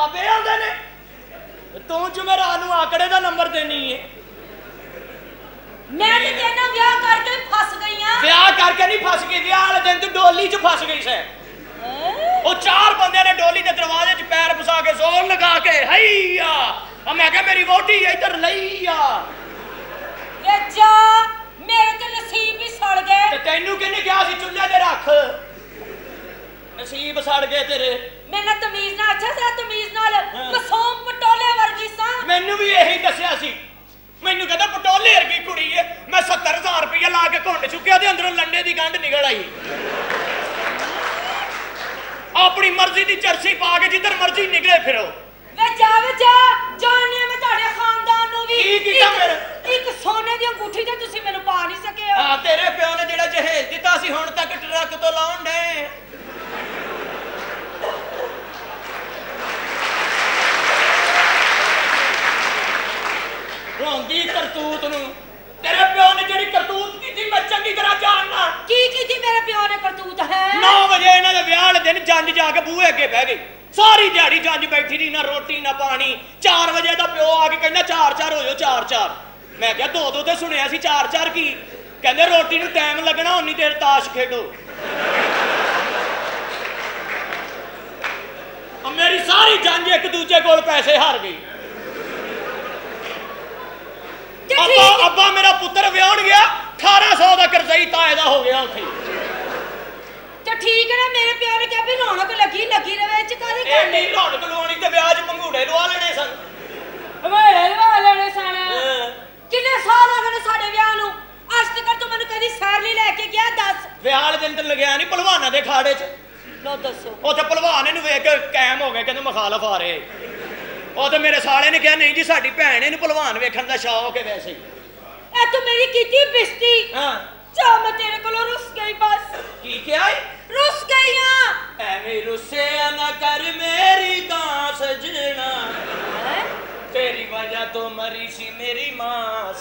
बाबे आते ने तू जुमेरात नूं आकड़े दा नंबर देनी है मैं ते तेना ब्याह करके फस गई हां ब्याह करके नहीं फस गई ब्याह वाले दिन तू डोली च फस गई से ओ चार बंदे ने डोली दे दरवाजे च पैर फसा के जोर लगा के हैया अब मैं कहा मेरी वोटी इधर लईया वे जा मेरे ते नसीब ही सड़ गए ते तैनू किने कहा सी चुल्हे ते रख नसीब सड़ गए तेरे मैंने तमीज ना अच्छा सा तमीज नाल मासूम पटोले वर्गी सा मैनू भी यही दसिया सी मैनू कहता पटोले वर्गी कुड़ी है मैं 70,000 रुपया ला के घुंड चुक्या ते अंदरों लंडे दी गंढ निकल आई अपनी मर्जी दी जर्सी पा के जिधर मर्जी निकले फिरो वे जा जानिए मैं ਤੁਹਾਡੇ ਖਾਨਦਾਨ ਨੂੰ ਵੀ ਕੀ ਕੀਤਾ ਮੇਰੇ ਇੱਕ ਸੋਨੇ ਦੀ ਅੰਗੂਠੀ ਤੇ ਤੁਸੀਂ ਮੈਨੂੰ ਪਾ ਨਹੀਂ ਸਕੇ ਆ ਤੇਰੇ ਪਿਓ ਨੇ ਜਿਹੜਾ ਜਹੇਜ ਦਿੱਤਾ ਸੀ ਹੁਣ ਤੱਕ ਟਰੱਕ ਤੋਂ ਲਾਉਣ ਡੇ ਰੋਂਦੀ ਕਰਤੂਤ ਨੂੰ ਤੇਰੇ ਪਿਓ ਨੇ ਜਿਹੜੀ ਕਰਤੂਤ ਕੀਤੀ ਮੈਂ ਚੰਗੀ ਤਰ੍ਹਾਂ ਜਾਣਦਾ ਕੀ ਕੀਤੀ ਮੇਰੇ ਪਿਓ ਨੇ ਕਰਤੂਤ ਹੈ 9 ਵਜੇ ਇਹਨਾਂ ਦੇ ਵਿਆਹ ਵਾਲੇ ਦਿਨ ਜੰਜ ਜਾ ਕੇ ਬੂਹੇ ਅੱਗੇ ਬਹਿ ਗਈ ਸਾਰੀ ਦਿਹਾੜੀ ਜੰਜ ਬੈਠੀ ਰਹੀ ਨਾ ਰੋਟੀ ਨਾ ਪਾਣੀ 4 ਵਜੇ ਦਾ ਪਿਓ ਆ ਕੇ ਕਹਿੰਦਾ 4-4 ਹੋ ਜਾਓ 4-4 ਮੈਂ ਕਿਹਾ 2-2 ਤੇ ਸੁਣਿਆ ਸੀ 4-4 ਕੀ ਕਹਿੰਦੇ ਰੋਟੀ ਨੂੰ ਟਾਈਮ ਲੱਗਣਾ ਉਨੀ ਦੇਰ ਤਾਸ਼ ਖੇਡੋ ਮੇਰੀ ਸਾਰੀ ਜੰਜ ਇੱਕ ਦੂਜੇ ਕੋਲ ਪੈਸੇ ਹਾਰ ਗਈ ਅੱਬਾ ਮੇਰਾ ਪੁੱਤਰ ਵਿਆਹਣ ਗਿਆ 1800 ਦਾ ਕਰਜ਼ਈ ਤਾਏ ਦਾ ਹੋ ਗਿਆ ਉੱਥੇ ਤੇ ਠੀਕ ਹੈ ਨਾ ਮੇਰੇ ਪਿਓ ਨੇ ਕਿਹਾ ਵੀ ਰੌਣਕ ਲੱਗੀ ਰਵੇ ਚ ਕਾਹਦੀ ਗੱਲ ਨਹੀਂ ਰੌਣਕ ਲਵਾਉਣੀ ਤੇ ਵਿਆਹ 'ਚ ਪੰਘੂੜੇ ਲਵਾ ਲੈਣੇ ਸਨ ਹਵੇਲੇ ਲਵਾ ਲੈਣੇ ਸਨ ਕਿੰਨੇ ਸਾਲ ਹੋ ਗਏ ਸਾਡੇ ਵਿਆਹ ਨੂੰ ਅੱਜ ਤੱਕ ਤੂੰ ਮੈਨੂੰ ਕਦੀ ਸੈਰ ਨਹੀਂ ਲੈ ਕੇ ਗਿਆ ਦੱਸ ਵਿਆਹ ਵਾਲੇ ਦਿਨ ਤੇ ਲੱਗਿਆ ਨਹੀਂ ਭਲਵਾਨਾਂ ਦੇ ਖਾੜੇ 'ਚ ਲੋ ਦੱਸੋ ਉੱਥੇ ਭਲਵਾਨ ਇਹਨੂੰ ਵੇਖ ਕੇ ਕਾਇਮ ਹੋ ਗਏ ਕਹਿੰਦੇ ਮੁਖਾਲਫ ਆ ਰਹੇ ਉਹ ਤੇ ਮੇਰੇ ਸਾਲੇ ਨੇ ਕਿਹਾ ਨਹੀਂ ਜੀ ਸਾਡੀ ਭੈਣ ਇਹਨੂੰ ਭਲਵਾਨ ਵੇਖਣ ਦਾ ਸ਼ੌਕ ਹੈ ਵੈਸੇ ਇਹ ਤੂੰ ਮੇਰੀ ਕੀਤੀ ਬਿਸਤੀ ਹਾਂ ਜਾ ਮੈਂ ਤੇਰੇ ਕੋਲੋਂ ਰੁੱਸ ਗਈ ਬਸ ਕੀ ਕਿਹਾ ਰੁੱਸ ਗਈ ਹਾਂ ਐਵੇਂ ਰੁੱਸਿਆ ਨਾ ਕਰ ਮੇਰੀ ਕਾਂ ਸਜਣਾ ਤੇਰੀ ਵਜ੍ਹਾ ਤੋਂ ਮਰੀ ਸੀ ਮੇਰੀ ਮਾਂ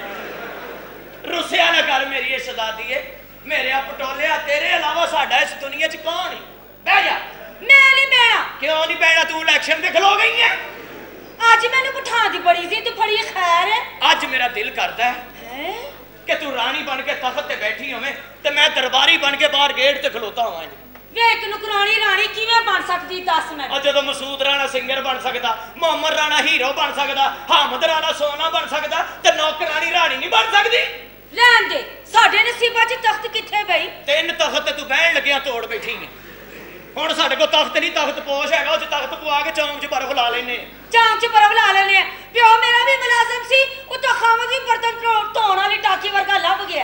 ਸਜਣਾ ਰੁੱਸਿਆ ਨਾ ਕਰ ਮੇਰੀ ਇਹ ਸਦਾਦੀਏ ਮੇਰੇ ਆ ਪਟੋਲਿਆ ਤੇਰੇ ਇਲਾਵਾ ਸਾਡਾ ਇਸ ਦੁਨੀਆ 'ਚ ਕੌਣ ਹੈ ਬਹਿ ਜਾ ਮੈਂ ਨਹੀਂ ਬਹਿਣਾ ਕਿਉਂ ਨਹੀਂ ਬਹਿਣਾ ਤੂੰ ਇਲੈਕਸ਼ਨ ਤੇ ਖਲੋ ਗਈ ਹੈ ਅੱਜ ਮੈਨੂੰ ਬਿਠਾ ਦੀ ਬੜੀ ਸੀ ਤੂੰ ਫੜੀ ਖੈਰ ਹੈ ਅੱਜ ਮੇਰਾ ਦਿਲ ਕਰਦਾ ਹੈ ਕਿ ਤੂੰ ਰਾਣੀ ਬਣ ਕੇ ਤਖਤ ਤੇ ਬੈਠੀ ਹੋਵੇਂ ਤੇ ਮੈਂ ਦਰਬਾਰੀ ਬਣ ਕੇ ਬਾਹਰ ਗੇਟ ਤੇ ਖਲੋਤਾ ਹੋਵਾਂ ਵੇਖ ਨੁਕਰਾਣੀ ਰਾਣੀ ਕਿਵੇਂ ਬਣ ਸਕਦੀ ਦੱਸ ਮੈਂ ਜਦੋਂ ਮਸੂਦ ਰਾਣਾ ਸਿੰਗਰ ਬਣ ਸਕਦਾ ਮੁਹੰਮਦ ਰਾਣਾ ਹੀਰੋ ਬਣ ਸਕਦਾ ਹਾਮਦ ਰਾਣਾ ਸੋਨਾ ਬਣ ਸਕਦਾ ਤੇ ਨੌਕਰਾਣੀ ਰਾਣੀ ਨਹੀਂ ਬਣ ਸਕਦੀ ਰਹਿਣ ਦੇ ਸਾਡੇ ਨਸੀਬਾਂ 'ਚ ਤਖਤ ਕਿੱਥੇ ਬਈ 3 ਤਖਤ ਤੇ ਤੂੰ ਬਹਿਣ ਲੱਗਿਆ ਤੋੜ ਬੈਠੀ ਹੈ ਹੁਣ ਸਾਡੇ ਕੋਲ ਤਖਤ ਨਹੀਂ ਤਖਤ ਪੋਸ਼ ਹੈਗਾ ਉਹ 'ਚ ਤਖਤ ਪਵਾ ਕੇ ਚੌਂਕ 'ਚ ਬਰਫ਼ ਲਾ ਲੈਨੇ ਚੌਂਕ 'ਚ ਬਰਫ਼ ਲਾ ਲੈਨੇ ਪਿਓ ਮੇਰਾ ਵੀ ਮੁਲਾਜ਼ਮ ਸੀ ਉੱਤੋਂ ਖਾਵਤ ਵੀ ਬਰਤਨ ਧੋਣ ਵਾਲੀ ਟਾਕੀ ਵਰਗਾ ਲੱਭ ਗਿਆ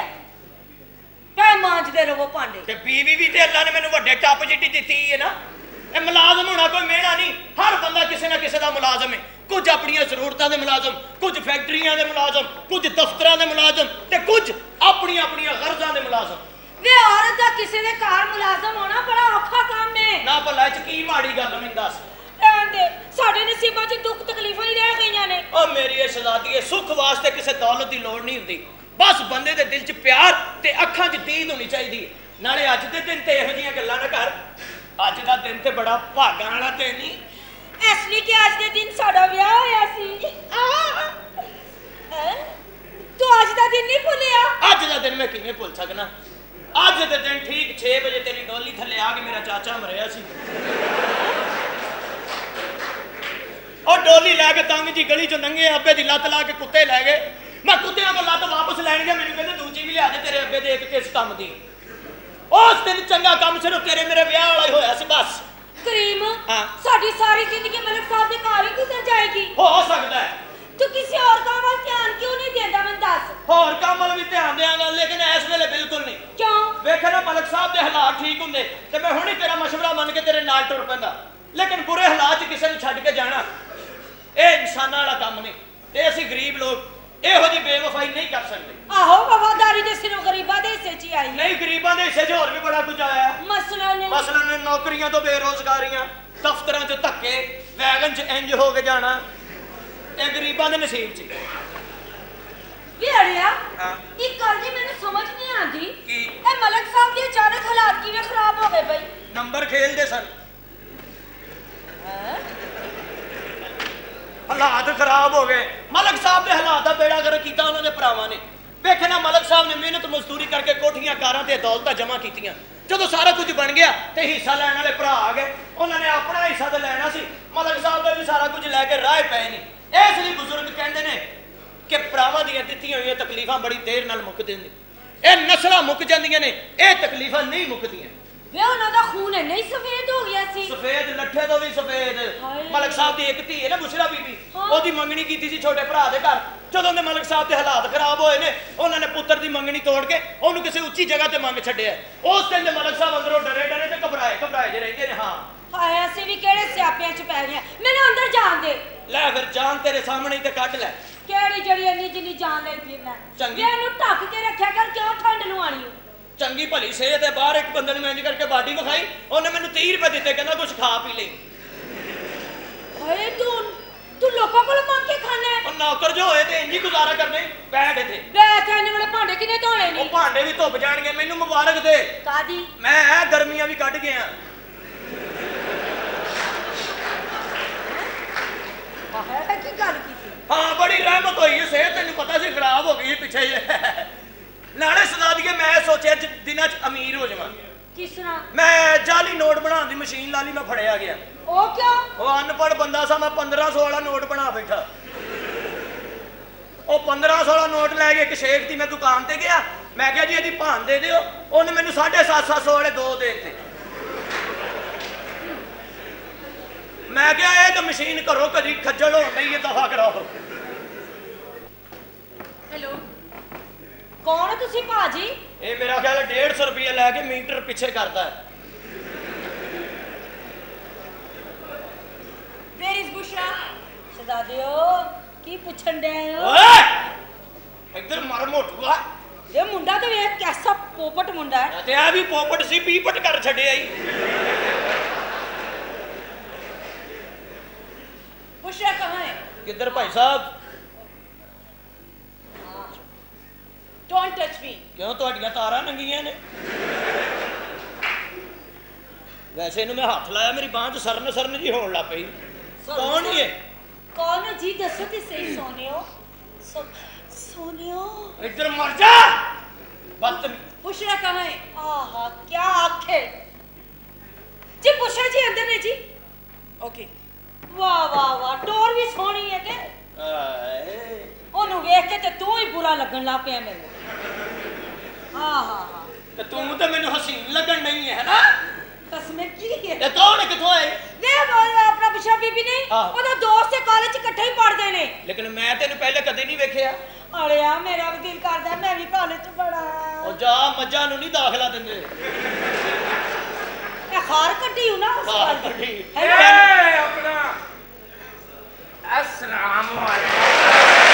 ਪੈ ਮਾਂਜਦੇ ਰਹੋ ਭਾਂਡੇ ਤੇ ਬੀਵੀ ਵੀ ਤੇ ਅੱਲਾ ਨੇ ਮੈਨੂੰ ਵੱਡੇ ਟੱਪ ਜਿੱਟੀ ਦਿੱਤੀ ਹੈ ਨਾ ਇਹ ਮੁਲਾਜ਼ਮ ਹੋਣਾ ਕੋਈ ਮਿਹਣਾ ਨਹੀਂ ਹਰ ਬੰਦਾ ਕਿਸੇ ਨਾ ਕਿਸੇ ਦਾ ਮੁਲਾਜ਼ਮ ਹੈ ਕੁਝ ਆਪਣੀਆਂ ਜ਼ਰੂਰਤਾਂ ਦੇ ਮੁਲਾਜ਼ਮ ਕੁਝ ਫੈਕਟਰੀਆਂ ਦੇ ਮੁਲਾਜ਼ਮ ਕੁਝ ਦਫ਼ਤਰਾਂ ਦੇ ਮੁਲਾਜ਼ਮ ਤੇ ਕੁਝ ਆਪਣੀਆਂ ਗਰਜ਼ਾਂ ਦੇ ਮੁਲਾਜ਼ਮ ਵੇ ਔਰਤ ਦਾ ਕਿਸੇ ਦੇ ਘਰ ਮੁਲਾਜ਼ਮ ਹੋਣਾ ਬੜਾ ਔਖਾ ਕੰਮ ਹੈ ਨਾ ਭਲਾ ਚ ਕੀ ਮਾੜੀ ਗੱਲ ਮੈਨੂੰ ਦੱਸ ਰਹਿੰਦੇ ਸਾਡੇ ਨਸੀਬਾਂ 'ਚ ਦੁੱਖ ਤਕਲੀਫਾਂ ਹੀ ਰਹਿ ਗਈਆਂ ਨੇ ਓ ਮੇਰੀ ਇਹ ਸ਼ਹਜ਼ਾਦੀਏ ਸੁੱਖ ਵਾਸਤੇ ਕਿਸੇ ਦੌਲਤ ਦੀ ਲੋੜ ਨਹੀਂ ਹੁੰਦੀ ਬਸ ਬੰਦੇ ਦੇ ਦਿਲ 'ਚ ਪਿਆਰ ਤੇ ਅੱਖਾਂ 'ਚ ਦੀਦ ਹੋਣੀ ਚਾਹੀਦੀ ਹੈ ਨਾਲੇ ਅੱਜ ਦੇ ਦਿਨ ਤੇ ਇਹੋ ਜਿਹੀਆਂ ਗੱਲਾਂ ਨਾ ਕਰ ਅੱਜ ਦਾ ਦਿਨ ਤੇ ਬੜਾ ਭਾਗਾਂ ਵਾਲਾ ਦਿਨ ਨਹੀਂ ਇਸ ਲਈ ਕਿ ਅੱਜ ਦੇ ਦਿਨ ਸਾਡਾ ਵਿਆਹ ਹੋਇਆ ਸੀ ਤੂੰ ਅੱਜ ਦਾ ਦਿਨ ਨਹੀਂ ਭੁੱਲਿਆ ਅੱਜ ਦਾ ਦਿਨ ਮੈਂ ਕਿਵੇਂ ਭੁੱਲ ਸਕਣਾ ਅੱਜ ਦੇ ਦਿਨ ਠੀਕ 6 ਵਜੇ ਤੇਰੀ ਡੋਲੀ ਥੱਲੇ ਆ ਕੇ ਮੇਰਾ ਚਾਚਾ ਮਰਿਆ ਸੀ ਉਹ ਡੋਲੀ ਲੈ ਕੇ ਤੰਗ ਜੀ ਗਲੀ 'ਚੋਂ ਲੰਘੇ ਅੱਬੇ ਦੀ ਲੱਤ ਲਾ ਕੇ ਕੁੱਤੇ ਲੈ ਗਏ ਮੈਂ ਕੁੱਤਿਆਂ ਤੋਂ ਲੱਤ ਵਾਪਸ ਲੈਣ ਗਿਆ ਮੈਨੂੰ ਕਹਿੰਦੇ ਦੂਜੀ ਵੀ ਲਿਆ ਦੇ ਤੇਰੇ ਅੱਬੇ ਦੇ ਇੱਕ ਕਿਸ ਕੰਮ ਦੀ ਉਸ ਦਿਨ ਚੰਗਾ ਕੰਮ ਸਿਰਫ ਤੇਰੇ ਮੇਰੇ ਵਿਆਹ ਵਾਲਾ ਹੀ ਹੋਇਆ ਸੀ ਬਸ ਕਰੀਮ ਸਾਡੀ ਸਾਰੀ ਜ਼ਿੰਦਗੀ ਮਲਕ ਸਾਹਿਬ ਦੇ ਘਰ ਹੀ ਗੁਜ਼ਰ ਜਾਏਗੀ ਹੋ ਸਕਦਾ ਹੈ ਤੂੰ ਕਿਸੇ ਹੋਰ ਕੰਮ ਵੱਲ ਧਿਆਨ ਕਿਉਂ ਨਹੀਂ ਦਿੰਦਾ ਮੈਨੂੰ ਦੱਸ ਹੋਰ ਕੰਮ ਵੱਲ ਵੀ ਧਿਆਨ ਦਿਆਂਗਾ ਲੇਕਿਨ ਇਸ ਵੇਲੇ ਬਿਲਕੁਲ ਨਹੀਂ ਕਿਉਂ ਵੇਖੇ ਨਾ ਮਲਕ ਸਾਹਿਬ ਦੇ ਹਾਲਾਤ ਠੀਕ ਹੁੰਦੇ ਤੇ ਮੈਂ ਹੁਣੇ ਤੇਰਾ ਮਸ਼ਵਰਾ ਮੰਨ ਕੇ ਤੇਰੇ ਨਾਲ ਟੁਰ ਪੈਂਦਾ ਲੇਕਿਨ ਬੁਰੇ ਹਾਲਾਤ 'ਚ ਕਿਸੇ ਨੂੰ ਛੱਡ ਕੇ ਜਾਣਾ ਇਹ ਇਨਸਾਨਾਂ ਵਾਲਾ ਕੰਮ ਨਹੀਂ ਤੇ ਅਸੀਂ ਗਰੀਬ ਲੋਕ ਇਹੋ ਜਿਹੀ ਬੇਵਫਾਈ ਨਹੀਂ ਕਰ ਸਕਦੇ ਆਹੋ ਵਫਾਦਾਰੀ ਦੇ ਸਿਰਫ ਗਰੀਬਾਂ ਦੇ ਹਿੱਸੇ 'ਚ ਹੀ ਆਈ ਨਹੀਂ ਗਰੀਬਾਂ ਦੇ ਹਿੱਸੇ 'ਚ ਹੋਰ ਵੀ ਬੜਾ ਕੁਝ ਆਇਆ ਮਸਲਨ ਨੌਕਰੀਆਂ ਤੋਂ ਬੇਰੋਜ਼ਗਾਰੀਆਂ ਦਫ਼ਤਰਾਂ 'ਚ ਧੱਕੇ ਵੈਗਨ 'ਚ ਇੰਜ ਹੋ ਕੇ ਜਾਣਾ ਇਹ ਗਰੀਬਾਂ ਦੇ ਨਸੀਬ 'ਚ ਵੀ ਅੜਿਆ ਇੱਕ ਗੱਲ ਦੀ ਮੈਨੂੰ ਸਮਝ ਨਹੀਂ ਆਉਂਦੀ ਕੀ ਇਹ ਮਲਕ ਸਾਹਿਬ ਦੇ ਅਚਾਨਕ ਹਾਲਾਤ ਕਿਵੇਂ ਖਰਾਬ ਹੋ ਗਏ ਬਈ ਨੰਬਰ ਖੇਲਦੇ ਸਨ हालात खराब हो गए। मलक साहब के हालात का बेड़ा गर्क किया उन्होंने भरावां ने। वेखना मलक साहब ने मेहनत मजदूरी करके कोठियां कारां ते दौलतां जमा कीतियां। जो सारा कुछ बन गया तो हिस्सा लैण वाले भरा आ गए, उन्होंने अपना हिस्सा तो लैना सी, मलक साहब का भी सारा कुछ लैके राह पे नहीं। इसलिए बुजुर्ग कहते हैं कि भरावां दीयां दित्तियां होईयां तकलीफां बड़ी देर नाल मुकदियां ने। ये नस्लां मुक जांदियां ने, ये तकलीफां नहीं मुकदियां। वे उन्हां दा खून नहीं सफेद हो गया सी, सफेद लट्ठे तो भी सफेद। मलक साहब की एक धी है ना बुशरा बीबी, ओदी मंगनी कीती सी छोटे भरा दे घर। ਜਦੋਂ ਦੇ ਮਲਕ ਸਾਹਿਬ ਦੇ ਹਾਲਾਤ ਖਰਾਬ ਹੋਏ ਨੇ ਉਹਨਾਂ ਨੇ ਪੁੱਤਰ ਦੀ ਮੰਗਣੀ ਤੋੜ ਕੇ ਉਹਨੂੰ ਕਿਸੇ ਉੱਚੀ ਜਗ੍ਹਾ ਤੇ ਮੰਗ ਛੱਡਿਆ। ਉਸ ਦਿਨ ਦੇ ਮਲਕ ਸਾਹਿਬ ਅੰਦਰੋਂ ਡਰੇ ਡਰੇ ਤੇ ਘਬਰਾਏ ਜੇ ਰਹਿੰਦੇ ਨੇ। ਹਾਂ ਹਾਏ ਅਸੀਂ ਵੀ ਕਿਹੜੇ ਸਿਆਪਿਆਂ 'ਚ ਪੈ ਗਏ, ਮੈਨੂੰ ਅੰਦਰ ਜਾਣ ਦੇ। ਲੈ ਫਿਰ ਜਾਨ ਤੇਰੇ ਸਾਹਮਣੇ ਹੀ ਤੇ ਕੱਢ ਲੈ। ਕਿਹੜੀ ਜਿਹੜੀ ਇੰਨੀ ਜਿੰਨੀ ਜਾਨ ਲੈਂਦੀ ਮੈਂ ਚੰਗੀ ਇਹਨੂੰ ਢੱਕ ਕੇ ਰੱਖਿਆ ਕਰ, ਕਿਉਂ ਠੰਡ ਨੂੰ ਆਣੀ। ਚੰਗੀ ਭਲੀ ਸਿਹਤ ਹੈ, ਬਾਹਰ ਇੱਕ ਬੰਦੇ ਨੂੰ ਮੈਂ ਇੰਜ ਕਰਕੇ ਬਾਡੀ ਵਿਖਾਈ, ਉਹਨੇ ਮੈਨੂੰ 30 ਰੁਪਏ ਦਿੱਤੇ, ਕਹਿੰਦਾ ਕੁਝ ਖਾ ਪੀ ਲਈ। ਹਾਏ ਤੂੰ ਲੋਕਾਂ ਕੋਲ ਮੰਗ ਕੇ ਖਾਣਾ ਹੈ। ਉਹ ਨੌਕਰ ਜੋ ਹੋਏ ਤੇ ਇੰਜ ਹੀ ਗੁਜ਼ਾਰਾ ਕਰਨੇ। ਬੈਠ ਇੱਥੇ ਬੈਠ, ਇਹਨੇ ਵਾਲੇ ਭਾਂਡੇ ਕਿਨੇ ਧੋਣੇ ਨੇ? ਉਹ ਭਾਂਡੇ ਵੀ ਧੁੱਪ ਜਾਣਗੇ, ਮੈਨੂੰ ਮੁਬਾਰਕ ਦੇ। ਕਾਦੀ? ਮੈਂ ਗਰਮੀਆਂ ਵੀ ਕੱਢ ਗਿਆ। ਆਹ ਕੀ ਗੱਲ ਕੀਤੀ? ਹਾਂ ਬੜੀ ਰਹਿਮਤ ਹੋਈ ਹੈ, ਸਿਹਤ ਤੈਨੂੰ ਪਤਾ ਸੀ ਖਰਾਬ ਹੋ ਗਈ ਪਿੱਛੇ ਜਿਹੇ। ਨਾਲੇ ਸਦਾਦੀਏ ਮੈਂ ਸੋਚਿਆ ਦਿਨਾਂ 'ਚ ਅਮੀਰ ਹੋ ਜਾਵਾਂ। ਕਿਸ ਤਰ੍ਹਾਂ? ਮੈਂ ਜਾਲੀ ਨੋਟ ਬਣਾਉਣ ਦੀ ਮਸ਼ੀਨ ਲਾ ਲਈ, ਮੈਂ ਫੜਿਆ ਗਿਆ। ਉਹ ਕਿਉਂ? ਉਹ ਅਨਪੜ੍ਹ ਬੰਦਾ ਸਾਂ, ਮੈਂ 1500 ਵਾਲਾ ਨੋਟ ਬਣਾ ਬੈਠਾ। ਉਹ 1500 ਵਾਲਾ ਨੋਟ ਲੈ ਕੇ ਇੱਕ ਸ਼ੇਖ ਦੀ ਮੈਂ ਦੁਕਾਨ ਤੇ ਗਿਆ, ਮੈਂ ਕਿਹਾ ਜੀ ਇਹਦੀ ਭਾਨ ਦੇ ਦਿਓ। ਉਹਨੇ ਮੈਨੂੰ 750 ਵਾਲੇ 2 ਦੇ ਦਿੱਤੇ। ਮੈਂ ਕਿਹਾ ਇਹ ਤਾਂ ਮਸ਼ੀਨ ਘਰੋਂ ਕਦੀ ਖੱਜਲ ਹੋਣ ਨਹੀਂ, ਇਹ ਦਫਾ ਕਰਾਓ। ਹੈਲੋ, ਕੌਣ ਤੁਸੀਂ ਭਾਜੀ? ਇਹ ਮੇਰਾ ਖਿਆਲ 150 ਰੁਪਏ ਲੈ ਕੇ ਮੀਟਰ ਪਿੱਛੇ ਕਰਦਾ ਹੈ। Where is Bushra? ਸ਼ਹਜ਼ਾਦਿਓ ਕੀ ਪੁੱਛਣ ਡਿਆ ਹੋ? ਓਏ ਇੱਧਰ ਮਰ ਮੋਟੂਆ। ਇਹ ਮੁੰਡਾ ਤੇ ਵੇਖ ਕੈਸਾ ਪੋਪਟ ਮੁੰਡਾ ਹੈ। ਤੇ ਆ ਵੀ ਪੋਪਟ ਸੀ, ਪੀਪਟ ਕਰ ਛੱਡਿਆ ਈ। बुशरा कहाँ है? किधर भाई साहब? Don't touch me. क्यों ਤੁਹਾਡੀਆਂ ਤਾਰਾਂ ਨੰਗੀਆਂ ਨੇ? ਵੈਸੇ ਇਹਨੂੰ ਮੈਂ ਹੱਥ ਲਾਇਆ, ਮੇਰੀ ਬਾਂਹ 'ਚ ਸਰਨ ਜੀ ਹੋਣ ਲੱਗ ਪਈ। ਕੌਣ ਇਹ? ਕੌਣ ਹੈ ਜੀ? ਦੱਸੋ ਤੇ ਸਹੀ। ਸੋਨਿਓ ਸੋਨਿਓ ਇੱਧਰ ਮਰ ਜਾ। ਬਦਤਮੀਜ਼। बुशरा कहाँ है? आहा क्या आंखें जी। बुशरा जी अंदर ने जी। ओके। वाह वाह वाह, टोर भी सोहनी है के। ਉਹਨੂੰ ਵੇਖ ਕੇ ਤੇ ਤੂੰ ਹੀ ਬੁਰਾ ਲੱਗਣ ਲੱਗ ਪਿਆ ਮੈਨੂੰ। ਹਾਂ ਹਾਂ ਹਾਂ, ਤੇ ਤੂੰ ਤਾਂ ਮੈਨੂੰ ਹਸੀਨ ਲੱਗਣ ਨਹੀਂ ਹੈ ਨਾ। ਕਸਮੇ ਕੀ ਹੈ? ਇਹ ਕੌਣ ਕਿੱਥੋਂ ਆਏ? ਵੇ ਆਪਣਾ ਬਿਸ਼ਾ ਬੀਬੀ ਨੇ, ਉਹਦਾ ਦੋਸਤ ਹੈ, ਕਾਲਜ 'ਚ ਇਕੱਠੇ ਹੀ ਪੜ੍ਹਦੇ ਨੇ। ਲੇਕਿਨ ਮੈਂ ਤੈਨੂੰ ਪਹਿਲੇ ਕਦੇ ਨਹੀਂ ਵੇਖਿਆ। ਅੜਿਆ ਮੇਰਾ ਵੀ ਦਿਲ ਕਰਦਾ ਮੈਂ ਵੀ ਕਾਲਜ 'ਚ ਪੜਾਂ। ਉਹ ਜਾ, ਮੱਝਾਂ ਨੂੰ ਨਹੀਂ ਦਾਖਲਾ ਦਿੰਦੇ। ਇਹ ਖਾਰ ਕੱਢੀ ਹੂੰ ਨਾ ਉਸ ਖਾਰ ਦੀ। ਕੱਢੀ। ਏ ਆਪਣਾ अस्सलाम वालेकुम।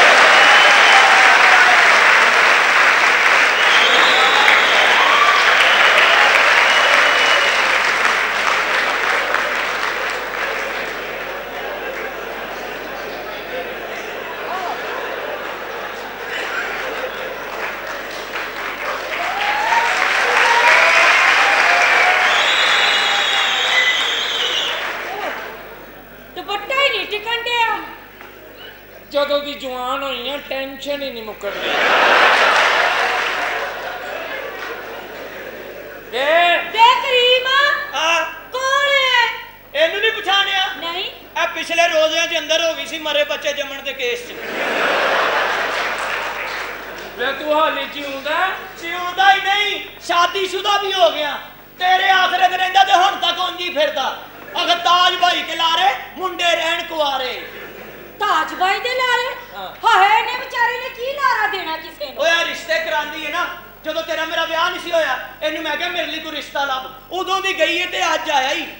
ਜਦੋਂ ਦੀ ਜਵਾਨ ਹੋਈ ਆ ਟੈਨਸ਼ਨ ਹੀ ਨਹੀਂ ਮੁੱਕਣੀ। ਬੇ ਕਰੀਮ ਕੌਣ ਹੈ? ਇਹਨੂੰ ਨਹੀਂ ਪਛਾਣਿਆ? ਨਹੀਂ। ਇਹ ਪਿਛਲੇ ਰੋਜ਼ਿਆਂ 'ਚ ਅੰਦਰ ਹੋ ਗਈ ਸੀ ਮਰੇ ਬੱਚੇ ਜੰਮਣ ਦੇ ਕੇਸ 'ਚ। ਵੇ ਤੂੰ ਹਾਲੀ ਜਿਉਂਦਾ ਹੀ ਨਹੀਂ, ਸ਼ਾਦੀशुदा ਵੀ ਹੋ ਗਿਆ। ਤੇਰੇ ਆਖਰੇ ਤੇ ਰਹਿੰਦਾ ਤੇ ਹੁਣ ਤੱਕ ਉਂਝ ਹੀ ਫਿਰਦਾ। ਅਗਰ ਤਾਜ ਭਾਈ ਕੇ ਲਾਰੇ ਮੁੰਡੇ ਰਹਿਣ ਕੁਆਰੇ। ਤਾਜ ਭਾਈ ਦੇ ਲਾਰੇ? ਹਾਏ ਨੇ ਵਿਚਾਰੇ ਨੇ ਕੀ ਲਾਰਾ ਦੇਣਾ ਕਿਸੇ ਨੂੰ? ਓਏ ਰਿਸ਼ਤੇ ਕਰਾਂਦੀ ਹੈ ਨਾ। ਜਦੋਂ ਤੇਰਾ ਮੇਰਾ ਵਿਆਹ ਨਹੀਂ ਸੀ ਹੋਇਆ, ਇਹਨੂੰ ਮੈਂ ਕਿਹਾ ਮੇਰੇ ਲਈ ਕੋਈ ਰਿਸ਼ਤਾ ਲੱਭ, ਉਦੋਂ ਦੀ ਗਈ ਹੈ ਤੇ ਅੱਜ ਆਇਆ ਹੀ।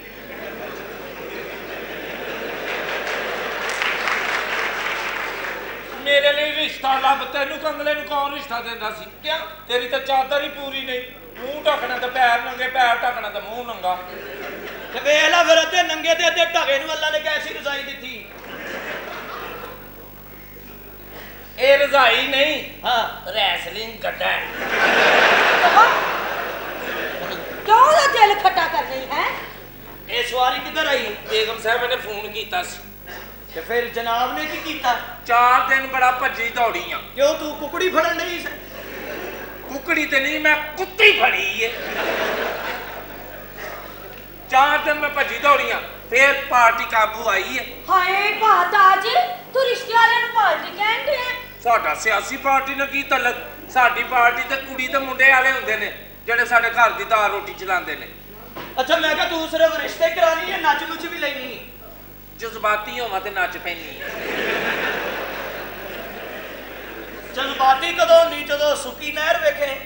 ਮੇਰੇ ਲਈ ਰਿਸ਼ਤਾ ਲੱਭ। ਤੈਨੂੰ ਕੰਗਲੇ ਨੂੰ ਕੌਣ ਰਿਸ਼ਤਾ ਦਿੰਦਾ ਸੀ? ਕਿਉਂ? ਤੇਰੀ ਤਾਂ ਚਾਦਰ ਹੀ ਪੂਰੀ ਨਹੀਂ। ਮੂੰਹ ਢੱਕਣਾ ਤੇ ਪੈਰ ਨੰਗੇ, ਪੈਰ ਢੱਕਣਾ ਤੇ ਮੂੰਹ ਨੰਗਾ। ਤੇ ਵੇਖ ਲੈ ਫਿਰ, ਅੱਧੇ ਨੰਗੇ ਤੇ ਅੱਧੇ ਢਕੇ ਨੂੰ ਅੱਲਾ ਨੇ ਕੈਸੀ ਰਜ਼ਾਈ ਦਿੱਤੀ। ਇਹ ਰਜ਼ਾਈ ਨਹੀਂ, ਹਾਂ ਰੈਸਲਿੰਗ ਗੱਡਾ। ਕਿਉਂ ਉਹਦਾ ਦਿਲ ਖੱਟਾ ਕਰ ਰਹੀ ਹੈ? ਇਹ ਸਵਾਰੀ ਕਿੱਧਰ ਆਈ? ਬੇਗਮ ਸਾਹਿਬ ਨੇ ਫੋਨ ਕੀਤਾ ਸੀ। ਤੇ ਫਿਰ ਜਨਾਬ ਨੇ ਕੀ ਕੀਤਾ? 4 ਦਿਨ ਬੜਾ ਭੱਜੀ ਦੌੜੀ ਆ। ਕਿਉਂ ਤੂੰ ਕੁਕੜੀ ਫੜਨ ਨਹੀਂ ਸੀ? ਕੁਕੜੀ ਤੇ ਨਹੀਂ, ਮੈਂ ਕੁੱਤੀ ਫੜੀ ਏ। 4 ਦਿਨ ਮੈਂ ਭੱਜੀ ਦੌੜੀ ਆ, ਫਿਰ ਪਾਰਟੀ ਕਾਬੂ ਆਈ ਏ। ਹਾਏ ਬਾਤਾਜ, ਤੂੰ ਰਿਸ਼ਤੇ ਵਾਲਿਆਂ ਨੂੰ ਪਾਰਟੀ ਕਹਿੰਦੇ ਆ? ਸਾਡਾ ਸਿਆਸੀ ਪਾਰਟੀ ਨਾਲ ਕੀ ਤਲਕ? ਸਾਡੀ ਪਾਰਟੀ ਤੇ ਕੁੜੀ ਤੇ ਮੁੰਡੇ ਵਾਲੇ ਹੁੰਦੇ ਨੇ ਜਿਹੜੇ ਸਾਡੇ ਘਰ ਦੀ ਦਾਲ ਰੋਟੀ ਚਲਾਉਂਦੇ ਨੇ। ਅੱਛਾ ਮੈਂ ਕਿਹਾ ਤੂੰ ਸਿਰਫ ਰਿਸ਼ਤੇ ਕਰਾਣੀ ਹੈ, ਨੱਚ ਨੁੱਚ ਵੀ ਲੈਣੀ? ਜਜ਼ਬਾਤੀ ਹੋਵਾਂ ਤੇ ਨੱਚ ਪੈਣੀ। ਜਜ਼ਬਾਤੀ ਕਦੋਂ ਨਹੀਂ, ਜਦੋਂ ਸੁੱਕੀ ਨਹਿਰ ਵੇਖੇ।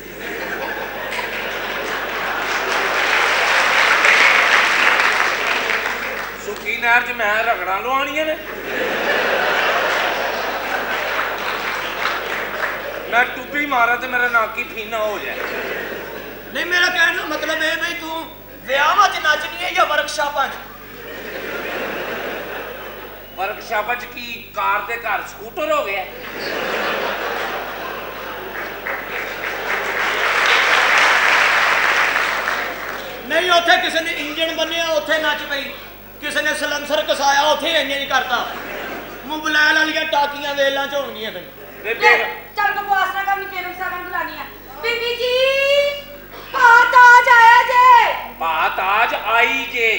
ਸੁੱਕੀ ਨਹਿਰ 'ਚ ਮੈਂ ਰਗੜਾਂ ਲਵਾਉਣੀਆਂ ਨੇ? ਮੈਂ ਟੁੱਪੀ ਮਾਰਾਂ ਤੇ ਮੇਰਾ ਨੱਕ ਹੀ ਫੀਨਾ ਹੋ ਜਾਏ। ਨਹੀਂ, ਮੇਰਾ ਕਹਿਣ ਦਾ ਮਤਲਬ ਇਹ ਬਈ ਤੂੰ ਵਿਆਹਾਂ 'ਚ ਨੱਚਣੀ ਹੈ ਜਾਂ ਵਰਕਸ਼ਾਪਾਂ 'ਚ? ਵਰਕਸ਼ਾਪਾਂ 'ਚ ਕੀ ਕਾਰ ਦੇ ਘਰ ਸਕੂਟਰ ਹੋ ਗਿਆ? ਨਹੀਂ, ਉੱਥੇ ਕਿਸੇ ਨੇ ਇੰਜਣ ਬੰਨਿਆ ਉੱਥੇ ਨੱਚ ਪਈ, ਕਿਸੇ ਨੇ ਸਲੰਸਰ ਕਸਾਇਆ ਉੱਥੇ ਇੰਜਣ ਕਰਤਾ। ਮੁਬਲੈਲ ਵਾਲੀਆਂ ਟਾਕੀਆਂ ਵੇਲਾਂ 'ਚ ਹੋਣਗੀਆਂ ਤੈਨੂੰ। ਚੱਲ ਬਕਵਾਸ ਨਾ ਕਰ, ਮੈਂ ਬੇਗਮ ਸਾਹਿਬਾਂ ਨੂੰ ਬੁਲਾਣੀ ਆ। ਬੀਬੀ ਜੀ, ਬਾਤਾਜ ਆਇਆ ਜੇ। ਬਾਤਾਜ ਆਈ ਜੇ।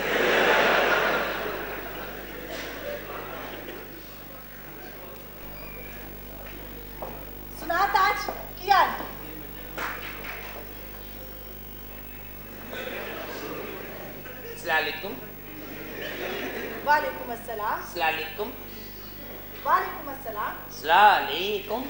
ਸੁਣਾ ਤਾਜ, ਕੀ ਹਾਲ? अस्सलामुअलैकुम। वालेकुम अस्सलाम। अस्सलामुअलैकुम। वालेकुम अस्सलाम। अस्सलामुअलैकुम।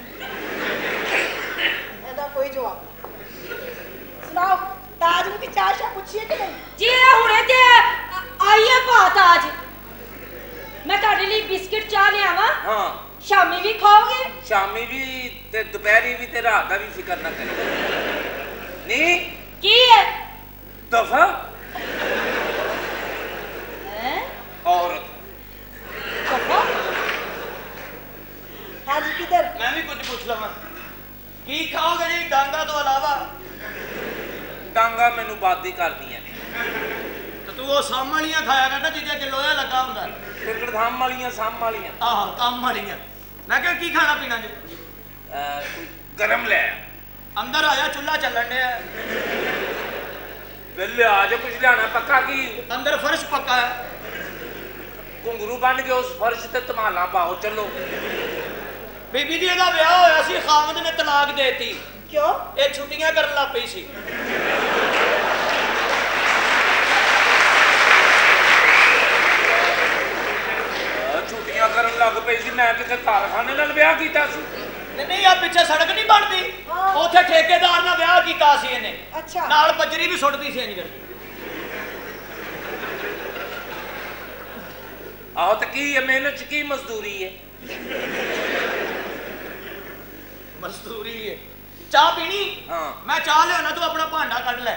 ਇਹਦਾ ਕੋਈ ਜਵਾਬ ਨਹੀਂ। ਸੁਣਾਓ, ਤਾਜ ਨੂੰ ਕੀ ਚਾਹ ਸ਼ਾ ਪੁੱਛੀਏ ਕਿ ਨਹੀਂ? ਜੀ ਹੁਣੇ ਤੇ ਆਈ ਹੈ ਬਾਤਾਜ। ਮੈਂ ਤੁਹਾਡੇ ਲਈ ਬਿਸਕਿਟ ਚਾਹ ਲਿਆਵਾਂ? ਹਾਂ। ਸ਼ਾਮੀ ਵੀ ਖਾਓਗੇ? ਸ਼ਾਮੀ ਵੀ ਤੇ ਦੁਪਹਿਰੀ ਵੀ ਤੇ ਰਾਤ ਦਾ ਵੀ ਫਿਕਰ ਨਾ ਕਰੀ। ਨਹੀਂ ਕੀ ਹੈ? ਦਫਾ ਹੈ ਔਰਤ। ਦਫਾ? ਹਾਜੀ ਕਿਧਰ? ਮੈਂ ਵੀ ਕੁਝ ਪੁੱਛ ਲਵਾਂ, ਕੀ ਖਾਓਗੇ ਜੀ ਡਾਂਗਾ ਤੋਂ ਇਲਾਵਾ? ਡਾਂਗਾ ਮੈਨੂੰ ਬਾਦੀ ਕਰਦੀਆਂ ਨੇ। ਤੇ ਤੂੰ ਉਹ ਸਾਮ ਵਾਲੀਆਂ ਖਾਇਆ ਕਰਨਾ ਜਿਹਦੇ ਅੱਗੇ ਲੋਹਾ ਲੱਗਾ ਹੁੰਦਾ। ਟਿਕਟ ਥਾਮ ਵਾਲੀਆਂ, ਸਾਮ ਵਾਲੀਆਂ। ਆਹ ਕੰਮ ਵਾਲੀਆਂ। ਮੈਂ ਕਿਹਾ ਕੀ ਖਾਣਾ ਪੀਣਾ ਜੀ? ਕੋਈ ਗਰਮ ਲੈ ਆ। ਅੰਦਰ ਆ ਜਾ, ਚੁੱਲ੍ਹਾ ਚੱਲਣ ਡਿਆ। ਵੇਲੇ ਆ ਜਾ, ਕੁਝ ਲਿਆਣਾ ਪੱਕਾ? ਕੀ ਅੰਦਰ ਫਰਸ਼ ਪੱਕਾ ਹੈ। ਘੁੰਗਰੂ ਬਣ ਕੇ ਉਸ ਫਰਸ਼ ਤੇ ਧਮਾਲਾਂ ਪਾਓ। ਚਲੋ। ਬੀਬੀ ਜੀ ਇਹਦਾ ਵਿਆਹ ਹੋਇਆ ਸੀ, ਖਾਮਦ ਨੇ ਤਲਾਕ ਦੇਤੀ। ਕਿਉਂ? ਇਹ ਛੁੱਟੀਆਂ ਕਰਨ ਲੱਗ ਪਈ ਸੀ। ਛੁੱਟੀਆਂ ਕਰਨ ਲੱਗ ਪਈ ਸੀ? ਮੈਂ ਕਿਸੇ ਕਾਰਖਾਨੇ ਨਾਲ ਵਿਆਹ ਕੀਤਾ ਸੀ? ਨਹੀਂ, ਆ ਪਿੱਛੇ ਸੜਕ ਨਹੀਂ ਬਣਦੀ, ਉੱਥੇ ਠੇਕੇਦਾਰ ਨਾਲ ਵਿਆਹ ਕੀਤਾ ਸੀ ਇਹਨੇ। ਅੱਛਾ। ਨਾਲ ਬਜਰੀ ਵੀ ਸੁੱਟਦੀ ਸੀ ਇੰਜ ਕਰਕੇ। ਆਹੋ ਤੇ ਕੀ ਹੈ ਮਿਹਨਤ 'ਚ ਕੀ ਮਜ਼ਦੂਰੀ ਹੈ? ਮਜ਼ਦੂਰੀ ਹੈ। ਚਾਹ ਪੀਣੀ? ਹਾਂ। ਮੈਂ ਚਾਹ ਲਿਆਉਣਾ, ਤੂੰ ਆਪਣਾ ਭਾਂਡਾ ਕੱਢ ਲੈ।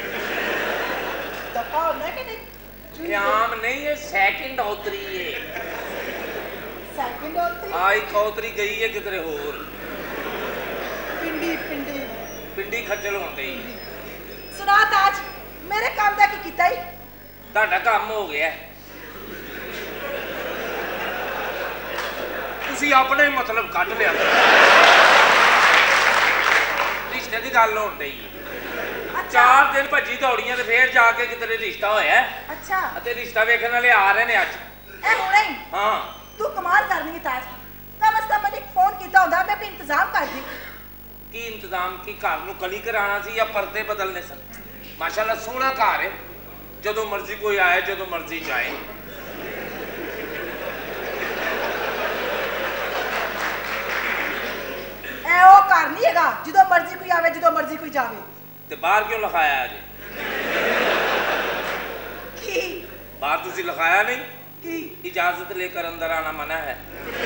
ਦਫਾ ਹੁੰਦਾ ਕਿ ਨਹੀਂ? ਆਮ ਨਹੀਂ, ਇਹ ਸੈਕਿੰਡ ਔਤਰੀ ਹੈ। ਸੈਕਿੰਡ ਔਤਰੀ? ਆਈ ਔਤਰੀ ਗਈ ਹੈ ਕਿਧਰੇ ਹੋਰ। ਪਿੰਡੀ ਪਿੰਡੀ ਖੱਜਲ ਹੋਣ ਡਈ। ਸੁਣਾ ਤਾਜ, ਮੇਰੇ ਕੰਮ ਦਾ ਕੀ ਕੀਤਾ ਈ? ਤੁਹਾਡਾ ਕੰਮ ਹੋ ਗਿਆ। ਤੁਸੀਂ ਆਪਣੇ ਮਤਲਬ ਕੱਢ ਲਿਆ। ਰਿਸ਼ਤੇ ਦੀ ਗੱਲ ਹੋਣ ਡਈ। 4 ਦਿਨ ਭੱਜੀ ਦੌੜੀਆਂ ਤੇ ਫੇਰ ਜਾ ਕੇ ਕਿਤੇ ਰਿਸ਼ਤਾ ਹੋਇਆ। ਅੱਛਾ। ਅਤੇ ਰਿਸ਼ਤਾ ਵੇਖਣ ਵਾਲੇ ਆ ਰਹੇ ਨੇ ਅੱਜ। ਇਹ ਹੁਣੇ ਹੀ? ਹਾਂ। ਤੂੰ ਕਮਾਲ ਕਰਨੀ ਤਾਜ। ਕਮ ਸੇ ਕਮ ਮੈਨੂੰ ਫੋਨ ਕੀਤਾ ਹੁੰਦਾ, ਮੈਂ ਕੋਈ ਇੰਤਜ਼ਾਮ ਕਰਦੀ। ਕੀ ਇੰਤਜ਼ਾਮ? ਕੀ ਘਰ ਨੂੰ ਕਲੀ ਕਰਾਉਣਾ ਸੀ ਜਾਂ ਪਰਦੇ ਬਦਲਨੇ ਸਨ? ਮਾਸ਼ਾਅੱਲਾ ਸੋਹਣਾ ਘਰ ਹੈ, ਜਦੋਂ ਮਰਜ਼ੀ ਕੋਈ ਆਏ, ਜਦੋਂ ਮਰਜ਼ੀ ਜਾਏ। ਇਹ ਉਹ ਘਰ ਨਹੀਂ ਹੈਗਾ ਜਦੋਂ ਮਰਜ਼ੀ ਕੋਈ ਆਵੇ, ਜਦੋਂ ਮਰਜ਼ੀ ਕੋਈ ਜਾਵੇ। ਤੇ ਬਾਹਰ ਕਿਉਂ ਲਿਖਾਇਆ ਅਜੇ? ਕੀ ਬਾਹਰ ਤੁਸੀਂ ਲਿਖਾਇਆ ਨਹੀਂ? ਕੀ? इजाजत लेकर अंदर आना मना है।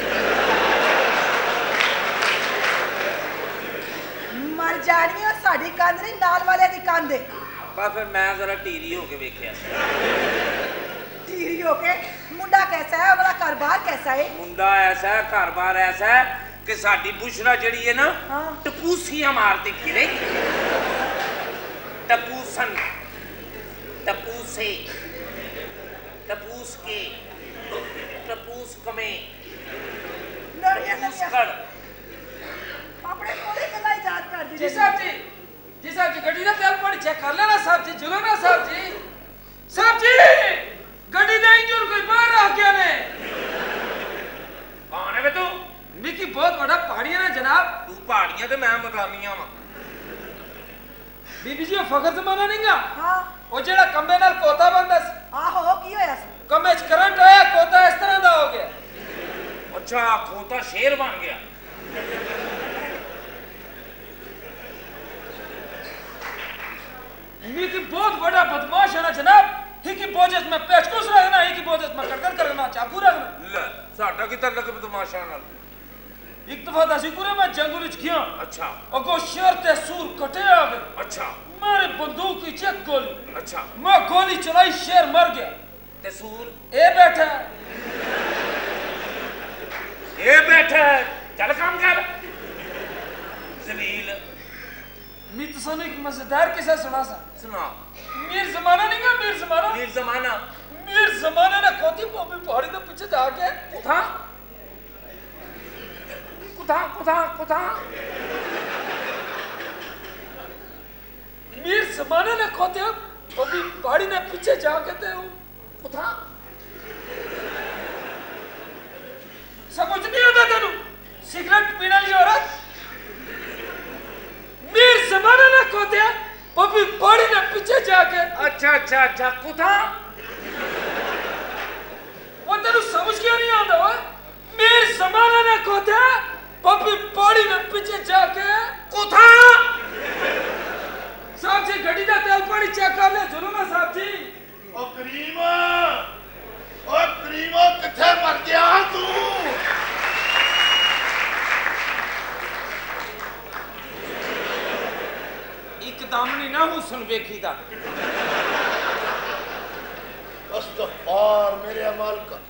मर जानी और साड़ी कंध नहीं, नाल वाले दी कंध है। पर फिर मैं जरा टीरी होके वेख्या। टीरी होके? मुंडा कैसा है, बड़ा कारोबार कैसा है? मुंडा ऐसा है, कारोबार ऐसा है कि साडी बुशरा जड़ी है ना, टपूसियां मारती फिरेगी। टपूसन, टपूसे। टपूस के टपूस कमे नरिया कर अपने कोले कला याद कर दी जी साहब जी गड्डी दा तेल पानी चेक कर लेना साहब जी जुलो ना साहब जी गड्डी दा इंजन कोई बाहर आ गया ने कौन है बे तू मिकी बहुत बड़ा पहाड़ियां ने जनाब तू पहाड़ियां ते मैं मकानियां वा बीबी जी फखर जमाना नहींगा हां ਉਹ ਜਿਹੜਾ ਕੰਬੇ ਨਾਲ ਕੋਤਾ ਬੰਦਾ ਸੀ ਆਹੋ ਕੀ ਹੋਇਆ ਸੀ ਕੰਬੇ 'ਚ ਕਰੰਟ ਆਇਆ ਕੋਤਾ ਇਸ ਤਰ੍ਹਾਂ ਦਾ ਹੋ ਗਿਆ अच्छा खोता शेर बन गया मिकी बहुत बड़ा बदमाश है ना जनाब ही की बोझत में पेचकस रखना ही की बोझत में कटकर करना चाकू रखना ले साडा की तलक बदमाशा नाल एक दफा दसी पूरे मैं जंगल विच गया अच्छा अगो शेर ते सूर कटे आ गए अच्छा मारे बंदूक की चेक गोली अच्छा मैं गोली चलाई शेर मर गया ते सूर ए बैठा ये बैठा है चल काम कर जलील मित सनु एक मजेदार किस्सा सुना सा सुना मीर जमाना नहीं का मीर जमाना ने कोती पोमी पहाड़ी के पीछे जाके कुथा मीर जमाने ने खोते पोमी पहाड़ी ने पीछे जाके ते कुथा समझ नहीं आता तेनू सिगरेट पीने वाली औरत मीर जमाने ने खोते पोमी पहाड़ी ने पीछे जाके अच्छा कुथा वो तेनू समझ क्यों नहीं आता वो मीर जमाने ने खोते पोमी पहाड़ी ने पीछे जाके कुथा साहब जी गड्डी दा तेल पानी चेक कर ले चलो ना साहब जी ओ करीमा किथे मर गया तू एकदम नहीं ना हुसन वेखी दा अस्तगफार मेरे अमल का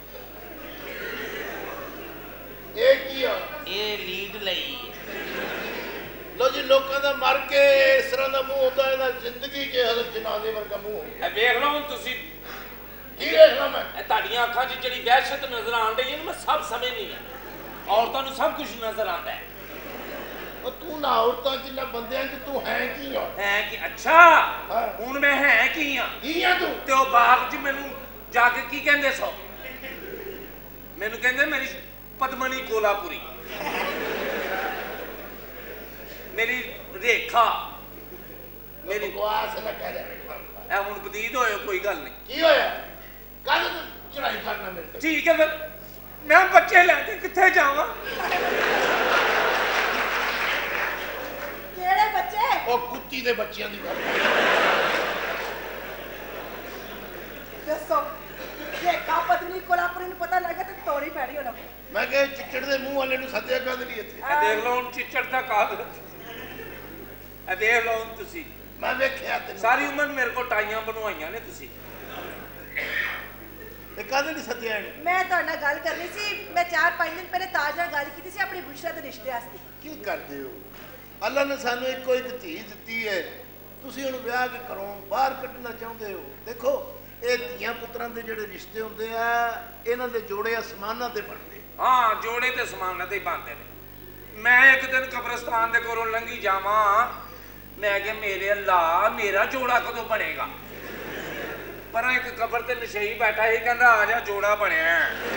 ये किया ये लीड लई लो जी लोगों का मर के इस तरह का मुंह होता है ना जिंदगी के हजरत जनाजे वर्गा मुंह ए देख लो हुन तुसी की देखना मैं ए ताड़ियां अखां च जड़ी वहशत नजर आन रही है मैं सब समझनी है औरतां नु सब कुछ नजर आंदा है और तू ना औरतां च ना बंदियां च तू है की हो है कि अच्छा हाँ। हुन मैं है की हां की है तू ते ओ बाग च मेनू जाके की कहंदे सो मेनू कहंदे मेरी पद्मनी कोलापुरी मेरी रेखा मेरी बकवास ना कर ए हुन बदीद होए कोई गल नहीं की होया कल चढ़ाई करना मेरे पे ठीक है फिर मैं बच्चे लेके किथे जावां ਕਿਹੜੇ ਬੱਚੇ ओ कुत्ती दे बच्चियां दी गल ਦੱਸੋ ਦੇਖਾ ਪਤਨੀ ਕੋਲਾਪੁਰੀ ਨੂੰ ਪਤਾ ਲੱਗਾ ਤੇ ਤੋੜੀ ਪੈਣੀ ਉਹਨਾਂ ਨੂੰ मैं कहे चिचड़ दे मुंह वाले नु सद्या कर ਲਈ ਇੱਥੇ ए देख लो हुन चिचड़ दा काद ए देख लो हुन तुसी मैं वेखिया तैਨੂੰ सारी उम्र मेरे को टाइयां बनवाईयां ने तुसी ਤੇ ਕਾਹਦੇ ਲਈ ਸੱਦਿਆ ਇਹਨੇ ਮੈਂ ਤੁਹਾਡੇ ਨਾਲ ਗੱਲ ਕਰਨੀ ਸੀ ਮੈਂ 4-5 ਦਿਨ ਪਹਿਲੇ ਤਾਜ ਨਾਲ ਗੱਲ ਕੀਤੀ ਸੀ ਆਪਣੀ ਬੁਸ਼ਰਾ ਦੇ ਰਿਸ਼ਤੇ ਵਾਸਤੇ ਕੀ ਕਰਦੇ ਹੋ ਅੱਲਾ ਨੇ ਸਾਨੂੰ ਇੱਕੋ ਇੱਕ ਧੀ ਦਿੱਤੀ ਹੈ ਤੁਸੀਂ ਉਹਨੂੰ ਵਿਆਹ ਕੇ ਘਰੋਂ ਬਾਹਰ ਕੱਢਣਾ ਚਾਹੁੰਦੇ ਹੋ ਦੇਖੋ ਇਹ ਧੀਆਂ ਪੁੱਤਰਾਂ ਦੇ ਜਿਹੜੇ ਰਿਸ਼ਤੇ ਹੁੰਦੇ ਆ ਇਹਨਾਂ ਦੇ ਜੋੜੇ ਅਸਮਾਨਾਂ ਤੇ ਬਣਦੇ हाँ जोड़े ते समाना ते बांधे ने मैं एक दिन कब्रिस्तान दे कोलों लंघी जावां मैं क्या मेरे अल्लाह मेरा जोड़ा कदों बनेगा पर एक कब्र ते नशेई बैठा ही कहंदा आ जा जोड़ा बनया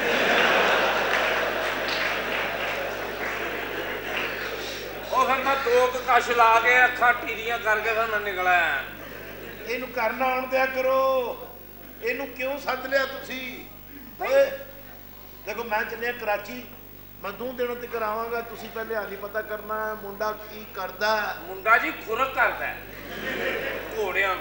ओ फिर मैं दो कश ला के अखां टीरियां करके फिर मैं निकल आया ਇਹਨੂੰ ਕਰਨਾ ਆਉਣ ਦਿਆ ਕਰੋ ਇਹਨੂੰ ਕਿਉਂ ਸੱਦ ਲਿਆ ਤੁਸੀਂ ਓਏ ਦੇਖੋ ਮੈਂ ਚੱਲਿਆ ਕਰਾਚੀ ਮੈਂ 2 ਦਿਨਾਂ ਤੱਕ ਆਵਾਂਗਾ ਤੁਸੀਂ ਪਹਿਲੇ ਹਾਲੀ ਪਤਾ ਕਰਨਾ ਹੈ ਮੁੰਡਾ ਕੀ ਕਰਦਾ मुंडा जी खुरक करदा है घोड़ियां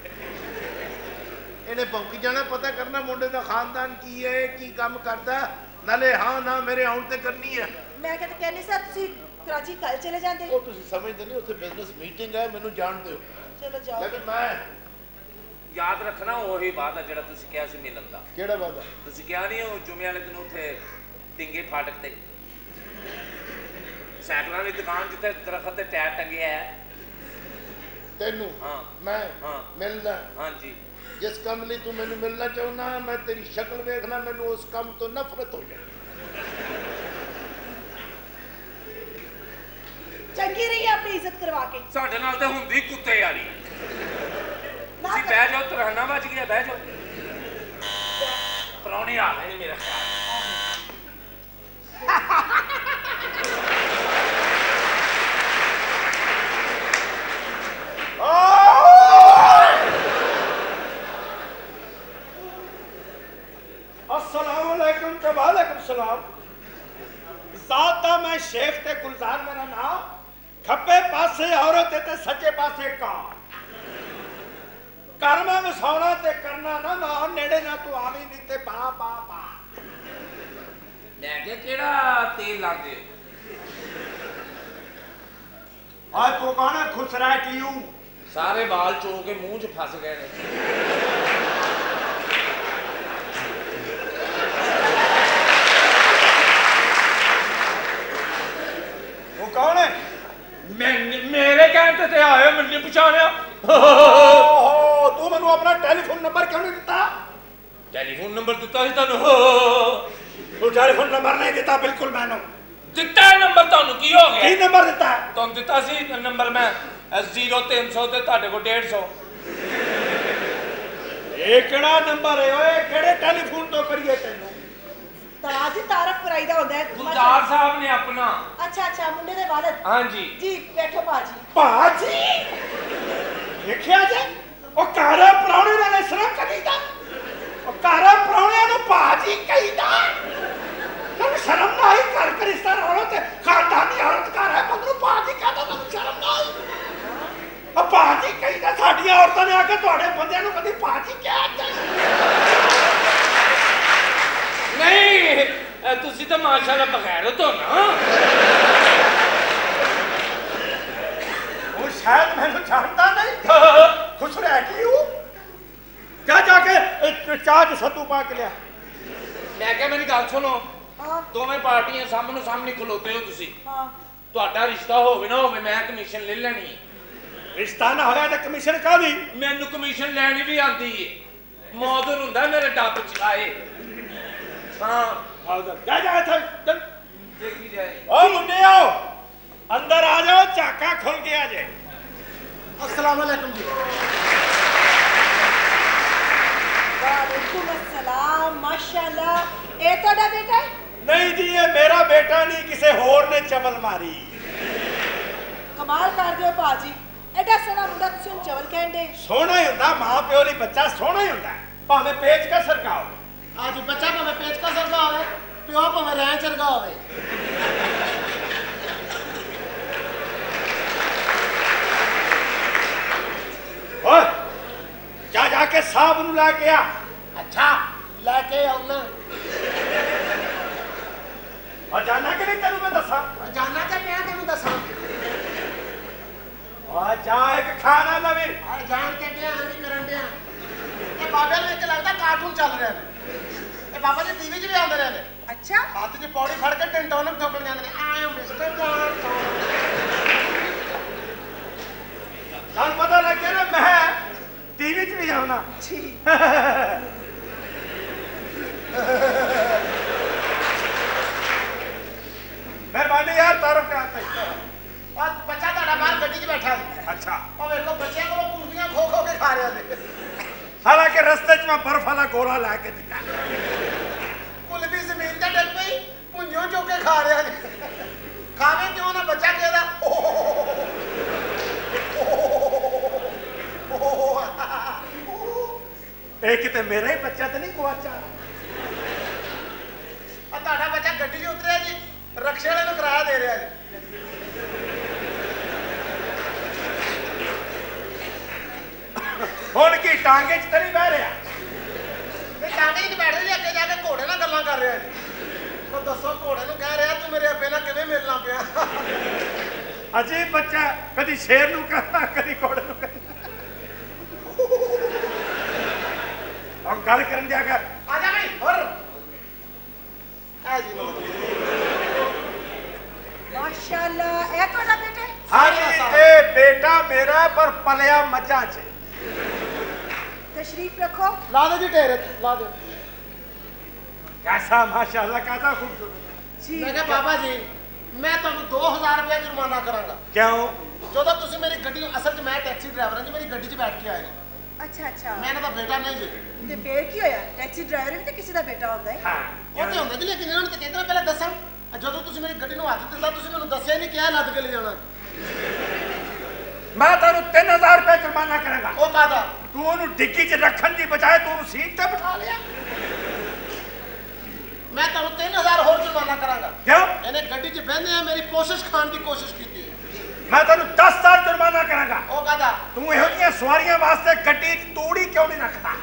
ਇਹਨੇ ਭੌਂਕੀ ਜਾਣਾ ਪਤਾ ਕਰਨਾ ਮੁੰਡੇ ਦਾ ਖਾਨਦਾਨ ਕੀ ਹੈ ਕੀ ਕੰਮ ਕਰਦਾ ਨਾਲੇ ਹਾਂ ਨਾ ਮੇਰੇ ਆਉਣ ਤੇ ਕਰਨੀ ਹੈ ਮੈਂ ਕਹਿੰਦੀ ਸਰ ਤੁਸੀਂ ਕਰਾਚੀ ਕੱਲ ਚਲੇ ਜਾਂਦੇ ਉਹ ਤੁਸੀਂ ਸਮਝਦੇ ਨਹੀਂ ਉੱਥੇ ਬਿਜ਼ਨਸ ਮੀਟਿੰਗ ਹੈ ਮੈਨੂੰ ਜਾਣ ਦਿਓ ਚਲੋ ਜਾਓ ਲੇਕਿਨ ਮੈਂ याद रखना वही बात है जरा तुसी क्या सी मिलन दा ਕਿਹੜਾ ਵਾਦਾ तुसी क्या नहीं हो जुमे वाले दिन उथे टिंगे फाटक ते साइकिलां दी दुकान जिथे दरखत ते टायर टंगे है ਤੈਨੂੰ हाँ ਮੈਂ हाँ ਮਿਲਦਾ हाँ जी जिस काम लिए तू मैनू मिलना चाहना मैं तेरी शक्ल वेखना मैनू उस काम तो नफरत हो जाए। चंगी रही अपनी इज्जत करवा के। ਸਾਡੇ ਨਾਲ ਤਾਂ ਹੁੰਦੀ ਕੁੱਤੇ ਵਾਲੀ। ਤੁਸੀਂ ਬਹਿ ਜਾਓ, ਤਰਾਨਾ ਵੱਜ ਗਿਆ, ਬਹਿ ਜਾਓ। ਪ੍ਰਾਹੁਣੇ ਆ ਗਏ ਨੇ ਮੇਰਾ ਖਿਆਲ। अस्सलाम वालेकुम ते वालेकुम सलाम। ज़ाता मैं शेख ते गुलजार मेरा नाम, खब्बे पासे औरत ते सज्जे पासे कां। कर मैं वसाउणा ते करना ना ना नेड़े ना तू आवी नहीं ते बा बा बा। ਮੈਂ ਕਿਹਾ ਕਿਹੜਾ ਤੇਲ ਲਾਉਂਦੇ ਹੋ? आज तू कौन है खुश रह क्यों? ਸਾਰੇ ਵਾਲ ਚੋ ਕੇ ਮੂੰਹ 'ਚ ਫਸ ਗਏ ਨੇ। वो कौन है? ਮੇਰੇ ਕਹਿਣ ਤੇ ਆਏ ਹੋ, ਮੈਨੂੰ ਪਛਾਣਿਆ? ओहो तू मैनू अपना टेलीफोन नंबर क्यों नहीं दिता? ਟੈਲੀਫੋਨ ਨੰਬਰ ਦਿੱਤਾ ਸੀ ਤੁਹਾਨੂੰ। तू टेलीफोन नंबर नहीं दिता बिल्कुल मैनू। ਦਿੱਤਾ ਹੈ ਨੰਬਰ, ਤੁਹਾਨੂੰ ਕੀ ਹੋ ਗਿਆ? की नंबर दिता है? ਤੁਹਾਨੂੰ ਦਿੱਤਾ ਸੀ ਨੰਬਰ ਮੈਂ 0300 ਤੇ ਤੁਹਾਡੇ ਕੋਲ 150। ये केड़ा नंबर है ओए? केड़े टेलीफोन तो करिए तेनू? ताज तारफ कराईदा होंदा है। ਗੁਲਜ਼ਾਰ ਸਾਹਿਬ ਨੇ ਆਪਣਾ। अच्छा अच्छा मुंडे दे वालिद। ਹਾਂਜੀ जी बैठो बाजी। भाजी देखिया जे ओ कारे प्राणे नाल इस तरह करीदा। ओ कारे प्राणियां नु भाजी कहीदा। तन शर्म ना आई कर इस तरह औरत खानदानी औरत का है मगरू भाजी कहदा तन शर्म ना आई। ओ भाजी कहीदा साडियां औरतां ने आके ਤੁਹਾਡੇ ਬੰਦਿਆਂ ਨੂੰ ਕਦੀ भाजी ਕਿਹਾ ਨਹੀਂ, ਤੁਸੀਂ ਤਾਂ ਮਾਸ਼ਾਅੱਲਾ ਬਗੈਰਤ ਹੋ ਨਾ। वो शायद मैंने जानता नहीं। खुश रह क्यों? जा जाके चाह च सत्तू पा के लिया। ਮੈਂ ਕਿਹਾ ਮੇਰੀ ਗੱਲ ਸੁਣੋ, हां ਦੋਵੇਂ ਪਾਰਟੀਆਂ ਸਾਹਮਣੇ ਸਾਹਮਣੇ ਖਲੋਤੇ ਹੋ ਤੁਸੀਂ। हां ਤੁਹਾਡਾ ਰਿਸ਼ਤਾ ਹੋਵੇ ਨਾ ਹੋਵੇ, ਮੈਂ ਕਮਿਸ਼ਨ ਲੈ ਲੈਣੀ ਹੈ। रिश्ता ना होया तो कमीशन का दी। ਮੈਨੂੰ ਕਮਿਸ਼ਨ ਲੈਣੀ ਵੀ ਆਉਂਦੀ ਏ। ਮੌਜੂਦ ਹੁੰਦਾ ਮੇਰੇ ਡੱਬ ਚ ਆਏ। ਹਾਂ जा जा चल। ਦੇਖੀ ਜਾਏ। ओ मुंडियो अंदर आ जाओ, झाका खुल के आ जाए। अस्सलाम वालेकुम जी। वालेकुम अस्सलाम माशाल्लाह। ए तोड़ा बेटा है? नहीं जी ये मेरा बेटा नहीं, किसी होर ने चवल मारी। कमाल कर दियो बाजी। एडा सोना मुंडा तुम चवल कहंदे। सोना ही होता मां प्यो ली बच्चा सोना ही होता भावे पेच का सरकाओ। आज बच्चा भावे पेच का सरगा होवे, प्यो भावे रैन चरगा होवे। ओए जा जाके साहब नु लाके आ। अच्छा लेके आउना। और जाना कि नहीं तेनू मैं दसा? जाना ते मैं तेनू दसां। और जा एक खाना लवे। आ जान के दे आनी करन दे। ए बाबे ने एक लगदा कार्टून चल रहे ने। ए बाबा जी टीवी च भी आंदे रहे ने। अच्छा हाथ च पौड़ी फड़ के टिंटों ने ठोकण जांदे ने। I am mister John. जान पता लग गया ना मैं टीवी च भी आउना। ठीक मेहरबानी यार तारफ का आता है। और बच्चा ਤੁਹਾਡਾ ਬਾਹਰ ਗੱਡੀ 'ਚ ਬੈਠਾ ਸੀ। अच्छा ਉਹ ਵੇਖੋ ਬੱਚਿਆਂ ਕੋਲੋਂ ਕੁਲਫੀਆਂ ਖੋ ਖੋ ਕੇ ਖਾ ਰਿਹਾ ਸੀ। हालांकि रस्ते च मैं बर्फ वाला गोला लेके दिखा। ਕੁਲਫੀ ਜ਼ਮੀਨ ਤੇ ਡਿੱਗ ਪਈ, ਪੁੰਜੋਂ ਚੁੱਕ ਕੇ ਖਾ ਰਿਹਾ ਸੀ। ਖਾਵੇ ਕਿਉਂ ਨਾ ਬੱਚਾ ਕਿਹਦਾ? एक किते मेरा ही बच्चा तो नहीं गुआचा। ਆ ਤੁਹਾਡਾ ਬੱਚਾ ਗੱਡੀ 'ਚ ਉਤਰਿਆ ਜੀ, ਰਕਸ਼ੇ ਵਾਲੇ ਨੂੰ ਕਿਰਾਇਆ ਦੇ ਰਿਹਾ ਜੀ। ਹੁਣ ਕੀ ਟਾਂਗੇ ਚ ਤਰੀ ਬਹਿ ਰਿਹਾ? ਤੇ ਟਾਂਗੇ 'ਚ ਬੈਠੇ ਜੀ, ਅੱਗੇ ਜਾ ਕੇ ਘੋੜੇ ਨਾਲ ਗੱਲਾਂ ਕਰ ਰਿਹਾ ਜੀ। ਉਹ ਦੱਸੋ ਘੋੜੇ ਨੂੰ ਕਹਿ ਰਿਹਾ ਤੂੰ ਮੇਰੇ ਅੱਬੇ ਨਾਲ ਕਿਵੇਂ ਮਿਲਣਾ ਪਿਆ? ਅਜੀਬ ਬੱਚਾ, ਕਦੀ ਸ਼ੇਰ ਨੂੰ ਕਹਿੰਦਾ ਕਦੀ ਘੋੜੇ ਨੂੰ ਕਹਿੰਦਾ। ਹੁਣ ਗੱਲ ਕਰਨ ਦਿਆ ਕਰ। ਆ ਜਾ ਬਈ ਹੋਰ ਆ ਜੀ माशाल्लाह ए तोड़ा बेटा है? हाँ जी ये बेटा मेरा पर पलिया मजा च। ते तशरीफ रखो। ला दे जी ढेर ला दे। कैसा माशाल्लाह कैसा खूबसूरत जी मैं क्या बाबा जी मैं ਤੁਹਾਨੂੰ 2000 ਰੁਪਏ ਜੁਰਮਾਨਾ ਕਰਾਂਗਾ। क्यों? ਜਦੋਂ ਤੁਸੀਂ ਮੇਰੀ ਗੱਡੀ ਅਸਲ 'ਚ ਮੈਂ ਟੈਕਸੀ ਡਰਾਈਵਰ ਹਾਂ ਜੀ, ਮੇਰੀ ਗੱਡੀ 'ਚ ਬੈਠ ਕੇ ਆਏ ਨੇ। अच्छा अच्छा ਮੈਂ ਇਹਨਾਂ ਦਾ ਬੇਟਾ ਨਹੀਂ ਜੀ। ਤੇ ਫੇਰ ਕੀ ਹੋਇਆ? ਟੈਕਸੀ ਡਰਾਈਵਰ ਵੀ ਤਾਂ ਕਿਸੇ ਦਾ ਬੇਟਾ ਹੁੰਦਾ ਹੈ। हाँ ਉਹ ਤੇ ਹੁੰਦਾ ਜੀ, ਲੇਕਿਨ ਇਹਨਾਂ ਨੂੰ ਤਾਂ ਕਹਿੰਦੇ ਪਹਿਲਾਂ ਦੱਸਾਂ। ਜਦੋਂ ਤੁਸੀਂ ਮੇਰੀ ਗੱਡੀ ਨੂੰ ਹੱਥ ਦਿੱਤਾ ਤੁਸੀਂ ਮੈਨੂੰ ਦੱਸਿਆ ਨਹੀਂ ਕਿਹਾ ਲੱਦ ਕੇ ਲੈ ਜਾਣਾ। मैं तेन 3000 रुपए जुर्माना करेगा। ਉਹ ਕਾਹਦਾ? तू ओनू डिग्गी च रखन दी बजाय तू ओनू सीट ते बिठा लिया। ਮੈਂ ਤੁਹਾਨੂੰ 3000 ਹੋਰ ਜੁਰਮਾਨਾ ਕਰਾਂਗਾ। क्यों? ਇਹਨੇ ਗੱਡੀ 'ਚ ਬਹਿੰਦੇ ਆ ਮੇਰੀ ਕੋਸ਼ਿਸ਼ ਖਾਣ ਦੀ ਕੋਸ਼ਿਸ਼ ਕੀਤੀ ਹੈ। मैं तेन 10,000 जुर्माना करांगा। ਉਹ ਕਾਹਦਾ? तू ਇਹੋ ਜਿਹੀਆਂ ਸਵਾਰੀਆਂ ਵਾਸਤੇ ਗੱਡੀ 'ਚ ਤੂੜੀ ਕਿਉਂ ਨਹੀਂ ਰੱਖਦਾ?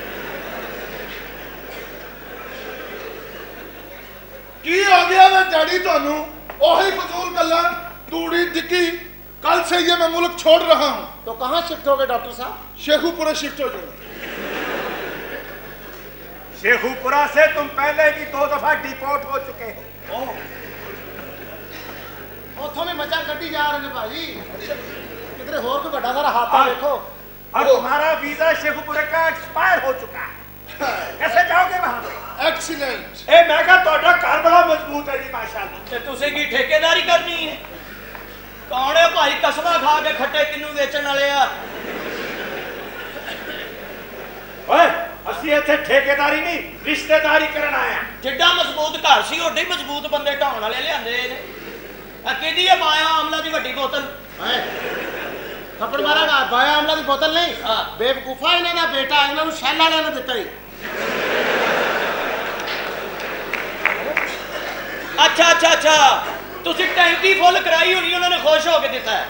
ਕੀ ਹੋ ਗਿਆ ਵੇ ਡੈਡੀ ਤੁਹਾਨੂੰ? ਉਹੀ ਫਜ਼ੂਲ ਗੱਲਾਂ, ਤੂੜੀ ਡਿੱਗੀ। कल से ये मैं मुल्क छोड़ रहा हूँ। तो कहाँ शिफ्ट हो गए डॉक्टर साहब? शेखुपुरा शिफ्ट हो जाऊंगा। शेखुपुरा से तुम पहले भी 2 दफा डिपोर्ट हो चुके हो। उथों में मजा कटी जा रहे हैं भाई। किधरे होर कोई बड़ा सारा हाथा देखो। और तुम्हारा वीजा शेखुपुरा का एक्सपायर हो चुका है। कैसे जाओगे वहां पे? एक्सीलेंट। ए मैं कहा ਤੁਹਾਡਾ ਘਰ ਬੜਾ ਮਜ਼ਬੂਤ ਹੈ ਜੀ ਮਾਸ਼ਾਅੱਲਾ। ਤੇ ਤੁਸੀਂ ਕੀ ਠੇਕੇਦਾਰੀ ਕਰਨੀ ਹੈ? ਕੌਣ ਹੈ ਭਾਈ ਕਸਮਾਂ ਖਾ ਕੇ ਖੱਟੇ ਕਿੰਨੂ ਵੇਚਣ ਵਾਲੇ ਆ? ਓਏ ਅਸੀਂ ਇੱਥੇ ਠੇਕੇਦਾਰੀ ਨਹੀਂ ਰਿਸ਼ਤੇਦਾਰੀ ਕਰਨ ਆਏ ਆ। ਜਿੱਡਾ ਮਜ਼ਬੂਤ ਘਰ ਸੀ ਓਡੇ ਹੀ ਮਜ਼ਬੂਤ ਬੰਦੇ ਢਾਉਣ ਵਾਲੇ ਲਿਆਂਦੇ ਨੇ। ਆ ਕਿਹਦੀ ਹੈ ਬਾਇਆ ਆਮਲਾ ਦੀ ਵੱਡੀ ਬੋਤਲ? ਥੱਪੜ ਮਾਰਾਂਗਾ। ਬਾਇਆ ਆਮਲਾ ਦੀ ਬੋਤਲ ਨਹੀਂ, ਹਾਂ। ਬੇਵਕੂਫਾ ਇਹਨਾਂ ਦਾ ਬੇਟਾ ਇਹਨਾਂ ਨੂੰ ਸ਼ੈਲ ਵਾਲਿਆਂ ਨੇ ਦਿੱਤਾ ਹੀ। ਅੱਛਾ ਅੱਛਾ ਅੱਛਾ ਤੁਸੀਂ ਟੈਂਕੀ ਫੁੱਲ ਕਰਾਈ ਹੋਣੀ, ਉਹਨਾਂ ਨੇ ਖੁਸ਼ ਹੋ ਕੇ ਦਿੱਤਾ ਹੈ।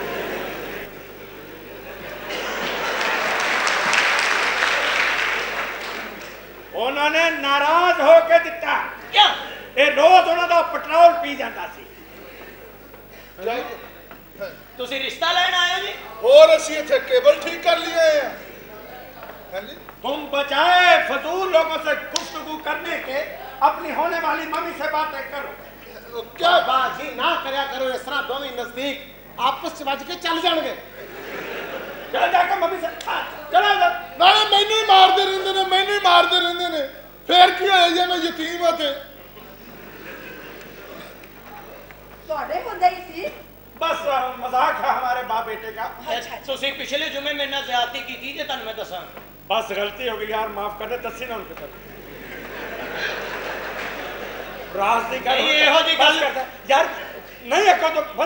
उन्होंने नाराज होके दिता। क्या? ये रोज उन्होंने पेट्रोल पी जाता सी। ਤੁਸੀਂ ਰਿਸ਼ਤਾ ਲੈਣ ਆਏ ਹੋ ਜੀ? और ਅਸੀਂ ਇੱਥੇ केबल ठीक कर लिए हैं। हाँ जी। तुम बजाय फजूल लोगों से गुफ्तगू करने के अपनी होने वाली मम्मी से बातें करो। क्या बाजी ना करया करो, इस तरह दोनों नजदीक आपस च वज के चल जाएंगे। चल जाकर मम्मी से चलो उधर। नाले मैनू ही मारते रहंदे ने, मैनू ही मारते रहंदे ने। फिर की होया जे मैं यतीम हां ते? ਤੁਹਾਡੇ ਹੁੰਦਾ ਹੀ ਸੀ। बस मजाक है हमारे बाप बेटे का। ਤੁਸੀਂ ਪਿਛਲੇ ਜੁਮੇ ਮੇਰੇ ਨਾਲ ਜ਼ਿਆਦਤੀ ਕੀਤੀ ਜੇ ਤੁਹਾਨੂੰ ਮੈਂ ਦੱਸਾਂ। बस गलती हो गई यार, माफ कर दे। दसी ना उनके साथ राज दी गल नहीं, ਇਹੋ ਜਿਹੀ ਗੱਲ- करता यार नहीं है तो बस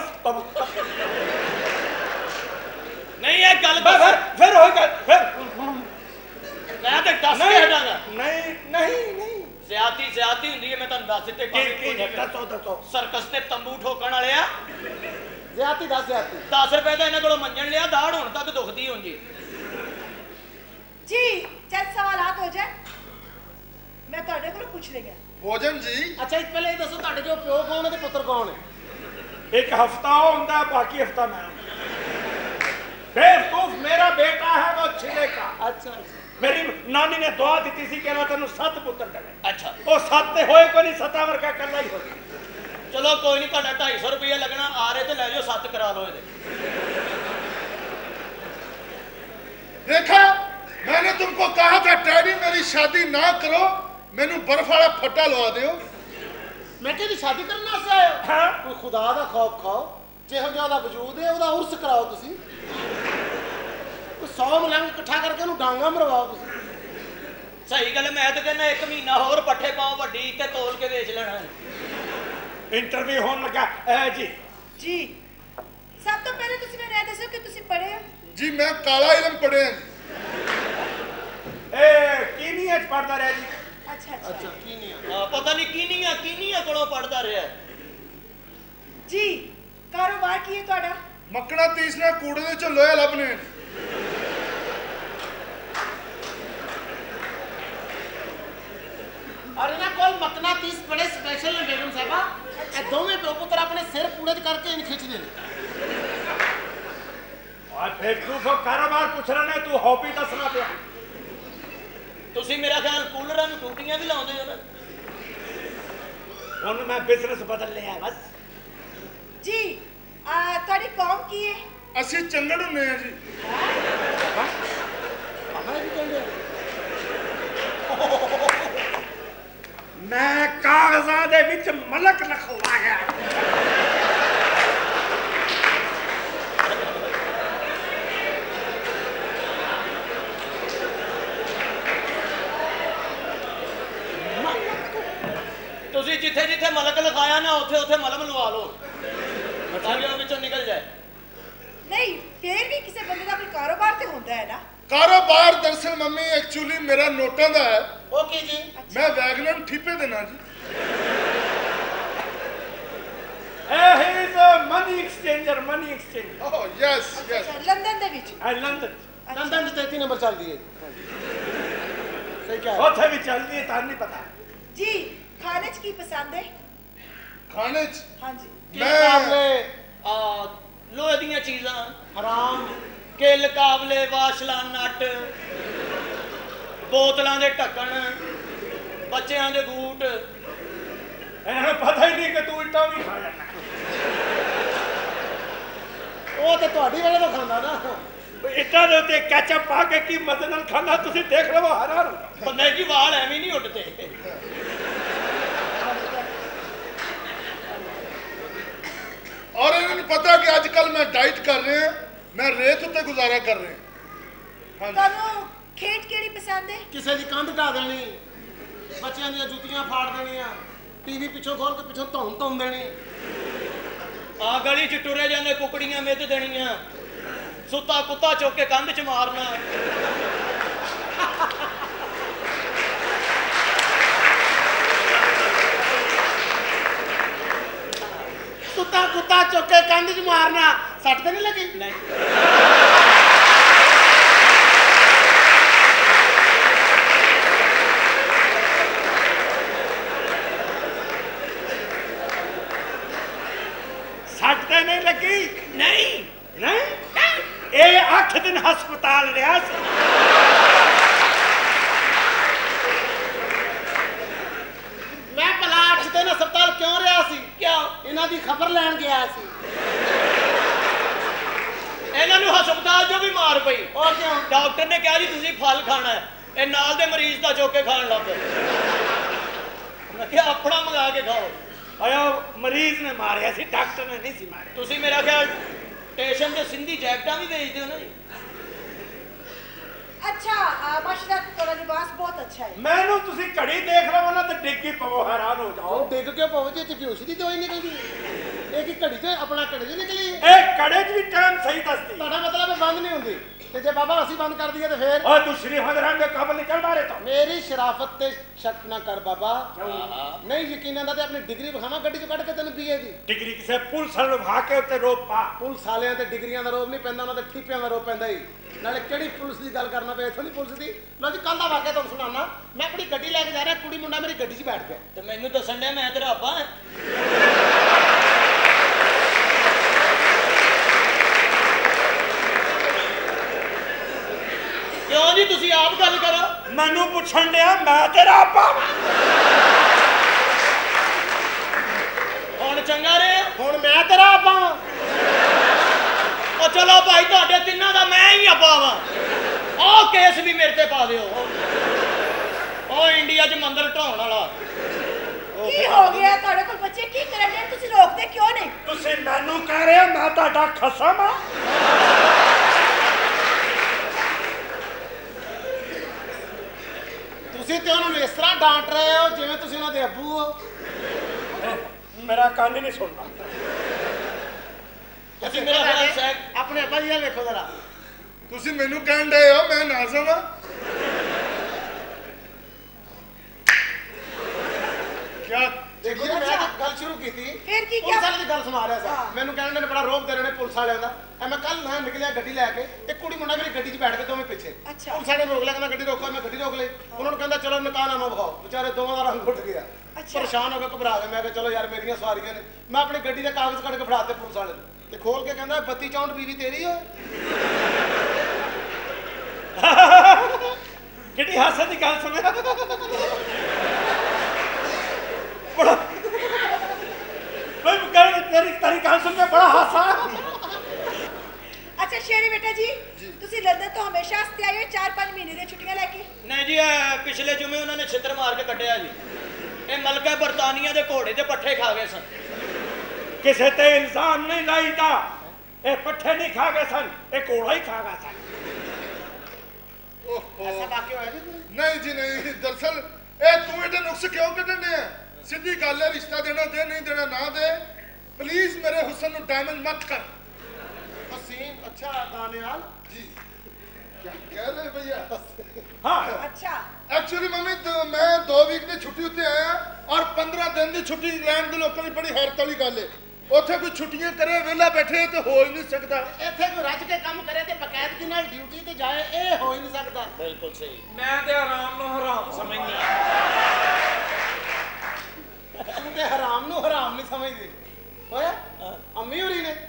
ਨਹੀਂ ਇਹ ਗੱਲ फिर हो गया फिर ਮੈਂ ਤਾਂ ਦੱਸ ਕੇ ਹਟਾਂਗਾ। नहीं नहीं नहीं ਜ਼ਿਆਦਤੀ ਹੁੰਦੀ ਹੈ, ਮੈਂ ਤੁਹਾਨੂੰ ਦੱਸ ਦਿੱਤੇ। दसो ਸਰਕਸ ਤੇ ਤੰਬੂ ਠੋਕਣ ਵਾਲੇ ਆ। ज्यादा 10 ਰੁਪਏ ਦਾ ਇਹਨਾਂ ਕੋਲੋਂ ਮੰਜਣ ਲਿਆ, ਦਾੜ ਹੁਣ ਤੱਕ ਦੁਖਦੀ ਹੁੰਦੀ। जी चंद सवालात हो जाए, मैं ਤੁਹਾਡੇ ਕੋਲ ਪੁੱਛ ਰਹੀ ਹਾਂ। भोजन जी। अच्छा पहले ये दसो ਤੁਹਾਡੇ ਜੋ ਪਿਓ ਕੌਣ ਹੈ ਤੇ ਪੁੱਤਰ ਕੌਣ ਹੈ? एक हफ्ता होता बाकी हफ्ता मैं बेवकूफ मेरा बेटा है वो छिले का। अच्छा मेरी नानी ने दुआ दी थी कि तेन 7 पुत्र देने। ਅੱਛਾ वो 7 ते होए को नहीं, 7 वर्गा करना ही होगा। ਚਲੋ ਕੋਈ ਨਹੀਂ, ਤੁਹਾਡਾ 250 ਰੁਪਏ ਲੱਗਣਾ। ਆ ਰਹੇ ਤੇ ਲੈ ਜਾਓ, 7 ਕਰਾ ਲਓ ਇਹਦੇ। देखा, मैंने तुमको कहा था डैडी मेरी शादी ना करो, मैनू बर्फ वाला फट्टा लवा दो। मैं कहती शादी करने वास्ते आए हो? हाँ। कोई खुदा दा खौफ खाओ, ਜਿਹੋ ਜਿਹਾ ਦਾ ਵਜੂਦ ਹੈ ਉਹਦਾ ਉਰਸ ਕਰਾਓ ਤੁਸੀਂ। ਕੋਈ 100 ਮਲੰਗ ਇਕੱਠਾ ਕਰਕੇ ਉਹਨੂੰ ਡਾਂਗਾ ਮਰਵਾਓ ਤੁਸੀਂ। ਸਹੀ ਗੱਲ ਹੈ, ਮੈਂ ਤਾਂ ਕਹਿੰਦਾ 1 ਮਹੀਨਾ ਹੋਰ ਪੱਠੇ ਪਾਓ ਵੱਡੀ ਤੇ ਤੋਲ ਕੇ ਵੇਚ ਲੈਣਾ ਹੈ। इंटरव्यू होने लगा जी। जी सब तो पहले ਤੁਸੀਂ ਮੈਨੂੰ ਇਹ ਦੱਸੋ ਕਿ ਤੁਸੀਂ ਪੜ੍ਹੇ ਹੋ? जी मैं काला इलम पढ़े हैं। की नहीं है पढ़ता रहा जी। अच्छा अच्छा ਅੱਛਾ ਕੀ ਨਹੀਂ ਆ? ਪਤਾ ਨਹੀਂ ਕੀਨੀਆਂ ਕੋਲੋਂ ਪੜਦਾ ਰਿਹਾ। जी कारोबार की है ਤੁਹਾਡਾ? मक्कड़ा तीसरा कूड़े दे चो लोया लभने। और ਇਹਨਾਂ ਕੋਲ ਮਕਨਾ 30 ਬੜੇ ਸਪੈਸ਼ਲ ਨੇ ਬੇਗਮ ਸਾਹਿਬਾ। ਇਹ ਦੋਵੇਂ ਪਿਓ ਪੁੱਤਰ ਆਪਣੇ ਸਿਰ ਕੂੜੇ 'ਚ ਕਰਕੇ ਇਨ ਖਿੱਚਦੇ ਨੇ। और बेवकूफ कारोबार पूछ रहा है, तू हॉबी दसना पिया। ਤੁਸੀਂ ਮੇਰਾ ਖਿਆਲ ਕੂਲਰਾਂ ਨੂੰ ਟੂਟੀਆਂ ਵੀ ਲਾਉਂਦੇ ਹੋ ਨਾ। ਹੁਣ मैं बिजनेस बदल लिया बस। जी ਤੁਹਾਡੀ ਕੌਮ ਕੀ ਹੈ? ਅਸੀਂ ਚੰਗੜ ਹੁੰਨੇ ਆ ਜੀ। ਹਾਂ ਕੀ ਕਹਿੰਦੇ ਮੈਂ ਕਾਗਜ਼ਾਂ ਦੇ ਵਿੱਚ ਮਲਕ ਲਿਖਵਾ ਗਿਆ। ਤੁਸੀਂ ਜਿੱਥੇ ਜਿੱਥੇ ਮਲਕ ਲਿਖਾਇਆ ਨਾ ਉੱਥੇ ਉੱਥੇ ਮਲਮ ਲਵਾ ਲਓ ਤਾਂ ਕਿ ਉਹ ਵਿੱਚੋਂ ਨਿਕਲ ਜਾਏ। ਨਹੀਂ ਫੇਰ ਵੀ ਕਿਸੇ ਬੰਦੇ ਦਾ ਕੋਈ ਕਾਰੋਬਾਰ ਤੇ ਹੁੰਦਾ ਹੈ ਨਾ। ਕਾਰੋਬਾਰ ਦਰਅਸਲ ਮੰਮੀ ਐਕਚੁਅਲੀ ਮੇਰਾ ਨੋਟਾਂ ਦਾ ਹੈ। ਉਹ ਕੀ ਜੀ? ਮੈਂ ਵੈਗਨਰ ਠੀਪੇ ਦੇਣਾ ਜੀ। He is a money exchanger, money exchange. Oh yes yes. London ਦੇ ਵਿੱਚ। ਲੰਡਨ। ਲੰਡਨ 'ਚ 33 ਨੰਬਰ ਚੱਲਦੀ ਹੈ। ਸਹੀ ਕਿਹਾ। ਉੱਥੇ ਵੀ ਚੱਲਦੀ ਹੈ, ਤਾਂ ਨਹੀਂ ਪਤਾ ਜੀ। ਖਾਣੇ 'ਚ ਕੀ ਪਸੰਦ ਹੈ? ਖਾਣੇ 'ਚ ਹਾਂਜੀ। ਕਾਬਲੇ ਲੋਹੇ ਦੀਆਂ ਚੀਜ਼ਾਂ, ਹਰਾਮ, ਕਿੱਲ ਕਾਬਲੇ, ਵਾਸ਼ਲਾ, ਨਟ, ਬੋਤਲਾਂ ਦੇ ਢੱਕਣ, ਬੱਚਿਆਂ ਦੇ ਬੂਟ। ਇਹਨਾਂ ਨੂੰ ਪਤਾ ਹੀ ਨਹੀਂ ਕਿ ਤੂੰ ਇੱਟਾਂ ਵੀ ਖਾ ਜਾਣਾ। ਉਹ ਤੇ ਤੁਹਾਡੀ ਵਜ੍ਹਾ ਤੋਂ ਖਾਂਦਾ ਨਾ। ਇੱਟਾਂ ਦੇ ਉੱਤੇ ਕੈਚਅਪ ਪਾ ਕੇ ਕੀ ਮਜ਼ੇ ਨਾਲ ਖਾਂਦਾ, ਤੁਸੀਂ ਦੇਖ ਲਵੋ, ਹੈਰਾਨ ਹੋ ਜਾਓ। ਬੰਦੇ ਜੀ ਵਾਲ ਐਵੇਂ ਨਹੀਂ ਉੱਡਦੇ। ਔਰ ਇਹਨਾਂ ਨੂੰ ਪਤਾ ਕਿ ਅੱਜ ਕੱਲ ਮੈਂ ਡਾਈਟ ਕਰ ਰਿਹਾ, ਮੈਂ ਰੇਤ ਉੱਤੇ ਗੁਜ਼ਾਰਾ ਕਰ ਰਿਹਾ। ਹਾਂਜੀ। ਤੁਹਾਨੂੰ ਖੇਡ ਕਿਹੜੀ ਪਸੰਦ ਹੈ? ਕਿਸੇ ਦੀ ਕੰਧ ਢਾ ਦੇਣੀ, ਬੱਚਿਆਂ ਦੀਆਂ ਜੁੱਤੀਆਂ ਫਾੜ ਦੇਣੀਆਂ, ਟੀਵੀ ਪਿੱਛੋਂ ਖੋਲ ਕੇ ਪਿੱਛੋਂ ਧੁੰਨ ਦੇਣੀ, ਆ ਗਲੀ 'ਚ ਟੁਰੇ ਜਾਂਦੇ ਕੁਕੜੀਆਂ ਮਿੱਧ ਦੇਣੀਆਂ, ਸੁੱਤਾ ਕੁੱਤਾ ਚੁੱਕ ਕੇ ਕੰਧ 'ਚ ਮਾਰਨਾ। ਕੁੱਤਾ ਕੁੱਤਾ ਚੁੱਕ ਕੇ ਕੰਧ 'ਚ ਮਾਰਨਾ। ਸੱਟ ਤੇ ਨਹੀਂ ਲੱਗੀ? ਨਹੀਂ। ਸੱਟ ਤੇ ਨਹੀਂ ਲੱਗੀ? ਨਹੀਂ ਨਹੀਂ, ਇਹ 8 ਦਿਨ ਹਸਪਤਾਲ ਰਿਹਾ ਸੀ। ਮੈਂ ਭਲਾ 8 ਦਿਨ ਹਸਪਤਾਲ ਕਿਉਂ ਰਿਹਾ ਸੀ? ਕਿਉਂ? ਇਹਨਾਂ ਦੀ ਖਬਰ ਲੈਣ ਗਿਆ ਸੀ। ਇਹਨਾਂ ਨੂੰ ਹਸਪਤਾਲ 'ਚੋਂ ਵੀ ਮਾਰ ਪਈ। ਹੋਰ ਕਿਉਂ? ਡਾਕਟਰ ਨੇ ਕਿਹਾ ਜੀ ਤੁਸੀਂ ਫਲ ਖਾਣਾ ਹੈ, ਇਹ ਨਾਲ ਦੇ ਮਰੀਜ਼ ਦਾ ਚੁੱਕ ਕੇ ਖਾਣ ਲੱਗ ਪਏ। ਮੈਂ ਕਿਹਾ ਆਪਣਾ ਮੰਗਾ ਕੇ ਖਾਓ। ਆਇਆ ਮਰੀਜ਼ ਨੇ ਮਾਰਿਆ ਸੀ, ਡਾਕਟਰ ਨੇ ਨਹੀਂ ਸੀ ਮਾਰਿਆ। ਤੁਸੀਂ ਮੇਰਾ ਖਿਆਲ ਸਟੇਸ਼ਨ ਤੇ ਸਿੰਧੀ ਜੈਕਟਾਂ ਵੀ ਵੇਚਦੇ ਹੋ ਨਾ ਜੀ। अच्छा माशाल्लाह तुम्हारा लिबास बहुत अच्छा है। ਮੈਨੂੰ ਤੁਸੀਂ ਘੜੀ ਦੇਖ ਲਵੋ ਨਾ ਤੇ ਡਿੱਗ ਕੇ ਪਵੋ, ਹੈਰਾਨ ਹੋ ਜਾਓ। ਉਹ ਡਿੱਗ ਕੇ ਪਵੇ ਤੇ ਬੇਹੋਸ਼ੀ ਦੀ ਦਵਾਈ ਨਿਕਲਦੀ। ਇਹ ਕੀ ਘੜੀ ਤੇ ਆਪਣਾ ਘੜੀ ਤੇ ਨਿਕਲੀ? ਇਹ ਕੜੇ 'ਚ ਵੀ ਟਾਈਮ ਸਹੀ ਦੱਸਦੀ। ਤੁਹਾਡਾ ਮਤਲਬ ਹੈ ਬੰਦ ਨਹੀਂ ਹੁੰਦੀ, ਤੇ ਜੇ ਬਾਬਾ ਅਸੀਂ ਬੰਦ ਕਰ ਦਈਏ ਤੇ ਫੇਰ? ਓਏ ਤੂੰ ਸ਼ਰੀਫ ਰੰਗ ਕਬ ਨਿਕਲ ਬਾਰੇ ਤੋਂ। ਮੇਰੀ ਸ਼ਰਾਫਤ ਤੇ ਸ਼ੱਕ ਨਾ ਕਰ ਬਾਬਾ। ਨਹੀਂ ਯਕੀਨ ਆਂਦਾ ਤੇ ਆਪਣੀ ਡਿਗਰੀ ਵਿਖਾਵਾਂ ਗੱਡੀ 'ਚ ਕੱਢ ਕੇ ਤੈਨੂੰ ਬੀਏ ਦੀ। ਡਿਗਰੀ ਕਿਸੇ ਪੁਲਿਸ ਨੂੰ ਲਵਾ ਕੇ ਉੱਤੇ ਰੋਪ ਪਾ। ਪੁਲਿਸ ਵਾਲਿਆਂ ਤੇ ਡਿਗਰੀਆਂ ਦਾ ਰੋਪ ਨਹੀਂ ਪੈਂਦਾ, ਉਹਨਾਂ ਤੇ ਠੀਪਿਆਂ ਦਾ ਰੋਪ ਪੈਂਦਾ ਹੀ। ਨਾਲੇ ਕਿਹੜੀ ਪੁਲਿਸ ਦੀ ਗੱਲ ਕਰਨਾ ਪਿਆ, ਇੱਥੋਂ ਨਹੀਂ ਪੁਲਿਸ ਦੀ। ਲਓ ਜੀ ਕੱਲ ਦਾ ਵਾਕਿਆ ਤੁਹਾਨੂੰ ਸੁਣਾਉਣਾ। ਮੈਂ ਆਪਣੀ ਗੱਡੀ ਲੈ ਕੇ ਜਾ ਰਿਹਾ, ਕੁੜੀ ਮੁੰਡਾ ਮੇਰੀ ਗੱਡੀ 'ਚ ਬੈਠ ਗਿਆ ਤੇ ਮੈਨੂੰ ਦੱਸਣ ਡਿਆ ਮੈਂ ਤੇਰਾ ਅੱਬਾ ਹਾਂ। ਕਿਉਂ ਜੀ ਤੁਸੀਂ ਆਪ ਗੱਲ ਕਰੋ। ਮੈਨੂੰ ਪੁੱਛਣ ਡਿਆ ਮੈਂ ਤੇਰਾ ਅੱਬਾ। ਹੁਣ ਚੰਗਾ ਰਿਹਾ। ਹੁਣ ਮੈਂ ਤੇਰਾ ਅੱਬਾ ਵਾਂ। ਉਹ ਚਲੋ ਭਾਈ ਤੁਹਾਡੇ ਤਿੰਨਾਂ ਦਾ ਮੈਂ ਹੀ ਅੱਬਾ ਵਾਂ। ਉਹ ਕੇਸ ਵੀ ਮੇਰੇ ਤੇ ਪਾ ਦਿਓ। ਉਹ ਇੰਡੀਆ 'ਚ ਮੰਦਰ ਢਾਉਣ ਵਾਲਾ। ਕੀ ਹੋ ਗਿਆ ਤੁਹਾਡੇ ਕੋਲ ਬੱਚੇ ਕੀ ਕਰਨ ਦੇ, ਤੁਸੀਂ ਰੋਕਦੇ ਕਿਉਂ ਨਹੀਂ? ਤੁਸੀਂ ਮੈਨੂੰ ਕਹਿ ਰਹੇ ਹੋ ਮੈਂ ਤੁਹਾਡਾ ਖਸਮ ਆ? ਤੁਸੀਂ ਤੇ ਉਹਨੂੰ ਇਸ ਤਰ੍ਹਾਂ ਡਾਂਟ ਰਹੇ ਹੋ ਜਿਵੇਂ ਤੁਸੀਂ ਉਹਨਾਂ ਦੇ ਅੱਬੂ ਹੋ। ਮੇਰਾ ਕੰਨ ਨਹੀਂ ਸੁਣਦਾ। ਤੁਸੀਂ ਮੇਰਾ ਖਿਆਲ ਸੈਕ ਆਪਣੇ ਅੱਬਾ ਜੀ ਨਾਲ ਵੇਖੋ ਜ਼ਰਾ। ਤੁਸੀਂ ਮੈਨੂੰ ਕਹਿਣ ਡਏ ਹੋ ਮੈਂ ਨਾਜ਼ਮ ਆ? ਕਿਆ ਦੇਖੋ ਜੀ, ਮੈਂ ਤਾਂ ਗੱਲ ਸ਼ੁਰੂ ਕੀਤੀ, ਫਿਰ ਕੀ ਪੁਲਿਸ ਕਿਹਾ? ਵਾਲੇ ਦੀ ਗੱਲ ਸੁਣਾ ਰਿਹਾ ਸੀ। ਮੈਨੂੰ ਕਹਿੰਦੇ ਨੇ ਬੜਾ ਰੋਕ ਦੇ ਰਹੇ ਨੇ ਪੁਲਿਸ ਵਾਲਿਆਂ ਦਾ। ਮੈਂ ਕੱਲ ਨਾ ਨਿਕਲਿਆ ਗੱਡੀ ਲੈ ਕੇ, ਇੱਕ ਕੁੜੀ ਮੁੰਡਾ ਮੇਰੀ ਗੱਡੀ 'ਚ ਬੈਠ ਕੇ ਦੋਵੇਂ ਪਿੱਛੇ। ਅੱਛਾ। ਪੁਲਿਸ ਵਾਲੇ ਨੇ ਰੋਕ ਲਿਆ, ਕਹਿੰਦਾ ਗੱਡੀ ਰੋਕੋ। ਮੈਂ ਗੱਡੀ ਰੋਕ ਲਈ। ਉਹਨਾਂ ਨੂੰ ਕਹਿੰਦਾ ਚਲੋ ਨਿਕਾਹਨਾਮਾ ਵਿਖਾਓ। ਵਿਚਾਰੇ ਦੋਵਾਂ ਦਾ ਰੰਗ ਉੱਡ ਗਿਆ। ਅੱਛਾ। ਪਰੇਸ਼ਾਨ ਹੋ ਕੇ ਘਬਰਾ ਗਏ। ਮੈਂ ਕਿਹਾ ਚਲੋ ਯਾਰ ਮੇਰੀਆਂ ਸਵਾਰੀਆਂ ਨੇ। ਮੈਂ ਆਪਣੀ ਗੱਡੀ ਦੇ ਕਾਗਜ਼ ਕੱਢ ਕੇ ਫੜਾਤੇ ਪੁਲਿਸ ਵਾਲੇ ਨੂੰ, ਤੇ ਖੋਲ ਕੇ ਕਹਿੰਦਾ 32 64 ਬੀਵੀ ਤੇਰੀ ਹੋ। ਕਿਹੜੀ ਹਾਸੇ ਦੀ ਗੱਲ ਸੁਣਿਆ। ਬੜਾ ਤੇਰੀ ਗੱਲ ਸੁਣ ਕੇ ਬੜਾ ਹਾਸਾ। ਅੱਛਾ ਸ਼ੇਰੀ ਬੇਟਾ ਜੀ ਤੁਸੀਂ ਲੰਡਨ ਤੋਂ ਹਮੇਸ਼ਾ ਵਾਸਤੇ ਆਏ ਹੋ 4-5 ਮਹੀਨੇ ਦੀਆਂ ਛੁੱਟੀਆਂ ਲੈ ਕੇ? ਨਹੀਂ ਜੀ ਪਿਛਲੇ ਜੁਮੇ ਉਹਨਾਂ ਨੇ ਛਿੱਤਰ ਮਾਰ ਕੇ ਕੱਢਿਆ ਜੀ। ਇਹ ਮਲਕਾ ਬਰਤਾਨੀਆ ਦੇ ਘੋੜੇ ਦੇ ਪੱਠੇ ਖਾ ਗਏ ਸਨ। ਕਿਸੇ ਤੇ ਇਲਜ਼ਾਮ ਨਹੀਂ ਲਾਈਦਾ। ਇਹ ਪੱਠੇ ਨਹੀਂ ਖਾ ਗਏ ਸਨ, ਇਹ ਘੋੜਾ ਹੀ ਖਾ ਗਿਆ ਸਨ। ਐਸਾ ਵਾਕਿਆ ਹੋਇਆ ਜੀ? ਨਹੀਂ ਜੀ ਨਹੀਂ, ਦਰਅਸਲ ਇਹ ਤੂੰ ਇਹਦੇ ਨੁਕਸ ਕਿਉਂ ਕੱਢਣੇ ਆ? ਸਿੱਧੀ ਗੱਲ ਹੈ, ਰਿਸ਼ਤਾ ਦੇਣਾ ਦੇ, ਨਹੀਂ ਦੇਣਾ ਨਾ ਦੇ। ਪਲੀਜ਼ ਮੇਰੇ ਹੁਸਨ ਨੂੰ ਡੈਮੇਜ ਮਤ ਕਰ। ਹਸੀਨ ਅੱਛਾ दानियाल जी क्या कह रहे भैया? हाँ अच्छा एक्चुअली मम्मी मैं 2 वीक ਦੀ ਛੁੱਟੀ ਉੱਤੇ ਆਇਆ ਔਰ 15 ਦਿਨ ਦੀ ਛੁੱਟੀ ਇੰਗਲੈਂਡ ਦੇ ਲੋਕਾਂ ਦੀ ਬੜੀ ਹੈਰਤ ਵਾਲੀ ਗੱਲ ਹੈ। ਉੱਥੇ ਕੋਈ ਛੁੱਟੀਆਂ ਕਰੇ ਵਿਹਲਾ ਬੈਠੇ ਤੇ ਹੋ ਹੀ ਨਹੀਂ ਸਕਦਾ। ਇੱਥੇ ਕੋਈ ਰੱਜ ਕੇ ਕੰਮ ਕਰੇ ਤੇ ਬਕਾਇਦਗੀ ਨਾਲ ਡਿਊਟੀ ਤੇ ਜਾਏ, ਇਹ ਹੋ ਹੀ ਨਹੀਂ ਸਕਦਾ। ਬਿਲਕੁਲ ਸਹੀ। ਮੈਂ ਤੇ ਆਰਾਮ ਨੂੰ ਹਰਾਮ ਸਮਝਦੀ ਤੂੰ ਤੇ ਹਰਾਮ ਨੂੰ ਹਰਾਮ ਨਹੀਂ ਸਮਝਦੀ। ਹੋਇਆ ਅੰਮੀ ਹੋਰੀ ਨੇ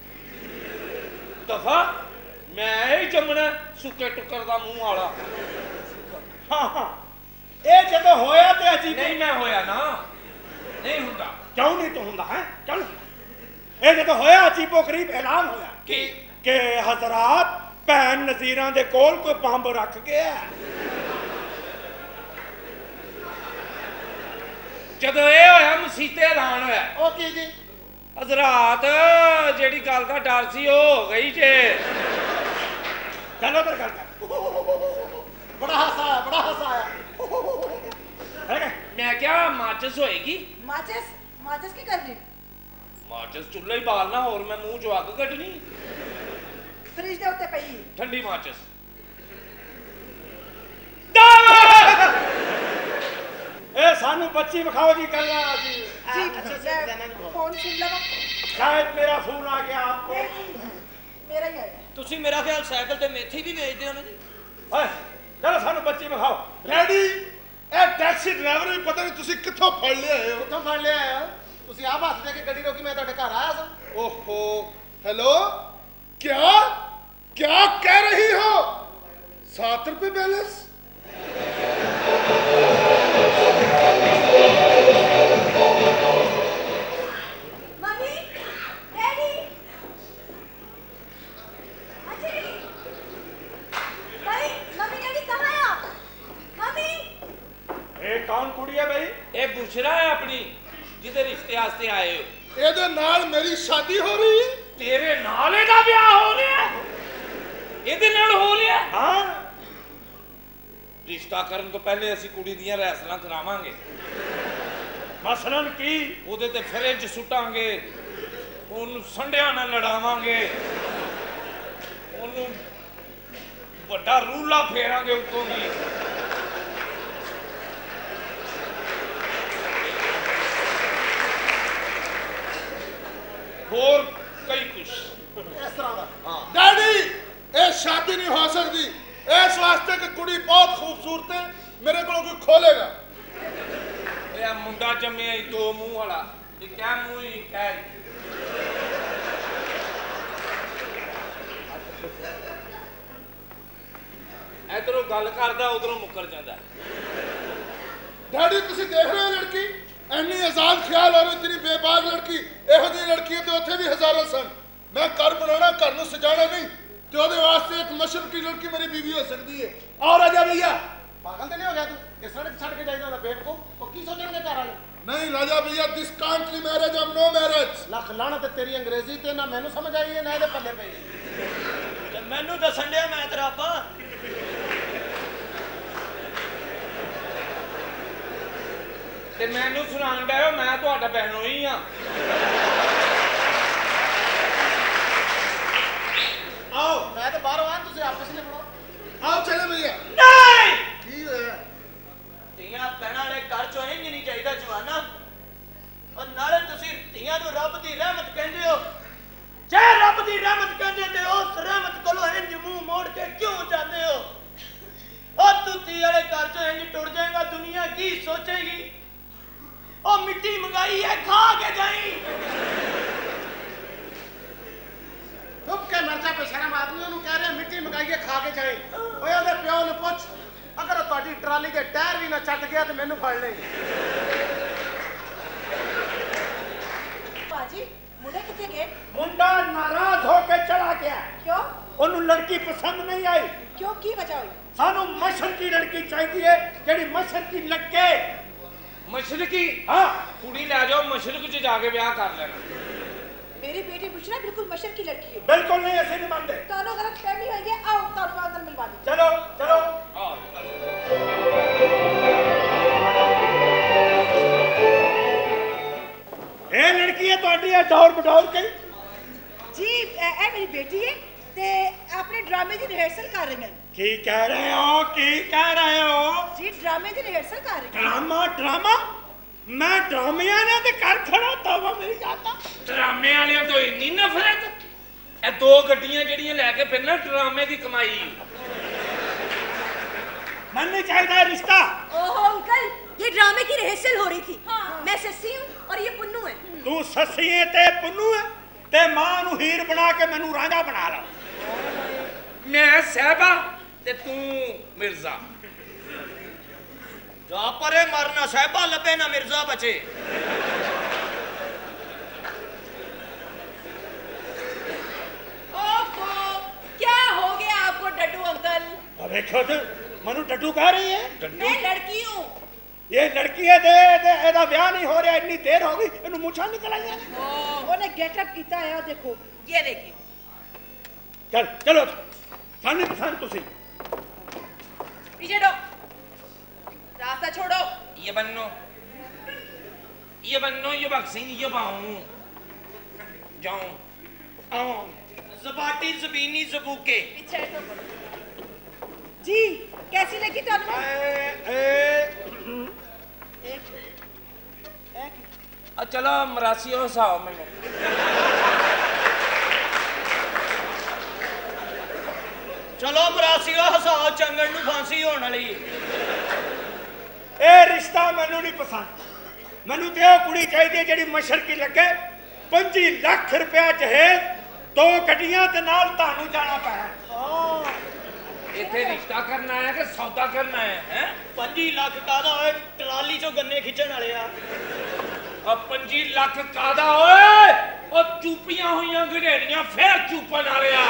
ਦਫਾ ਮੈਂ ਹੀ ਜੰਮਣਾ ਸੁੱਕੇ ਟੁੱਕਰ ਦਾ ਮੂੰਹ ਵਾਲਾ। हाँ हाँ ਇਹ ਜਦੋਂ ਹੋਇਆ ਤੇ ਅਜੀਬ ਨਹੀਂ ਮੈਂ ਹੋਇਆ ਨਾ, ਨਹੀਂ ਹੁੰਦਾ। ਕਿਉਂ ਨਹੀਂ ਤੂੰ ਹੁੰਦਾ ਹੈ? ਕਿਉਂ ਨਹੀਂ? ਇਹ ਜਦੋਂ ਹੋਇਆ ਅਜੀਬੋ ਗਰੀਬ ਐਲਾਨ ਹੋਇਆ ਕਿ ਹਜ਼ਰਾਤ ਭੈਣ ਨਜ਼ੀਰਾਂ ਦੇ ਕੋਲ ਕੋਈ ਬੰਬ ਰੱਖ ਗਿਆ। ਜਦੋਂ ਇਹ ਹੋਇਆ ਮਸੀਤੇ ਐਲਾਨ ਹੋਇਆ, ਉਹ ਕੀ ਜੀ? ਹਜ਼ਰਾਤ ਜਿਹੜੀ ਗੱਲ ਦਾ ਡਰ ਸੀ ਉਹ ਹੋ ਗਈ ਜੇ। ਚਲੋ ਉਧਰ ਗੱਲ ਕਰ। ਬੜਾ ਹਾਸਾ ਆਇਆ, ਬੜਾ ਹਾਸਾ ਆਇਆ। ਹੈ ਮੈਂ ਕਿਹਾ ਮਾਚਸ ਹੋਏਗੀ। माचिस की करनी? ਮਾਚਸ ਚੁੱਲ੍ਹਾ ਹੀ ਬਾਲਣਾ, ਹੋਰ ਮੈਂ ਮੂੰਹ ਚੋਂ ਅੱਗ ਕੱਢਣੀ। फ्रिज दे उत्ते पई ਠੰਡੀ ਮਾਚਸ। ਇਹ ਸਾਨੂੰ ਬੱਚੀ ਵਿਖਾਓ ਜੀ ਕੱਲਾ ਅਸੀਂ जी अच्छा से जाना नहीं। फोन सुन लगा ਸ਼ਾਇਦ ਮੇਰਾ ਫੋਨ ਆ ਗਿਆ ਆਪਕੋ। मेरा ही आया ਤੁਸੀਂ ਮੇਰਾ ਖਿਆਲ ਸਾਈਕਲ ਤੇ ਮੇਥੀ ਵੀ ਵੇਚਦੇ ਹੋ ਨਾ ਜੀ। ਓਏ ਚਲੋ ਸਾਨੂੰ ਬੱਚੀ ਵਿਖਾਓ। ਡੈਡੀ ਇਹ ਟੈਕਸੀ ਡਰਾਈਵਰ ਵੀ ਪਤਾ ਨਹੀਂ ਤੁਸੀਂ ਕਿੱਥੋਂ ਫੜ ਲਿਆ ਹੋ। ਕਿੱਥੋਂ ਫੜ ਲਿਆ ਆ? ਤੁਸੀਂ ਆਪ ਹੱਥ ਦੇ ਕੇ ਗੱਡੀ ਰੋਕੀ, ਮੈਂ ਤੁਹਾਡੇ ਘਰ ਆਇਆ ਸਾਂ। ओहो हेलो क्या क्या कह रही हो? 7 रुपए बैलेंस? मम्मी डैडी अजय भाई मम्मी डैडी कहाँ है आप? मम्मी ਇਹ ਕੌਣ ਕੁੜੀ ਹੈ ਬਈ? ਇਹ ਬੁਸ਼ਰਾ ਹੈ ਆਪਣੀ ਜਿਹਦੇ ਰਿਸ਼ਤੇ ਵਾਸਤੇ ਆਏ ਹੋ। ਇਹਦੇ ਨਾਲ ਮੇਰੀ ਸ਼ਾਦੀ ਹੋ ਰਹੀ ਹੈ। ਤੇਰੇ ਨਾਲ ਇਹਦਾ ਵਿਆਹ ਹੋ ਰਿਹਾ, ਇਹਦੇ ਨਾਲ ਹੋ ਰਿਹਾ। ਹਾਂ ਰਿਸ਼ਤਾ ਕਰਨ ਤੋਂ ਪਹਿਲੇ ਅਸੀਂ ਕੁੜੀ ਦੀਆਂ ਰੈਸਲਾਂ ਕਰਾਵਾਂਗੇ। ਮਸਲਨ ਕੀ? ਉਹਦੇ ਤੇ ਫਰਿੱਜ ਸੁੱਟਾਂਗੇ, ਉਹਨੂੰ ਸੰਡਿਆਂ ਨਾਲ ਲੜਾਵਾਂਗੇ, ਉਹਨੂੰ ਵੱਡਾ ਰੂਲਾ ਫੇਰਾਂਗੇ ਉੱਤੋਂ ਦੀ। ਹੋਰ ਕਈ ਕੁਛ ਇਸ ਤਰ੍ਹਾਂ ਦਾ। डैडी ये शादी नहीं हो सकती इस वास्ते कि कुड़ी बहुत खूबसूरत है मेरे को कोई खोलेगा। ਇਹ ਆ ਮੁੰਡਾ ਜੰਮਿਆ ਹੀ 2 ਮੂੰਹ ਵਾਲਾ, ਇੱਕ ਐ ਮੂੰਹ ਹੀ ਇੱਕ ਐ। ਇਧਰੋਂ ਗੱਲ ਕਰਦਾ ਉਧਰੋਂ ਮੁੱਕਰ ਜਾਂਦਾ। डैडी तुसी देख रहे हो लड़की एनी आजाद ख्याल और इतनी बेबाक लड़की ਇਹੋ ਜਿਹੀ ਲੜਕੀ ਤੇ ਉੱਥੇ ਵੀ ਹਜ਼ਾਰਾਂ ਸਨ। ਮੈਂ ਘਰ ਬਣਾਉਣਾ, ਘਰ ਨੂੰ ਸਜਾਣਾ ਨਹੀਂ ਤੇ ਉਹਦੇ ਵਾਸਤੇ ਇੱਕ ਮਸ਼ਰਕੀ ਲੜਕੀ ਮੇਰੀ ਬੀਵੀ ਹੋ ਸਕਦੀ ਹੈ। ਔਰ ਰਾਜਾ ਭਈਆ ਪਾਗਲ ਤੇ ਨਹੀਂ ਹੋ ਗਿਆ ਤੂੰ? ਕਿਸ ਤਰ੍ਹਾਂ ਛੱਡ ਕੇ ਜਾਈਦਾ ਹੁੰਦਾ ਬੇਵਕੂਫ? ਉਹ ਕੀ ਸੋਚਣਗੇ ਘਰ ਵਾਲੇ? नहीं राजा भैया this can't be marriage of no marriage. Lakh ਲਾਹਨਤ ਤੇਰੀ ਅੰਗਰੇਜ਼ੀ ਤੇ, ਨਾ ਮੈਨੂੰ ਸਮਝ ਆਈ ਹੈ ਨਾ ਇਹਦੇ ਪੱਲੇ ਪਈ। ਤੇ ਮੈਨੂੰ ਦੱਸਣ ਡਿਆ ਮੈਂ ਤੇਰਾ ਆਪਾ। ਤੇ ਮੈਨੂੰ ਸੁਣਾਉਣ ਡਿਆ ਮੈਂ ਤੁਹਾਡਾ ਬਹਿਨੋਈ ਹੀ ਆ। ਆਓ ਮੈਂ ਤਾਂ ਬਾਹਰੋਂ ਆਇਆ, ਤੁਸੀਂ ਆਪਸ ਵਿੱਚ ਬਣਾਓ। आओ चले भैया। ਨਹੀਂ की होया? ਧੀਆਂ ਭੈਣਾਂ ਵਾਲੇ ਘਰ ਚੋਂ ਇੰਜ ਨਹੀਂ ਚਾਹੀਦਾ ਜਵਾਨਾ। ਔਰ ਨਾਲੇ ਤੁਸੀਂ ਧੀਆਂ ਨੂੰ ਰੱਬ ਦੀ ਰਹਿਮਤ ਕਹਿੰਦੇ ਹੋ। ਜੇ ਰੱਬ ਦੀ ਰਹਿਮਤ ਕਹਿੰਦੇ ਤੇ ਉਸ ਰਹਿਮਤ ਕੋਲੋਂ ਇੰਜ ਮੂੰਹ ਮੋੜ ਕੇ ਕਿਉਂ ਜਾਂਦੇ ਹੋ? ਉਹ ਤੂੰ ਧੀ ਵਾਲੇ ਘਰ ਚੋਂ ਇੰਜ ਟੁੱਟ ਜਾਏਗਾ, ਦੁਨੀਆ ਕੀ ਸੋਚੇਗੀ? ਉਹ ਮਿੱਟੀ ਮੰਗਾਈ ਹੈ, ਖਾ ਕੇ ਜਾਈ। ਚੁੱਪ ਕੇ ਮਰਜ਼ਾ ਬੇਸ਼ਰਮ ਆਦਮੀ ਉਹਨੂੰ ਕਹਿ ਰਿਹਾ ਮਿੱਟੀ ਮਗਾਈਏ ਖਾ ਕੇ ਜਾਏ। ਓਏ ਉਹਦੇ ਪਿਓ ਨੂੰ ਪੁੱਛ, ਅਗਰ ਤੁਹਾਡੀ ਟਰਾਲੀ ਦੇ ਟਾਇਰ ਵੀ ਨਾ ਚੱਟ ਗਿਆ ਤੇ ਮੈਨੂੰ ਫੜ ਲੈ। बाजी मुंडे कितने गए? ਮੁੰਡਾ ਨਾਰਾਜ਼ ਹੋ ਕੇ ਚਲਾ ਗਿਆ। क्यों? ਉਹਨੂੰ ਲੜਕੀ ਪਸੰਦ ਨਹੀਂ ਆਈ। क्यों की वजह हुई? ਸਾਨੂੰ ਮਸ਼ਰਕੀ ਲੜਕੀ ਚਾਹੀਦੀ ਹੈ ਜਿਹੜੀ ਮਸ਼ਰਕੀ ਲੱਗੇ। मशरकी हाँ कुड़ी ले जाओ, मशरक च जाके ब्याह कर लेना। मेरी बेटी बुशरा बिल्कुल मशरक की लड़की है। बिल्कुल नहीं, ऐसे नहीं मानते। तानो गलत फहमी हुई है। आओ तानो अंदर मिलवा दी। चलो चलो। ये लड़की है तो है डोर बडोर के जी ए मेरी बेटी है ते अपने ड्रामे की रिहर्सल कर रही हैं। की कह रहे हो? की कह रहे हो? जी ड्रामे की रिहर्सल कर रही हैं। ड्रामा ड्रामा मैं ड्रामिया ने ते कर खड़ा तवा मेरी जाता। ड्रामे वाले तो इन्नी नफरत। ए दो गड्डियां जड़ियां लेके फिरना ड्रामे की कमाई। मन नहीं चाहता है रिश्ता। ओहो अंकल, ये ड्रामे की रिहर्सल हो रही थी। हाँ। मैं सस्सी हूँ और ये पुन्नू है। तू सस्सी है ते पुन्नू है ते मां नु हीर बना के मैनू रांझा बना ला। मैं सहबा ते तू मिर्जा। जा परे मरना साहिबा लबे ना मिर्जा बचे। ओहो, क्या हो गया आपको डड्डू अंकल? देखो तो मनु डड्डू कह रही है। मैं लड़की हूँ। ये लड़की है दे एदा ब्याह नहीं हो रहा, इतनी देर हो गई, इन्हू मुछा निकल आई है। ओने गेटअप कीता है देखो। ये देखिए। चल चलो थाने पसंद तुसी पीछे हटो, रास्ता छोड़ो। ये बन्नो ये बक्सिंग ये बाऊं जाऊं आओ ज़बाती ज़बीनी ज़बूके। पीछे हटो। जी कैसी लगी तो चलो मरासी हसाओ मैंने। चलो मरासियो हसाओ, चंगड़ नू फांसी होने वाली। ए रिश्ता मैनू नहीं पसंद। मैनू ते ओ कुड़ी चाहिदी जेड़ी मशरकी लगे। 25 लाख रुपया जहेज, 2 गड्डियां ते नाल तानू जाना पैना। इथे रिश्ता करना है कि सौदा करना है? हैं 25 लाख कादा होए, ट्राली चो गन्ने खिंचण वाले आ। और 25 लाख कादा होए और चूपियां हुईयां गडेरियां फिर चूपन वाले आ।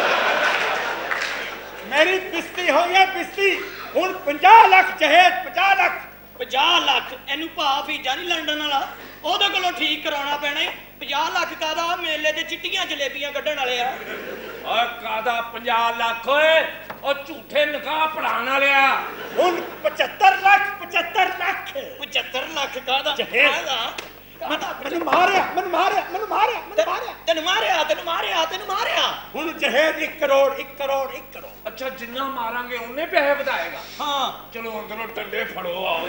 मेरी बिस्ती हो गया बिस्ती। हुण 50 लाख जहेज, 50 लाख 50 लाख एनू भाव वीजा नहीं लंडन वाला, ओदे कोलों ठीक कराना पैना। 50 लाख कादा मेले ते चिट्टियां जलेबियां कड्ढण वाले आ। और कादा 50 लाख होए और झूठे निकाह पढ़ाने वाले आ। हुण 75 लाख 75 लाख 75 लाख कादा जहेज। मैनू मारिया मैनू मारिया मैनू मारिया मैनू मारिया तेन मारिया तेन मारिया तेन मारिया। हुण जहेज 1 करोड़ 1 करोड़ 1 करोड़। अच्छा जिन्ना मारांगे उन्ने पैसे बताएगा। हाँ चलो अंदरों टंडे फड़ो आओ।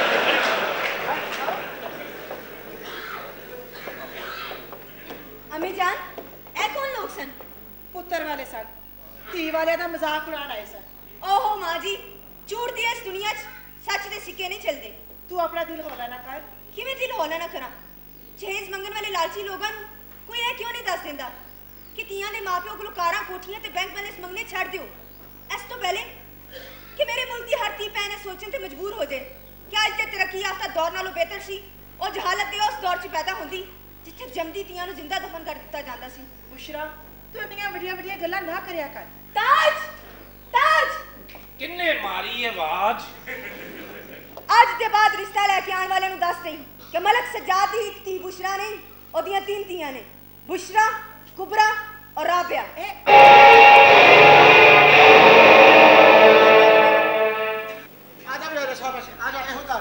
अम्मी जान, ए कौन लोग सन? पुत्र वाले सन, धी वाले दा मजाक उड़ान आए सन। ओहो माँ जी, झूठ दी इस दुनिया च सच दे सिक्के नहीं चलते। तू अपना दिल हौला ना कर। किवें दिल हौला ना करा? जहेज मंगन वाले लालची लोगों नूं कोई ए क्यों नहीं दस दिंदा कि तियां दे मां-प्यो कोलों कारां कोठियां ते बैंक बैलेंस मंगने छड़ दिओ। इस तो पहले कि मेरे मुल्क दी हर धी भैन सोचन ते मजबूर हो जाए कि अज दे तरक्की याफ्ता दौर नालों बेहतर सी और जहालत दे उस दौर च पैदा होंदी जिथे जमदी तियां नूं जिंदा दफन कर दित्ता जांदा सी। बुशरा तू इतनी वड्डियां गल्लां ना करया कर। ताज ताज किन्ने मारी आवाज? आज के बाद रिश्ता लेके आने वाले नूं दस नहीं कि मलक सज्जाद दी थी बुशरा नहीं, ओदियां 3 तियां ने, बुशरा, कुबरा और राबिया। आजा बेटा शाबाश आजा एहो कर।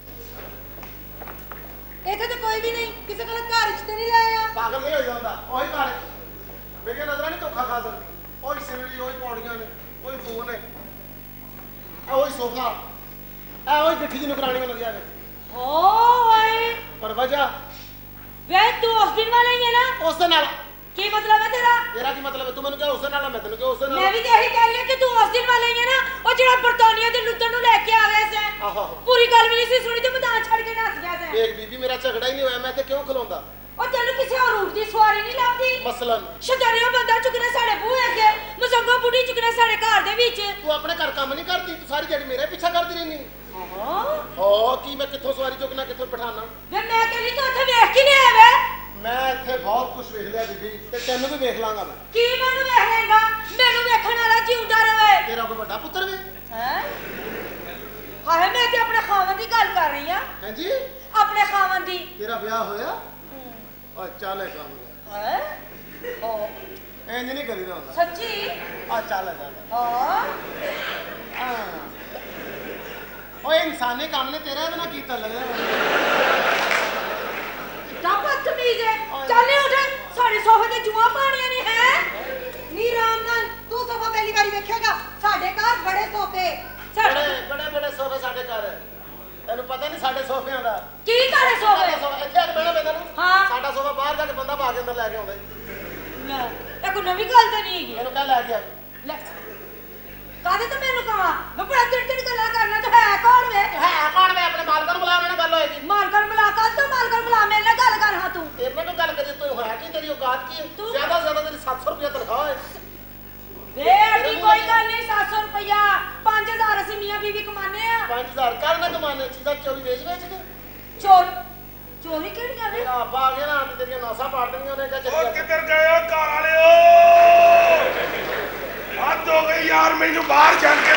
इथे तो कोई भी नहीं, किसी गलत घर रिश्ते नहीं लाया। पागल नहीं हो जाता ओही कर। मेरी नजर नहीं धोखा खा सकती। ओही सिमरी ओही पौड़ियां ने ओही फोन है ओही सोफा ओही गठ्ठी जी नुकरानी में लग जाए। ओए पर वजह वे तू उस दिन वाला ही है ना? उस दिन नाल की मतलब है तेरा? तेरा की मतलब है? तू मैंने क्या उस दिन नाल मैं तेन क्या उस दिन मैं भी यही कह रही हूं कि तू उस दिन वाला ही है ना, और जेड़ा बर्तानिया दे लुੱਟਣ ਨੂੰ ਲੈ ਕੇ ਆ ਗਿਆ ਸੀ। आहो पूरी गल भी नहीं सी सुनी ते मैदान छड़ के नस गया ਸੀ। एक बीबी मेरा झगड़ा ही नहीं होया मैं ते क्यों खलोंदा? और तेनू किसी और रूट दी सवारी नहीं लगदी? मसलन शदरियो बंदा चुकना साडे बूहे अगे, मजंगो बुढ़ी चुकना साडे घर दे विच। तू अपने घर काम नहीं करती, तू सारी दिहाड़ी मेरे पीछा करती रहनी। हां ओ की मैं कित्थों सवारी चुकना कित्थों बिठाना? वे मैं कहली तू ओथे वेख के नहीं आया वे? ਮੈਂ ਇੱਥੇ ਬਹੁਤ ਕੁਝ ਵੇਖ ਲਿਆ ਬੀਬੀ ਤੇ ਤੈਨੂੰ ਵੀ ਵੇਖ ਲਾਂਗਾ ਮੈਂ। ਕੀ ਮੈਨੂੰ ਵੇਖ ਲੇਗਾ? ਮੈਨੂੰ ਵੇਖਣ ਵਾਲਾ ਜਿਉਂਦਾ ਰਵੇ। ਤੇਰਾ ਕੋਈ ਵੱਡਾ ਪੁੱਤਰ ਵੀ ਹੈ? ਹਾਏ ਮੈਂ ਤੇ ਆਪਣੇ ਖਾਵਨ ਦੀ ਗੱਲ ਕਰ ਰਹੀ ਆ। ਹਾਂਜੀ ਆਪਣੇ ਖਾਵਨ ਦੀ। ਤੇਰਾ ਵਿਆਹ ਹੋਇਆ? ਓ ਚੱਲ ਇਹ ਕੰਮ ਹੈ? ਓ ਇੰਜ ਨਹੀਂ ਕਰੀਦਾ ਹੁੰਦਾ। ਸੱਚੀ? ਆ ਚੱਲ ਚੱਲ। ਹਾਂ ਓਏ ਇਨਸਾਨੀ ਕੰਮ ਨੇ ਤੇਰਾ ਇਹਦੇ ਨਾਲ ਕੀਤਾ ਲੱਗਦਾ। ਕਿੱਦਾਂ ਬਦਤਮੀਜ਼ ਹੈ। ਚੱਲ ਨੀ ਉੱਠ, ਸਾਡੇ ਸੋਫੇ ਤੇ ਜੂਆਂ ਪਾਣੀਆਂ ਨਹੀਂ ਹੈ। ਨੀ ਰਾਮ ਨਾਲ ਤੂੰ ਸੋਫਾ ਪਹਿਲੀ ਵਾਰੀ ਵੇਖੇਗਾ। ਸਾਡੇ ਘਰ ਬੜੇ ਸੋਫੇ। ਬੜੇ ਸੋਫੇ ਸਾਡੇ ਘਰ। ਤੈਨੂੰ ਪਤਾ ਨਹੀਂ ਸਾਡੇ ਸੋਫਿਆਂ ਦਾ ਕੀ ਘਰੇ ਸੋਫੇ? ਇੱਥੇ ਆ ਕੇ ਬਹਿਣਾ ਪੈਂਦਾ ਨਾ। ਹਾਂ ਸਾਡਾ ਸੋਫਾ ਬਾਹਰ ਜਾ ਕੇ ਬੰਦਾ ਪਾ ਕੇ ਅੰਦਰ ਲੈ ਕੇ ਆਉਂਦਾ। ਇਹ ਕੋਈ ਨਵੀਂ ਗੱਲ ਤਾਂ ਨਹੀਂ ਹੈਗੀ। ਇਹਨੂੰ ਕਹਿ ਲੈ ਗਿਆ ਲੈ ਕਾਹਦੇ ਤੇ ਮੈਨੂੰ ਕਹਾਂ ਮੈਂ ਬੜਾ ਚਿੜਚਿੜ ਗੱਲਾਂ ਕਰਨਾ। ਤੂੰ ਹੈ ਕੌਣ ਵੇ? ਹੈ ਕੌਣ ਵੇ? ਆਪਣੇ ਮਾਲਕਾਂ ਨੂੰ ਬੁਲਾ, ਮੇਰੇ ਨਾਲ ਗੱਲ ਹੋਏਗੀ। ਮਾਲਕਣ ਬੁਲਾ। ਕੱਲ ਤੋਂ ਮਾਲਕਣ ਬੁਲਾ, ਮੇਰੇ ਨਾਲ ਗੱਲ ਕਰ। ਹਾਂ ਤੂੰ ਤੇਰੇ ਨਾਲ ਗੱਲ ਕਰੀ ਤੂੰ ਹੋਇਆ ਕੀ? ਤੇਰੀ ਔਕਾਤ ਕੀ ਹੈ? ਤੂੰ- ਜ਼ਿਆਦਾ ਤੋਂ ਜ਼ਿਆਦਾ ਤੇਰੀ 700 ਰੁਪਏ ਤਨਖਾਹ ਹੈ। ਵੇ ਅਜੀ ਕੋਈ ਗੱਲ ਨਹੀਂ। 700 ਰੁਪਇਆ 5000 ਅਸੀਂ ਮੀਆਂ ਬੀਵੀ ਕਮਾਨੇ ਆ। 5000 ਕਰਨਾ ਕਮਾਨੇ ਚੀਜ਼ਾਂ ਚੋਰੀ ਵੇਚ ਕੇ। ਚੋਰੀ ਕਿਹੜੀਆਂ ਵੇ? ਤੇਰਾ ਅੱਬਾ ਆ ਗਿਆ ਨਾ ਤੇ ਤੇਰੀਆਂ ਨਾਸਾਂ ਪਾੜ ਦੇਣੀਆਂ ਉਹਨੇ। ਕਿਆ ਉਹ ਚੱਲੀ ਕਿੱਧਰ ਗਏ ਹੋ ਘਰ ਵਾਲਿਓ? ਹੱਦ ਹੋ ਗਈ ਯਾਰ, ਮੈਨੂੰ ਬਾਹਰ ਜਾਣ ਕੇ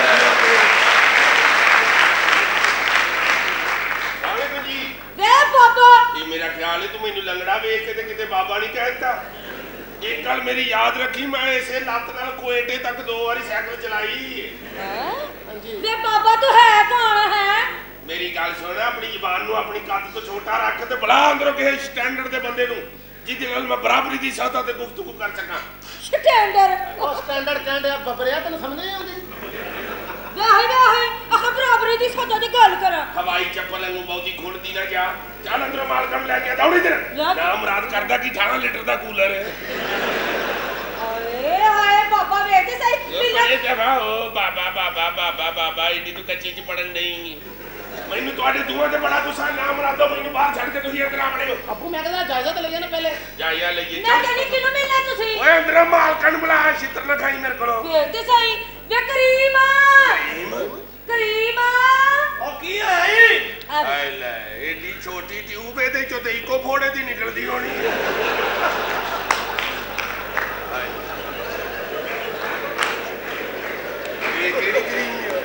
ਜੀ। ਵੇ ਬਾਬਾ ਇਹ ਮੇਰਾ ਖਿਆਲ ਹੈ ਤੂੰ ਮੈਨੂੰ ਲੰਗੜਾ ਵੇਖ ਕੇ ਤੇ ਕਿਤੇ ਬਾਬਾ ਨਹੀਂ ਕਹਿਤਾ। ਇੱਕ ਗੱਲ ਮੇਰੀ ਯਾਦ ਰੱਖੀ, ਮੈਂ ਇਸੇ ਲੱਤ ਨਾਲ ਕੋਏਟੇ ਤੱਕ 2 ਵਾਰੀ ਸਾਈਕਲ ਚਲਾਈ। ਹਾਂਜੀ ਵੇ ਬਾਬਾ ਤੂੰ ਹੈ ਕੌਣ ਹੈ? ਮੇਰੀ ਗੱਲ ਸੁਣ, ਆਪਣੀ ਜ਼ਬਾਨ ਨੂੰ ਆਪਣੀ ਕੱਦ ਤੋਂ ਛੋਟਾ ਰੱਖ ਤੇ ਬੁਲਾ ਅੰਦਰੋਂ ਕਿਸੇ ਸਟੈਂਡਰਡ ਦੇ ਬੰਦੇ ਨੂੰ ਜਿਹਦੇ ਨਾਲ ਮੈਂ ਬਰਾਬਰੀ ਦੀ ਸਤਹ ਤੇ ਗੁਫ਼ਤਗੂ ਕਰ ਸਕਾਂ। ਸਟੈਂਡਰਡ? ਉਹ ਸਟੈਂਡਰਡ ਕਹਿੰਦੇ ਆ ਬੱਬਰਿਆ, ਤੈਨੂੰ ਸਮਝ ਨਹੀਂ ਆਉਂਦੀ? ਵਾਹੇ ਅਖਾ ਬਰਾਬਰੀ ਦੀ ਸਤਹ ਤੇ ਗੱਲ ਕਰਾਂ। ਹਵਾਈ ਚੱਪਲ ਨੂੰ ਬਹੁਤੀ ਖੁੱਲਦੀ ਨਾ ਜਾ। ਚੱਲ ਅੰਦਰੋਂ ਮਾਲਕਮ ਲੈ ਕੇ ਦੌੜੀ ਤੇ ਨਾ ਮੁਰਾਦ ਕਰਦਾ ਕਿ 18 ਲੀਟਰ ਦਾ ਕੂਲਰ ਹੈ। ਹਾਏ ਹਾਏ ਬਾਬਾ ਵੇਖ ਤੇ ਸਹੀ। ਮੇਰੇ ਜਵਾ ਓ ਬਾਬਾ ਇੰਨੀ ਤੂੰ ਕੱਚੀ ਚ ਪੜਨ ਨਹੀਂ। ਮੈਨੂੰ ਤੁਹਾਡੇ ਦੂਆਂ ਤੇ ਬੜਾ ਗੁੱਸਾ। ਨਾ ਮੁਰਾਦੋ ਮੈਨੂੰ ਬਾਹਰ ਛੱਡ ਕੇ ਤੁਸੀਂ ਅੰਦਰ ਆਵੜੇ ਹੋ। ਅੱਬੂ ਮੈਂ ਕਹਿੰਦਾ ਜਾਇਜ਼ਾ ਤੇ ਲਈਏ ਨਾ ਪਹਿਲੇ। ਜਾਇਆ ਲਈਏ। ਮੈਂ ਕਹਿੰਦੀ ਕਿਹਨੂੰ ਮਿਲਣਾ ਤੁਸੀਂ? ਓਏ ਅੰਦਰ ਮਾਲਕਣ ਬੁਲਾ, ਛਿੱਤਰ ਨਾ ਖਾਈ ਮੇਰੇ ਕੋਲੋਂ। ਵੇਖ ਤੇ ਸਹੀ। ਵੇ ਕਰੀਮ ਉਹ ਕੀ ਹੈ ਈ? ਆਏ ਲੈ ਏਡੀ ਛੋਟੀ ਟਿਊਬ ਇਹਦੇ ਚੋਂ ਤੇ ਇੱਕੋ ਫੋੜੇ ਦੀ ਨਿਕਲਦੀ ਹੋਣੀ। ਇਹ ਕਿਹੜੀ ਕਰੀਮ ਹੈ?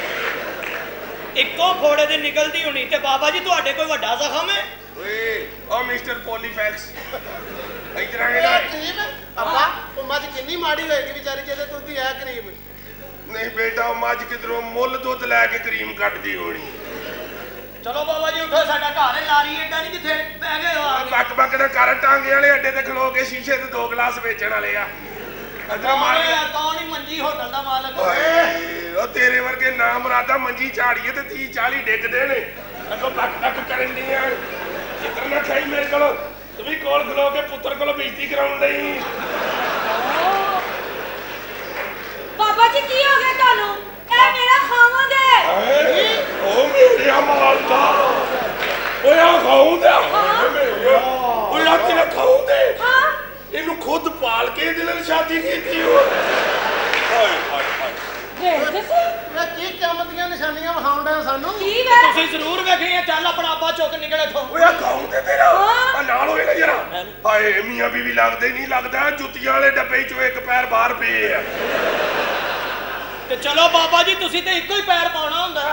ਇੱਕੋ ਫੋੜੇ ਦੀ ਨਿਕਲਦੀ ਹੋਣੀ। ਤੇ ਬਾਬਾ ਜੀ ਤੁਹਾਡੇ ਕੋਈ ਵੱਡਾ ਜ਼ਖਮ ਹੈ? ਓਏ ਓ ਮਿਸਟਰ ਪੋਲੀਫੈਕਸ ਇਧਰ ਆ ਇਹ ਕਰੀਮ ਅੱਬਾ ਉਹ ਮੱਝ ਕਿੰਨੀ ਮਾੜੀ ਹੋਏਗੀ ਵਿਚਾਰੀ ਜਿਹਦੇ ਦੁੱਧ ਹੀ ਹੈ ਕਰੀਮ। ਨਹੀਂ ਬੇਟਾ, ਉਹ ਮੱਝ ਕਿਧਰੋਂ ਮੁੱਲ ਦੁੱਧ ਲੈ ਕੇ ਕਰੀਮ ਕੱਢਦੀ ਹੋਣੀ। ਚਲੋ ਬਾਬਾ ਜੀ ਉੱਠੋ, ਸਾਡਾ ਘਰ ਹੈ। ਲਾਰੀ ਏਡਾ ਨਹੀਂ ਜਿੱਥੇ ਬਹਿ ਗਏ ਹੋ ਆ ਕੇ। ਬੱਕ ਬੱਕ ਦੇ ਕਰ ਟਾਂਗੇ ਵਾਲੇ ਅੱਡੇ ਤੇ ਖਲੋ ਕੇ ਸ਼ੀਸ਼ੇ ਤੇ 2 ਗਲਾਸ ਵੇਚਣ ਵਾਲੇ ਆ। ਅੰਦਰ ਮਾਰ ਕੌਣ ਹੀ ਮੰਜੀ ਹੋਟਲ ਦਾ ਮਾਲਕ? ਓਏ ਉਹ ਤੇਰੇ ਵਰਗੇ ਨਾ ਮੁਰਾਦਾ ਮੰਜੀ ਝਾੜੀਏ ਤੇ 30 40 ਡਿੱਗਦੇ ਨੇ। ਅੱਗੋਂ ਬੱਕ ਬੱਕ ਕਰਨ ਦੀ ਆ। ਜਿੱਤਰ ਨਾ ਖਾਈ ਮੇਰੇ ਕੋਲ। ਤੂੰ ਵੀ ਕੋਲ ਖਲੋ ਕੇ ਪੁੱਤਰ ਕੋਲੋਂ ਬੇਇੱਜ਼ਤੀ ਕਰਾਉਣ ਲਈ। ਬਾਬਾ ਜੀ ਕੀ ਹੋ ਗਿਆ ਤੁਹਾਨੂੰ? ਇਹ ਮੇਰਾ ਖਾਵਾਂਗੇ। ਉਹ ਮੇਰੇ ਮਾਲਕਾ। ਓਏ ਆ ਖਾਉਂਦਾ। ਓਏ ਆ ਤੇਰਾ ਖਾਉਂਦੇ। ਹਾਂ ਇਹਨੂੰ ਖੁਦ ਪਾਲ ਕੇ ਇਹਦੇ ਨਾਲ ਸ਼ਾਦੀ ਕੀਤੀ ਹੋ। ਹਾਏ ਹਾਏ ਹਾਏ। ਵੇਖ ਤੇ ਸਹੀ। ਮੈਂ ਕੀ ਕਿਆਮਤ ਦੀਆਂ ਨਿਸ਼ਾਨੀਆਂ ਵਿਖਾਉਣ ਡਿਆ ਸਾਨੂੰ? ਕੀ ਵੇ? ਤੁਸੀਂ ਜ਼ਰੂਰ ਵੇਖੀਏ। ਚੱਲ ਆਪਣਾ ਆਪਾ ਚੁੱਕ ਨਿਕਲ ਇੱਥੋਂ। ਓਏ ਆ ਖਾਉਂਦੇ ਤੇਰਾ ਹਾਂ। ਆ ਨਾਲ ਹੋਏਗਾ ਜਰਾ। ਹਾਏ ਮੀਆਂ ਬੀਵੀ ਲੱਗਦੇ ਨਹੀਂ। ਲੱਗਦਾ ਜੁੱਤੀਆਂ ਵਾਲੇ ਡੱਬੇ ਚੋਂ ਇੱਕ ਪੈਰ ਬਾਹਰ ਪਏ ਆ। ਤੇ ਚਲੋ ਬਾਬਾ ਜੀ ਤੁਸੀਂ ਤੇ ਇੱਕੋ ਹੀ ਪੈਰ ਪਾਉਣਾ ਹੁੰਦਾ।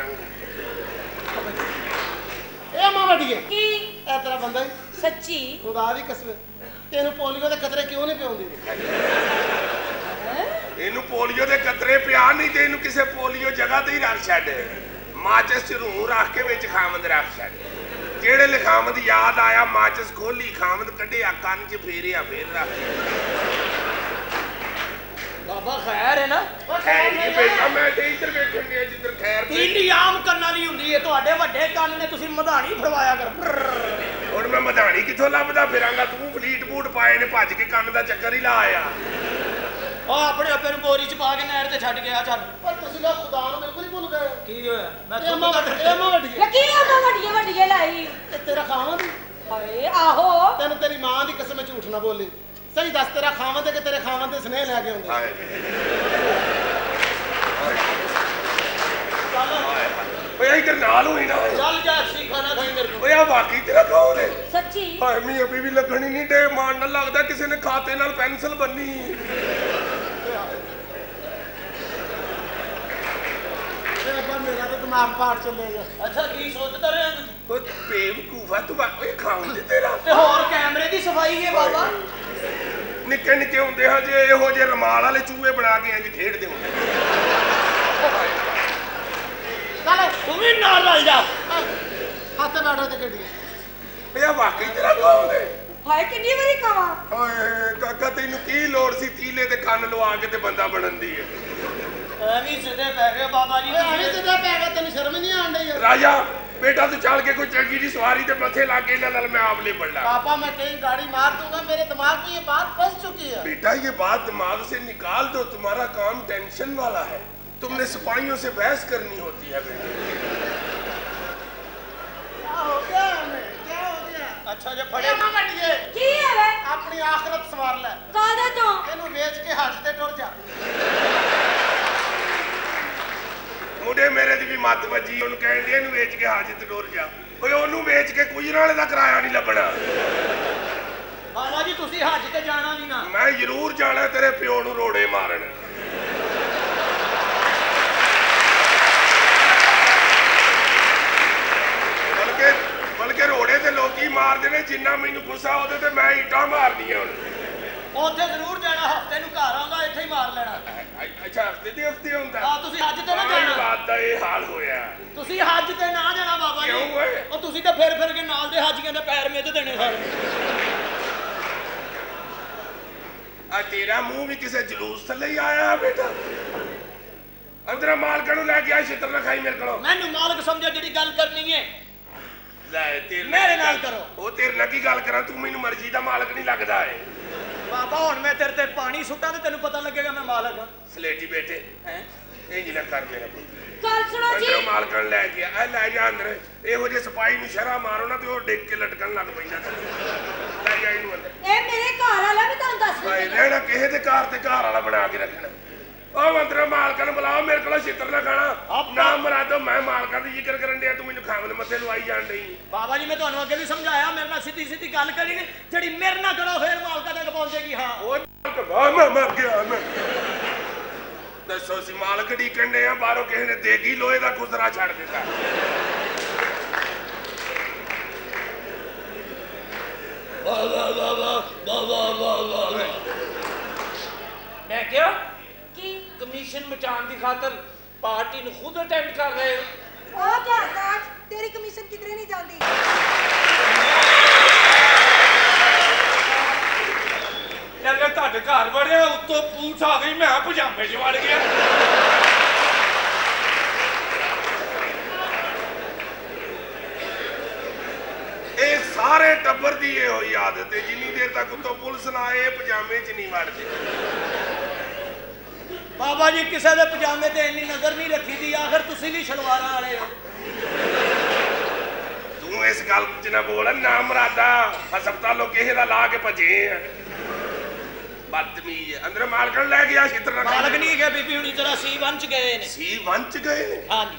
ਇਹ ਮਾਂ ਵੱਡੀਏ ਕੀ? ਇਹ ਤੇਰਾ ਬੰਦਾ ਹੀ ਸੱਚੀ? ਖੁਦਾ ਦੀ ਕਸਮ ਤੈਨੂੰ ਪੋਲੀਓ ਦੇ ਖਤਰੇ ਕਿਉਂ ਨਹੀਂ ਪਿਆਉਂਦੀ? ਇਹਨੂੰ ਪੋਲੀਓ ਦੇ ਕਤਰੇ ਪਿਆ ਨਹੀਂ ਤੇ ਇਹਨੂੰ ਕਿਸੇ ਪੋਲੀਓ ਜਗ੍ਹਾ ਤੇ ਹੀ ਰੱਖ ਛੱਡ। ਮਾਚਸ ਚ ਰੂਹ ਰੱਖ ਕੇ ਵਿੱਚ ਖਾਮਦ ਰੱਖ ਛੱਡ। ਜਿਹੜੇ ਲਿਖਾਮਦ ਯਾਦ ਆਇਆ ਮਾਚਸ ਖੋਲੀ, ਖਾਮਦ ਕੱਢਿਆ, ਕੰਨ 'ਚ ਫੇਰਿਆ, ਫੇਰ ਰੱਖ। ਬਾਬਾ ਖੈਰ ਹੈ ਨਾ? ਉਹ ਖੈਰ ਨਹੀਂ ਬੇਟਾ, ਮੈਂ ਤੇ ਇੱਧਰ ਵੇਖਣ ਗਿਆ ਜਿੱਧਰ ਖੈਰ ਤੇ। ਤੀਲੀ ਆਮ ਕੰਨਾਂ ਦੀ ਹੁੰਦੀ ਹੈ। ਤੁਹਾਡੇ ਵੱਡੇ ਕੰਨ ਨੇ, ਤੁਸੀਂ ਮਧਾਣੀ ਫੜਵਾਇਆ ਕਰ। ਹੁਣ ਮੈਂ ਮਧਾਣੀ ਕਿੱਥੋਂ ਲੱਭਦਾ ਫਿਰਾਂਗਾ? ਤੂੰ ਫਲੀਟ ਬੂਟ ਪਾਏ ਨੇ, ਭੱਜ ਕੇ ਕੰਨ ਦਾ ਚੱਕਰ ਹੀ ਲਾ ਆਇਆ। ਉਹ ਆਪਣੇ ਆਪੇ ਨੂੰ ਬੋਰੀ ਚ ਪਾ ਕੇ ਨਹਿਰ ਤੇ ਛੱਡ ਗਿਆ। ਚੱਲ ਪਰ ਤੁਸੀਂ ਲੋਕ ਖੁਦਾ ਨੂੰ ਬਿਲਕੁਲ ਹੀ ਭੁੱਲ ਗਏ। ਕੀ ਹੋਇਆ? ਮੈਂ ਇਹ ਮਾਂ ਵੱਡੀਏ ਲੱਕੀ ਆ ਵੱਡੀਏ ਲਾਈ। ਇਹ ਤੇਰਾ ਖਾਵਾਂ ਦੀ। ਹਾਏ ਆਹੋ। ਤੈਨੂੰ ਤੇਰੀ ਮਾਂ ਦੀ ਕਸਮ ਝੂਠ ਨਾ ਬੋਲੀ। ਸਹੀ ਦੱਸ ਤੇਰਾ ਖਾਵਾਂ ਤੇ ਕਿ ਤੇਰੇ ਖਾਵਾਂ ਦੇ ਸਨੇਹ ਲੈ ਕੇ ਆਉਂਦੇ? ਓਏ ਇਧਰ ਨਾਲ ਹੋਈ ਨਾ ਚੱਲ ਜਾ ਅੱਛੀ ਖਾਣਾ ਖਾਈ ਮੇਰੇ ਕੋਲ। ਓਏ ਆ ਬਾਕੀ ਤੇਰਾ ਕੌਣ ਹੈ ਸੱਚੀ ਹਾਏ ਮੀ ਅਭੀ ਵੀ ਲੱਗਣੀ ਨਹੀਂ ਡੇ ਮਾਨ ਨਾਲ ਲੱਗਦਾ ਕਿਸੇ ਨੇ ਖਾਤੇ ਨਾਲ ਪੈਨਸਲ ਬੰਨੀ ਮੇਰਾ ਤਾਂ ਦਿਮਾਗ ਪਾੜ ਚੱਲੇਗਾ। ਅੱਛਾ ਕੀ ਸੋਚਦਾ ਰਿਹਾ ਤੂੰ? ਓਏ ਬੇਵਕੂਫਾ ਤੂੰ ਓਏ ਖਾਉਂਦੇ ਤੇਰਾ ਤੇ ਹੋਰ ਕੈਮਰੇ ਦੀ ਸਫਾਈ ਹੈ ਬਾਬਾ। ਨਿੱਕੇ ਨਿੱਕੇ ਹੁੰਦੇ ਹਾਂ ਜੇ ਇਹੋ ਜਿਹੇ ਰਮਾਲ ਵਾਲੇ ਚੂਹੇ ਬਣਾ ਕੇ ਇੰਜ ਖੇਡਦੇ ਹੁੰਦੇ ਚੱਲ ਤੂੰ ਵੀ ਨਾਲ ਰਲ ਜਾ। ਹੱਥ ਬੈਠੋ ਤੇ ਗੱਡੀ ਓਏ ਆ ਵਾਕਈ ਤੇਰਾ ਕੌਣ ਹੈ ਹਾਏ ਕਿੰਨੀ ਵਾਰੀ ਕਵਾਂ ਓਏ ਕਾਕਾ ਤੈਨੂੰ ਕੀ ਲੋੜ ਸੀ ਤੀਲੇ ਤੇ ਕੰਨ ਲਵਾ ਕੇ ਤੇ ਬੰਦਾ ਬਣਨ ਦੀ ਹੈ ਐਵੇਂ ਸਿੱਧੇ ਪੈ ਗਏ ਬਾਬਾ ਜੀ। ਐਵੇਂ ਸਿੱਧਾ ਪੈ ਗਿਆ ਤੈਨੂੰ ਸ਼ਰਮ ਨਹੀਂ ਆਣ ਡਈ ਰਾਜਾ बेटा तू चल के कोई चंगी जी सवारी ते मथे लाके इन्हां नाल मैं आप ले पड़ना पापा मैं कहीं गाड़ी मार दूंगा मेरे दिमाग में ये बात फंस चुकी है बेटा ये बात दिमाग से निकाल दो तुम्हारा काम टेंशन वाला है तुमने सिपाहियों से बहस करनी होती है बेटा क्या हो गया हमें क्या हो गया अच्छा जब फड़े बटिए की है वे अपनी आखिरत सवार ले कादे तो ਇਹਨੂੰ ਵੇਚ ਕੇ ਹੱਥ ਤੇ ਟੁਰ ਜਾ मुंडे मेरे दी भी मत वजी ਉਹਨੂੰ ਕਹਿਣ ਦੇ ਇਹਨੂੰ ਵੇਚ ਕੇ ਹਾਜ਼ਤ ਟੁਰ ਜਾ ਓਏ ਉਹਨੂੰ ਵੇਚ ਕੇ ਕੁਜਰਾਂ ਵਾਲੇ ਦਾ ਕਿਰਾਇਆ ਨਹੀਂ ਲੱਭਣਾ ਬਾਬਾ ਜੀ ਤੁਸੀਂ ਹੱਜ ਤੇ ਜਾਣਾ ਨਹੀਂ ਨਾ ਮੈਂ ਜ਼ਰੂਰ ਜਾਣਾ ਤੇਰੇ ਪਿਓ ਨੂੰ ਰੋੜੇ ਮਾਰਨ ਬਲਕਿ ਰੋੜੇ ਤੇ ਲੋਕੀ ਮਾਰਦੇ ਨੇ ਜਿੰਨਾ ਮੈਨੂੰ ਗੁੱਸਾ ਉਹਦੇ ਤੇ ਮੈਂ ਇੱਟਾਂ ਮਾਰਨੀਆਂ ਹੁਣ ਉੱਥੇ ਜ਼ਰੂਰ ਜਾਣਾ ਹਫਤੇ ਨੂੰ ਘਰ ਆਉਂਦਾ ਇੱਥੇ ਹੀ ਮਾਰ ਲੈਣਾ ਅੱਛਾ ਹਫਤੇ ਹੁੰਦਾ ਆ ਤੁਸੀਂ ਹੱਜ ਤੇ ਨਾ ਜਾਣਾ ਬਾਤ ਦਾ ਇਹ ਹਾਲ ਹੋਇਆ ਤੁਸੀਂ ਹੱਜ ਤੇ ਨਾ ਜਾਣਾ ਬਾਬਾ ਜੀ ਕਿਉਂ ਓਏ ਉਹ ਤੁਸੀਂ ਤਾਂ ਫਿਰ ਕੇ ਨਾਲ ਦੇ ਹਾਜੀਆਂ ਦੇ ਪੈਰ ਮਿੱਧ ਦੇਣੇ ਸਾਰੇ ਆ ਤੇਰਾ ਮੂੰਹ ਵੀ ਕਿਸੇ ਜਲੂਸ ਥੱਲੇ ਹੀ ਆਇਆ ਬੇਟਾ ਅੰਦਰ ਮਾਲਕਾਂ ਨੂੰ ਲੈ ਕੇ ਆ ਛਿੱਤਰ ਨਾ ਖਾਈ ਮੇਰੇ ਕੋਲੋਂ ਮੈਨੂੰ ਮਾਲਕ ਸਮਝੋ ਜਿਹੜੀ ਗੱਲ ਕਰਨੀ ਹੈ ਲੈ ਤੇਰੇ ਮੇਰੇ ਨਾਲ ਕਰੋ ਉਹ ਤੇਰੇ ਨਾਲ ਕੀ ਗੱਲ ਕਰਾਂ ਤੂੰ ਮੈਨੂੰ ਮਰਜ਼ੀ ਦਾ ਮਾਲਕ ਨਹੀਂ ਲੱਗਦਾ ਏ ਬਾਬਾ ਹੁਣ ਮੈਂ ਤੇਰੇ ਤੇ ਪਾਣੀ ਸੁੱਟਾਂ ਤੇ ਤੈਨੂੰ ਪਤਾ ਲੱਗੇਗਾ ਮੈਂ ਮਾਲਕ ਹਾਂ ਸਲੇਟੀ ਬੇਟੇ ਹੈ ਇਹ ਜਿਹੜਾ ਕਰ ਮੇਰਾ ਪੁੱਤ ਗੱਲ ਸੁਣੋ ਜੀ ਅੰਦਰ ਮਾਲਕਾਂ ਨੂੰ ਲੈ ਗਿਆ ਆ ਲੈ ਜਾ ਅੰਦਰ ਇਹੋ ਜਿਹੇ ਸਿਪਾਹੀ ਨੂੰ ਸ਼ਰਾ ਮਾਰੋ ਨਾ ਤੇ ਉਹ ਡਿੱਗ ਕੇ ਲਟਕਣ ਲੱਗ ਪੈਂਦਾ ਲੈ ਜਾ ਇਹਨੂੰ ਅੰਦਰ ਇਹ ਮੇਰੇ ਘਰ ਵਾਲਾ ਵੀ ਤੁਹਾਨੂੰ ਦੱਸ ਭਾਈ ਰਹਿਣਾ ਕਿਸੇ ਦੇ ਘਰ ਤੇ ਘਰ ਵਾਲਾ ਬਣਾ ਕੇ ਰੱਖਣਾ ਉਹ ਅੰਦਰ ਮਾਲਕਾਂ ਨੂੰ ਬੁਲਾਓ ਮੇਰੇ ਕੋਲ ਛਿੱਤਰ ਨਾ ਖਾਣਾ ਨਾ ਮਰਾਦੋ ਮੈਂ ਮਾਲਕਾਂ ਦੀ ਜ਼ਿਕਰ ਕਰਨ ਡਿਆ ਤੂੰ ਮੈਨੂੰ ਖਾਵਨ ਮੱਥੇ ਲਵਾਈ ਜਾਣ ਡਈ ਬਾਬਾ ਜੀ ਮੈਂ ਤੁਹਾਨੂੰ ਅੱਗੇ ਵੀ ਸਮਝਾਇਆ ਮੇਰੇ ਨਾਲ ਸਿੱਧੀ ਸਿੱਧੀ ਗੱਲ ਕਰੀ ਜਿਹੜੀ ਮੇਰੇ ਨਾਲ ਕਰੋ ਫਿਰ ਮਾਲਕਾਂ ਤੱਕ ਪਹੁੰਚੇਗੀ ਹਾਂ ਉਹ ਮੈਂ ਮਰ ਗਿਆ ਮੈਂ ਦੱਸੋ ਸੀ ਮਾਲਕ ਢੀਕਣ ਡਿਆ ਬਾਹਰੋਂ ਕਿਸੇ ਨੇ ਦੇਗੀ ਲੋਹੇ ਦਾ ਖੁਸਰਾ ਛੱਡ ਦਿੱਤਾ ਵਾਹ ਵਾਹ ਵਾਹ ਵਾਹ ਵਾਹ ਵਾਹ ਵਾਹ मैं क्या ਕੀ कमीशन बचाने की खातर पार्टी ਨੂੰ खुद अटेंड कर रहे हो ਉਹ ਜਹਾਜ਼ ਤੇਰੀ ਕਮਿਸ਼ਨ ਕਿਧਰੇ ਨਹੀਂ ਜਾਂਦੀ लगे ਤੁਹਾਡੇ ਘਰ ਵੜਿਆ ਉੱਤੋਂ ਪੂਛ ਆ ਗਈ ਮੈਂ ਪਜਾਮੇ 'ਚ ਵੜ ਗਿਆ ਇਹ ਸਾਰੇ ਟੱਬਰ ਦੀ ਇਹੋ ਹੀ ਆਦਤ ਹੈ ਜਿੰਨੀ ਦੇਰ ਤੱਕ ਉੱਤੋਂ ਪੁਲਿਸ ਨਾ ਆਏ ਪਜਾਮੇ 'ਚ ਨਹੀਂ ਵੜਦੇ ਬਾਬਾ ਜੀ ਕਿਸੇ ਦੇ ਪਜਾਮੇ ਤੇ ਇੰਨੀ ਨਜ਼ਰ ਨਹੀਂ ਰੱਖੀ ਦੀ ਆਖਰ ਤੁਸੀਂ ਵੀ ਸ਼ਲਵਾਰਾਂ ਵਾਲੇ ਹੋ ਤੂੰ ਇਸ ਗੱਲ 'ਚ ਨਾ ਬੋਲ ਨਾ ਮਰਾਦਾ ਹਸਪਤਾਲੋਂ ਕਿਸੇ ਦਾ ਲਾ ਕੇ ਭਜੇ ਆ ਬਦਤਮੀਜ਼ ਅੰਦਰ ਮਾਲਕਣ ਲੈ ਗਿਆ ਛਿੱਤਰ ਨਾ ਮਾਲਕ ਨਹੀਂ ਗਏ ਬੀਬੀ ਹੁਣੀ ਜਰਾ ਸੀ ਵੰਚ ਗਏ ਨੇ ਸੀ ਵੰਚ ਗਏ ਨੇ ਹਾਂਜੀ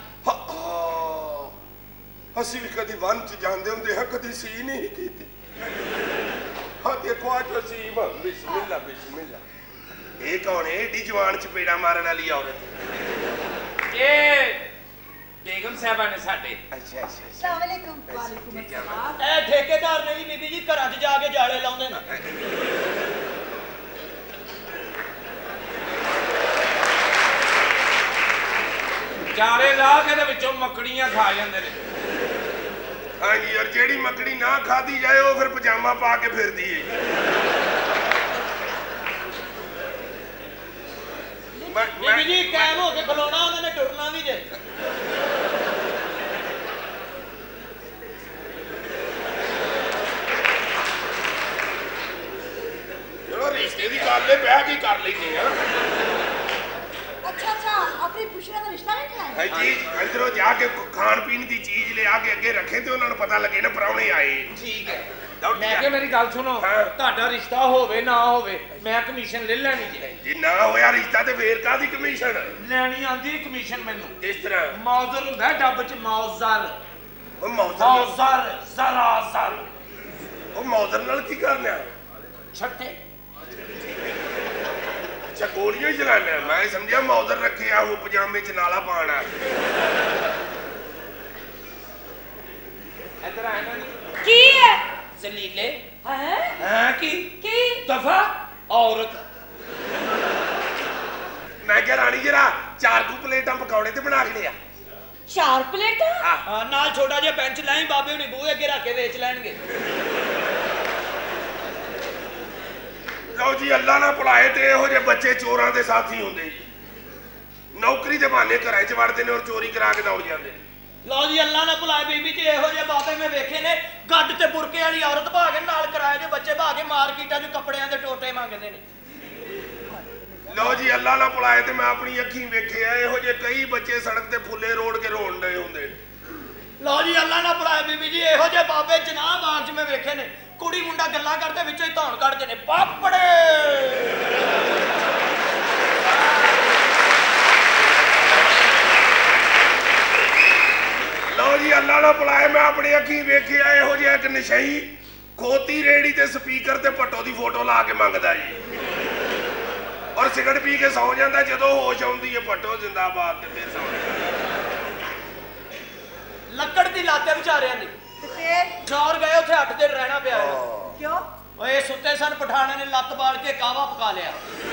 ਅਸੀਂ ਵੀ ਕਦੀ ਵੰਚ ਜਾਂਦੇ ਹੁੰਦੇ ਹਾਂ ਕਦੀ ਸੀ ਨਹੀਂ ਕੀਤੀ ਹਾਂ ਦੇਖੋ ਅੱਜ ਅਸੀਂ ਬਿਸਮਿਲ੍ਲਾ ਬਿਸਮਿਲ੍ਲਾ ਇਹ ਕੌਣ ਹੈ ਏਡੀ ਜਵਾਨ ਚ ਪੇੜਾ ਮਾਰਨ ਵਾਲੀ ਔਰਤ ਇਹ ਬੇਗਮ ਸਾਹਿਬਾ ਨੇ ਸਾਡੇ ਅੱਛਾ ਅੱਛਾ अस्सलाम वालेकुम वालेकुम अस्सलाम ਇਹ ਠੇਕੇਦਾਰ ਨਹੀਂ ਬੀਬੀ ਜੀ ਘਰਾਂ 'ਚ ਜਾ ਕੇ ਜਾਲੇ ਲਾਉਂਦੇ ਨੇ ਜਾਲੇ ਲਾ ਕੇ ਦੇ ਵਿੱਚੋਂ ਮੱਕੜੀਆਂ ਖਾ ਜਾਂਦੇ ਨੇ ਹਾਂਜੀ ਯਾਰ ਜਿਹੜੀ ਮੱਕੜੀ ਨਾ ਖਾਦੀ ਜਾਏ ਉਹ ਫਿਰ ਪਜਾਮਾ ਪਾ ਕੇ ਫਿਰਦੀ ਹੈ ਬੀਬੀ ਜੀ ਕਾਇਮ ਹੋ ਕੇ ਖਲੋਣਾ ਉਹਨਾਂ ਨੇ ਟੁਰਨਾ ਵੀ ਜੇ ਚਲੋ ਰਿਸ਼ਤੇ ਦੀ ਗੱਲ ਹੈ ਬਹਿ ਕੇ ਕਰ ਲੈਂਦੇ ਆ अच्छा अच्छा अपनी पुष्रा का रिश्ता नहीं है ਹੈ ਜੀ ਅੰਦਰੋਂ ਜਾ ਕੇ ਖਾਣ ਪੀਣ ਦੀ ਚੀਜ਼ ਲਿਆ ਕੇ ਅੱਗੇ ਰੱਖੇ ਤੇ ਉਹਨਾਂ ਨੂੰ ਪਤਾ ਲੱਗੇ ਨਾ ਪ੍ਰਾਹੁਣੇ ਆਏ ਠੀਕ ਹੈ ਮੈਂ ਕਿ ਮੇਰੀ ਗੱਲ ਸੁਣੋ ਤੁਹਾਡਾ ਰਿਸ਼ਤਾ ਹੋਵੇ ਨਾ ਹੋਵੇ ਮੈਂ ਕਮਿਸ਼ਨ ਲੈ ਲੈਣੀ ਜੀ ਨਾ ਹੋਇਆ ਰਿਸ਼ਤਾ ਤੇ ਫੇਰ ਕਾਦੀ ਕਮਿਸ਼ਨ ਲੈਣੀ ਆਂਦੀ ਕਮਿਸ਼ਨ ਮੈਨੂੰ ਕਿਸ ਤਰ੍ਹਾਂ ਮੌਜ਼ਰ ਹੁੰਦਾ ਡੱਬ ਚ ਮੌਜ਼ਰ ਉਹ ਮੌਜ਼ਰ ਜ਼ਰਾ ਉਹ ਮੌਜ਼ਰ ਨਾਲ ਕੀ ਕਰਨਾ ਛੱਟੇ ਅੱਛਾ ਗੋਲੀਆਂ ਹੀ ਚਲਾਣਾ ਮੈਂ ਸਮਝਿਆ ਮੌਜ਼ਰ ਰੱਖਿਆ ਉਹ ਪਜਾਮੇ ਚ ਨਾਲਾ ਪਾਣਾ ਇੱਧਰ ਆਇਆ ਨਾ ਕੀ ਹੈ ਜ਼ਲੀਲੇ ਹੈ ਕੀ ਕੀ ਦਫਾ ਔਰਤ ਮੈਂ ਕਿਹਾ ਰਾਣੀ ਜਰਾ 4 ਪਲੇਟਾਂ ਪਕੌੜੇ ਤੇ ਬਣਾ ਕੇ ਲਿਆ 4 ਪਲੇਟਾਂ ਹਾਂ ਨਾਲ ਛੋਟਾ ਜਿਹਾ ਬੈਂਚ ਲਾਈ ਬਾਬੇ ਹੁਣੀ ਬੂਹੇ ਅੱਗੇ ਰੱਖ ਕੇ ਵੇਚ ਲੈਣਗੇ ਲਓ ਜੀ ਅੱਲਾ ਨਾ ਭੁਲਾਏ ਤੇ ਇਹੋ ਜਿਹੇ ਬੱਚੇ ਚੋਰਾਂ ਦੇ ਸਾਥੀ ਹੁੰਦੇ ਜੀ ਨੌਕਰੀ ਦੇ ਬਹਾਨੇ ਘਰਾਂ 'ਚ ਵੜਦੇ ਨੇ ਔਰ ਚੋਰੀ ਕਰਾ ਕੇ ਦੌੜ ਜਾਂਦੇ ਨੇ ਲਓ ਜੀ ਅੱਲਾ ਨਾ ਭੁਲਾਏ ਬੀਬੀ ਜੀ ਇਹੋ ਜਿਹੇ ਬਾਬੇ ਮੈਂ ਵੇਖੇ ਨੇ ਗੱਡ ਤੇ ਬੁਰਕੇ ਵਾਲੀ ਔਰਤ ਭਾ ਕੇ ਨਾਲ ਕਿਰਾਏ ਦੇ ਬੱਚੇ ਭਾ ਕੇ ਮਾਰਕੀਟਾਂ 'ਚ ਕੱਪੜਿਆਂ ਦੇ ਟੋਟੇ ਮੰਗਦੇ ਨੇ ਲਓ ਜੀ ਅੱਲਾ ਨਾ ਭੁਲਾਏ ਤੇ ਮੈਂ ਆਪਣੀ ਅੱਖੀਂ ਵੇਖਿਆ ਇਹੋ ਜਿਹੇ ਕਈ ਬੱਚੇ ਸੜਕ ਤੇ ਫੁੱਲੇ ਰੋੜ ਕੇ ਰੋਣ ਡਏ ਹੁੰਦੇ ਲਓ ਜੀ ਅੱਲਾ ਨਾ ਭੁਲਾਏ ਬੀਬੀ ਜੀ ਇਹੋ ਜਿਹੇ ਬਾਬੇ ਜਨਾਬ ਬਾਗ 'ਚ ਮੈਂ ਵੇਖੇ ਨੇ ਕੁੜੀ ਮੁੰਡਾ ਗੱਲਾਂ ਕਰਦੇ ਵਿੱਚੋਂ ਹੀ ਧੌਣ ਕੱਢਦੇ ਨੇ ਪਾਪੜੇ ਲਓ ਜੀ ਅੱਲਾ ਨਾ ਭੁਲਾਏ ਮੈਂ ਆਪਣੀ ਅੱਖੀਂ ਵੇਖਿਆ ਇਹੋ ਜਿਹਾ ਇੱਕ ਨਸ਼ਈ ਖੋਤੀ ਰੇੜੀ ਤੇ ਸਪੀਕਰ ਤੇ ਭੱਟੋ ਦੀ ਫੋਟੋ ਲਾ ਕੇ ਮੰਗਦਾ ਜੀ ਔਰ ਸਿਗਰਟ ਪੀ ਕੇ ਸੌ ਜਾਂਦਾ ਜਦੋਂ ਹੋਸ਼ ਆਉਂਦੀ ਹੈ ਭੱਟੋ ਜ਼ਿੰਦਾਬਾਦ ਤੇ ਫਿਰ ਸੌ ਲੱਕੜ ਦੀ ਲਾਤੇ ਵਿਚਾਰਿਆਂ ਦੀ ਤੇ ਫੇਰ ਚੌਰ ਗਏ ਉੱਥੇ 8 ਦਿਨ ਰਹਿਣਾ ਪਿਆ ਕਿਉਂ ਓਏ ਸੁੱਤੇ ਸਨ ਪਠਾਣਾ ਨੇ ਲੱਤ ਬਾਲ ਕੇ ਕਾਵਾ ਪਕਾ ਲਿਆ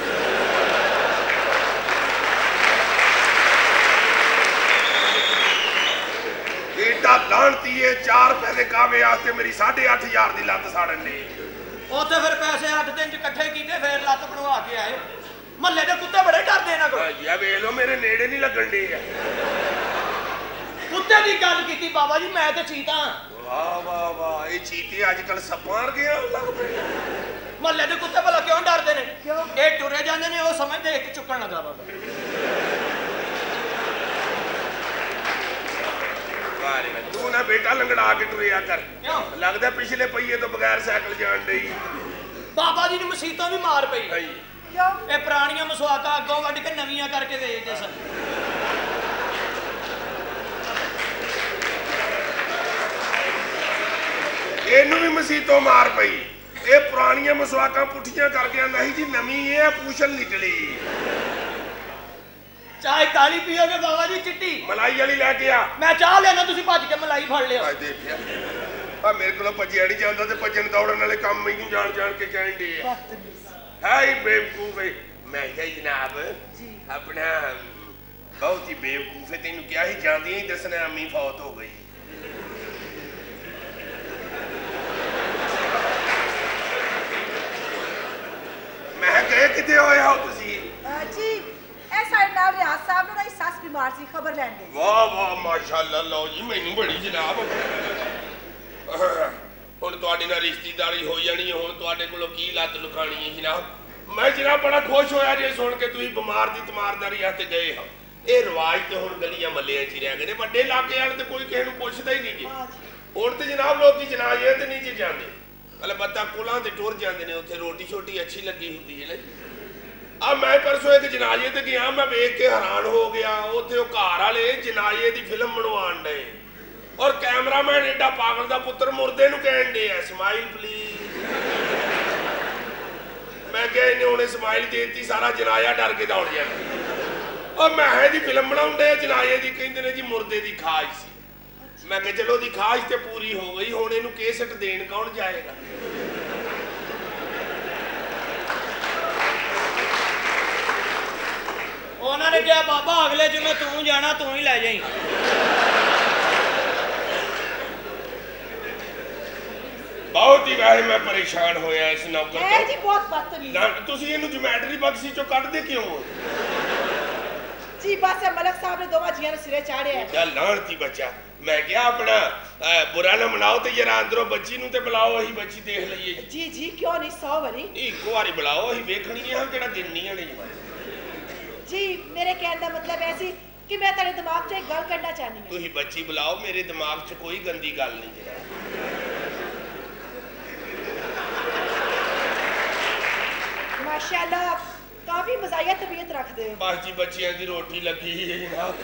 ਏਡਾ ਲਾਂਤੀ ਏ 4 ਪੈਸੇ ਕਾਵੇ ਵਾਸਤੇ ਮੇਰੀ 8,500 ਦੀ ਲੱਤ ਸਾੜਨ ਦੀ ਉੱਥੇ ਫਿਰ ਪੈਸੇ 8 ਦਿਨ ਚ ਇਕੱਠੇ ਕੀਤੇ ਫਿਰ ਲੱਤ ਬਣਵਾ ਕੇ ਆਏ ਮਹੱਲੇ ਦੇ ਕੁੱਤੇ ਬੜੇ ਡਰਦੇ ਇਹਨਾਂ ਕੋਲ ਜੀ ਆ ਵੇਖ ਲਓ ਮੇਰੇ ਨੇੜੇ ਨਹੀਂ ਲੱਗਣ ਦੇ ਆ ਕੁੱਤੇ ਦੀ ਗੱਲ ਕੀਤੀ ਬਾਬਾ ਜੀ ਮੈਂ ਤੇ ਚੀਤਾ ਵਾਹ ਵਾਹ ਵਾਹ ਇਹ ਚੀਤੇ ਅੱਜ ਕੱਲ ਸੱਪਾਂ ਵਰਗੇ ਲੱਗ ਪਏ ਮਹੱਲੇ ਦੇ ਕੁੱਤੇ ਭਲਾ ਕਿਉਂ ਡਰਦੇ ਨੇ ਇਹ ਟੁਰੇ ਜਾਂਦੇ ਨੇ ਉਹ ਸਮਝਦੇ ਇੱਕ ਚੁੱਕਣ ਲੱਗਾ ਬਾਬਾ ਤੂੰ ਨਾ ਬੇਟਾ ਲੰਗੜਾ ਕੇ ਟੁਰਿਆ ਕਰ ਕਿਉਂ ਲੱਗਦਾ ਪਿਛਲੇ ਪਹੀਏ ਤੋਂ ਬਗੈਰ ਸਾਈਕਲ ਜਾਣ ਡਈ ਬਾਬਾ ਜੀ ਨੂੰ ਮਸੀਤਾਂ ਵੀ ਮਾਰ ਪਈ ਕਿਉਂ ਇਹ ਪੁਰਾਣੀਆਂ ਮਸਵਾਕਾਂ ਅੱਗੋਂ ਵੱਢ ਕੇ ਨਵੀਆਂ ਕਰਕੇ ਵੇਚਦੇ ਸਨ ਇਹਨੂੰ ਵੀ ਮਸੀਤੋਂ ਮਾਰ ਪਈ ਇਹ ਪੁਰਾਣੀਆਂ ਮਸਵਾਕਾਂ ਪੁੱਠੀਆਂ ਕਰਕੇ ਆਂਦਾ ਸੀ ਜੀ ਨਵੀਂ ਇਹ ਪੂਛਲ ਨਿਕਲੀ ਚਾਹ ਕਾਲੀ ਪੀਓਗੇ ਬਾਬਾ ਜੀ ਚਿੱਟੀ ਮਲਾਈ ਵਾਲੀ ਲੈ ਕੇ ਆ ਮੈਂ ਚਾਹ ਲੈਣਾ ਤੁਸੀਂ ਭੱਜ ਕੇ ਮਲਾਈ ਫੜ ਲਿਓ ਆ ਦੇਖਿਆ ਆ ਮੇਰੇ ਕੋਲ ਭੱਜਿਆ ਨਹੀਂ ਜਾਂਦਾ ਤੇ ਭੱਜਣ ਦੌੜਨ ਵਾਲੇ ਕੰਮ ਮੈਨੂੰ ਜਾਣ ਕੇ ਕਹਿੰਦੇ ਆ ਹਾਈ ਬੇਵਕੂਫ ਮੈਂ ਕਿਹਾ ਜਨਾਬ ਜੀ ਆਪਣਾ ਬਹੁਤ ਹੀ ਬੇਵਕੂਫ ਹੈ ਤੈਨੂੰ ਕਿਹਾ ਸੀ ਜਾਂਦੀਆਂ ਹੀ ਦੱਸਣਾ ਅੰਮੀ ਫੌਤ ਹੋ ਗਈ ਮੈਂ ਗਏ ਕਿਤੇ ਹੋਏ ਹੋ ਤੁਸੀਂ ਜੀ ਇਹ ਸਾਡੇ ਨਾਲ ਰਿਆਜ਼ ਸਾਹਿਬ ਨੂੰ ਨਾ ਸੱਸ ਬਿਮਾਰ ਸੀ ਖਬਰ ਲੈਣ ਗਏ ਵਾਹ ਵਾਹ ਮਾਸ਼ਾਅੱਲਾ ਲਓ ਜੀ ਮੈਨੂੰ ਬੜੀ ਜਨਾਬ ਹੁਣ ਤੁਹਾਡੇ ਨਾਲ ਰਿਸ਼ਤੇਦਾਰੀ ਹੋ ਜਾਣੀ ਹੈ ਹੁਣ ਤੁਹਾਡੇ ਕੋਲੋਂ ਕੀ ਲੱਤ ਲੁਕਾਣੀ ਹੈ ਜਨਾਬ ਮੈਂ ਜਨਾਬ ਬੜਾ ਖੁਸ਼ ਹੋਇਆ ਜੇ ਸੁਣ ਕੇ ਤੁਸੀਂ ਬਿਮਾਰ ਦੀ ਤਮਾਰਦਾਰੀ ਹੱਥ ਗਏ ਹੋ ਇਹ ਰਿਵਾਜ ਤੇ ਹੁਣ ਗਲੀਆਂ ਮੱਲਿਆਂ 'ਚ ਹੀ ਰਹਿ ਗਏ ਨੇ ਵੱਡੇ ਇਲਾਕੇ ਵਾਲੇ ਤੇ ਕੋਈ ਕਿਸੇ ਨੂੰ ਪੁੱਛਦਾ ਹੀ ਨਹੀਂ ਜੀ ਹੁਣ ਤੇ ਜਨਾਬ ਲੋਕੀ ਜਨਾਜ਼ੇ ਤੇ ਨਹੀਂ ਜੀ ਜਾਂਦੇ ਅਲਬੱਤਾ ਕੁਲਾਂ ਤੇ ਟੁਰ ਜਾਂਦੇ ਨੇ ਉੱਥੇ ਰੋਟੀ ਛੋਟੀ ਅੱਛੀ ਲੱਗੀ ਹੁੰਦੀ ਹੈ ਨਾ ਆ ਮੈਂ ਪਰਸੋਂ ਇੱਕ ਜਨਾਜ਼ੇ ਤੇ ਗਿਆ ਮੈਂ ਵੇਖ ਕੇ ਹੈਰਾਨ ਹੋ ਗਿਆ ਉੱਥੇ ਉਹ ਘਰ ਵਾਲੇ ਜਨਾਜ਼ੇ ਦੀ ਫਿਲਮ ਬਣਵਾਉਣ ਡਏ ਔਰ ਕੈਮਰਾਮੈਨ ਏਡਾ ਪਾਗਲ ਦਾ ਪੁੱਤਰ ਮੁਰਦੇ ਨੂੰ ਕਹਿਣ ਡੇ ਆ ਸਮਾਈਲ ਪਲੀਜ਼ ਮੈਂ ਕਿਹਾ ਇਹਨੇ ਹੁਣੇ ਸਮਾਈਲ ਦੇ ਦਿੱਤੀ ਸਾਰਾ ਜਨਾਜ਼ਾ ਡਰ ਕੇ ਦੌੜ ਜਾਣਾ ਉਹ ਮੈਂ ਇਹਦੀ ਫਿਲਮ ਬਣਾਉਣ ਡੇ ਜਨਾਜ਼ੇ ਦੀ ਕਹਿੰਦੇ ਨੇ ਜੀ ਮੁਰਦੇ ਦੀ ਖਾਜ ਸੀ ਮੈਂ ਕਿਹਾ ਚਲੋ ਦੀ ਖਾਜ ਤੇ ਪੂਰੀ ਹੋ ਗਈ ਹੁਣ ਇਹਨੂੰ ਕੇਸਟ ਦੇਣ ਕੌਣ ਜਾਏਗਾ ਉਹਨਾਂ ਨੇ ਕਿਹਾ ਬਾਬਾ ਅਗਲੇ ਜੁਮੇ ਤੂੰ ਜਾਣਾ ਤੂੰ ਹੀ ਲੈ ਜਾਈਂ ਬਹੁਤ ਹੀ ਵੈਸੇ ਮੈਂ ਪਰੇਸ਼ਾਨ ਹੋਇਆ ਇਸ ਨੌਕਰ ਤੋਂ ਜੀ ਬਹੁਤ ਬਦਤਮੀਜ਼ ਤੁਸੀਂ ਇਹਨੂੰ ਜਿਓਮੈਟਰੀ ਬਕਸੀ ਚੋਂ ਕੱਢਦੇ ਕਿਉਂ ਹੋ ਜੀ ਬਸ ਮਲਕ ਸਾਹਿਬ ਨੇ ਦੋਵਾਂ ਜੀਆਂ ਨੂੰ ਸਿਰੇ ਚਾੜਿਆ ਯਾ ਲਾਣਤੀ ਬੱਚਾ ਮੈਂ ਕਿਹਾ ਆਪਣਾ ਬੁਰਾ ਨਾ ਮਨਾਓ ਤੇ ਜਰਾ ਅੰਦਰੋਂ ਬੱਚੀ ਨੂੰ ਤੇ ਬੁਲਾਓ ਅਸੀਂ ਬੱਚੀ ਦੇਖ ਲਈਏ ਜੀ ਜੀ ਕਿਉਂ ਨਹੀਂ 100 ਵਾਰੀ ਇੱਕੋ ਵਾਰੀ ਬੁਲਾਓ ਅਸੀਂ ਵੇਖਣੀ ਹੈ ਕਿਹੜਾ ਗਿਣਨੀਆਂ ਨੇ ਜੀ ਮੇਰੇ ਕਹਿਣ ਦਾ ਮਤਲਬ ਹੈ ਸੀ ਕਿ ਮੈਂ ਤੁਹਾਡੇ ਦਿਮਾਗ 'ਚ ਇੱਕ ਗੱਲ ਕੱਢਣਾ ਚਾਹਨੀ ਹਾਂ ਤੁਸੀਂ ਬੱਚੀ ਬੁਲਾਓ ਮੇਰੇ ਦਿਮਾਗ 'ਚ ਕੋਈ ਗੰਦੀ ਗੱਲ ਨਹੀਂ ਜਰਾ माशाल्लाह काफी मजाया तबीयत रखते हो। बस जी बच्चियां की रोटी लगी है जनाब।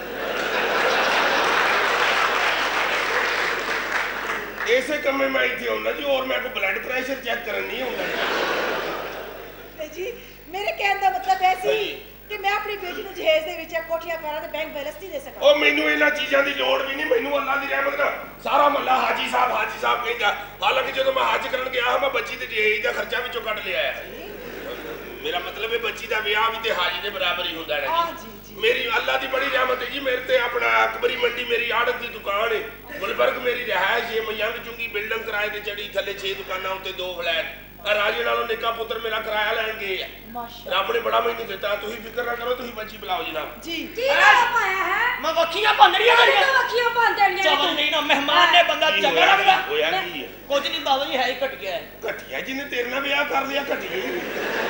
ऐसे कमे मैं इतने आना जी और मैं को ब्लड प्रेशर चेक करन नहीं आना जी। मेरे कहने का मतलब ऐसी कि मैं अपनी बेटी ਨੂੰ ਜਹੇਜ਼ ਦੇ ਵਿੱਚ ਕੋਠੀਆਂ ਕਰਾਂ ਤੇ ਬੈਂਕ ਬੈਲੈਂਸ ਨਹੀਂ ਦੇ ਸਕਾਂ। ਉਹ ਮੈਨੂੰ ਇਹਨਾਂ ਚੀਜ਼ਾਂ ਦੀ ਲੋੜ ਵੀ ਨਹੀਂ, ਮੈਨੂੰ ਅੱਲਾ ਦੀ ਰਹਿਮਤ ਨਾਲ ਸਾਰਾ ਮੱਲਾ ਹਾਜੀ ਸਾਹਿਬ ਕਹਿੰਦਾ। ਹਾਲਾਂਕਿ ਜਦੋਂ ਮੈਂ ਹੱਜ ਕਰਨ ਗਿਆ ਮੈਂ ਬੱਚੀ ਦੇ ਜਹੇਜ਼ ਦਾ ਖਰਚਾ ਵਿੱਚੋਂ ਕੱਢ ਲਿਆ ਹੈ। ਮੇਰਾ ਮਤਲਬ ਹੈ ਬੱਚੀ ਦਾ ਵਿਆਹ ਵੀ ਤੇ ਹਾਜੀ ਦੇ ਬਰਾਬਰ ਹੀ ਹੁੰਦਾ ਹੈ ਜੀ। मेरी अल्लाह की बड़ी रहमत है जी। मेरे ते अपना अकबरी मंडी मेरी आड़त की दुकान है। गुलबर्ग मेरी रिहायश है। मैं यंग चुंगी बिल्डिंग किराए ते चढ़ी, थले 6 दुकाना उत्ते 2 फ्लैट। राजे नालों निक्का पुत्र मेरा किराया लैन गए है। रब ने बड़ा मैनू दिता। तुसीं फिक्र ना करो, तुसीं बच्ची बुलाओ जनाब जी। की पाया है मैं वखियां बन रही है तो वखियां बन देनियां चवल नहीं ना मेहमान ने बंदा चंगा लगदा होया की है? कुछ नहीं बाबा जी है ही घटिया है। घटिया जिन्हें तेरे नाल ब्याह कर लिया घटिया ही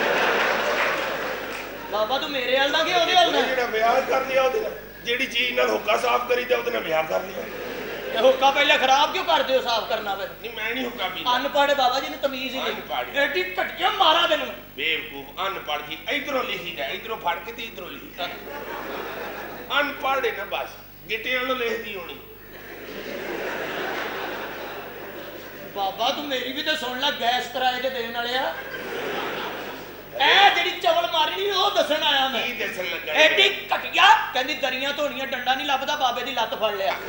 बाबा तू मेरे हाल ना कि ओदे हाल ना जेड़ा ब्याह कर लिया ओदे नाल जेड़ी चीज नाल हुक्का साफ करी ते ओदे नाल ब्याह कर लिया। ये हुक्का पहले खराब क्यों करते हो साफ करना फिर? नहीं मैं नहीं हुक्का पीता। अनपढ़ बाबा जी ने तमीज ही अनपढ़। नहीं। एडी घटिया मारा तेनू बेवकूफ अनपढ़ जी इधरों लिखी जाए इधरों फड़ के ते इधरों लिखी अनपढ़ है ना बस गिट्टियां नो लिखदी होनी। बाबा तू मेरी भी तो सुन ला गैस किराए ते देने वाले आ ए जेडी चवल मारी नहीं ओ दसन आया मैं की दसन लगा एडी घटिया कहंदी दरियां धोणियां डंडा नहीं लभदा बाबे दी लत्त फड़ लिया।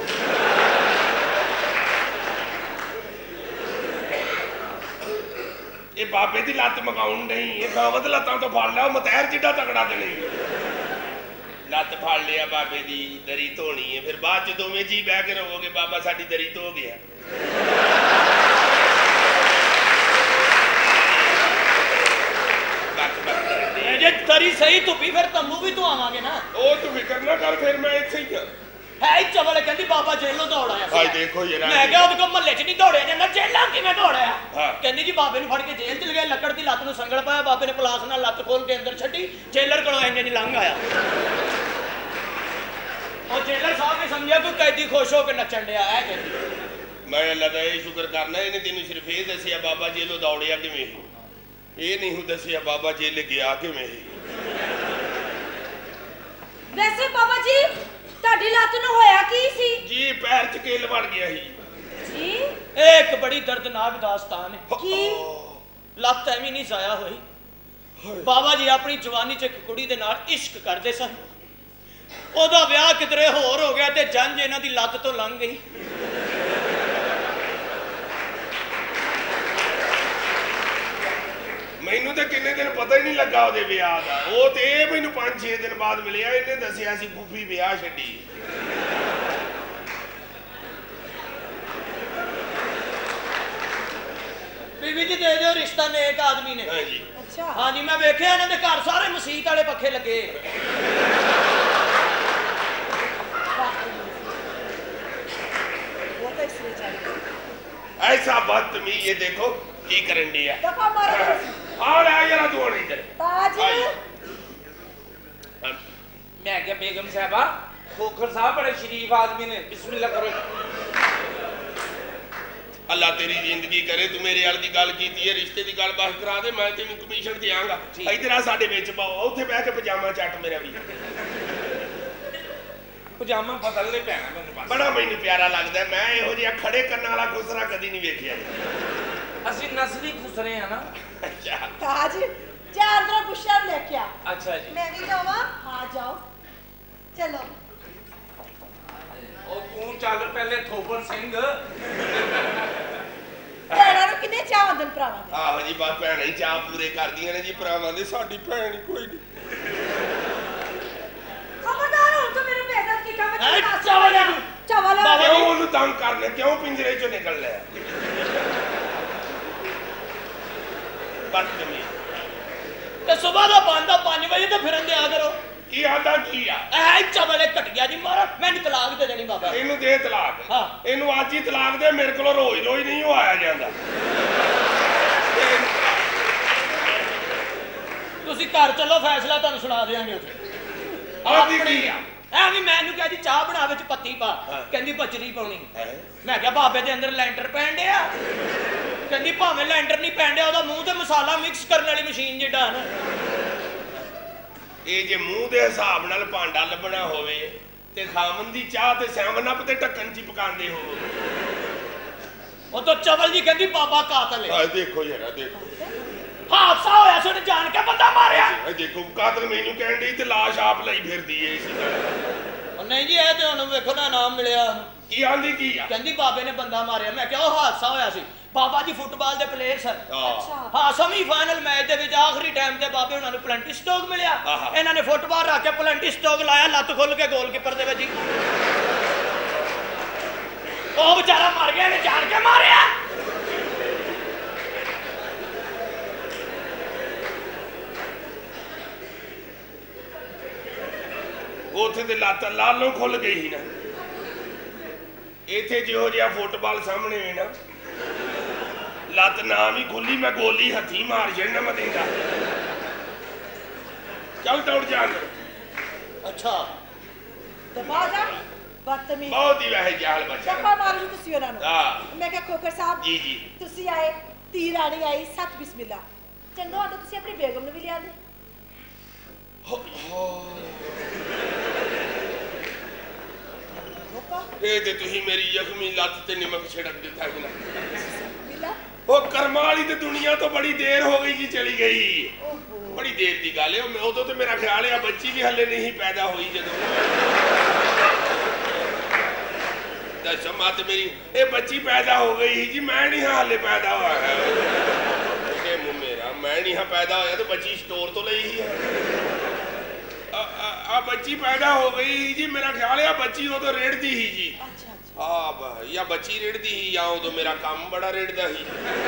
ये बाबे दी लत्त मकाउन नहीं ये गावत लत्तां तो फड़ लिया मतैर जिड्डा तगड़ा ते नहीं लत्त फड़ लिया बाबे दी दरी धोनी है फिर बाद च दोवें जी बह के रहोगे बाबा साडी दरी धो गया। जे दरी सही धुपी फिर तंबू भी तो आवांगे ना। ओ तू फिक्र ना कर फिर मैं इत्थे ही है ही चवल कहंदी बाबा जेलों दौड़ आया। हाय देखो ये मैं क्या ਉਹਦੇ ਕੋਲ ਮਹੱਲੇ 'ਚ ਨਹੀਂ ਦੌੜਿਆ ਜਾਂਦਾ ਜੇਲਾਂ ਕਿਵੇਂ ਦੌੜਿਆ? ਹਾਂ। ਕਹਿੰਦੀ ਜੀ ਬਾਬੇ ਨੂੰ ਫੜ ਕੇ ਜੇਲ੍ਹ 'ਚ ਲਗਾਇਆ ਲੱਕੜ ਦੀ ਲੱਤ ਨੂੰ ਸੰਗਲ ਪਾਇਆ ਬਾਬੇ ਨੇ ਪਲਾਸ ਨਾਲ ਲੱਤ ਖੋਲ ਕੇ ਅੰਦਰ ਛੱਡੀ ਜੇਲਰ ਕੋਲੋਂ ਇੰਜ ਨਹੀਂ ਲੰਘ ਆਇਆ। ਉਹ ਜੇਲਰ ਸਾਹਿਬ ਨੇ ਸਮਝਿਆ ਕਿ ਕੈਦੀ ਖੁਸ਼ ਹੋ ਕੇ ਨੱਚਣ ਡਿਆ ਹੈ ਕਹਿੰਦੀ। मैं अल्लाह का यह शुक्र करना इन्हें तेन सिर्फ ये दसिया बाबा जेलों दौड़िया किवें ये नहीं दसिया बाबा जेल गया किवें। वैसे बाबा जी ਤੁਹਾਡੀ ਲੱਤ ਨੂੰ ਹੋਇਆ ਕੀ ਸੀ? जी पैर च किल बन गया ही जी एक बड़ी दर्दनाक दास्तान है। की ਲੱਤ ਐਵੇਂ ਨਹੀਂ ਜ਼ਾਇਆ ਹੋਈ। ਬਾਬਾ ਜੀ ਆਪਣੀ ਜਵਾਨੀ 'ਚ ਇੱਕ ਕੁੜੀ ਦੇ ਨਾਲ ਇਸ਼ਕ ਕਰਦੇ ਸਨ। ਉਹਦਾ ਵਿਆਹ ਕਿਧਰੇ ਹੋਰ ਹੋ ਗਿਆ ਤੇ ਜੰਜ ਇਹਨਾਂ ਦੀ ਲੱਤ ਤੋਂ ਲੰਘ ਗਈ। मैनू तो किन्ने दिन पता ही नहीं लगा ਉਹਦੇ ਵਿਆਹ ਦਾ ਉਹ ਤੇ ਇਹ ਮੈਨੂੰ 5-6 ਦਿਨ ਬਾਅਦ ਮਿਲਿਆ ਇਹਨੇ ਦੱਸਿਆ ਸੀ ਫੁੱਫੀ ਵਿਆਹ ਛੱਡੀ। बीवी जी दे दियो रिश्ता नेक आदमी ने। हाँ जी अच्छा हाँ जी मैं वेख्या इन्हां दे घर सारे मसीत वाले पखे लगे। वो तो इसलिए चाहिए ऐसा बदतमीज ये देखो की करन दिया। दफा मारो आ ले जरा तू और इधर ताज मैं क्या बेगम साहबा खोखर साहब बड़े शरीफ आदमी ने बिस्मिल्लाह करो। अल्लाह तेरी जिंदगी करे तू मेरे वाल की गल कीती है रिश्ते की गल बस करा दे मैं तेन कमीशन देंगा। इधर आ साडे विच पाओ उत्थे बैठ के पजामा चट मेरा भी पजामा बदलने पैना मैनू बस बड़ा मैनू प्यारा लगदा मैं इहो जिहा खड़े करने वाला खुसरा कदी नहीं वेखिया। ਅਸੀਂ ਨਸਲੀ ਖੁਸਰੇ ਆ ਨਾ। अच्छा ताज जा अंदर गुस्सा लेके आ। अच्छा जी मैं भी जावा हाँ जाओ चलो ਉਹ ਤੂੰ ਚੱਲ ਪਹਿਲੇ ਥੋਪਰ ਸਿੰਘ। ਭੈਣਾਂ ਨੂੰ ਕਿੰਨੇ ਚਾਹ ਹੁੰਦੇ ਨੇ ਭਰਾਵਾਂ ਦੇ। ਆਹੋ ਜੀ ਬਸ ਭੈਣਾਂ ਹੀ ਚਾਹ ਪੂਰੇ ਕਰਦੀਆਂ ਨੇ ਜੀ ਭਰਾਵਾਂ ਦੇ ਸਾਡੀ ਭੈਣ ਹੀ ਕੋਈ ਨਹੀਂ। खबरदार हो तो मेरे बेइज्जत की खबर ऐ चावल है तू। चावल बाबा क्यों ਉਹਨੂੰ ਤੰਗ ਕਰਨੇ ਕਿਉਂ ਪਿੰਜਰੇ ਚੋਂ ਨਿਕਲ ਲਿਆ ਬਦਤਮੀਜ਼। ਤੇ ਸਵੇਰ ਦਾ ਬੰਦਾ 5 ਵਜੇ ਤੇ ਫਿਰਨ ਦਿਆ ਕਰੋ। ਕੀ ਆਦਾ ਕੀ ਆ ਐ ਚਵਲੇ ਘਟਿਆ ਜੀ ਮਾਰਾ ਮੈਨੂੰ ਤਲਾਕ ਦੇ ਦੇਣੀ ਬਾਬਾ। ਇਹਨੂੰ ਦੇ ਤਲਾਕ ਹਾਂ। ਇਹਨੂੰ ਅੱਜ ਹੀ ਤਲਾਕ ਦੇ ਮੇਰੇ ਕੋਲ ਰੋਜ਼ ਨਹੀਂ ਉਹ ਆਇਆ ਜਾਂਦਾ। ਤੁਸੀਂ ਘਰ ਚੱਲੋ ਫੈਸਲਾ ਤੁਹਾਨੂੰ ਸੁਣਾ ਦੇਵਾਂਗੇ ਉੱਥੇ। ਆਦੀ ਕੀ ਆ ਐ ਵੀ ਮੈਨੂੰ ਕਿਹਾ ਜੀ ਚਾਹ ਬਣਾ ਵਿੱਚ ਪੱਤੀ ਪਾ ਕਹਿੰਦੀ ਬਚਰੀ ਪਾਉਣੀ। ਮੈਂ ਕਿਹਾ ਬਾਬੇ ਦੇ ਅੰਦਰ ਲੈਂਟਰ ਪੈਣ ਡਿਆ ਕਹਿੰਦੀ ਭਾਵੇਂ ਲੈਂਡਰ ਨਹੀਂ ਪੈਂਡਿਆ ਉਹਦਾ ਮੂੰਹ ਤੇ ਮਸਾਲਾ ਮਿਕਸ ਕਰਨ ਵਾਲੀ ਮਸ਼ੀਨ ਜਿੱਡਾ ਨਾ ਇਹ ਜੇ ਮੂੰਹ ਦੇ ਹਿਸਾਬ ਨਾਲ ਭਾਂਡਾ ਲੱਭਣਾ ਹੋਵੇ ਤੇ ਖਾਮਨ ਦੀ ਚਾਹ ਤੇ 7 ਤੇ ਢੱਕਣ 'ਚ ਹੀ ਪਕਾਉਂਦੇ ਹੋ। ਉਹ ਤਾਂ ਚਵਲ ਜੀ ਕਹਿੰਦੀ ਬਾਬਾ ਕਾਤਲ ਹੈ। ਦੇਖੋ ਯਾਰ ਦੇਖੋ ਹਾਦਸਾ ਹੋਇਆ ਸੀ ਜਾਣ ਕੇ ਬੰਦਾ ਮਾਰਿਆ। ਦੇਖੋ ਕਾਤਲ ਮੈਨੂੰ ਕਹਿਣ ਡਈ ਤੇ ਲਾਸ਼ ਆਪ ਲਈ ਫਿਰਦੀ ਏ ਇਸੇ ਉਹ ਨਹੀਂ ਜੀ ਇਹ ਤੇ ਹੁਣ ਵੇਖੋ ਨਾ ਨਾਮ ਮਿਲਿਆ। ਕੀ ਆਂਦੀ ਕੀ ਆ? ਕਹਿੰਦੀ ਬਾਬੇ ਨੇ ਬੰਦਾ ਮਾਰਿਆ। ਮੈਂ ਕਿਹਾ ਉਹ ਹਾਦਸਾ ਹੋਇਆ ਸੀ। ਬਾਬਾ ਜੀ ਫੁੱਟਬਾਲ ਦੇ ਪਲੇਅਰ ਸਨ। ਅੱਛਾ ਹਾਂ ਸੈਮੀ ਫਾਈਨਲ ਮੈਚ ਦੇ ਵਿੱਚ ਆਖਰੀ ਟਾਈਮ ਤੇ ਬਾਬੇ ਉਹਨਾਂ ਨੂੰ ਪਲੰਟੀ ਸਟੋਕ ਮਿਲਿਆ। ਇਹਨਾਂ ਨੇ ਫੁੱਟਬਾਲ ਰੱਖ ਕੇ ਪਲੰਟੀ ਸਟੋਕ ਲਾਇਆ, ਲੱਤ ਖੁੱਲ ਕੇ ਗੋਲਕੀਪਰ ਦੇ ਵਿੱਚ ਉਹ ਵਿਚਾਰਾ ਮਰ ਗਿਆ, ਇਹਨੇ ਜਾਣ ਕੇ ਮਾਰਿਆ। ਉੱਥੇ ਤੇ ਲੱਤ ਲਾਲੋਂ ਖੁੱਲ ਗਈ ਸੀ ਨਾ। ਇੱਥੇ ਜਿਹੋ ਜਿਹਾ ਫੁੱਟਬਾਲ ਸਾਹਮਣੇ ਵੇ ਨਾ ਲੱਤ ਨਾ ਵੀ ਖੁੱਲੀ ਮੈਂ ਗੋਲੀ ਹੱਥੀ ਮਾਰ ਛੱਡਣਾ ਮੈਂ ਦੇਂਦਾ। ਚੱਲ ਦੌੜ ਜਾ। ਅੱਛਾ ਦਬਾ ਜਾ ਬਦਤਮੀਜ਼। ਬਹੁਤ ਹੀ ਵੈਸੇ ਜਾਲ ਬੱਚਾ। ਚੱਪਾ ਮਾਰੂ ਤੁਸੀਂ ਉਹਨਾਂ ਨੂੰ। ਹਾਂ ਮੈਂ ਕਿਹਾ ਖੋਖਰ ਸਾਹਿਬ ਜੀ ਜੀ ਤੁਸੀਂ ਆਏ, ਧੀ ਰਾਣੀ ਆਈ, ਸੱਚ ਬਿਸਮਿਲ੍ਲਾ। ਚੰਗਾ ਹੁੰਦਾ ਤੁਸੀਂ ਆਪਣੀ ਬੇਗਮ ਨੂੰ ਵੀ ਲਿਆ ਦੇ। ਇਹ ਤੇ ਤੁਸੀਂ ਮੇਰੀ ਜ਼ਖਮੀ ਲੱਤ ਤੇ ਨਿਮਕ ਛਿੜਕ ਦਿੱਤਾ ਸੀ ਨਾ। ਮਿਲਾ ਉਹ ਕਰਮਾਂ ਵਾਲੀ ਤੇ ਦੁਨੀਆ ਤੋਂ ਬੜੀ ਦੇਰ ਹੋ ਗਈ ਜੀ ਚਲੀ ਗਈ। ਬੜੀ ਦੇਰ ਦੀ ਗੱਲ ਹੈ। ਮੈਂ ਉਦੋਂ ਤੇ ਮੇਰਾ ਖਿਆਲ ਹੈ ਬੱਚੀ ਵੀ ਹਲੇ ਨਹੀਂ ਪੈਦਾ ਹੋਈ ਜਦੋਂ ਦੱਸੋ ਮਤ ਮੇਰੀ ਇਹ ਬੱਚੀ ਪੈਦਾ ਹੋ ਗਈ ਸੀ ਜੀ। ਮੈਂ ਨਹੀਂ ਹਾਲੇ ਪੈਦਾ ਹੋਇਆ। ਮੇਰਾ ਮੈਂ ਨਹੀਂ ਪੈਦਾ ਹੋਇਆ ਤੇ ਬੱਚੀ ਸਟੋਰ ਤੋਂ ਲਈ ਸੀ। ਆ ਬੱਚੀ ਪੈਦਾ ਹੋ ਗਈ ਜੀ। ਮੇਰਾ ਖਿਆਲ ਹੈ ਬੱਚੀ ਉਦੋਂ ਰੇੜਦੀ ਸੀ ਜੀ। ਅੱਛਾ ਜਾਂ ਬੱਚੀ ਰੇੜਦੀ ਸੀ ਜਾਂ ਉਦੋਂ ਮੇਰਾ ਕੰਮ ਬੜਾ ਰੇੜਦਾ ਸੀ।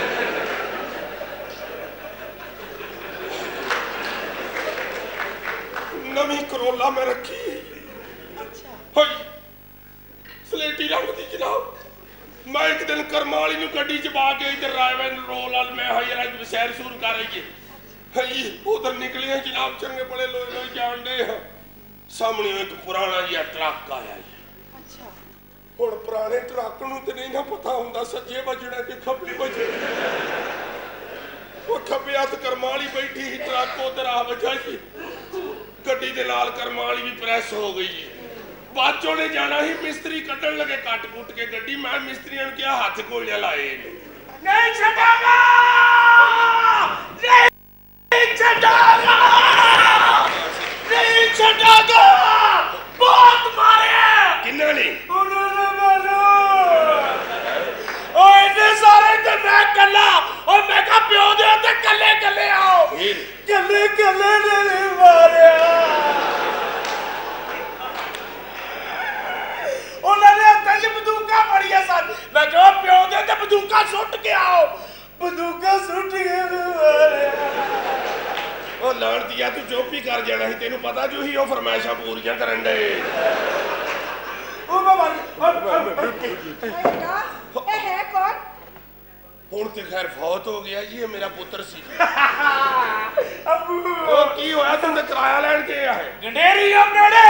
ਨਵੀਂ ਕਰੋਲਾ ਮੈਂ ਰੱਖੀ। ਅੱਛਾ ਹੋਈ ਸਲੇਟੀ ਰੰਗ ਦੀ ਜਨਾਬ। ਮੈਂ ਇੱਕ ਦਿਨ ਕਰਮਾਂ ਵਾਲੀ ਨੂੰ ਗੱਡੀ ਚ ਪਾ ਕੇ ਇੱਧਰ ਰਾਇਵਨ ਰੋਲ ਵਾਲ ਮੈਂ ਹਾਈ ਅੱਜ ਸੈਰ ਸੂਰ ਕਰ ਰਹੀ ਹੈ। ਉਧਰ ਨਿਕਲਿਆ ਜਨਾਬ ਚੰਗੇ ਬੜੇ ਲੋਕ ਜਾਣਦੇ ਆ। ਸਾਹਮਣੇ ਇੱਕ ਪੁਰਾਣਾ ਜਿਹਾ ਟਰੱਕ ਆਇਆ ਜੀ। ਅੱਛਾ ਹੁਣ ਪੁਰਾਣੇ ਟਰੱਕ ਨੂੰ ਤੇ ਨਹੀਂ ਨਾ ਪਤਾ ਹੁੰਦਾ ਸੱਜੇ ਵੱਜਣਾ ਕਿ ਖੱਬੇ ਵੱਜਣਾ। ਉਹ ਖੱਬੇ ਹੱਥ ਕਰਮਾਂ ਵਾਲੀ ਬੈਠੀ ਸੀ, ਟਰੱਕ ਉਧਰ ਆ ਵੱਜਾ ਜੀ। ਗੱਡੀ ਦੇ ਨਾਲ ਕਰਮਾਂ ਵਾਲੀ ਵੀ ਪ੍ਰੈਸ ਹੋ ਗਈ ਜੀ। ਬਾਅਦ ਚੋਂ ਨੇ ਜਾਣਾ ਸੀ ਮਿਸਤਰੀ ਕੱਢਣ ਲੱਗੇ ਕੱਟ ਕੁੱਟ ਕੇ ਗੱਡੀ। ਮੈਂ ਮਿਸਤਰੀਆਂ ਨੂੰ ਕਿਹਾ ਹੱਥ ਗੋਲੀਆਂ ਲਾਏ ਨਹੀਂ ਛੱਡਾਂਗਾ, ਨਹੀਂ ਛੱਡਾਂਗਾ, ਨਹੀਂ ਛੱਡਾਂਗਾ। ਬਹੁਤ ਮਾਰਿਆ। ਕਿੰਨਾ ਨੇ? ਉਹਨਾਂ ਨੇ ਮਾਰਿਆ। ਓਏ ਇੰਨੇ ਸਾਰੇ ਤੇ ਮੈਂ ਕੱਲਾ। ਓਏ ਮੈਂ ਕਿਹਾ ਪਿਓ ਦੇ ਤੇ ਕੱਲੇ ਕੱਲੇ ਆਓ। ਕੱਲੇ ਕੱਲੇ ਨੇ ਮਾਰਿਆ। ਉਹਨਾਂ ਨੇ ਹੱਥਾਂ 'ਚ ਬੰਦੂਕਾਂ ਫੜੀਆਂ ਸਨ। ਮੈਂ ਕਿਹਾ ਪਿਓ ਦੇ ਤੇ ਬੰਦੂਕਾਂ ਸੁੱਟ ਕੇ ਆਓ। ਬੰਦੂਕਾਂ ਸੁੱਟ ਕੇ ਮਾਰਿਆ। ਉਹ ਲਾਣਤੀਆ ਤੂੰ ਚੁੱਪ ਹੀ ਕਰ ਜਾਣਾ ਸੀ। ਤੈਨੂੰ ਪਤਾ ਜੋ ਹੀ ਉਹ ਫਰਮਾਇਸ਼ਾਂ ਪੂਰੀਆਂ ਕਰਨ ਦੇ। ਉਹ ਬਾਬਾ ਇਹ ਹੈ ਕੌਣ? ਹੁਣ ਤੇ ਖੈਰ ਫੌਤ ਹੋ ਗਿਆ ਜੀ। ਇਹ ਮੇਰਾ ਪੁੱਤਰ ਸੀ। ਅੱਬੂ ਉਹ ਕੀ ਹੋਇਆ? ਤੂੰ ਤੇ ਕਿਰਾਇਆ ਲੈਣ ਕੇ ਆਇਆ ਹੈ। ਗੰਡੇਰੀ ਆਪਣੇ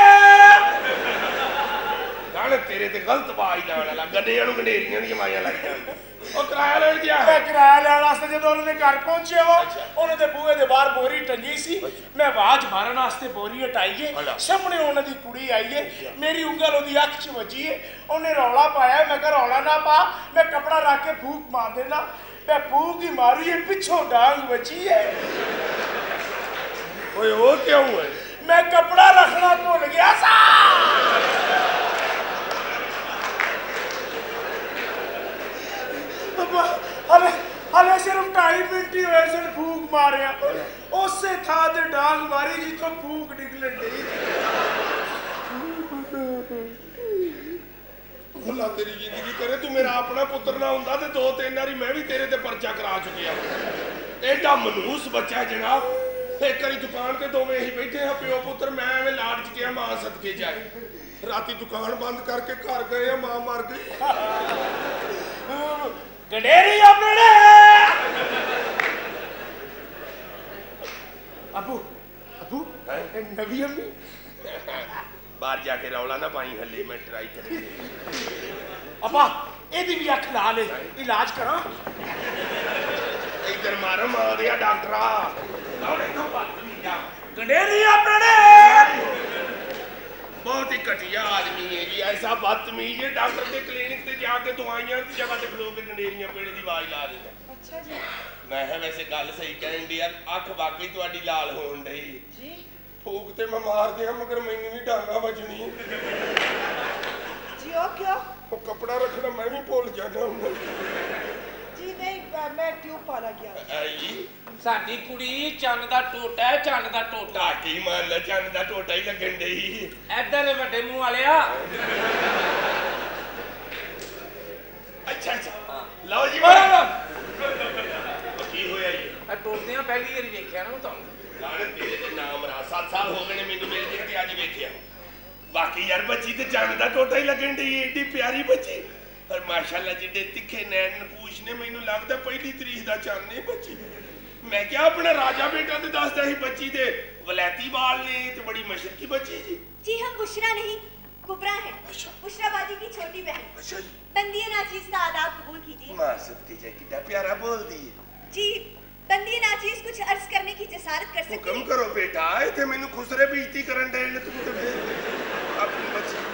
ਗਾਣੇ ਤੇਰੇ ਤੇ ਗਲਤ ਆਵਾਜ਼ ਲਾਉਣ ਵਾਲਾ। ਗੱਡਿਆਂ ਨੂੰ ਗੰਡੇਰੀਆਂ ਦੀਆਂ ਆਵਾਜ਼ਾਂ ਲੱਗ ਜਾਂਦੀਆਂ। ਉਹ ਕਿਰਾਇਆ ਲੈਣ ਗਿਆ। ਮੈਂ ਕਿਰਾਇਆ ਲੈਣ ਵਾਸਤੇ ਜਦੋਂ ਉਹਨਾਂ ਦੇ ਘਰ ਪਹੁੰਚਿਆ ਵਾ, ਉਹਨਾਂ ਦੇ ਬੂਹੇ ਦੇ ਬਾਹਰ ਬੋਰੀ ਟੰਗੀ ਸੀ। ਮੈਂ ਆਵਾਜ਼ ਮਾਰਨ ਵਾਸਤੇ ਬੋਰੀ ਹਟਾਈਏ, ਸਾਹਮਣੇ ਉਹਨਾਂ ਦੀ ਕੁੜੀ ਆਈਏ। ਮੇਰੀ ਉਂਗਲ ਉਹਦੀ ਅੱਖ 'ਚ ਵੱਜੀ ਏ। ਉਹਨੇ ਰੌਲਾ ਪਾਇਆ। ਮੈਂ ਕਿਹਾ ਰੌਲਾ ਨਾ ਪਾ, ਮੈਂ ਕੱਪੜਾ ਰੱਖ ਕੇ ਫੂਕ ਮਾਰ ਦੇਣਾ। ਮੈਂ ਫੂਕ ਹੀ ਮਾਰੀ ਏ, ਪਿੱਛੋਂ ਡਾਂਗ ਵੱਜੀ ਏ। ਓਏ ਉਹ ਕਿਉਂ ਹੈ? ਮੈਂ ਕੱਪੜਾ ਰੱਖਣਾ ਭੁੱਲ ਗਿਆ ਸਾ। ਹਲੇ ਸਿਰਫ 2.5 ਮਿੰਟ ਹੀ ਹੋਏ ਸਨ ਫੂਕ ਮਾਰਿਆ। ਉਸੇ ਥਾਂ ਤੇ ਡਾਂਗ ਮਾਰੀ ਜਿੱਥੋਂ ਫੂਕ ਨਿਕਲਣ ਡਈ। ਅੱਲਾ ਤੇਰੀ ਜ਼ਿੰਦਗੀ ਕਰੇ। ਤੂੰ ਮੇਰਾ ਆਪਣਾ ਪੁੱਤਰ ਨਾ ਹੁੰਦਾ ਤੇ 2-3 ਵਾਰੀ ਮੈਂ ਵੀ ਤੇਰੇ ਤੇ ਪਰਚਾ ਕਰਾ ਚੁੱਕਿਆ। ਐਡਾ ਮਨਹੂਸ ਬੱਚਾ ਜਨਾਬ। ਇੱਕ ਵਾਰੀ ਦੁਕਾਨ ਤੇ ਦੋਵੇਂ ਹੀ ਬੈਠੇ ਆ ਪਿਓ ਪੁੱਤਰ। ਮੈਂ ਐਵੇਂ ਲਾਡ 'ਚ ਗਿਆ ਮਾਂ ਸਦਕੇ ਜਾਏ। ਰਾਤੀ ਦੁਕਾਨ ਬੰਦ ਕਰਕੇ ਘਰ ਗਏ ਆ, ਮਾਂ ਮਰ ਗਈ। ਗੰਡੇਰੀ ਆਪਣੇ ਅੱਬੂ ਅੱਬੂ ਨਵੀਂ ਅੰਮੀ। ਬਾਹਰ ਜਾ ਕੇ ਰੌਲਾ ਨਾ ਪਾਈ ਹੱਲੇ। ਮੈਂ ਟਰਾਈ ਕਰਾਂਗੀ। ਅੱਬਾ ਇਹਦੀ ਵੀ ਅੱਖ ਲਾ ਲੈ, ਇਲਾਜ ਕਰਾਂ। इधर मारो मार दिया डॉक्टरा लौड़े तो बदतमीजा गंडेरी अपने बहुत ही घटिया आदमी है जी ऐसा बदतमीज है डॉक्टर के क्लिनिक से जाके दवाइयां की जगह ते खलो के गंडेरियां पेड़े की आवाज ला देता अच्छा जी मैं वैसे गल सही कहन दी यार अख वाकई तुहाडी लाल होण ढई जी फूक ते मैं मार दिया मगर मैनू भी डांगा बजनी जी ओ क्यों वो कपड़ा रखना मैं भी भूल जाना हूं जी नहीं मैं ट्यूब पाला गया आई ਸਾਡੀ ਕੁੜੀ ਚੰਨ ਦਾ ਟੋਟਾ ਹੈ ਚੰਨ ਦਾ ਟੋਟਾ टाटी मान ला चंद दा टोटा ही लगन ढई ਐਦਾਂ ਦੇ ਵੱਡੇ ਮੂੰਹ ਵਾਲਿਆ अच्छा अच्छा लो जी की होया जी ਆ ਟੋਟਦੀਆਂ ਪਹਿਲੀ ਵਾਰੀ ਵੇਖਿਆ ਨਾ ਤੁਹਾਨੂੰ लाने तेरे ते नाम रा 7 साल हो गए ने मेनू मिल गया ते आज वेखिया बाकी यार बच्ची ते चंद दा टोटा ही लगन ढई एडी प्यारी बच्ची और माशाल्लाह जिडे तिखे नैन नकूश ने मेनू लगदा पहली तारीख दा चंद नहीं बच्ची मैं क्या अपना राजा बेटा ते दसदा ही बच्ची दे वलैती बाल ने ते बड़ी मशरकी बच्ची जी जी हम बुशरा नहीं कुबरा है अच्छा बुशरा बाजी की छोटी बहन अच्छा जी बंदिया नाचीज का आदाब कबूल कीजिए मां सबकी जय कितना प्यारा बोल दी जी बंदिया नाचीज कुछ अर्ज करने की जसारत कर सकती हुक्म है करो बेटा इथे मैनू खुसरे बेइज्जती करन दे ने तू ते अपनी बच्ची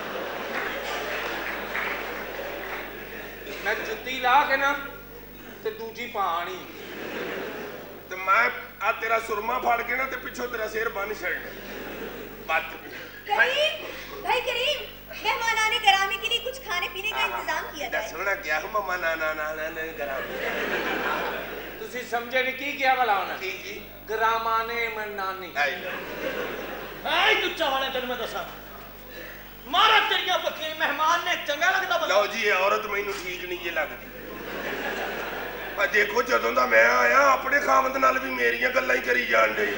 ਮੈਂ ਜੁੱਤੀ ਲਾ ਕੇ ਨਾ ਤੇ ਦੂਜੀ ਪਾਣੀ ਤੇ ਮੈਂ ਆ ਤੇਰਾ ਸੁਰਮਾ ਫੜ ਕੇ ਨਾ ਤੇ ਪਿੱਛੋਂ ਤੇਰਾ ਸਿਰ ਬੰਨ ਛੱਡਣਾ ਬਾਤ करीम भाई करीम मेहमान आने गरामी के लिए कुछ खाने पीने का इंतजाम किया जाए दसना क्या हूं मम्मा ना ना ना ना करा ਤੁਸੀਂ ਸਮਝੇ ਨਹੀਂ ਕੀ ਕਿਹਾ ਭਲਾ ਉਹਨਾਂ की जी ਗਰਾਮਾਨੇ ਮਨਾਨੀ आई ऐ टुच्चा वाले तेन मैं दसा मारा तेरिया पक्की मेहमान ने चंगा लगदा बंदा ਲਓ ਜੀ ਇਹ ਔਰਤ ਮੈਨੂੰ ਠੀਕ ਨਹੀਂ ਜੇ ਲੱਗਦੀ ਆ ਦੇਖੋ ਜਦੋਂ ਦਾ ਮੈਂ ਆਇਆ ਆਪਣੇ ਖਾਮਦ ਨਾਲ ਵੀ ਮੇਰੀਆਂ ਗੱਲਾਂ ਹੀ ਕਰੀ ਜਾਣ ਡੇ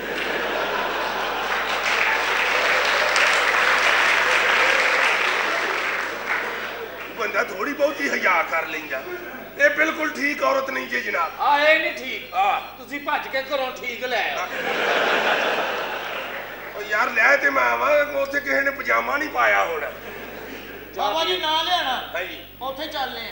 ਬੰਦਾ ਥੋੜੀ ਬਹੁਤੀ ਹਿਆ ਕਰ ਲੈਂਦਾ ਇਹ ਬਿਲਕੁਲ ਠੀਕ ਔਰਤ ਨਹੀਂ ਜੀ ਜਨਾਬ ਆ ਇਹ ਨਹੀਂ ਠੀਕ ਆ ਤੁਸੀਂ ਭੱਜ ਕੇ ਘਰੋਂ ਠੀਕ ਲੈ ਆਓ ਉਹ ਯਾਰ ਲੈ ਤੇ ਮੈਂ ਆਵਾਂ ਉੱਥੇ ਕਿਸੇ ਨੇ ਪਜਾਮਾ ਨਹੀਂ ਪਾਇਆ ਹੁਣ बाबा जी ना लेना ਹਾਂਜੀ ਉੱਥੇ ਚੱਲਨੇ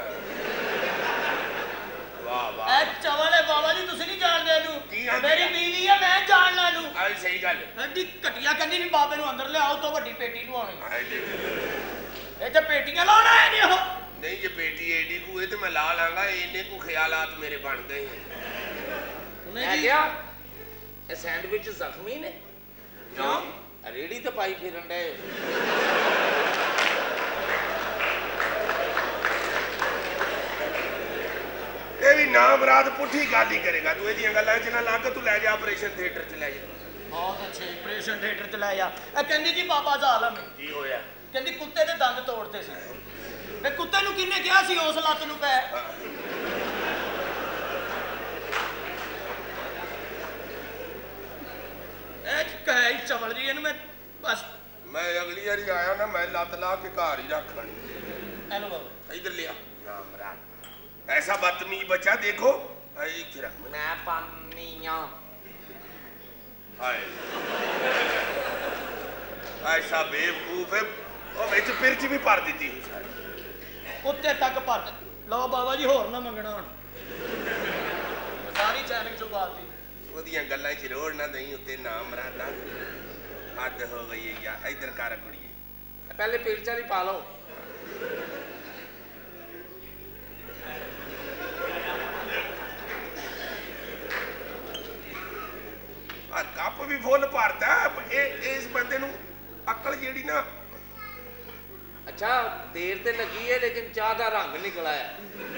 ਵਾਹ ਵਾਹ ਐ ਚਵਲੇ ਬਾਬਾ ਜੀ ਤੁਸੀਂ ਨਹੀਂ ਜਾਣਦੇ ਕੀ ਇਹਨੂੰ ਆਂਦੀ ਮੇਰੀ ਆ? ਬੀਵੀ ਆ ਮੈਂ ਜਾਣਨਾ ਇਹਨੂੰ ਆਹ ਸਹੀ ਗੱਲ ਐਡੀ ਘਟਿਆ ਕੰਨੀ ਨਹੀਂ ਬਾਬੇ ਨੂੰ ਅੰਦਰ ਲਿਆਓ ਤੋਂ ਵੱਡੀ ਪੇਟੀ ਲਵਾਉਣੀ ਹੈ ਇਹ ਤੇ ਪੇਟੀਆਂ ਲਾਉਣਾ ਹੈ ਨਹੀਂ ਉਹ ਨਹੀਂ ਜੇ ਬੇਟੀ ਐਡੀ ਕੂਏ ਤੇ ਮੈਂ ਲਾ ਲਾਂਗਾ ਇੰਨੇ ਕੁ ਖਿਆਲਾਤ ਮੇਰੇ ਬਣ ਗਏ ਮੈਂ ਕਿਹਾ ਇਹ ਸੈਂਡਵਿਚ ਜ਼ਖਮੀ ਨੇ ਕਿਉਂ ਰੇੜੀ ਤੇ ਪਾਈ ਫਿਰਨ ਡੇ ਇਹ ਵੀ ਨਾ ਮਰਾਦ ਪੁੱਠੀ ਗੱਲ ਹੀ ਕਰੇਗਾ ਤੂੰ ਇਹਦੀਆਂ ਗੱਲਾਂ 'ਚ ਨਾ ਲੱਗ ਤੂੰ ਲੈ ਜਾ ਆਪਰੇਸ਼ਨ ਥੀਏਟਰ 'ਚ ਲੈ ਜਾ ਬਹੁਤ ਅੱਛੇ ਆਪਰੇਸ਼ਨ ਥੀਏਟਰ ਚ ਲੈ ਆ ਇਹ ਕਹਿੰਦੀ ਜੀ ਬਾਬਾ ਜ਼ਾਲਮ ਹੈ ਕੀ ਹੋਇਆ ਕਹਿੰਦੀ ਕੁੱਤੇ ਦੇ ਦੰਦ ਤੋੜਤੇ ਸੀ ਤੇ ਕੁੱਤੇ ਨੂੰ ਕਿੰਨੇ ਕਿਹਾ ਸੀ ਉਸ ਲੱਤ ਨੂੰ ਪੈ ਇਹ ਕਹੇ ਚਵਲ ਜੀ ਇਹਨੂੰ ਮੈਂ ਬਸ ਮੈਂ ਅਗਲੀ ਵਾਰੀ ਆਇਆ ਨਾ ਮੈਂ ਲੱਤ ਲਾ ਕੇ ਘਰ ਹੀ ਰੱਖ ਲੈਣੀ ਹੈਲੋ ਬਾਬਾ ਇਧਰ ਲਿਆ ਨਾ ਮਰਾਦ ਐਸਾ ਬਦਤਮੀਜ਼ ਬੱਚਾ ਦੇਖੋ ਆਈ ਕਿਰਾ ਮੈਂ ਪਾਨੀਆਂ ਹਾਏ ਐਸਾ ਬੇਵਕੂਫ ਹੈ ਉਹ ਵਿੱਚ ਪਿਰਚ ਵੀ ਭਰ ਦਿੱਤੀ ਸੀ ਸਾਰੀ ਉੱਤੇ ਤੱਕ ਭਰ ਲਓ ਬਾਬਾ ਜੀ ਹੋਰ ਨਾ ਮੰਗਣਾ ਹੁਣ ਸਾਰੀ ਚੈਨਲ ਚੋਂ ਬਾਤ ਦੀ ਉਹਦੀਆਂ ਗੱਲਾਂ 'ਚ ਰੋੜ ਨਾ ਦਈ ਉੱਤੇ ਨਾ ਮਰਾਦਾ ਹੱਦ ਹੋ ਗਈ ਹੈ ਯਾਰ ਇਧਰ ਕਰ ਕੁੜੀਏ ਪਹਿਲੇ ਪਿਰਚਾ ਦੀ ਪਾ ਲਓ ਆ ਕੱਪ ਵੀ ਫੁੱਲ ਭਰਦਾ ਇਹ ਇਸ ਬੰਦੇ ਨੂੰ ਅਕਲ ਜਿਹੜੀ ਨਾ ਅੱਛਾ ਦੇਰ ਤੇ ਲੱਗੀ ਹੈ ਲੇਕਿਨ ਚਾਹ ਦਾ ਰੰਗ ਨਿਕਲ ਆਇਆ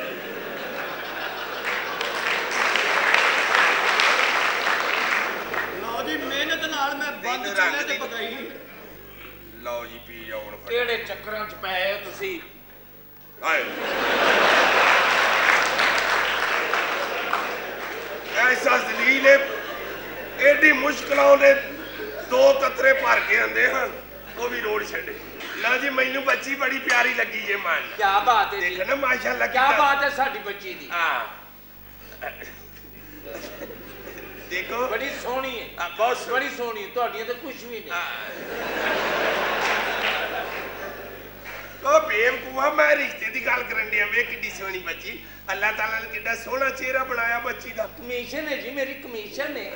ਲਓ ਜੀ ਮਿਹਨਤ ਨਾਲ ਮੈਂ ਬੰਦ ਤੈਨੂੰ ਚੁੱਲ੍ਹੇ ਰੰਗ ਤੇ ਦੀ- ਪਕਾਈ ਲਓ ਜੀ ਪੀ ਜਾਓ ਹੁਣ ਕਿਹੜੇ ਚੱਕਰਾਂ 'ਚ ਪਏ ਹੋ ਤੁਸੀਂ ਹਾਏ ਐਸਾ ਜ਼ਲੀਲ ਹੈ ਐਡੀ ਮੁਸ਼ਕਲਾਂ ਨੇ ਦੋ ਕਤਰੇ ਭਰ ਕੇ ਆਂਦੇ ਹਨ ਉਹ ਵੀ ਰੋੜ ਛੱਡੇ ਲਓ ਜੀ ਮੈਨੂੰ ਬੱਚੀ ਬੜੀ ਪਿਆਰੀ ਲੱਗੀ ਜੇ ਮਨ ਕੀ ਬਾਤ ਹੈ ਦੇਖ ਨਾ ਮਾਸ਼ਾਅੱਲਾ ਕੀ ਬਾਤ ਹੈ ਸਾਡੀ ਬੱਚੀ ਦੀ ਹਾਂ ਦੇਖੋ ਬੜੀ ਸੋਹਣੀ ਹੈ ਬਹੁਤ ਬੜੀ ਸੋਹਣੀ ਹੈ ਤੁਹਾਡੀਆਂ ਤਾਂ ਕੁਝ ਵੀ ਨਹੀਂ ओ बेवकूफा मैं रिश्ते की गल करन दिया वे किड्डी सोहनी बच्ची अल्लाह ताला ने किड्डा सोहना चेहरा बनाया बच्ची दा कमीशन है जी मेरी कमीशन है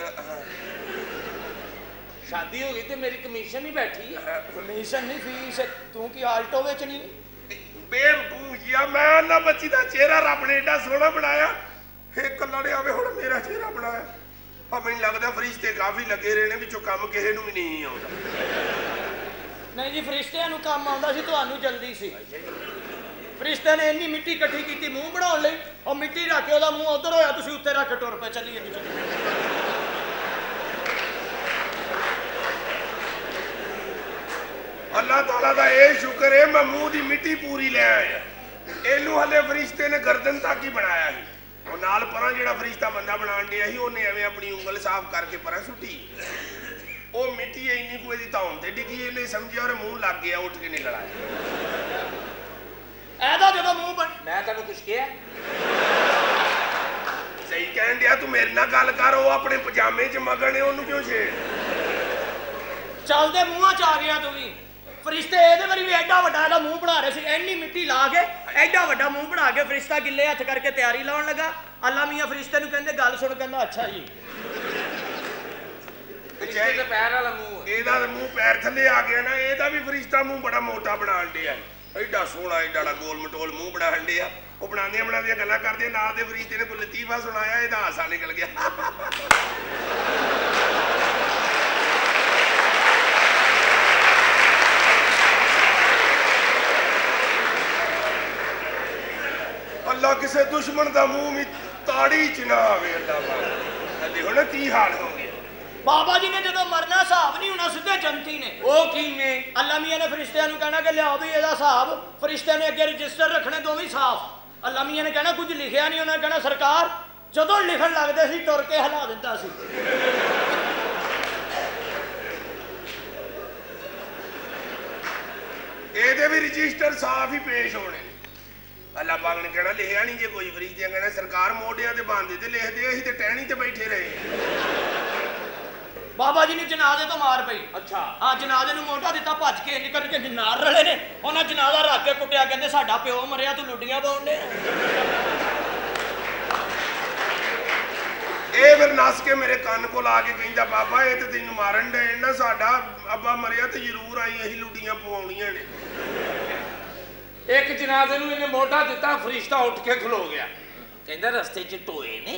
शादी हो गई तो मेरी कमीशन ही बैठी है कमीशन नहीं फीस तू की आल्टो बेचनी बेवकूफ जिया मैं ना बच्ची दा चेहरा रब ने एडा सोहना बनाया एक कल्ला ने आवे हुण मेरा चेहरा बनाया पर मैनूं लगदा फरिश्ते काफी लगे रहे ने विचों काम किसे नूं भी नहीं आउंदा नहीं जी फरिश्तिਆਂ ਨੂੰ ਕੰਮ ਆਉਂਦਾ ਸੀ ਤੁਹਾਨੂੰ ਜਲਦੀ ਸੀ ਫਰਿਸ਼ਤੇ ਨੇ ਇੰਨੀ ਮਿੱਟੀ ਇਕੱਠੀ ਕੀਤੀ ਮੂੰਹ ਬਣਾਉਣ ਲਈ ਉਹ ਮਿੱਟੀ ਰੱਖ ਕੇ ਉਹਦਾ ਮੂੰਹ ਉਧਰ ਹੋਇਆ ਤੁਸੀਂ ਉੱਤੇ ਰੱਖ ਕੇ ਟੁਰ ਪਏ ਚੱਲੀਏ ਜੀ अल्लाह ताला दा ये शुक्र है मैं मुंह दी मिट्टी पूरी ले आया ਇਹਨੂੰ ਹਲੇ ਫਰਿਸ਼ਤੇ ਨੇ ਗਰਦਨ ਤੱਕ ਹੀ ਬਣਾਇਆ ਸੀ ਉਹ ਨਾਲ ਪਰਾਂ ਜਿਹੜਾ ਫਰਿਸ਼ਤਾ ਬੰਦਾ ਬਣਾਉਣ ਡਿਆ ਸੀ ਉਹਨੇ ਐਵੇਂ ਆਪਣੀ ਉਂਗਲ ਸਾਫ਼ ਕਰਕੇ ਪਰਾਂ ਸੁੱਟੀ ਉਹ ਮਿੱਟੀ ਇੰਨੀ ਕੋਈ ਦੀ ਧੌਣ ਤੇ ਡਿੱਗੀ ਇਹਨੇ ਸਮਝਿਆ ਉਹਦੇ ਮੂੰਹ ਲੱਗ ਗਿਆ ਉੱਠ ਕੇ ਨਿਕਲ ਆਇਆ ਇਹਦਾ ਜਦੋਂ ਮੂੰਹ ਬਣ ਮੈਂ ਤੈਨੂੰ ਕੁਛ ਕਿਹਾ ਸਹੀ ਕਹਿਣ ਡਿਆ ਤੂੰ ਮੇਰੇ ਨਾਲ ਗੱਲ ਕਰ ਉਹ ਆਪਣੇ ਪਜਾਮੇ 'ਚ ਮਗਨ ਹੈ ਉਹਨੂੰ ਕਿਉਂ ਛੇੜ ਚੱਲਦੇ ਮੂੰਹਾਂ 'ਚ ਆ ਗਿਆ ਤੂੰ ਵੀ ਫਰਿਸ਼ਤੇ ਇਹਦੇ ਵਾਰੀ ਵੀ ਐਡਾ ਵੱਡਾ ਇਹਦਾ ਮੂੰਹ ਬਣਾ ਰਹੇ ਸੀ ਇੰਨੀ ਮਿੱਟੀ ਲਾ ਕੇ ਐਡਾ ਵੱਡਾ ਮੂੰਹ ਬਣਾ ਕੇ ਫਰਿਸ਼ਤਾ ਗਿੱਲੇ ਹੱਥ ਕਰਕੇ ਤਿਆਰੀ ਲਾਉਣ ਲੱਗਾ ਅੱਲਾ ਮੀਆਂ ਫਰਿਸ਼ਤੇ ਨੂੰ ਕਹਿੰਦੇ ਗੱਲ ਸੁਣ ਕਹਿੰਦਾ ਅੱਛਾ ਜੀ ਫਰਿਸ਼ਤੇ ਦੇ ਪੈਰ ਵਾਲਾ ਮੂੰਹ ਇਹਦਾ ਮੂੰਹ ਪੈਰ ਥੱਲੇ ਆ ਗਿਆ ਨਾ ਇਹਦਾ ਵੀ ਫਰਿਸ਼ਤਾ ਮੂੰਹ ਬੜਾ ਮੋਟਾ ਬਣਾਉਣ ਡਿਆ ਐਡਾ ਸੋਹਣਾ ਐਡਾ ਗੋਲ ਮਟੋਲ ਮੂੰਹ ਬਣਾਉਣ ਡਿਆ ਉਹ ਬਣਾਉਂਦੀਆਂ ਗੱਲਾਂ ਕਰਦੇ ਨਾਲ ਦੇ ਫਰਿਸ਼ਤੇ ਨੇ ਕੋਈ ਲਤੀਫਾ ਸੁਣਾਇਆ ਇਹਦਾ ਹਾਸਾ ਨਿਕਲ ਗਿਆ ਅੱਲਾ ਕਿਸੇ ਦੁਸ਼ਮਣ ਦਾ ਮੂੰਹ ਵੀ ਤਾੜੀ ਚ ਨਾ ਆਵੇ ਅੱਲਾ ਪਾਕ ਦੇਖੋ ਨਾ ਕੀ ਹਾਲ ਹੋ ਗਿਆ ਬਾਬਾ ਜੀ ਨੇ ਜਦੋਂ ਮਰਨਾ ਹਿਸਾਬ ਨਹੀਂ ਹੋਣਾ ਸਿੱਧੇ ਜੰਤੀ ਨੇ ਉਹ ਕਿਵੇਂ ਅੱਲਾ ਮੀਆਂ ਨੇ ਫਰਿਸ਼ਤਿਆਂ ਨੂੰ ਕਹਿਣਾ ਕਿ ਲਿਆਓ ਵੀ ਇਹਦਾ ਹਿਸਾਬ ਫਰਿਸ਼ਤਿਆਂ ਨੇ ਅੱਗੇ ਰਜਿਸਟਰ ਰੱਖਣੇ ਦੋਵੇਂ ਸਾਫ਼ ਅੱਲਾ ਮੀਆਂ ਨੇ ਕਹਿਣਾ ਕੁਝ ਲਿਖਿਆ ਨਹੀਂ ਉਹਨਾਂ ਨੇ ਕਹਿਣਾ ਸਰਕਾਰ ਜਦੋਂ ਲਿਖਣ ਲੱਗਦੇ ਸੀ ਟੁਰ ਕੇ ਹਿਲਾ ਦਿੰਦਾ ਸੀ ਇਹਦੇ ਵੀ ਰਜਿਸਟਰ ਸਾਫ਼ ਹੀ ਪੇਸ਼ ਹੋਣੇ ਅੱਲਾ ਪਾਕ ਨੇ ਕਹਿਣਾ ਲਿਖਿਆ ਨਹੀਂ ਜੇ ਕੋਈ ਫਰਿਸ਼ਤਿਆਂ ਕਹਿਣਾ ਸਰਕਾਰ ਮੋਢਿਆਂ ਤੇ ਬਾਂਧਦੇ ਤੇ ਲਿਖਦੇ ਅਸੀਂ ਤੇ ਟਹਿਣੀ ਤੇ ਬੈਠੇ ਰਹੇ ਬਾਬਾ ਜੀ ਨੇ ਜਨਾਜ਼ੇ ਤੋਂ ਮਾਰ ਪਈ ਅੱਛਾ ਹਾਂ ਜਨਾਜ਼ੇ ਨੂੰ ਮੋਢਾ ਦਿੱਤਾ ਭੱਜ ਕੇ ਇੰਜ ਕਰਕੇ ਜਨਾਰ ਰਲੇ ਨੇ ਉਹਨਾਂ ਜਨਾਜ਼ਾ ਰੱਖ ਕੇ ਕੁੱਟਿਆ ਕਹਿੰਦੇ ਸਾਡਾ ਪਿਓ ਮਰਿਆ ਤੂੰ ਲੁੱਡੀਆਂ ਪਾਉਣ ਦੇ ਇਹ ਫਿਰ ਨੱਸ ਕੇ ਮੇਰੇ ਕੰਨ ਕੋਲ ਆ ਕੇ ਕਹਿੰਦਾ ਬਾਬਾ ਇਹ ਤੇ ਤੈਨੂੰ ਮਾਰਨ ਦੇ ਨਾ ਸਾਡਾ ਅੱਬਾ ਮਰਿਆ ਤੇ ਜ਼ਰੂਰ ਆਈ ਅਸੀਂ ਲੁੱਡੀਆਂ ਪਵਾਉਣੀਆਂ ਨੇ ਇੱਕ ਜਨਾਜ਼ੇ ਨੂੰ ਇਹਨੇ ਮੋਢਾ ਦਿੱਤਾ ਫਰਿਸ਼ਤਾ ਉੱਠ ਕੇ ਖਲੋ ਗਿਆ ਕਹਿੰਦਾ ਰਸਤੇ 'ਚ ਟੋਏ ਨੇ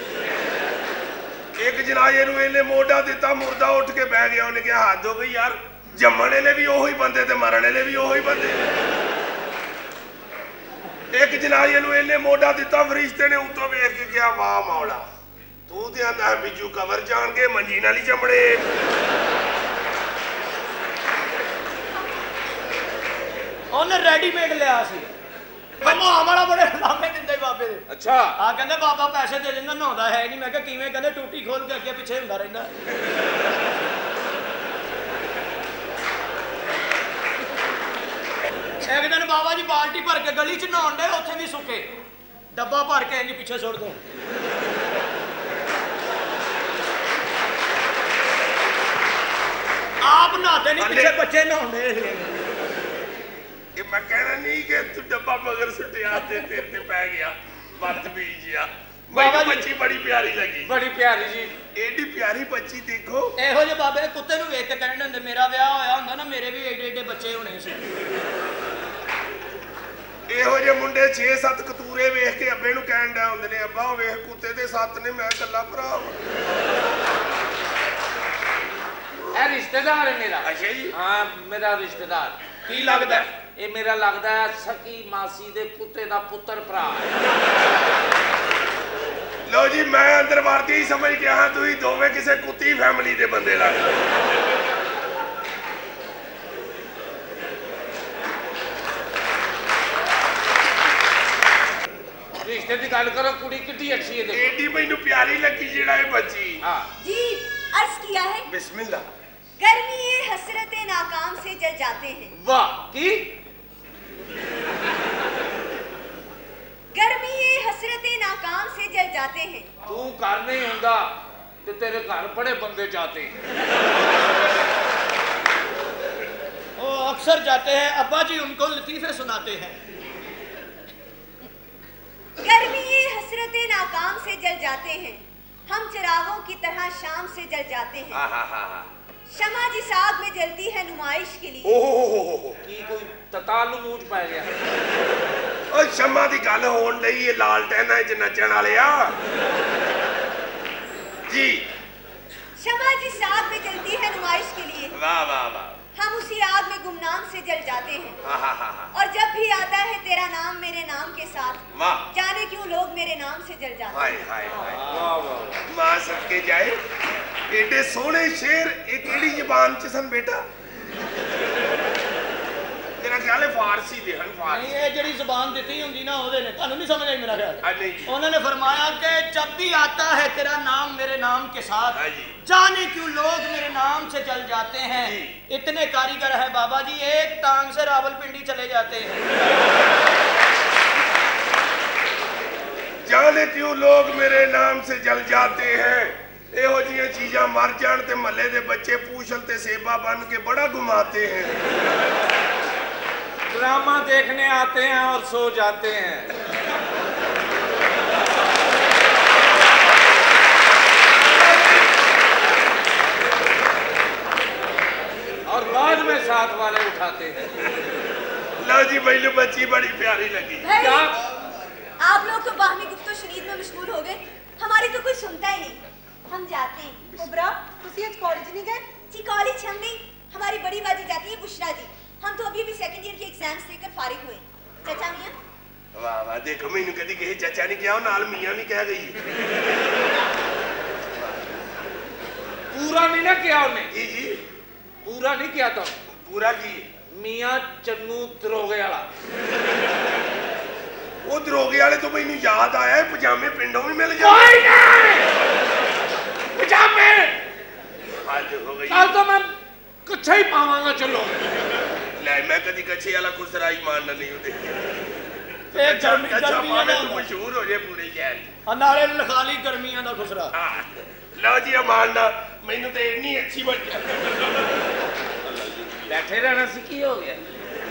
ਇੱਕ ਜਨਾਜ਼ੇ ਨੂੰ ਇਹਨੇ ਮੋਢਾ ਦਿੱਤਾ ਮੁਰਦਾ ਉੱਠ ਕੇ ਬਹਿ ਗਿਆ ਉਹਨੇ ਕਿਹਾ ਹੱਦ ਹੋ ਗਈ ਯਾਰ ਜੰਮਣ ਵਾਲੇ ਵੀ ਉਹੀ ਬੰਦੇ ਤੇ ਮਰਨ ਵਾਲੇ ਵੀ ਉਹੀ ਬੰਦੇ ਇੱਕ ਜਨਾਜ਼ੇ ਨੂੰ ਇਹਨੇ ਮੋਢਾ ਦਿੱਤਾ ਫਰਿਸ਼ਤੇ ਨੇ ਉੱਤੋਂ ਵੇਖ ਕੇ ਕਿਹਾ ਵਾਹ ਮੌਲਾ ਤੂੰ ਤੇ ਆਂਦਾ ਬਿੱਜੂ ਕਬਰ ਜਾਣ ਕੇ ਮੰਜੀ ਨਾਲ ਹੀ ਚਮੜੇ ਉਹਨੇ ਰੈਡੀਮੇਡ ਲਿਆ ਸੀ ਕਮਾਂ ਵਾਲਾ ਬੜੇ ਲਾਮੇ ਦਿੰਦੇ ਬਾਬੇ ਦੇ ਅੱਛਾ ਆ ਕਹਿੰਦੇ ਬਾਬਾ ਪੈਸੇ ਦੇ ਦਿੰਦਾ ਨਹਾਉਂਦਾ ਹੈ ਨਹੀਂ ਮੈਂ ਕਿਹਾ ਕਿਵੇਂ ਕਹਿੰਦੇ ਟੂਟੀ ਖੋਲ ਕੇ ਅੱਗੇ ਪਿੱਛੇ ਹੁੰਦਾ ਰਹਿੰਦਾ ਇੱਕ ਦਿਨ ਬਾਬਾ ਜੀ ਬਾਲਟੀ ਭਰ ਕੇ ਗਲੀ 'ਚ ਨਹਾਉਣ ਦੇ ਉੱਥੇ ਵੀ ਸੁੱਕੇ ਡੱਬਾ ਭਰ ਕੇ ਇੰਜ ਪਿੱਛੇ ਸੁੱਟ ਦੋ ਆਪ ਨਹਾਤੇ ਨਹੀਂ ਪਿੱਛੇ ਬੱਚੇ ਨਹਾਉਂਦੇ ਇਹ ਮੈਂ ਕਹਿਣਾ ਨਹੀਂ ਕਿ ਤੂੰ ਡੱਬਾ ਮਗਰ ਸੁੱਟਿਆ ਤੇ ਤੇਰੇ ਤੇ ਪੈ ਗਿਆ ਬਦਤਮੀਜ਼ ਆ ਬਾਬਾ ਬੱਚੀ ਬੜੀ ਪਿਆਰੀ ਲੱਗੀ ਬੜੀ ਪਿਆਰੀ ਜੀ ਏਡੀ ਪਿਆਰੀ ਬੱਚੀ ਦੇਖੋ ਇਹੋ ਜਿਹੇ ਬਾਬੇ ਕੁੱਤੇ ਨੂੰ ਵੇਖ ਕੇ ਕਹਿੰਦੇ ਹੁੰਦੇ ਮੇਰਾ ਵਿਆਹ ਹੋਇਆ ਹੁੰਦਾ ਨਾ ਮੇਰੇ ਵੀ ਏਡੇ ਏਡੇ ਬੱਚੇ ਹੋਣੇ ਸੀ ਇਹੋ ਜਿਹੇ ਮੁੰਡੇ 6-7 ਕਤੂਰੇ ਵੇਖ ਕੇ ਅੱਬੇ ਨੂੰ ਕਹਿਣ ਡਿਆ ਹੁੰਦੇ ਨੇ ਅੱਬਾ ਉਹ ਵੇਖ ਕੁੱਤੇ ਦੇ 7 ਨੇ ਮੈਂ ਇਕੱਲਾ ਭਰਾ ਇਹ ਰਿਸ਼ਤੇਦਾਰ ਹੈ ਮੇਰਾ ਅੱਛਾ ਜੀ ਹਾਂ ਮੇਰਾ ਰਿਸ਼ਤੇਦਾਰ ਕੀ ਲੱਗਦਾ ਇਹ ਮੇਰਾ ਲੱਗਦਾ ਹੈ ਸਕੀ ਮਾਸੀ ਦੇ ਕੁੱਤੇ ਦਾ ਪੁੱਤਰ ਭਰਾ ਲਓ ਜੀ ਮੈਂ ਅੰਦਰ ਵੜਦੇ ਹੀ ਸਮਝ ਗਿਆ ਹਾਂ ਤੁਸੀਂ ਦੋਵੇਂ ਕਿਸੇ ਕੁੱਤੀ ਫੈਮਿਲੀ ਦੇ ਬੰਦੇ ਲੱਗਦੇ रिश्ते की गल करो कुड़ी कितनी अच्छी है देखो एडी मैनू प्यारी लगी जेड़ा ये बच्ची हां जी अर्ज किया है बिस्मिल्लाह गर्मी ये हसरत नाकाम से जल जाते हैं वाह की गर्मी ये हसरत नाकाम से जल जाते हैं तू घर नहीं होंदा ते तेरे घर बड़े बंदे जाते ओ अक्सर जाते हैं, अब्बा जी उनको लतीफे सुनाते हैं। गर्मी हसरते नाकाम से जल जाते हैं, हम चिरागों की तरह शाम से जल जाते हैं। शमा जिस आग में जलती है नुमाइश के लिए। की कोई ततालु मूंझ पै गया। ओए शमा दी गल होण लई ये लालटेना च नचण वाले आ जी। शमा जिस आग में जलती है नुमाइश के लिए, वाह वाह वाह, हम उसी आग में गुमनाम से जल जाते हैं। और जब भी आता है तेरा नाम मेरे नाम के साथ, जाने क्यों लोग मेरे नाम से जल जाते हैं। हाय हाय हाय, वाह वाह, मां सबके जाए एडे सोहने शेर ये केड़ी ज़बान च सन बेटा? तेरा ख्याल है फारसी दे हन? फारसी नहीं, ये जेड़ी ज़बान दिती हुंदी ना ओदे ने, तानू नहीं समझ आई मेरा ख्याल? नहीं, उन्होंने फरमाया कि जब भी आता है तेरा नाम मेरे नाम के साथ, जाने क्यों लोग मेरे नाम से जल जाते हैं। इतने कारीगर है बाबा जी, एक टांग से रावलपिंडी चले जाते हैं। जाने क्यों लोग मेरे नाम से जल जाते हैं। ਇਹੋ ਜਿਹੀਆਂ चीज़ां मर जान ते महल्ले दे बच्चे पूछल ते सेबा बन के बड़ा घुमाते हैं। ड्रामा देखने आते हैं और सो जाते हैं। और बाद में साथ वाले उठाते हैं। लो जी मैनू बच्ची बड़ी प्यारी लगी। क्या आप लोग तो बाहमी गुफ्तो शनीद में मशगूल हो गए, हमारी तो कोई सुनता ही नहीं। हम जाते हैं। कुबरा, तुसी आज कॉलेज नहीं गए? जी कॉलेज हम नहीं, हमारी बड़ी बाजी जाती है बुशरा जी। हम तो अभी सेकंड ईयर के एग्जाम्स देकर फारिग हुए। चाचा मियां? वाह वाह, देखो मैनू कदी कहे चाचा नहीं किया, नाल मियां भी कह गई। पूरा नहीं ना किया उन्हें? जी जी, पूरा नहीं किया। तो पूरा की मियां चन्नू दरोगे वाला। वो दरोगे वाले तो मैनू याद आया है, पजामे पिंडों भी मिल जाए। पजामे आज हो गई, कल तो मैं कच्छा ही पावांगा। चलो ले, मैं कदी कच्छे वाला खुसरा ही मानना नहीं होते। एक गर्मी गर्मियां दा मशहूर हो जाए पूरे शहर। नाले लिखा ली गर्मियां दा खुसरा। लो जी मानना, मैनू तो इतनी अच्छी बन बैठे रहना सी की हो गया।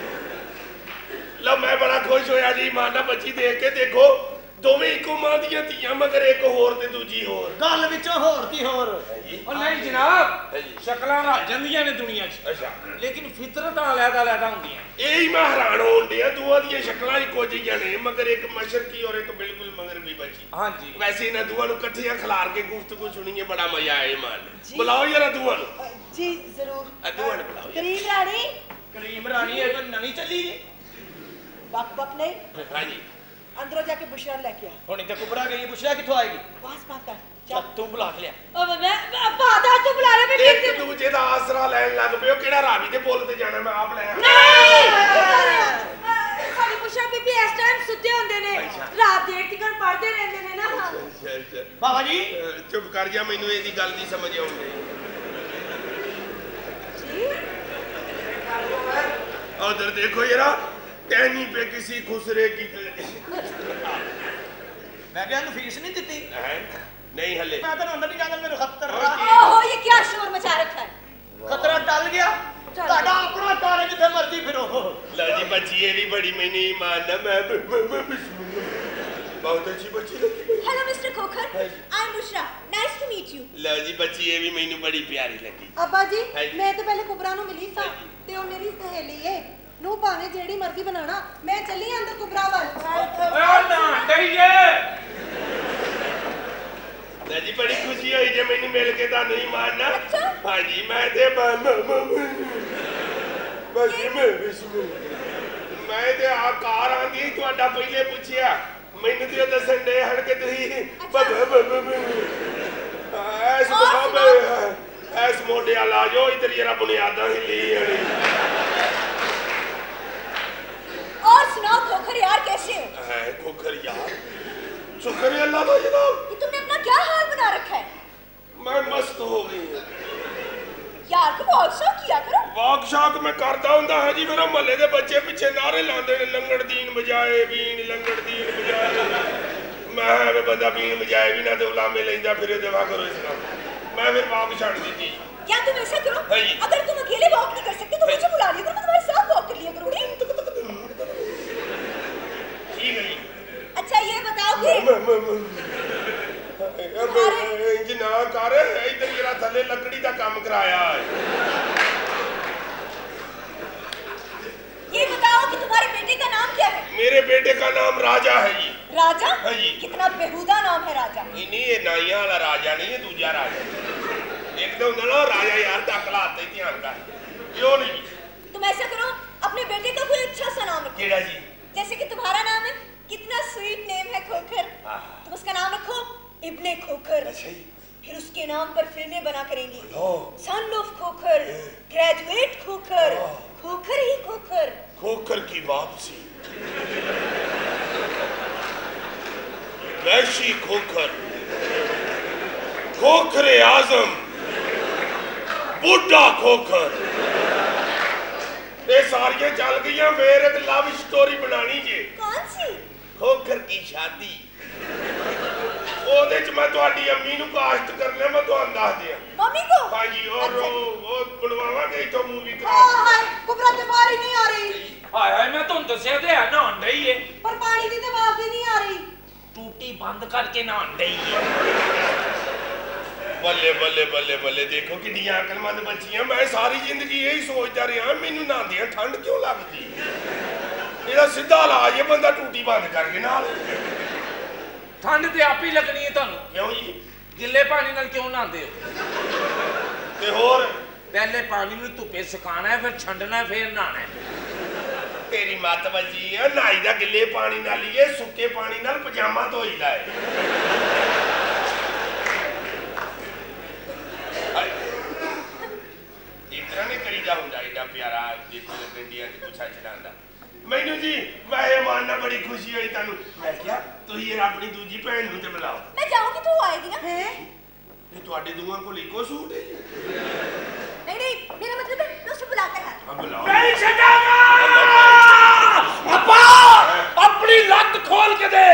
लो मैं बड़ा खुश होया जी मानना बच्ची देख के। देखो दोवें इको मां दियां धीयां, मगर एक होर ते दूजी होर, गल विचों होर दी होर। और नहीं जनाब, शक्लां रल जांदियां ने दुनिया च। अच्छा, लेकिन फितरतां अलग-अलग हुंदियां। यही मैं हैरान होण दिया, दोवां दियां शक्लां इक्को जिहियां ने, मगर एक मशरकी और एक बिल्कुल मगरबी बच्ची। हां जी, वैसे इन्हां दोवां नूं इकट्ठियां खिलार के गुफ्तगू सुनिए, बड़ा मजा आए। मान बुलाओ जरा दोवां नूं। जी जरूर। दोवां नूं बुलाओ। करीम रानी। करीम रानी ये तो नवी चली है। वक वक नहीं। हां जी, अंदरों जाके बुशरा लेके आ। हुणी ते कुबरा गई, बुशरा कित्थों आएगी? बस बात कर। चल तू बुला के लिया। ओ मैं बादा तू बुला ले। मैं एक दूजे दा आसरा लैन लग पियो। केड़ा रावी दे पुल ते जाना, मैं आप ले आ। नहीं, साडी बुशरा बीबी इस टाइम सुते होंदे ने, रात देर तक पढ़दे रहंदे ने ना। अच्छा बाबा जी चुप कर जा, मैनू एदी गल दी समझ आउंदी जी। उधर देखो जरा, टहनी पे किसी खुसरे की। मैं क्या फीस नहीं दी? नहीं हले, मैं तो अंदर नहीं जाना, मेरे खतरा। ओहो ये क्या शोर मचा रखा है? खतरा टल गया, ਤੁਹਾਡਾ अपना कार है, जिथे मर्जी फिरो। लो जी बच्ची ये भी बड़ी मैं नहीं मानना, मैं बहुत अच्छी बच्ची लगी। Hello mister Khokhar, I am Bushra, nice to meet you. लो जी बच्ची ये भी मैनू बड़ी प्यारी लगी। अब्बा जी मैं तो पहले कुबरा नूं मिली सा ते ओ मेरी सहेली है नूं, भावे जेड़ी मर्जी बनाना। मैं चली अंदर कुबरा वाल। ओ ना डइए जी, बड़ी खुशी हुई जे मैनू मिल के। तानू ही मानना। हां जी, मैं ते मैं ते आ कार आंदी तुहाडा पहले पुछया, मैनू ते दसन दे हण के तुही ऐस मोटे वाला जो इधर जरा बुनियादा हिली। और सुनाओ खोखर यार, कैसे हो? है खोखर यार, शुक्र है अल्लाह का जनाब। ये तुमने अपना क्या हाल बना रखा है? मैं मस्त हो गई हूं यार, को वॉक शॉक किया करो। वॉक शॉक मैं करता हुंदा है जी। मेरा महल्ले दे बच्चे पीछे नारे लांदे ने, लंगड़ दीन बजाए बीन, लंगड़ दीन बजाए। मैं वे बंदा बीन बजाए भी ना ते उलामे लेंदा फिरे, देवा करो इसका। मैं फिर वॉक छड़ दी थी। या तुम ऐसा करो, अगर तुम अकेले वॉक नहीं कर सकते तो मुझे बुला लिया करो, मैं तुम्हारे साथ दिया करूंगी। ठीक है। अच्छा ये बताओ कि इंज ना कर, इधर जरा थले लकड़ी का काम कराया है। ये बताओ कि तुम्हारे बेटे का नाम क्या है? मेरे बेटे का नाम राजा है जी। राजा? हाँ जी। कितना बेहुदा नाम है राजा। नहीं ये नाइया वाला राजा नहीं है, दूजा राजा। एक तो ना राजा यार दाखला आता ही ध्यान का क्यों नहीं। तुम ऐसा करो अपने बेटे का कोई अच्छा सा नाम रखो। केड़ा जी? जैसे कि तुम्हारा नाम है, कितना स्वीट नेम है खोखर, तुम उसका नाम रखो इब्ने खोखर। फिर उसके नाम पर फिल्में बना करेंगे। Son of Khokhar, graduate Khokhar, Khokhar ही खोखर, खोखर की वापसी, वैशी खोखर, खोखरे आजम, बुढ़ा खोखर, ये सारियां चल गई। फिर एक लव स्टोरी बनानी जे। कौन सी? खोखर की शादी। ਉਹਦੇ ਚ ਮੈਂ ਤੁਹਾਡੀ ਅੰਮੀ ਨੂੰ ਕਾਸਟ ਕਰਨਾ, ਮੈਂ ਤੁਹਾਨੂੰ ਦੱਸ ਦਿਆਂ। ਮੰਮੀ ਕੋ? ਹਾਂਜੀ ਔਰ ਉਹ ਬਣਵਾਵਾਂਗੇ ਇਥੋਂ ਮੂਵੀ ਕਰਾ। ਹਾਏ ਕੁਬਰਾ ਤੇ ਬਾਹਰ ਹੀ ਨਹੀਂ ਆ ਰਹੀ। ਹਾਏ ਹਾਏ ਮੈਂ ਤੁਹਾਨੂੰ ਦੱਸਿਆ ਤੇ ਹੈ ਨਹਾਉਣ ਡਈ ਏ, ਪਰ ਪਾਣੀ ਦੀ ਤੇ ਆਵਾਜ਼ ਹੀ ਨਹੀਂ ਆ ਰਹੀ। ਟੂਟੀ ਬੰਦ ਕਰਕੇ ਨਹਾਉਣ ਡਈ ਏ। ਬੱਲੇ ਬੱਲੇ ਬੱਲੇ ਬੱਲੇ, ਦੇਖੋ ਕਿੰਨੀਆਂ ਅਕਲਮੰਦ ਬੱਚੀਆਂ। ਮੈਂ ਸਾਰੀ ਜ਼ਿੰਦਗੀ ਇਹੀ ਸੋਚਦਾ ਰਿਹਾ ਮੈਨੂੰ ਨਹਾਉਂਦਿਆਂ ਠੰਡ ਕਿਉਂ ਲੱਗਦੀ। ਇਹਦਾ ਸਿੱਧਾ ਇਲਾਜ ਹੈ ਬੰਦਾ ਟੂਟੀ ਬੰਦ ਕਰਕੇ ਨਾਲ। ਠੰਡ ਤੇ ਆਪ ਹੀ ਲੱਗਣੀ ਹੈ ਤੁਹਾਨੂੰ। ਕਿਉਂ ਜੀ? ਗਿੱਲੇ ਪਾਣੀ ਨਾਲ ਕਿਉਂ ਨਹਾਉਂਦੇ ਹੋ? ਤੇ ਹੋਰ ਪਹਿਲੇ ਪਾਣੀ ਨੂੰ ਧੁੱਪੇ ਸੁਕਾਣਾ ਹੈ, ਫਿਰ ਛੰਡਣਾ ਹੈ, ਫਿਰ ਨਹਾਣਾ ਹੈ। ਤੇਰੀ ਮੱਤ ਵੱਜੀ ਹੈ। ਨਹਾਈ ਦਾ ਗਿੱਲੇ ਪਾਣੀ ਨਾਲ ਹੀ ਹੈ, ਸੁੱਕੇ ਪਾਣੀ ਨਾਲ ਪਜਾਮਾ ਧੋਈਦਾ ਹੈ। ਇਤਨਾ ਨਹੀਂ ਕਰੀਦਾ ਹੁੰਦਾ ਏਡਾ ਪਿਆਰਾ ਦੇਖੋ ਪਿੰਡੀਆਂ ਤੇ ਪੁੱਛਾ ਚੜਾਉਂਦਾ ਮੈਨੂੰ ਜੀ। ਮੈਂ ਇਹ ਮਾਨਣਾ ਬੜੀ ਖੁਸ਼ੀ ਹੋਈ ਤੁਹਾਨੂੰ। ਮੈਂ ਕਿਹਾ ਤੁਸੀਂ ਇਹ ਆਪਣੀ ਦੂਜੀ ਭੈਣ ਨੂੰ ਤੇ ਬੁਲਾਓ। मैं जाऊंगी तो वो आएगी ना? ਇਹ ਤੁਹਾਡੇ ਦੋਵਾਂ ਕੋਲ ਇੱਕੋ ਸੂਟ ਹੈ ਜੀ? नहीं नहीं, मेरा मतलब है मैं उसको बुला कर आती हूँ। ਬੁਲਾਓ। ਨਹੀਂ ਛੱਡਾਂਗਾ। ਅੱਪਾ ਆਪਣੀ ਲੱਤ ਖੋਲ ਕੇ ਦੇ।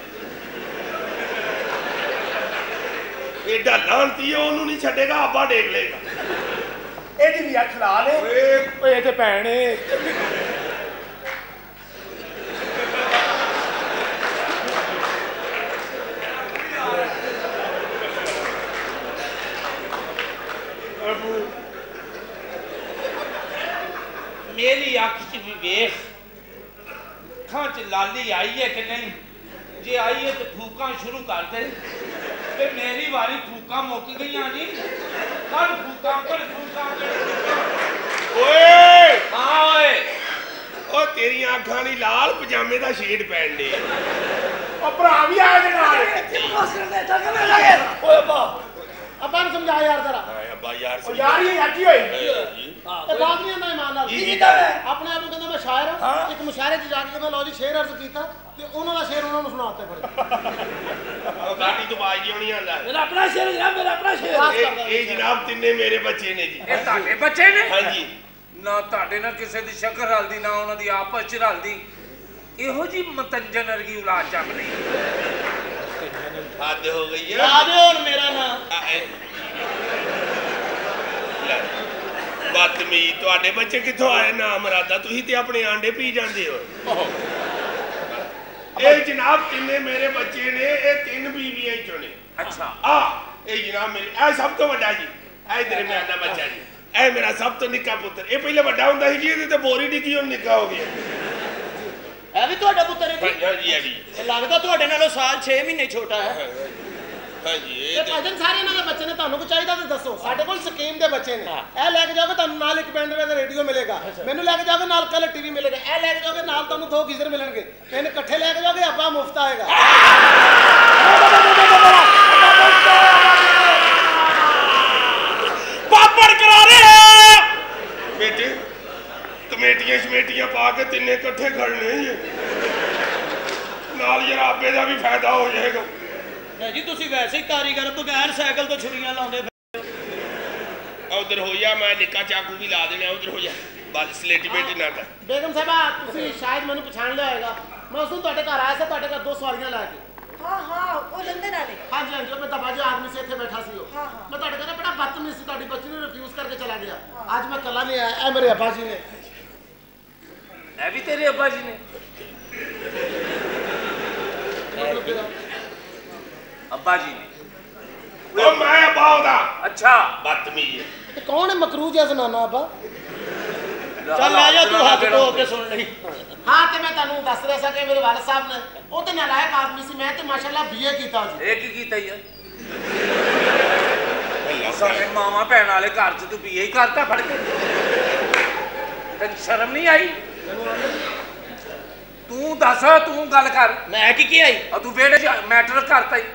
ਏਡਾ ਲਾਂਤੀ ਉਹਨੂੰ ਨਹੀਂ ਛੱਡੇਗਾ, ਆਬਾ ਡੇਗ ਲੇਗਾ। ਇਹਦੀ ਵੀ ਅੱਖ ਲਾ ਲੈ। ਓਏ ਇਹ ਤੇ ਭੈਣ ਏ। ਮੇਰੀ ਅੱਖ 'ਚ ਵੀ ਵੇਖ, ਅੱਖਾਂ 'ਚ ਲਾਲੀ ਆਈ ਹੈ ਕਿ ਨਹੀਂ। ਜੇ ਆਈ ਹੈ ਤੇ ਫੂਕਾਂ ਸ਼ੁਰੂ ਕਰ ਦੇ। ਤੇ ਮੇਰੀ ਵਾਰੀ ਫੂਕਾਂ ਮੁੱਕ ਗਈਆਂ ਜੀ। ਕੱਢ ਫੂਕਾਂ, ਕੱਢ ਫੂਕਾਂ। ਓਏ ਹਾਂ ਓਏ, ਉਹ ਤੇਰੀਆਂ ਅੱਖਾਂ ਨਹੀਂ ਲਾਲ, ਪਜਾਮੇ ਦਾ ਸ਼ੇਡ ਪੈਣ ਦੇ। ਉਹ ਭਰਾ ਵੀ ਆਇਆ ਜੇ ਨਾਲ। ਓਏ ਅੱਬਾ ਅੱਬਾ ਨੂੰ ਸਮਝਾ ਯਾਰ ਜ਼ਰਾ। ਅੱਬਾ ਯਾਰ ਉਹ ਯਾਰ ਇਹ ਹੱਟੀ ਹੋਈ। ਇਹ ਬਾਤ ਨਹੀਂ ਆਉਂਦਾ ਇਮਾਨ ਨਾਲ। ਕੀ ਕੀਤਾ ਹੈ? ਆਪਣੇ ਆਪ ਨੂੰ ਕਹਿੰਦਾ ਮੈਂ ਸ਼ਾਇਰ ਹਾਂ। ਇੱਕ ਮੁਸ਼ਾਇਰੇ 'ਚ ਜਾ ਕੇ ਮੈਂ ਲਓ ਜੀ ਸ਼ੇਰ ਅਰਜ਼ ਕੀਤਾ ਤੇ ਉਹਨਾਂ ਦਾ ਸ਼ੇਰ ਉਹਨਾਂ ਨੂੰ ਸੁਣਾਤੇ ਫਿਰ। ਉਹ ਗਾਟੀ ਤੋਂ ਬਾਜ ਜਿਉਂ ਨਹੀਂ ਆਉਂਦਾ। ਮੇਰਾ ਆਪਣਾ ਸ਼ੇਰ ਜਨਾਬ, ਮੇਰਾ ਆਪਣਾ ਸ਼ੇਰ। ਇਹ ਜਨਾਬ ਤਿੰਨੇ ਮੇਰੇ ਬੱਚੇ ਨੇ ਜੀ। ਇਹ ਤੁਹਾਡੇ ਬੱਚੇ ਨੇ? ਹਾਂਜੀ। ਨਾ ਤੁਹਾਡੇ ਨਾਲ ਕਿਸੇ ਦੀ ਸ਼ਕਲ ਰਲਦੀ, ਨਾ ਉਹਨਾਂ ਦੀ ਆਪਸ 'ਚ ਰਲਦੀ। ਇਹੋ ਜੀ ਮਤੰਜਨ ਵਰਗੀ ਔਲਾਦ ਚੱਕ ਲਈ। ਹੱਦ ਹੋ ਗਈ ਹੈ। ਲਾ ਦਿਓ ਹੁਣ ਮੇਰਾ ਨਾਂ। ਬਦਤਮੀਜ਼, ਤੁਹਾਡੇ ਬੱਚੇ ਕਿੱਥੋਂ ਆਏ ਨਾ ਮਰਾਦਾ? ਤੁਸੀਂ ਤੇ ਆਪਣੇ ਆਂਡੇ ਪੀ ਜਾਂਦੇ ਹੋ। ਇਹ ਜਨਾਬ ਤਿੰਨੇ ਮੇਰੇ ਬੱਚੇ ਨੇ, ਇਹ ਤਿੰਨ ਬੀਵੀਆਂ ਚੋਂ ਨੇ। ਅੱਛਾ। ਇਹ ਜਨਾਬ ਮੇਰੇ, ਇਹ ਸਭ ਤੋਂ ਵੱਡਾ ਜੀ। ਇਹ ਇਧਰ ਮੇਰਾ ਦਾ ਬੱਚਾ ਜੀ। ਇਹ ਮੇਰਾ ਸਭ ਤੋਂ ਨਿੱਕਾ ਪੁੱਤਰ। ਇਹ ਪਹਿਲੇ ਵੱਡਾ ਹੁੰਦਾ ਸੀ ਜੀ, ਇਹਦੇ ਤੇ ਬੋਰੀ ਡਿੱਗੀ ਹੁਣ ਨਿੱਕਾ ਹੋ ਗਿਆ। ਇਹ ਵੀ ਤੁਹਾਡਾ ਪੁੱਤਰ ਹੈ ਜੀ? ਹਾਂਜੀ ਇਹ ਵੀ। ਇਹ ਲੱਗਦਾ ਤੁਹਾਡੇ ਨਾਲੋਂ ਸਾਲ 6 ਮਹੀਨੇ ਛੋਟਾ ਹੈ। ਹਾਂਜੀ ਇਹ ਭਾਜਨ ਸਾਰੇ ਇਹਨਾਂ ਦੇ ਬੱਚੇ ਨੇ। ਤੁਹਾਨੂੰ ਕੁਝ ਚਾਹੀਦਾ ਤਾਂ ਦੱਸੋ। ਸਾਡੇ ਕੋਲ ਸਕੀਮ ਦੇ ਬੱਚੇ ਨੇ। ਇਹ ਲੈ ਕੇ ਜਾਓਗੇ ਤੁਹਾਨੂੰ ਨਾਲ ਇੱਕ ਪੈਂਡਰ ਦਾ ਰੇਡੀਓ ਮਿਲੇਗਾ। ਮੈਨੂੰ ਲੈ ਕੇ ਜਾਓਗੇ ਨਾਲ ਕਲਰ ਟੀਵੀ ਮਿਲੇਗਾ। ਇਹ ਲੈ ਕੇ ਜਾਓਗੇ ਨਾਲ ਤੁਹਾਨੂੰ 2 ਗੀਜ਼ਰ ਮਿਲਣਗੇ। ਤਿੰਨ ਇਕੱਠੇ ਲੈ ਕੇ ਜਾਓਗੇ, ਅੱਬਾ ਮੁਫਤ ਆਏਗਾ। ਪਾਪੜ ਕਰਾ ਰਹੇ ਬੇਟੇ, ਕਮੇਟੀਆਂ ਸ਼ਮੇਟੀਆਂ ਪਾ ਕੇ ਤਿੰਨੇ ਇਕੱਠੇ ਖੜਨੇ ਜੀ। ਨਾਲ ਜਰਾ ਆਪੇ ਦਾ ਵੀ ਫਾਇਦਾ ਹੋ ਜਾਏਗਾ। ਜੀ ਤੁਸੀਂ ਵੈਸੇ ਹੀ ਕਾਰੀਗਰ, ਬਗੈਰ ਸਾਈਕਲ ਤੋਂ ਛੁਰੀਆਂ ਲਾਉਂਦੇ। ਉਧਰ ਹੋ ਜਾ, ਮੈਂ ਨਿੱਕਾ ਚਾਕੂ ਵੀ ਲਾ ਦੇਣਾ। ਉਧਰ ਹੋ ਜਾ, ਬਸ ਸਲੇਟੀ ਬੇਟੀ ਨਾ ਕਰ। ਬੇਗਮ ਸਾਹਿਬਾ ਤੁਸੀਂ ਸ਼ਾਇਦ ਮੈਨੂੰ ਪਛਾਣ ਲਿਆ ਹੋਏਗਾ। ਮੈਂ ਉਸ ਦਿਨ ਤੁਹਾਡੇ ਘਰ ਆਇਆ ਸੀ, ਤੁਹਾਡੇ ਘਰ 2 ਸਵਾਰੀਆਂ ਲੈ ਕੇ। हाँ हाँ वो लंदन वाले। ਹਾਂਜੀ ਹਾਂਜੀ, ਮੈਂ ਦਬਾਜੇ ਆਦਮੀ ਸੇ ਇੱਥੇ ਬੈਠਾ ਸੀ। हाँ हाँ। ਮੈਂ ਤੁਹਾਡੇ ਘਰੇ ਬੜਾ ਬਦਤਮੀਜ਼ ਸੀ। ਤੁਹਾਡੀ ਬੱਚੀ ਨੂੰ ਰਿਫਿਊਜ਼ ਕਰਕੇ ਚਲਾ ਗਿਆ। ਅੱਜ ਮੈਂ ਕੱਲਾ ਨਹੀਂ ਆਇਆ, ਇਹ ਮੇਰੇ ਅੱਬਾ ਜੀ ਨੇ। है भी तेरे अब्बा जी ने अब्बा जी ने ओ मैं अब्बा होदा अच्छा बदतमीज ਤੇ ਕੌਣ ਹੈ ਮਕਰੂਜ ਹੈ ਸੁਨਾਨਾ ਅੱਬਾ ਚੱਲ ਆ ਜਾ ਤੂੰ ਹੱਥ ਧੋ ਕੇ ਸੁਣ ਲਈ ਹਾਂ ਤੇ ਮੈਂ ਤੁਹਾਨੂੰ ਦੱਸ ਰਿਹਾ ਸਾਂ ਕਿ ਮੇਰੇ ਵਾਲਦ ਸਾਹਿਬ ਨੇ ਉਹ ਤੇ ਨਾਲਾਇਕ ਆਦਮੀ ਸੀ ਮੈਂ ਤੇ ਮਾਸ਼ਾਅੱਲਾ ਬੀਏ ਕੀਤਾ ਜੀ ਇਹ ਕੀ ਕੀਤਾ ਯਾਰ ਸਾਡੇ ਮਾਵਾ ਭੈਣ ਵਾਲੇ ਘਰ ਚ ਤੂੰ ਬੀਏ ਹੀ ਕਰਤਾ ਫੜ ਕੇ ਤੈਨੂੰ ਸ਼ਰਮ ਨਹੀਂ ਆਈ ਤੂੰ ਦੱਸ ਤੂੰ ਗੱਲ ਕਰ ਮੈਂ ਕੀ ਆਈ ਆ ਤੂੰ ਵਿਹੜੇ ਚ ਮੈਟਰ ਕਰਤਾ ਹੀ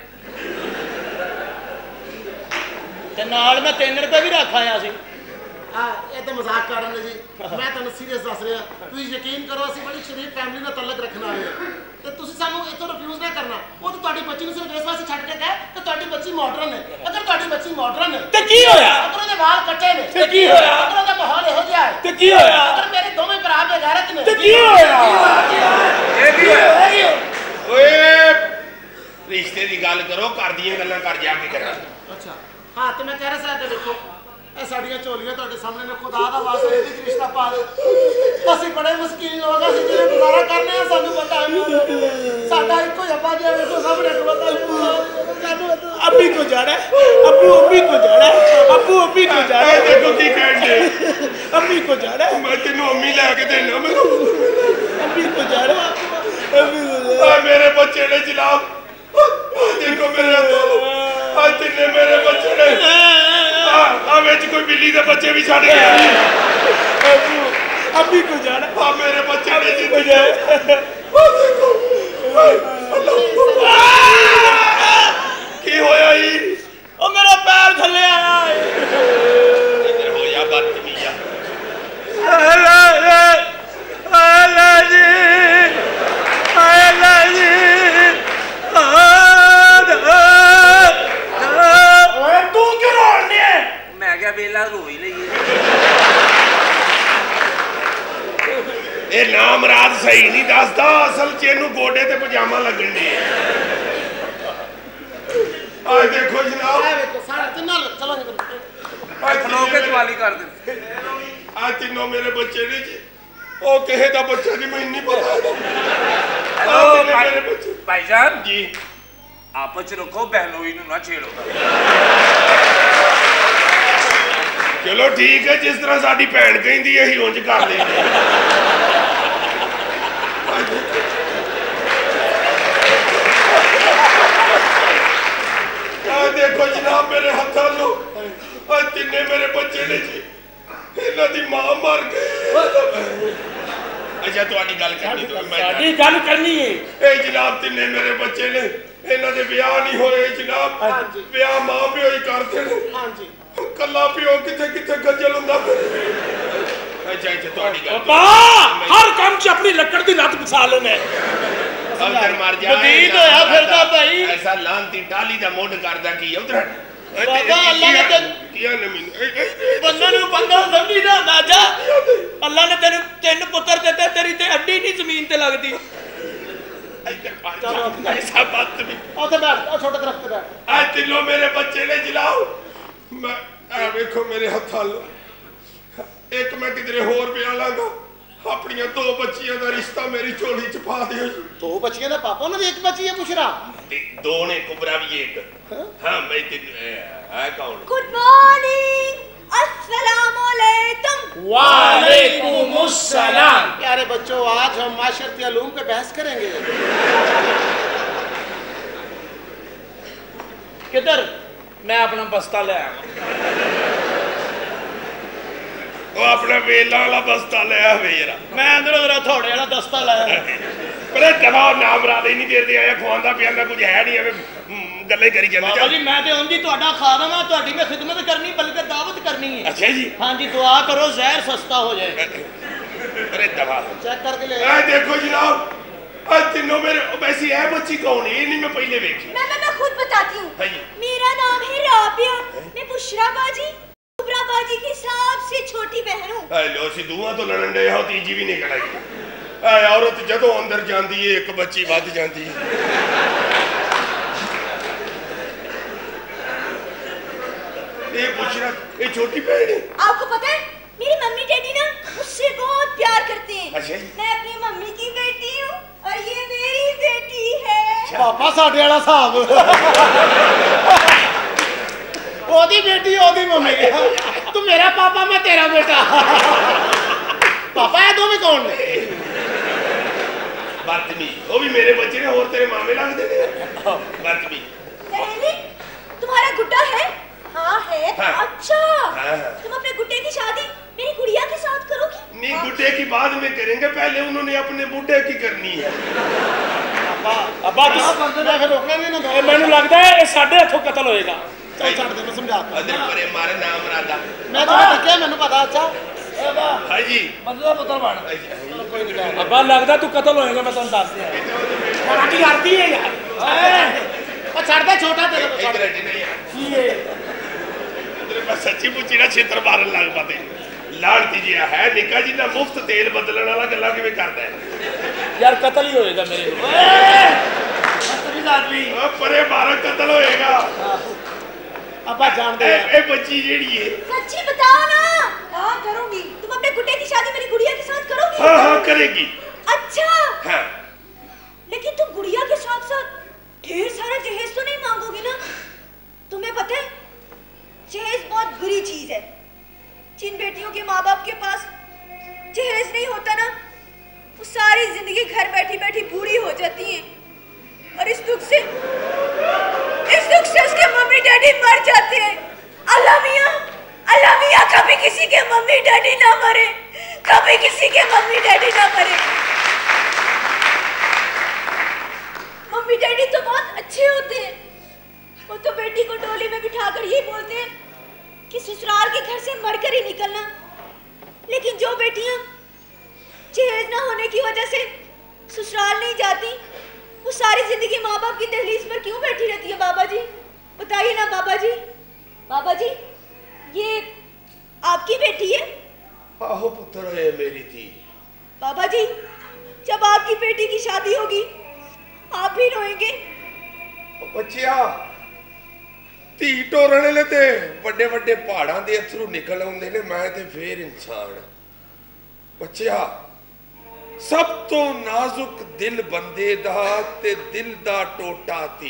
ਤੇ ਨਾਲ ਮੈਂ 3 ਰੁਪਏ ਵੀ ਰੱਖ ਆਇਆ ਸੀ ਹਾਂ ਇਹ ਤਾਂ ਮਜ਼ਾਕ ਕਰ ਰਹੇ ਜੀ ਮੈਂ ਤੁਹਾਨੂੰ ਸੀਰੀਅਸ ਦੱਸ ਰਿਹਾ ਤੁਸੀਂ ਯਕੀਨ ਕਰੋ ਅਸੀਂ ਬੜੀ ਸ਼ਰੀਫ ਫੈਮਿਲੀ ਨਾਲ ਤਾਲੁਕ ਰੱਖਣਾ ਹੈ ਤੇ ਤੁਸੀਂ ਸਾਨੂੰ ਇਥੋਂ ਰਿਫਿਊਜ਼ ਨਾ ਕਰਨਾ ਉਹ ਤਾਂ ਤੁਹਾਡੀ ਬੱਚੀ ਨੂੰ ਸਿਰਫ ਇਸ ਵਾਸਤੇ ਛੱਡ ਕੇ ਗਏ ਕਿ ਤੁਹਾਡੀ ਬੱਚੀ ਮਾਡਰਨ ਹੈ ਅਗਰ ਤੁਹਾਡੀ ਬੱਚੀ ਮਾਡਰਨ ਹੈ ਤੇ ਕੀ ਹੋਇਆ ਅਗਰ ਉਹਦੇ ਵਾਲ ਕੱਟੇ ਨੇ ਤੇ ਕੀ ਹੋਇਆ ਅਗਰ ਉਹਦਾ ਮਾਹੌਲ ਇਹੋ ਜਿਹਾ ਹੈ ਤੇ ਕੀ ਹੋਇਆ ਅਗਰ ਮੇਰੇ ਦੋਵੇਂ ਭਰਾ ਬੇਗੈਰਤ ਨੇ ਤੇ ਕੀ ਹੋਇਆ ਇਹ ਕੀ ਹੋਇਆ ਓਏ ਰਿਸ਼ਤੇ ਦੀ ਗੱਲ ਕਰੋ ਘਰ ਦੀਆਂ ਗੱਲਾਂ ਕਰ ਜਾ ਕੇ ਕਰਾਂ ਅੱਛਾ ਹਾਂ ਤੇ ਮੈਂ ਕਹਿ ਰਿਹਾ ਸੀ ਕਿ ਦੇਖੋ ਇਹ ਸਾਡੀਆਂ ਝੋਲੀਆਂ ਤੁਹਾਡੇ ਸਾਹਮਣੇ ਨੇ ਖੁਦਾ ਦਾ ਵਾਸਤਾ ਇਹਦੇ ਚ ਰਿਸ਼ਤਾ ਪਾ ਦੇ ਅਸੀਂ ਬੜੇ ਮਸਕੀਨ ਲੋਕ ਆ ਅਸੀਂ ਜਿਹੜੇ ਗੁਜ਼ਾਰਾ ਕਰਨੇ ਆ ਸਾਨੂੰ ਪਤਾ ਨਹੀਂ ਸਾਡਾ ਇੱਕੋ ਹੀ ਅੱਬਾ ਜੀ ਵੇਖੋ ਸਾਹਮਣੇ ਪਤਾ ਸਾਨੂੰ अभी को जाना है अबू अम्मी को जाना है अबू अम्मी को जाना है देखो की कहंदे अम्मी को जाना है मैं तेनू अम्मी लेके देना मैं अम्मी को जाना है अम्मी को जाना आ मेरे बच्चे ने जनाब देखो मेरे आ तिन्ने मेरे बच्चे ने आ विच कोई बिल्ली दे बच्चे भी छड़ गया अबू अम्मी को जाना आ मेरे बच्चे ने जिंद जाए ओ देखो की होया ई ओ मेरा पैर थल्ले आया इधर हो या बदतमीजा अल्लाह जी ओए तू क्यों रोने मैं क्या बेला रो ही लईए ये नाम रात सही नहीं दसदा असल च इनू गोडे ते पजामा लगन दी आ देखो जनाब ਵੇਖੋ ਸਾਰਾ ਤਿੰਨਾਂ ਲੋਕ ਚਲੋ ਨਿਕਲੋ खलो के दिवाली कर दे आ तीनों मेरे बच्चे ने जी ओ कहे दा बच्चा जी मैं नहीं पता हेलो मेरे बच्चे भाईजान जी आपस च रखो बहनोई नू ना छेड़ो चलो ठीक है जिस तरह साडी भैन कहंदी है ही उंज कर लेंगे देखो जनाब मेरे हाथ लो तिन्ने मेरे बच्चे ने जी इन्हां दी मां मर गई अच्छा तुहाडी गल करनी तो मैं साडी गल करनी है ए जनाब तिन्ने मेरे बच्चे ने इन्हां दे ब्याह नहीं होए जनाब ब्याह मां प्यो ही करदे ने ਹਾਂ ਜੀ कल्ला प्यो किथे किथे गजल हुंदा अच्छा अच्छा तुहाडी गल बाबा हर काम च अपनी लकड़ दी लत फसा लेने उधर मर जा बदीद होया फिरदा भाई ऐसा लांती टाली दा मुंड करदा की उधर बाबा अल्लाह ने किया नमीन बंदे नु बंदा समझी ना राजा अल्लाह ने तेरे 3 पुत्र देते तेरी ते हड्डी नहीं जमीन ते लगदी ऐसा बात भी ਉੱਥੇ ਬੈਠ ਉਹ ਛੋਟੇ ਦਰਖਤ ਤੇ ਬੈਠ आज तीनों मेरे बच्चे ने जिलाओ मैं आ देखो मेरे हत्थ लो एक मैं किधरे होर ब्याह लांगा अपनियां 2 बच्चियां दा रिश्ता मेरी झोली च पा दियो ਦੋ ਬੱਚੀਆਂ ਦਾ ਪਾਪਾ ਉਹਨਾਂ ਦੀ ਇੱਕ ਬੱਚੀ ਹੈ ਪੁੱਛਰਾ 2 ने कुबरा भी एक हां मैं है कौन गुड मॉर्निंग अस्सलाम वालेकुम वालेकुम अस्सलाम प्यारे बच्चों आज हम माशरती उलूम पे बहस करेंगे किधर मैं अपना बस्ता ले आया वो अपना वेला वाला बस्ता ले आ मेरा मैं अंदर उधर थोड़े वाला दस्ता लाया पर दबाव नाम राधे नहीं देते आया खुआंदा पियांदा कुछ है नहीं हमें गल्ले करी जांदे बाबा जी मैं ते उंदी ਤੁਹਾਡਾ खादम है ਤੁਹਾਡੀ मैं खिदमत करनी बल्कि दावत करनी है अच्छा जी हां जी दुआ करो जहर सस्ता हो जाए अरे दबा चेक करके ले ए देखो जनाब आज तीनों मेरे वैसी है बच्ची कौन है ये नहीं मैं पहले देखी मैं खुद बताती हूँ हाँ जी। मेरा नाम है राबिया मैं बुशरा बाजी कुबरा बाजी की सबसे छोटी बहन हूँ ए लो सी दुआ तो लड़न डे हो तीजी भी निकल आई ए औरत जदों अंदर जांदी है एक बच्ची वध जांदी है ये बुशरा ये छोटी बहन है आपको पता है मेरी मम्मी डैडी ना मुझसे बहुत प्यार करते हैं। अच्छा। मैं अपनी मम्मी की बेटी हूँ और ये मेरी बेटी है। पापा साढ़े वाला साहब ओदी बेटी ओदी मम्मी तू मेरा पापा मैं तेरा बेटा पापा ये दो भी कौन ने बदतमीज वो भी मेरे बच्चे ने और तेरे मामे लगते ने बदतमीज सहेली तुम्हारा गुड्डा है? हाँ है। हाँ। अच्छा हाँ। तुम अपने गुड्डे की शादी मेरी गुड़िया के साथ करोगी? नहीं गुड्डे की बाद में करेंगे पहले उन्होंने अपने बुड्ढे की करनी है अब्बा मैं फिर रोकना नहीं ना मैनू लगता है ये साढ़े हथों कतल होएगा चल छड़ दे मैं समझाता अदर परे मारे नाम रादा मैं तुम्हें देखिया मैंने पता अच्छा हां जी मतलब पुत्र बन अब्बा लगता तू कतल होएगा मैं तुम दस दिया मराठी करती है यार ओ छड़ दे छोटा तेरे को एक रेडी नहीं है तेरे पास सच्ची मुच्ची ना क्षेत्र मारन लग पाते लाड़ती जी है निका जी ना मुफ्त तेल बदलने वाला गल्ला किवें करदा है यार कतल ही होएगा मेरे आदमी परे मारा कतल होएगा अब्बा जान दे ए बच्ची जेड़ी है सच्ची बताओ ना। हाँ करूंगी। तुम अपने गुड्डे की शादी मेरी गुड़िया के साथ करोगी? हाँ हाँ करेगी। अच्छा हाँ। लेकिन तुम गुड़िया के साथ साथ ढेर सारा जहेज तो नहीं मांगोगी ना? तुम्हें पता है जहेज बहुत बुरी चीज है। जिन बेटियों के माँ बाप के पास जहेज नहीं होता ना वो सारी जिंदगी घर बैठी बैठी बूढ़ी हो जाती हैं और इस दुख से उसके मम्मी डैडी मर जाते हैं। अल्लाह मियां कभी किसी के मम्मी डैडी ना मरे, कभी किसी के मम्मी डैडी ना मरे। मम्मी डैडी तो बहुत अच्छे होते हैं। वो तो बेटी को डोली में बिठाकर ये बोलते हैं कि ससुराल के घर से मरकर ही निकलना। लेकिन जो बेटियां जहेज ना होने की वजह से ससुराल नहीं जाती वो सारी जिंदगी माँ बाप की दहलीज पर क्यों बैठी रहती है? बाबा जी बताइए ना बाबा जी ये आपकी बेटी है? आहो पुत्र है मेरी थी। बाबा जी जब आपकी बेटी की शादी होगी आप भी रोएंगे? बच्चिया धी टोरने ले ते बड़े बड़े पहाड़ां दे अथरू निकल आउंदे ने मैं ते फिर इंसान। बच्चिया सब तो नाजुक दिल बंदे दा ते दिल दा टोटा ती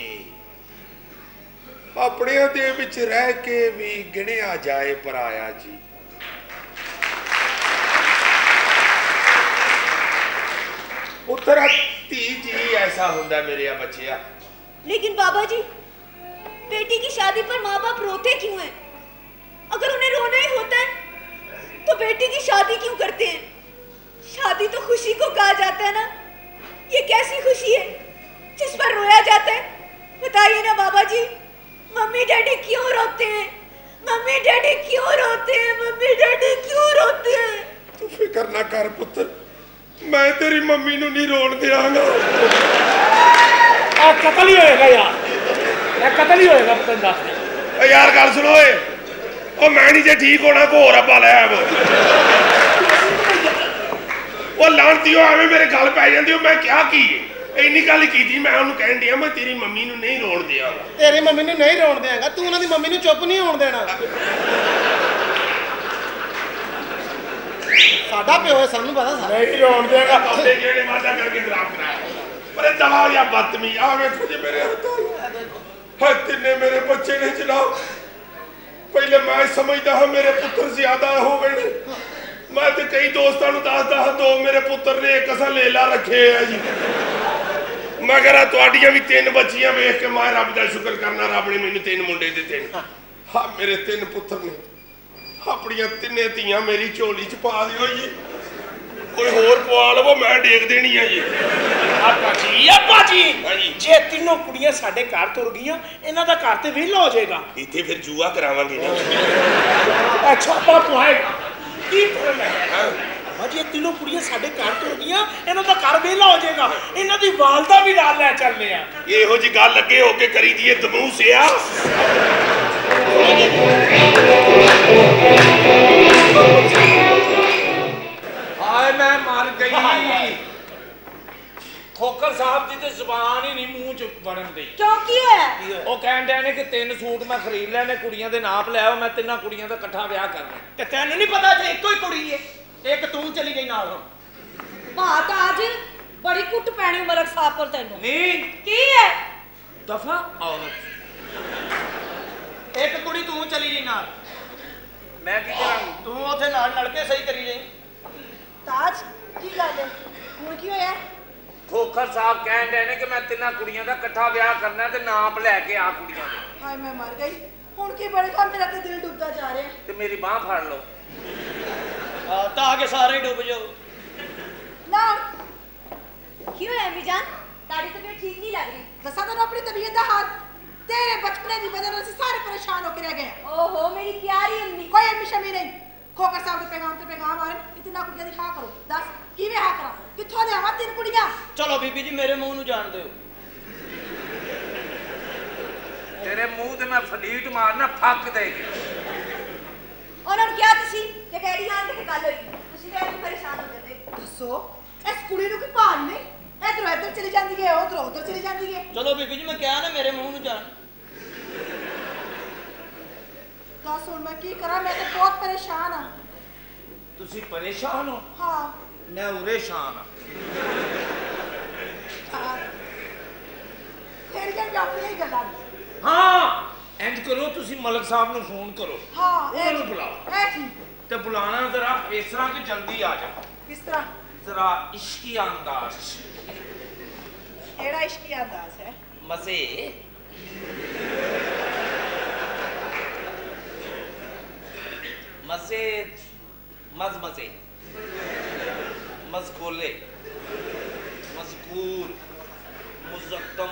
अपने दे विच रह के भी गिणिया जाए पराया जी। पुत्र धी जी ऐसा हुंदा मेरे बच्चिया। लेकिन बाबा जी बेटी की शादी पर माँ बाप रोते क्यों हैं? अगर उन्हें रोना ही होता है तो बेटी की शादी क्यों करते हैं? शादी तो खुशी को कहा जाता है ना। ये कैसी खुशी है जिस पर रोया जाता है? बताइए ना बाबा जी मम्मी डैडी क्यों रोते हैं? मम्मी डैडी क्यों रोते हैं? मम्मी डैडी क्यों रोते हैं? तू फिक्र ना कर पुत्र मैं तेरी मम्मी नू नहीं रोन देंगा। कतल ही होएगा यार कतल ही होएगा पता दस यार गल सुनो ओ मैं नहीं जे ठीक होना को होर अब्बा ले आव ओ लांतियो एवें मेरे गल पै जांदी ओ मैं क्या की इन्नी गल कीती मैं उन्हें कहन दिया मैं तेरी मम्मी नू नहीं रोन देंगा। तेरी मम्मी नू नहीं रोन देंगा तू उन्हां दी मम्मी नू चुप नहीं होण देना। साडा प्यो है सानू पता सारा नहीं रोन देंगा बंदे जेड़े वादा करके खराब कराया पर दवा या बदतमीज आ वेखो जी मेरे हाथ तिन्ने मेरे बच्चे ने जनाब पहले मैं समझदा हां मेरे पुत्र ज्यादा हो गए मैं तो कई दोस्तों नू दसदा हां दो मेरे पुत्र ने एक असा लेला रखे है जी मगर तुहाडियां भी तीन बच्चियां वेख के मैं रब दा शुक्र करना रब ने मैनू तीन मुंडे दिते हां मेरे तीन पुत्र ने अपनियां तिन्ने धीयां मेरी झोली च पा दियो जी कोई होर पवा लवो मैं डेग देनी है जी। अब्बा जी जे तीनों कुड़ियां साडे घर तुर गईयां इन्हां दा घर ते वेला हो जाएगा इत्थे फिर जुआ करावांगे ना अच्छा पाएगा की प्रॉब्लम है अब्बा जी तीनों कुड़ियां साडे घर तुर गईयां इन्हां दा घर वेला हो जाएगा इन्हां दी वालदा भी नाल ले चलने आ ਇਹੋ ਜੀ ਗੱਲ ਅੱਗੇ ਹੋ ਕੇ ਕਰੀ ਦੀ ਦਮੂ ਸਿਆ हाय मैं मर गई। खोकर साहब दी ते जुबान ही नहीं मुंह च बनन दी। क्यों की है? ओ कहन डे ने कि 3 सूट मैं खरीद लेने कुड़ियां दे नाप ले आओ मैं तिन्ना कुड़ियां दा इकट्ठा ब्याह करना। ते तैनू नहीं पता जे इको ही कुड़ी है एक तू चली गई नाल हाँ ताज बड़ी कुट पैनी मलक साहब पर तेनू नहीं की है दफा औरत एक कुड़ी तू चली जी नाल मैं की करा तू उथे नाल लड़ के सही करी जाई ताज की गल है हुण की होया खोखर साहब कहन रहे ने कि मैं तिन्ना कुड़ियां दा इकट्ठा ब्याह करना ते नाप लेके आ कुड़ियां दे हाय मैं मर गई हुण की बड़ेगा मेरा ते दिल डूबदा जा रहा है ते मेरी बांह फाड़ लो ताकि सारे डूब जाओ ना क्यों है अम्मी जान ताड़ी तबीयत ठीक नहीं लग रही दसा तो अपनी तबीयत दा हाल तेरे बचपने दी वजह से सारे परेशान होके रह गए ओहो मेरी प्यारी अम्मी कोई अम्मी शमी नहीं खोकर साहब के पैगाम आए इतना कुड़ियां दिखा करो दस किवें हा करा किथों ले आवा तीन कुड़ियां चलो बीबी जी मेरे मुंह नु जान दियो तेरे मुंह ते मैं फलीट मारना फक देगी ਉਹਨਾਂ ਨੂੰ ਕਿਹਾ ਤੁਸੀਂ ਕਿ ਡੈਡੀ ਨਾਲ ਤੇ ਗੱਲ ਹੋਈ ਤੁਸੀਂ ਤਾਂ ਐਵੇਂ ਪਰੇਸ਼ਾਨ ਹੋ ਜਾਂਦੇ दसो इस कुड़ी नु की भान नहीं इधर इधर चली जाती है उधर उधर चली जाती है चलो बीबी जी मैं क्या ना मेरे मुंह नु जान दस हुण मैं की करा मैं तो बहुत परेशान हां तुसी परेशान हो हां मैं उरे शान तेरी क्या अपनी ही गल्लां हां इंज करो तुसी मलक साहब नु फोन करो हां ਉਹਨਾਂ ਨੂੰ ਬੁਲਾਓ ए ठीक ते बुलाना जरा इस तरह कि जल्दी आ जा किस तरह जरा इश्की अंदाज एड़ा इश्की अंदाज है मजे मजे मजे मजकोले मजकूर मुजक्कम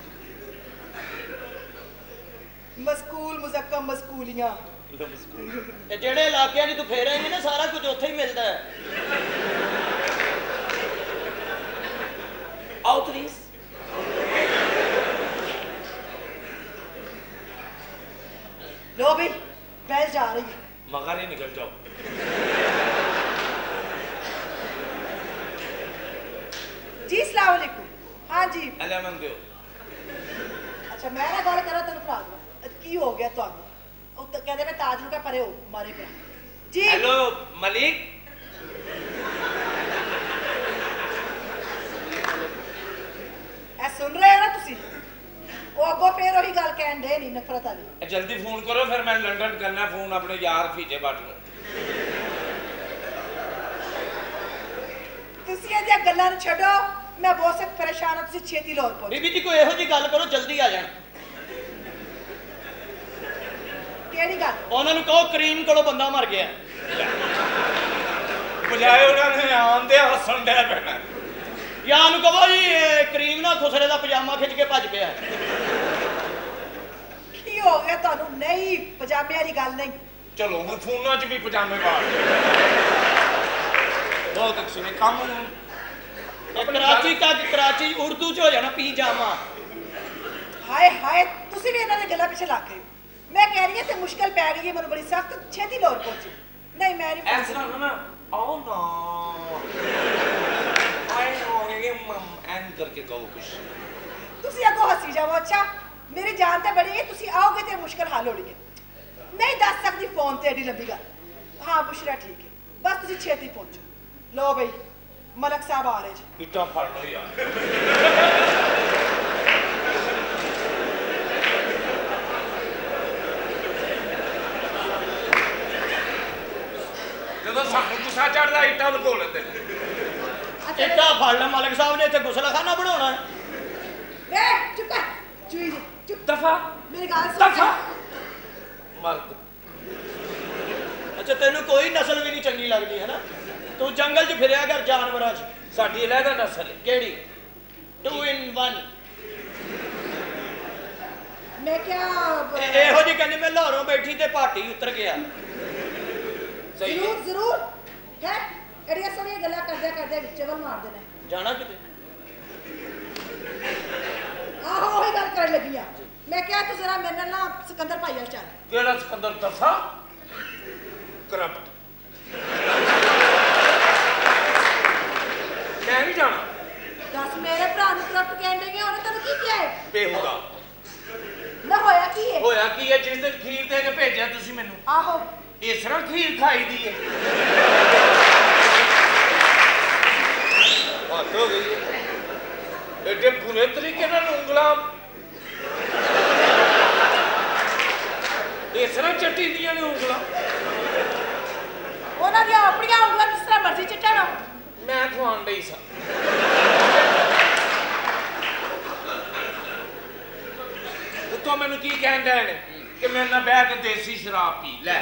मस्कूल मुजक्कम मस्कूलियां ਇਹ ਜਿਹੜੇ ਇਲਾਕਿਆਂ 'ਚ ਤੂੰ ਫੇਰੇਂਗੀ ਨਾ ਸਾਰਾ ਕੁਝ ਉੱਥੇ ਹੀ ਮਿਲਦਾ ਹੈ ਆਓ ਪਲੀਜ਼ लो भाई बैल जा रही है मगर ही निकल जाओ जी अस्सलाम वालेकुम हाँ जी एलेमन दो अच्छा मैं ना गल करा तेन भरा दो की हो गया ਤੁਹਾਨੂੰ ਉਹ ਤਾਂ ਕਹਿੰਦੇ ਮੈਂ ਤਾਜ ਨੂੰ ਕਹ ਪਰੇ ਹੋ ਮਾਰੇ ਪਿਆ ਜੀ हेलो मलिक ਐ ਸੁਣ ਰਹੇ ਹੋ ਨਾ ਤੁਸੀਂ ਉਹ ਅੱਗੋਂ ਫੇਰ ਉਹੀ ਗੱਲ ਕਹਿਣ ਦੇ ਨਹੀਂ ਨਫ਼ਰਤ ਵਾਲੀ जल्दी फोन करो फिर मैं लंदन करना फोन अपने यार फीजे बाट ਨੂੰ ਤੁਸੀਂ ਇਹਦੀਆਂ ਗੱਲਾਂ ਨੂੰ ਛੱਡੋ ਮੈਂ ਬਹੁਤ ਸਖਤ ਪਰੇਸ਼ਾਨ ਹਾਂ ਤੁਸੀਂ ਛੇਤੀ ਲਾਹੌਰ ਪਹੁੰਚੋ ਬੀਬੀ ਜੀ ਕੋਈ ਇਹੋ ਜੀ ਗੱਲ ਕਰੋ ਜਲਦੀ ਆ ਜਾਣ ਕਿਹੜੀ ਗੱਲ ਉਹਨਾਂ ਨੂੰ ਕਹੋ ਕਰੀਮ ਕੋਲੋਂ ਬੰਦਾ ਮਰ ਗਿਆ ਬੁਲਾਏ ਉਹਨਾਂ ਨੇ ਆਂਦੇ ਹੱਸਣ ਦੇ ਪੈਣਾ ਜਾਂ ਉਹਨੂੰ ਕਹੋ ਜੀ ਇਹ ਕਰੀਮ ਨਾਲ ਖੁਸਰੇ ਦਾ ਪਜਾਮਾ ਖਿੱਚ ਕੇ ਭੱਜ ਪਿਆ ਕੀ ਹੋ ਗਿਆ ਤੁਹਾਨੂੰ ਨਹੀਂ ਪਜਾਮੇ ਵਾਲੀ ਗੱਲ ਨਹੀਂ ਚਲੋ ਹੁਣ ਫੋਨਾਂ 'ਚ ਵੀ ਪਜਾਮੇ ਪਾ ਬਹੁਤ ਅੱਛੇ ਨੇ ਕੰਮ ਇਹ ਕਰਾਚੀ ਤੱਕ ਕਰਾਚੀ ਉਰਦੂ 'ਚ ਹੋ ਜਾਣਾ ਪੀਜਾਮਾ ਹਾਏ ਹਾਏ ਤੁਸੀਂ ਵੀ ਇਹਨਾਂ ਦੇ ਗੱਲਾਂ ਪਿੱਛੇ ਲੱਗ ਗਏ ਮੈਂ ਕਹਿ ਰਹੀ ਹਾਂ ਤੇ ਮੁਸ਼ਕਲ ਪੈ ਗਈ ਹੈ ਮੈਨੂੰ ਬੜੀ ਸਖਤ ਛੇਤੀ ਲਾਹੌਰ ਪਹੁੰਚੀ ਨਹੀਂ ਮੈਂ ਨਹੀਂ ਐਸਾ ਨਾ ਆਓ ਨਾ ਆਏ ਹੋਗੇ ਮਮ ਐਨ ਕਰਕੇ ਕਹੋ ਕੁਛ ਤੁਸੀਂ ਅੱਗੋਂ ਹੱਸੀ ਜਾਵੋ ਅੱਛਾ ਮੇਰੀ ਜਾਨ ਤੇ ਬੜੀ ਹੈ ਤੁਸੀਂ ਆਓਗੇ ਤੇ ਮੁਸ਼ਕਲ ਹੱਲ ਹੋਣੀ ਨਹੀਂ ਦੱਸ ਸਕਦੀ ਫੋਨ ਤੇ ਐਡੀ ਲੰਬੀ ਗੱਲ ਹਾਂ ਬੁਸ਼ਰਾ ਠੀਕ ਹੈ ਬਸ ਤੁਸੀਂ ਛੇਤੀ ਪਹੁੰਚੋ ਲੋ ਬਈ ਮਲਕ ਸਾਹਿਬ ਆ ਰਹੇ ਜੀ ਇੱਟਾਂ ਫੜ ਲਓ ਯਾਰ ਜਦੋਂ ਸਾਨੂੰ ਗੁੱਸਾ ਚੜਦਾ ਇੱਟਾਂ ਲੁਕੋ ਲੈਂਦੇ ਨੇ ਇੱਟਾਂ ਫੜ ਲੈ ਮਾਲਕ ਸਾਹਿਬ ਨੇ ਇੱਥੇ ਗੁਸਲਖਾਨਾ ਬਣਾਉਣਾ ਵੇ ਚੁੱਪ ਕਰ ਚੁਈ ਜੀ ਚੁੱਪ ਦਫਾ ਮੇਰੀ ਗੱਲ ਸੁਣ ਦਫਾ ਮਰਦ ਅੱਛਾ ਤੈਨੂੰ ਕੋਈ ਨਸਲ ਵੀ ਨਹੀਂ ਚੰਗੀ ਲੱਗਦੀ ਹੈ ਨਾ ਤੂੰ ਜੰਗਲ 'ਚ ਫਿਰਿਆ ਕਰ ਜਾਨਵਰਾਂ 'ਚ ਸਾਡੀ ਅਲੱਗ ਨਸਲ ਹੈ ਕਿਹੜੀ 2 in 1 ਮੈਂ ਕਿਹਾ ਇਹੋ ਜਿਹੀ ਕਹਿੰਦੀ ਮੈਂ ਲਾਹੌਰੋਂ ਬੈਠੀ ਤੇ ਪਾਟੀ ਉਤਰ ਗਿਆ ਸਹੀ ਜ਼ਰੂਰ ਜ਼ਰੂਰ ਹੈ ਐਡੀਆਂ ਸਾਰੀਆਂ ਗੱਲਾਂ ਕਰਦੇ ਵਿੱਚ ਵੱਲ ਮਾਰ ਦੇਣਾ ਜਾਣਾ ਕਿਤੇ ਆਹੋ ਉਹੀ ਗੱਲ ਕਰਨ ਲੱਗੀ ਆ ਮੈਂ ਕਿਹਾ ਤੂੰ ਜ਼ਰਾ ਮੇਰੇ ਨਾਲ ਨਾ ਸਿਕੰਦਰ ਭਾਈ ਵਾਲ ਚੱਲ ਕਿਹੜਾ ਸਿਕੰਦਰ ਦਫਾ ਕਰਪਟ ਮੈਂ ਨਹੀਂ ਜਾਣਾ ਦੱਸ ਮੇਰੇ ਭਰਾ ਨੂੰ ਕਰਪਟ ਕਹਿੰਦੇ ਕਿ ਉਹਨੇ ਤੈਨੂੰ ਕੀ ਕਿਹਾ ਹੈ ਬੇਹੂਦਾ ਨਾ ਹੋਇਆ ਕੀ ਹੈ ਹੋਇਆ ਕੀ ਹੈ ਜਿਸ ਦਿਨ ਖੀਰ ਦੇ ਕੇ ਭੇਜਿਆ ਤੁਸੀਂ ਮੈਨੂੰ ਆਹੋ ਇਸ ਤਰ੍ਹਾਂ ਖੀਰ ਖਾਈ ਦੀ ਹੈ हद हो गई एडे बुरे तरीके नाल उंगलां इस तरह चट्टी दियां ने उंगलां ਉਹਨਾਂ ਦੀਆਂ ਆਪਣੀਆਂ ਉਂਗਲਾਂ ਜਿਸ ਤਰ੍ਹਾਂ ਮਰਜ਼ੀ ਚਟਾਣਾ मैं खुआन डई सा तो मैनू की कहंदे ने कि मेरे नाल बैठ के देसी शराब पी लै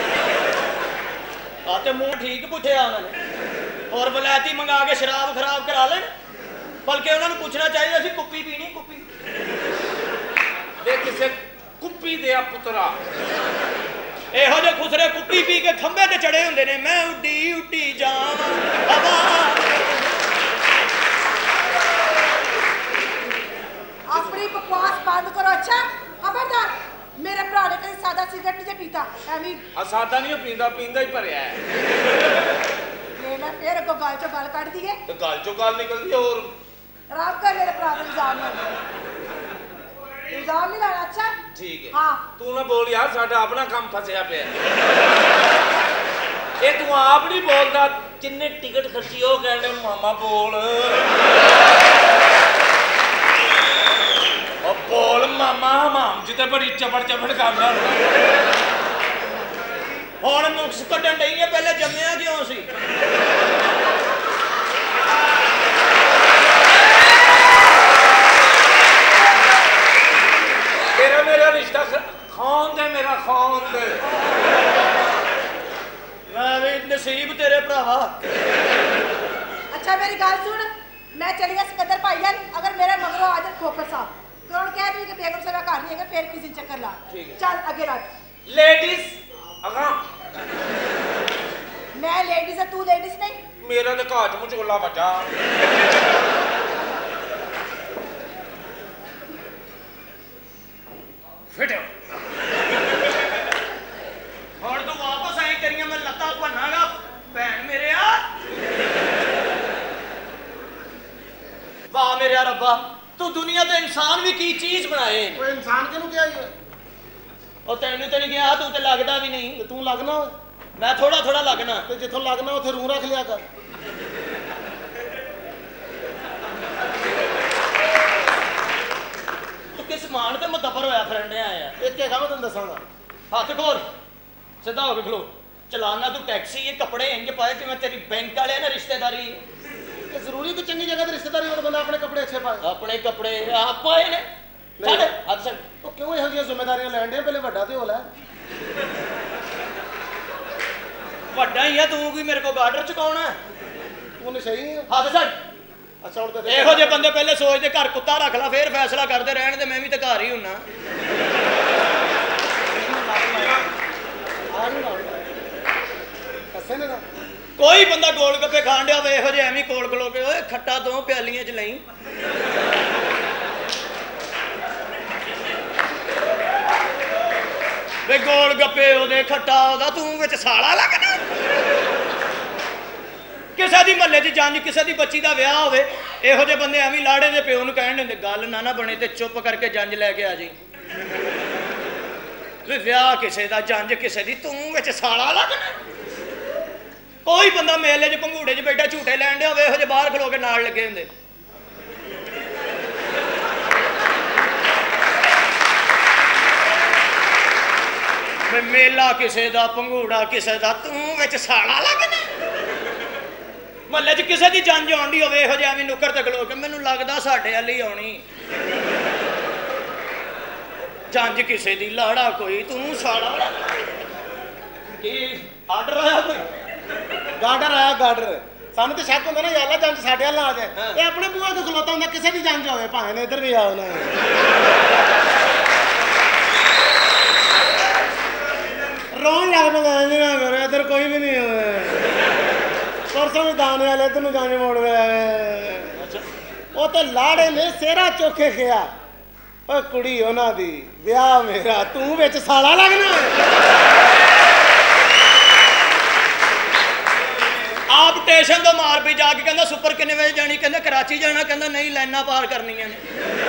आ ते मुंह ठीक पुछया उन्होंने और वलैती मंगा के शराब खराब करा लेन बल्कि उन्होंने पूछना चाहिए सी कुप्पी पीनी कुप्पी वे किसे कुप्पी दे पुत्रा ਇਹੋ ਜਿਹੇ ਖੁਸਰੇ ਕੁੱਪੀ ਪੀ ਕੇ ਖੰਭੇ ਤੇ ਚੜੇ ਹੁੰਦੇ ਨੇ ਮੈਂ ਉੱਡੀ ਉੱਡੀ ਜਾਵਾਂ ਹਵਾ ਆਪਣੀ ਬਕਵਾਸ ਬੰਦ ਕਰੋ ਅੱਛਾ ਖਬਰਦਾਰ ਮੇਰੇ ਭਰਾ ਨੇ ਕਦੇ ਸਾਦਾ ਸਿਗਰਟ ਨਹੀਂ ਪੀਤਾ ਐਵੇਂ ਆ ਸਾਦਾ ਨਹੀਂ ਪੀਂਦਾ ਪੀਂਦਾ ਹੀ ਭਰਿਆ ਹੈ ਇਹ ਨਾ ਫੇਰ ਅੱਗੋਂ ਗੱਲ ਚੋਂ ਗੱਲ ਕੱਢ ਦਈਏ ਤੇ ਗੱਲ ਚੋਂ ਗੱਲ ਨਿਕਲਦੀ ਹੋਰ ਆਰਾਮ ਕਰ ਮੇਰੇ ਭਰਾ ਦੇ ਇਲਜ਼ਾਮ ਨਾਲ इल्जाम नहीं लाना अच्छा ठीक है हाँ तू ना बोल यार साडा अपना काम फसया पे ये तू आप नहीं बोलदा किन्ने टिकट खर्ची हो कहने मामा बोल ओ बोल मामा हमाम जी ते बड़ी चपड़ चपड़ करदा हुण नुक्स कड्डण डई है पहले जम्मिया क्यों सी मेरा रिश्ता खान दे मेरा खान दे मैं भी नसीब तेरे भरावा अच्छा मेरी गल सुन मैं चली गई सिकंदर भाईजान अगर मेरे मगरों आ जाए खोखर साहब कौन कह रही कि बेगम से मैं घर नहीं है फिर किसी चक्कर ला चल आगे रख लेडीज अगा मैं लेडीज है तू लेडीज नहीं मेरा तो घाट मुचोला बजा फिट और तू वापस आई करिया मैं लत्ता भन्नागा भैन मेरे आ वाह मेरे रब्बा तू दुनिया ते इंसान भी की चीज बनाए वो इंसान किनू क्या है और तैनू तो नहीं गया तू तो लगदा भी नहीं तू लगना मैं थोड़ा थोड़ा लगना ते जिथों लगना उथे रूह रख लिया कर किस मान ते मुदब्बर होया फिरन डया आ एक हैगा मैं तैनूं दसांगा हाथ खोल सीधा हो के खलो चलाना तू टैक्सी ये कपड़े इंज पाए कि मैं तेरी बैंक वाले ना रिश्तेदारी ये जरूरी कोई चंगी जगह ते रिश्तेदारी वाला बंदा अपने कपड़े अच्छे पाए अपने कपड़े आप पाए ने छड़ हाथ छड़ तो क्यों इहो जिहियां जिम्मेदारियां लैण डे पहले वड्डा ते हो लै वड्डा ही है तू की मेरे को गार्डर चुकाउणा तू नशई है हाथ छड़ अच्छा हुण ते ਇਹੋ ਜਿਹੇ ਬੰਦੇ ਪਹਿਲੇ ਸੋਚਦੇ ਘਰ ਕੁੱਤਾ ਰੱਖ ਲਾ ਫੇਰ ਫੈਸਲਾ ਕਰਦੇ ਰਹਿਣ ਤੇ ਮੈਂ ਵੀ ਤੇ ਘਰ ਹੀ ਹੁੰਨਾ ਕੋਈ ਬੰਦਾ ਗੋਲ ਗੱਪੇ ਖਾਣ ਡਿਆ ਵੇ ਇਹੋ ਜਿਹੇ ਐਵੇਂ ਕੋਲ ਖਲੋ ਕੇ ਓਏ ਖੱਟਾ ਦੋ ਪਿਆਲੀਆਂ ਚ ਲਈ ਵੇ ਗੋਲ ਗੱਪੇ ਉਹਦੇ ਖੱਟਾ ਉਹਦਾ ਤੂੰ ਵਿੱਚ ਸਾਲਾ ਲੱਗਣਾ ਕਿਸੇ ਦੀ ਮਹੱਲੇ 'ਚ ਜੰਜ ਕਿਸੇ ਦੀ ਬੱਚੀ ਦਾ ਵਿਆਹ ਹੋਵੇ ਇਹੋ ਜਿਹੇ ਬੰਦੇ ਐਵੇਂ ਲਾੜੇ ਦੇ ਪਿਓ ਨੂੰ ਕਹਿਣ ਦਿੰਦੇ ਗੱਲ ਨਾ ਬਣੇ ਤੇ ਚੁੱਪ ਕਰਕੇ ਜੰਜ ਲੈ ਕੇ ਆ ਜੀ ਵੇ ਵਿਆਹ ਕਿਸੇ ਦਾ ਜੰਜ ਕਿਸੇ ਦੀ ਤੂੰ ਵਿੱਚ ਸਾਲਾ ਲੱਗਣਾ ਕੋਈ ਬੰਦਾ ਮੇਲੇ 'ਚ ਪੰਘੂੜੇ 'ਚ ਬੈਠਾ ਝੂਟੇ ਲੈਣ ਡਿਆ ਹੋਵੇ ਇਹੋ ਜਿਹੇ ਬਾਹਰ ਖਲੋ ਕੇ ਨਾਲ ਲੱਗੇ ਹੁੰਦੇ ਵੇ ਮੇਲਾ ਕਿਸੇ ਦਾ ਪੰਘੂੜਾ ਕਿਸੇ ਦਾ ਤੂੰ ਵਿੱਚ ਸਾਲਾ ਲੱਗਣਾ ਮਹੱਲੇ 'ਚ ਕਿਸੇ ਦੀ ਜੰਜ ਆਉਂਦੀ ਹੋਵੇ ਇਹੋ ਜਿਹਾ ਵੀ ਨੁੱਕਰ ਤੇ ਖਲੋ ਕੇ ਮੈਨੂੰ ਲੱਗਦਾ ਸਾਡੇ ਵੱਲ ਹੀ ਆਉਣੀ ਜੰਜ ਕਿਸੇ ਦੀ ਲਾੜਾ ਕੋਈ ਤੂੰ ਸਾਲਾ ਕੀ ਆਰਡਰ ਆਇਆ ਕੋਈ गार्डर आया गार्डर सानू तो शक होंदा ना याला जंज साडे वाल आ जाए ये अपने बूहे ते खलोता हुंदा किसे दी जंज होवे भावें इधर भी आओ ना रोन लग पा ना करे इधर कोई भी नहीं होवे परसों भी दाने वाले इधर नूं जाने मोड़ वे ओ ते लाड़े ने सेरा चोखे खिया ओ कुड़ी उन्हां दी ब्याह मेरा तू विच साला लगना आप स्टेशन तो मार भी जाके कहना सुपर किन्ने बजे जानी कहना कराची जाना कहना नहीं लाइना पार करनियां ने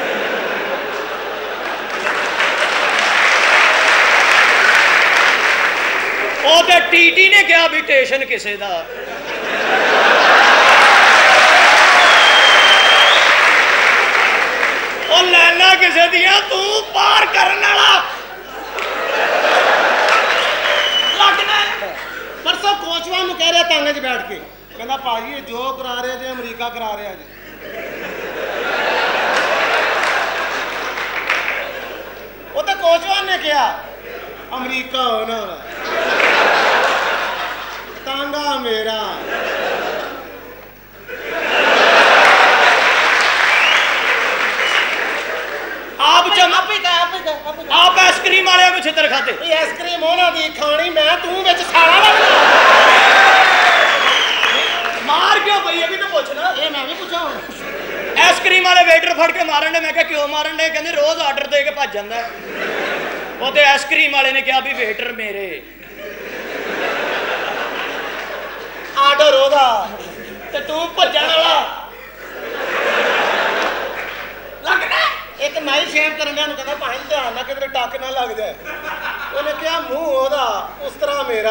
ओ ते टीटी ने कहा भी स्टेशन किसे दा लिखिया अमरीका होना तांगा मेरा आप आइसक्रीम वाले को छितर खाते आइसक्रीम होना दी खानी मैं तू विच साड़ा लगना मार क्यों पई अभी तो पूछना ये मैं भी पूछा आइसक्रीम वाले वेटर फड़ के मारन दे मैं कहा क्यों मारन दे कहंदे रोज आर्डर दे के भज जांदा वो ते आइसक्रीम वाले ने कहा भी वेटर मेरे आर्डर होदा ते तू भजन वाला लगना एक नाई शेव करन दे कहंदा भाई ध्यान ना किधर टक ना लग जाए ਉਹਨੇ ਕਿਹਾ ਮੂੰਹ ਉਹਦਾ ਉਸ ਤਰ੍ਹਾਂ ਮੇਰਾ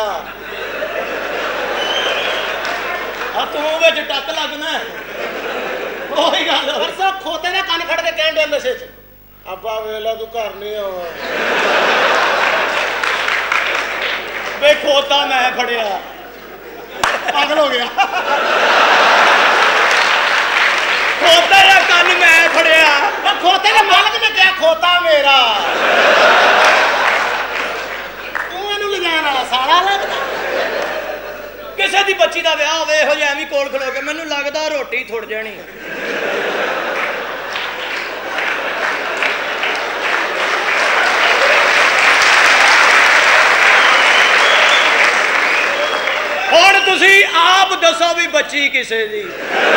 ਆ ਤੂੰ ਵਿੱਚ ਟੱਕ ਲੱਗਣਾ ਉਹੀ ਗੱਲ ਪਰਸੋਂ ਖੋਤੇ ਦਾ ਕੰਨ ਫੜ ਕੇ ਕਹਿਣ ਦੇ ਨਸ਼ੇ 'ਚ ਅੱਬਾ ਵੇਲਾ ਤੂੰ ਘਰ ਨਹੀਂ ਆਵਾ ਵੇ ਖੋਤਾ ਮੈਂ ਫੜਿਆ ਪਾਗਲ ਹੋ ਗਿਆ ਖੋਤਾ ਦਾ ਕੰਨ ਮੈਂ ਫੜਿਆ ਉਹ ਖੋਤੇ ਦੇ ਮਾਲਕ ਨੇ ਕਿਹਾ ਖੋਤਾ ਮੇਰਾ ਸਾਲਾ ਲੱਗਦਾ ਕਿਸੇ ਦੀ ਬੱਚੀ ਦਾ ਵਿਆਹ ਹੋਵੇ ਇਹੋ ਜਿਹਾ ਐਵੇਂ ਕੋਲ ਖਲੋ ਕੇ ਮੈਨੂੰ ਲੱਗਦਾ ਰੋਟੀ ਥੁੜ ਜਾਣੀ ਹੁਣ ਤੁਸੀਂ ਆਪ ਦੱਸੋ ਵੀ ਬੱਚੀ ਕਿਸੇ ਦੀ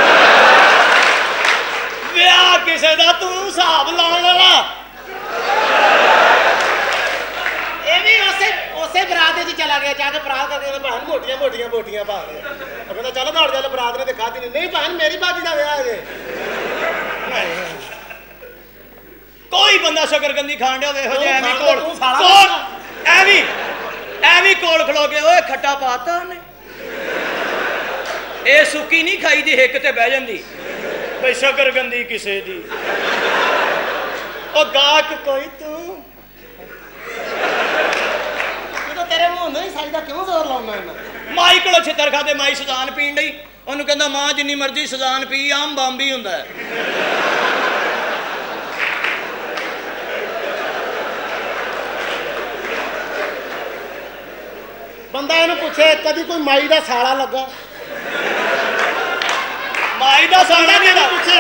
ਵਿਆਹ ਕਿਸੇ ਦਾ ਤੂੰ ਹਿਸਾਬ ਲਾਉਣ ਵਾਲਾ ਉਸੇ ਬਰਾਤ ਵਿੱਚ ਚਲਾ ਗਿਆ ਜਾ ਕੇ ਬਰਾਤ ਕਰਕੇ ਭਾਣ ਮੋਟੀਆਂ ਮੋਟੀਆਂ ਬੋਟੀਆਂ ਪਾ ਦੇ ਉਹ ਕਹਿੰਦਾ ਚੱਲ ਦੌੜ ਚੱਲ ਬਰਾਤ ਨੇ ਤੇ ਖਾਧੀ ਨਹੀਂ ਭਾਣ ਮੇਰੀ ਬਾਜੀ ਦਾ ਵਿਆਹ ਹੈ ਕੋਈ ਬੰਦਾ ਸ਼ਕਰਕੰਦੀ ਖਾਣ ਡਿਆ ਇਹੋ ਜਿਹਾ ਐਵੇਂ ਕੋਲ ਐਵੇਂ ਕੋਲ ਖਲੋ ਕੇ ਓਏ ਖੱਟਾ ਪਾਤਾ ਉਹਨੇ ਇਹ ਸੁੱਕੀ ਨਹੀਂ ਖਾਈ ਦੀ ਹਿੱਕ ਤੇ ਬਹਿ ਜਾਂਦੀ ਬਈ ਸ਼ਕਰਕੰਦੀ ਕਿਸੇ ਦੀ ਉਹ ਗਾਹਕ ਕੋਈ ਤੂੰ ਤੇਰੇ ਮੂੰਹ ਨਹੀਂ ਸਾਈਦਾ ਕਿਉਂ ਜ਼ੋਰ ਲਾਉਣਾ ਇਹਨਾਂ ਮਾਈ ਕੋਲੋਂ ਛਿੱਤਰ ਖਾਦੇ ਮਾਈ ਸਜ਼ਾਨ ਪੀਣ ਲਈ ਉਹਨੂੰ ਕਹਿੰਦਾ ਮਾਂ ਜਿੰਨੀ ਮਰਜ਼ੀ ਸਜ਼ਾਨ ਪੀ ਆਮ ਬੰਬੀ ਹੁੰਦਾ ਬੰਦਾ ਇਹਨੂੰ ਪੁੱਛੇ ਕਦੀ ਕੋਈ ਮਾਈ ਦਾ ਸਾਲਾ ਲੱਗਾ ਮਾਈ ਦਾ ਸਾਲਾ ਨਹੀਂ ਪੁੱਛੇ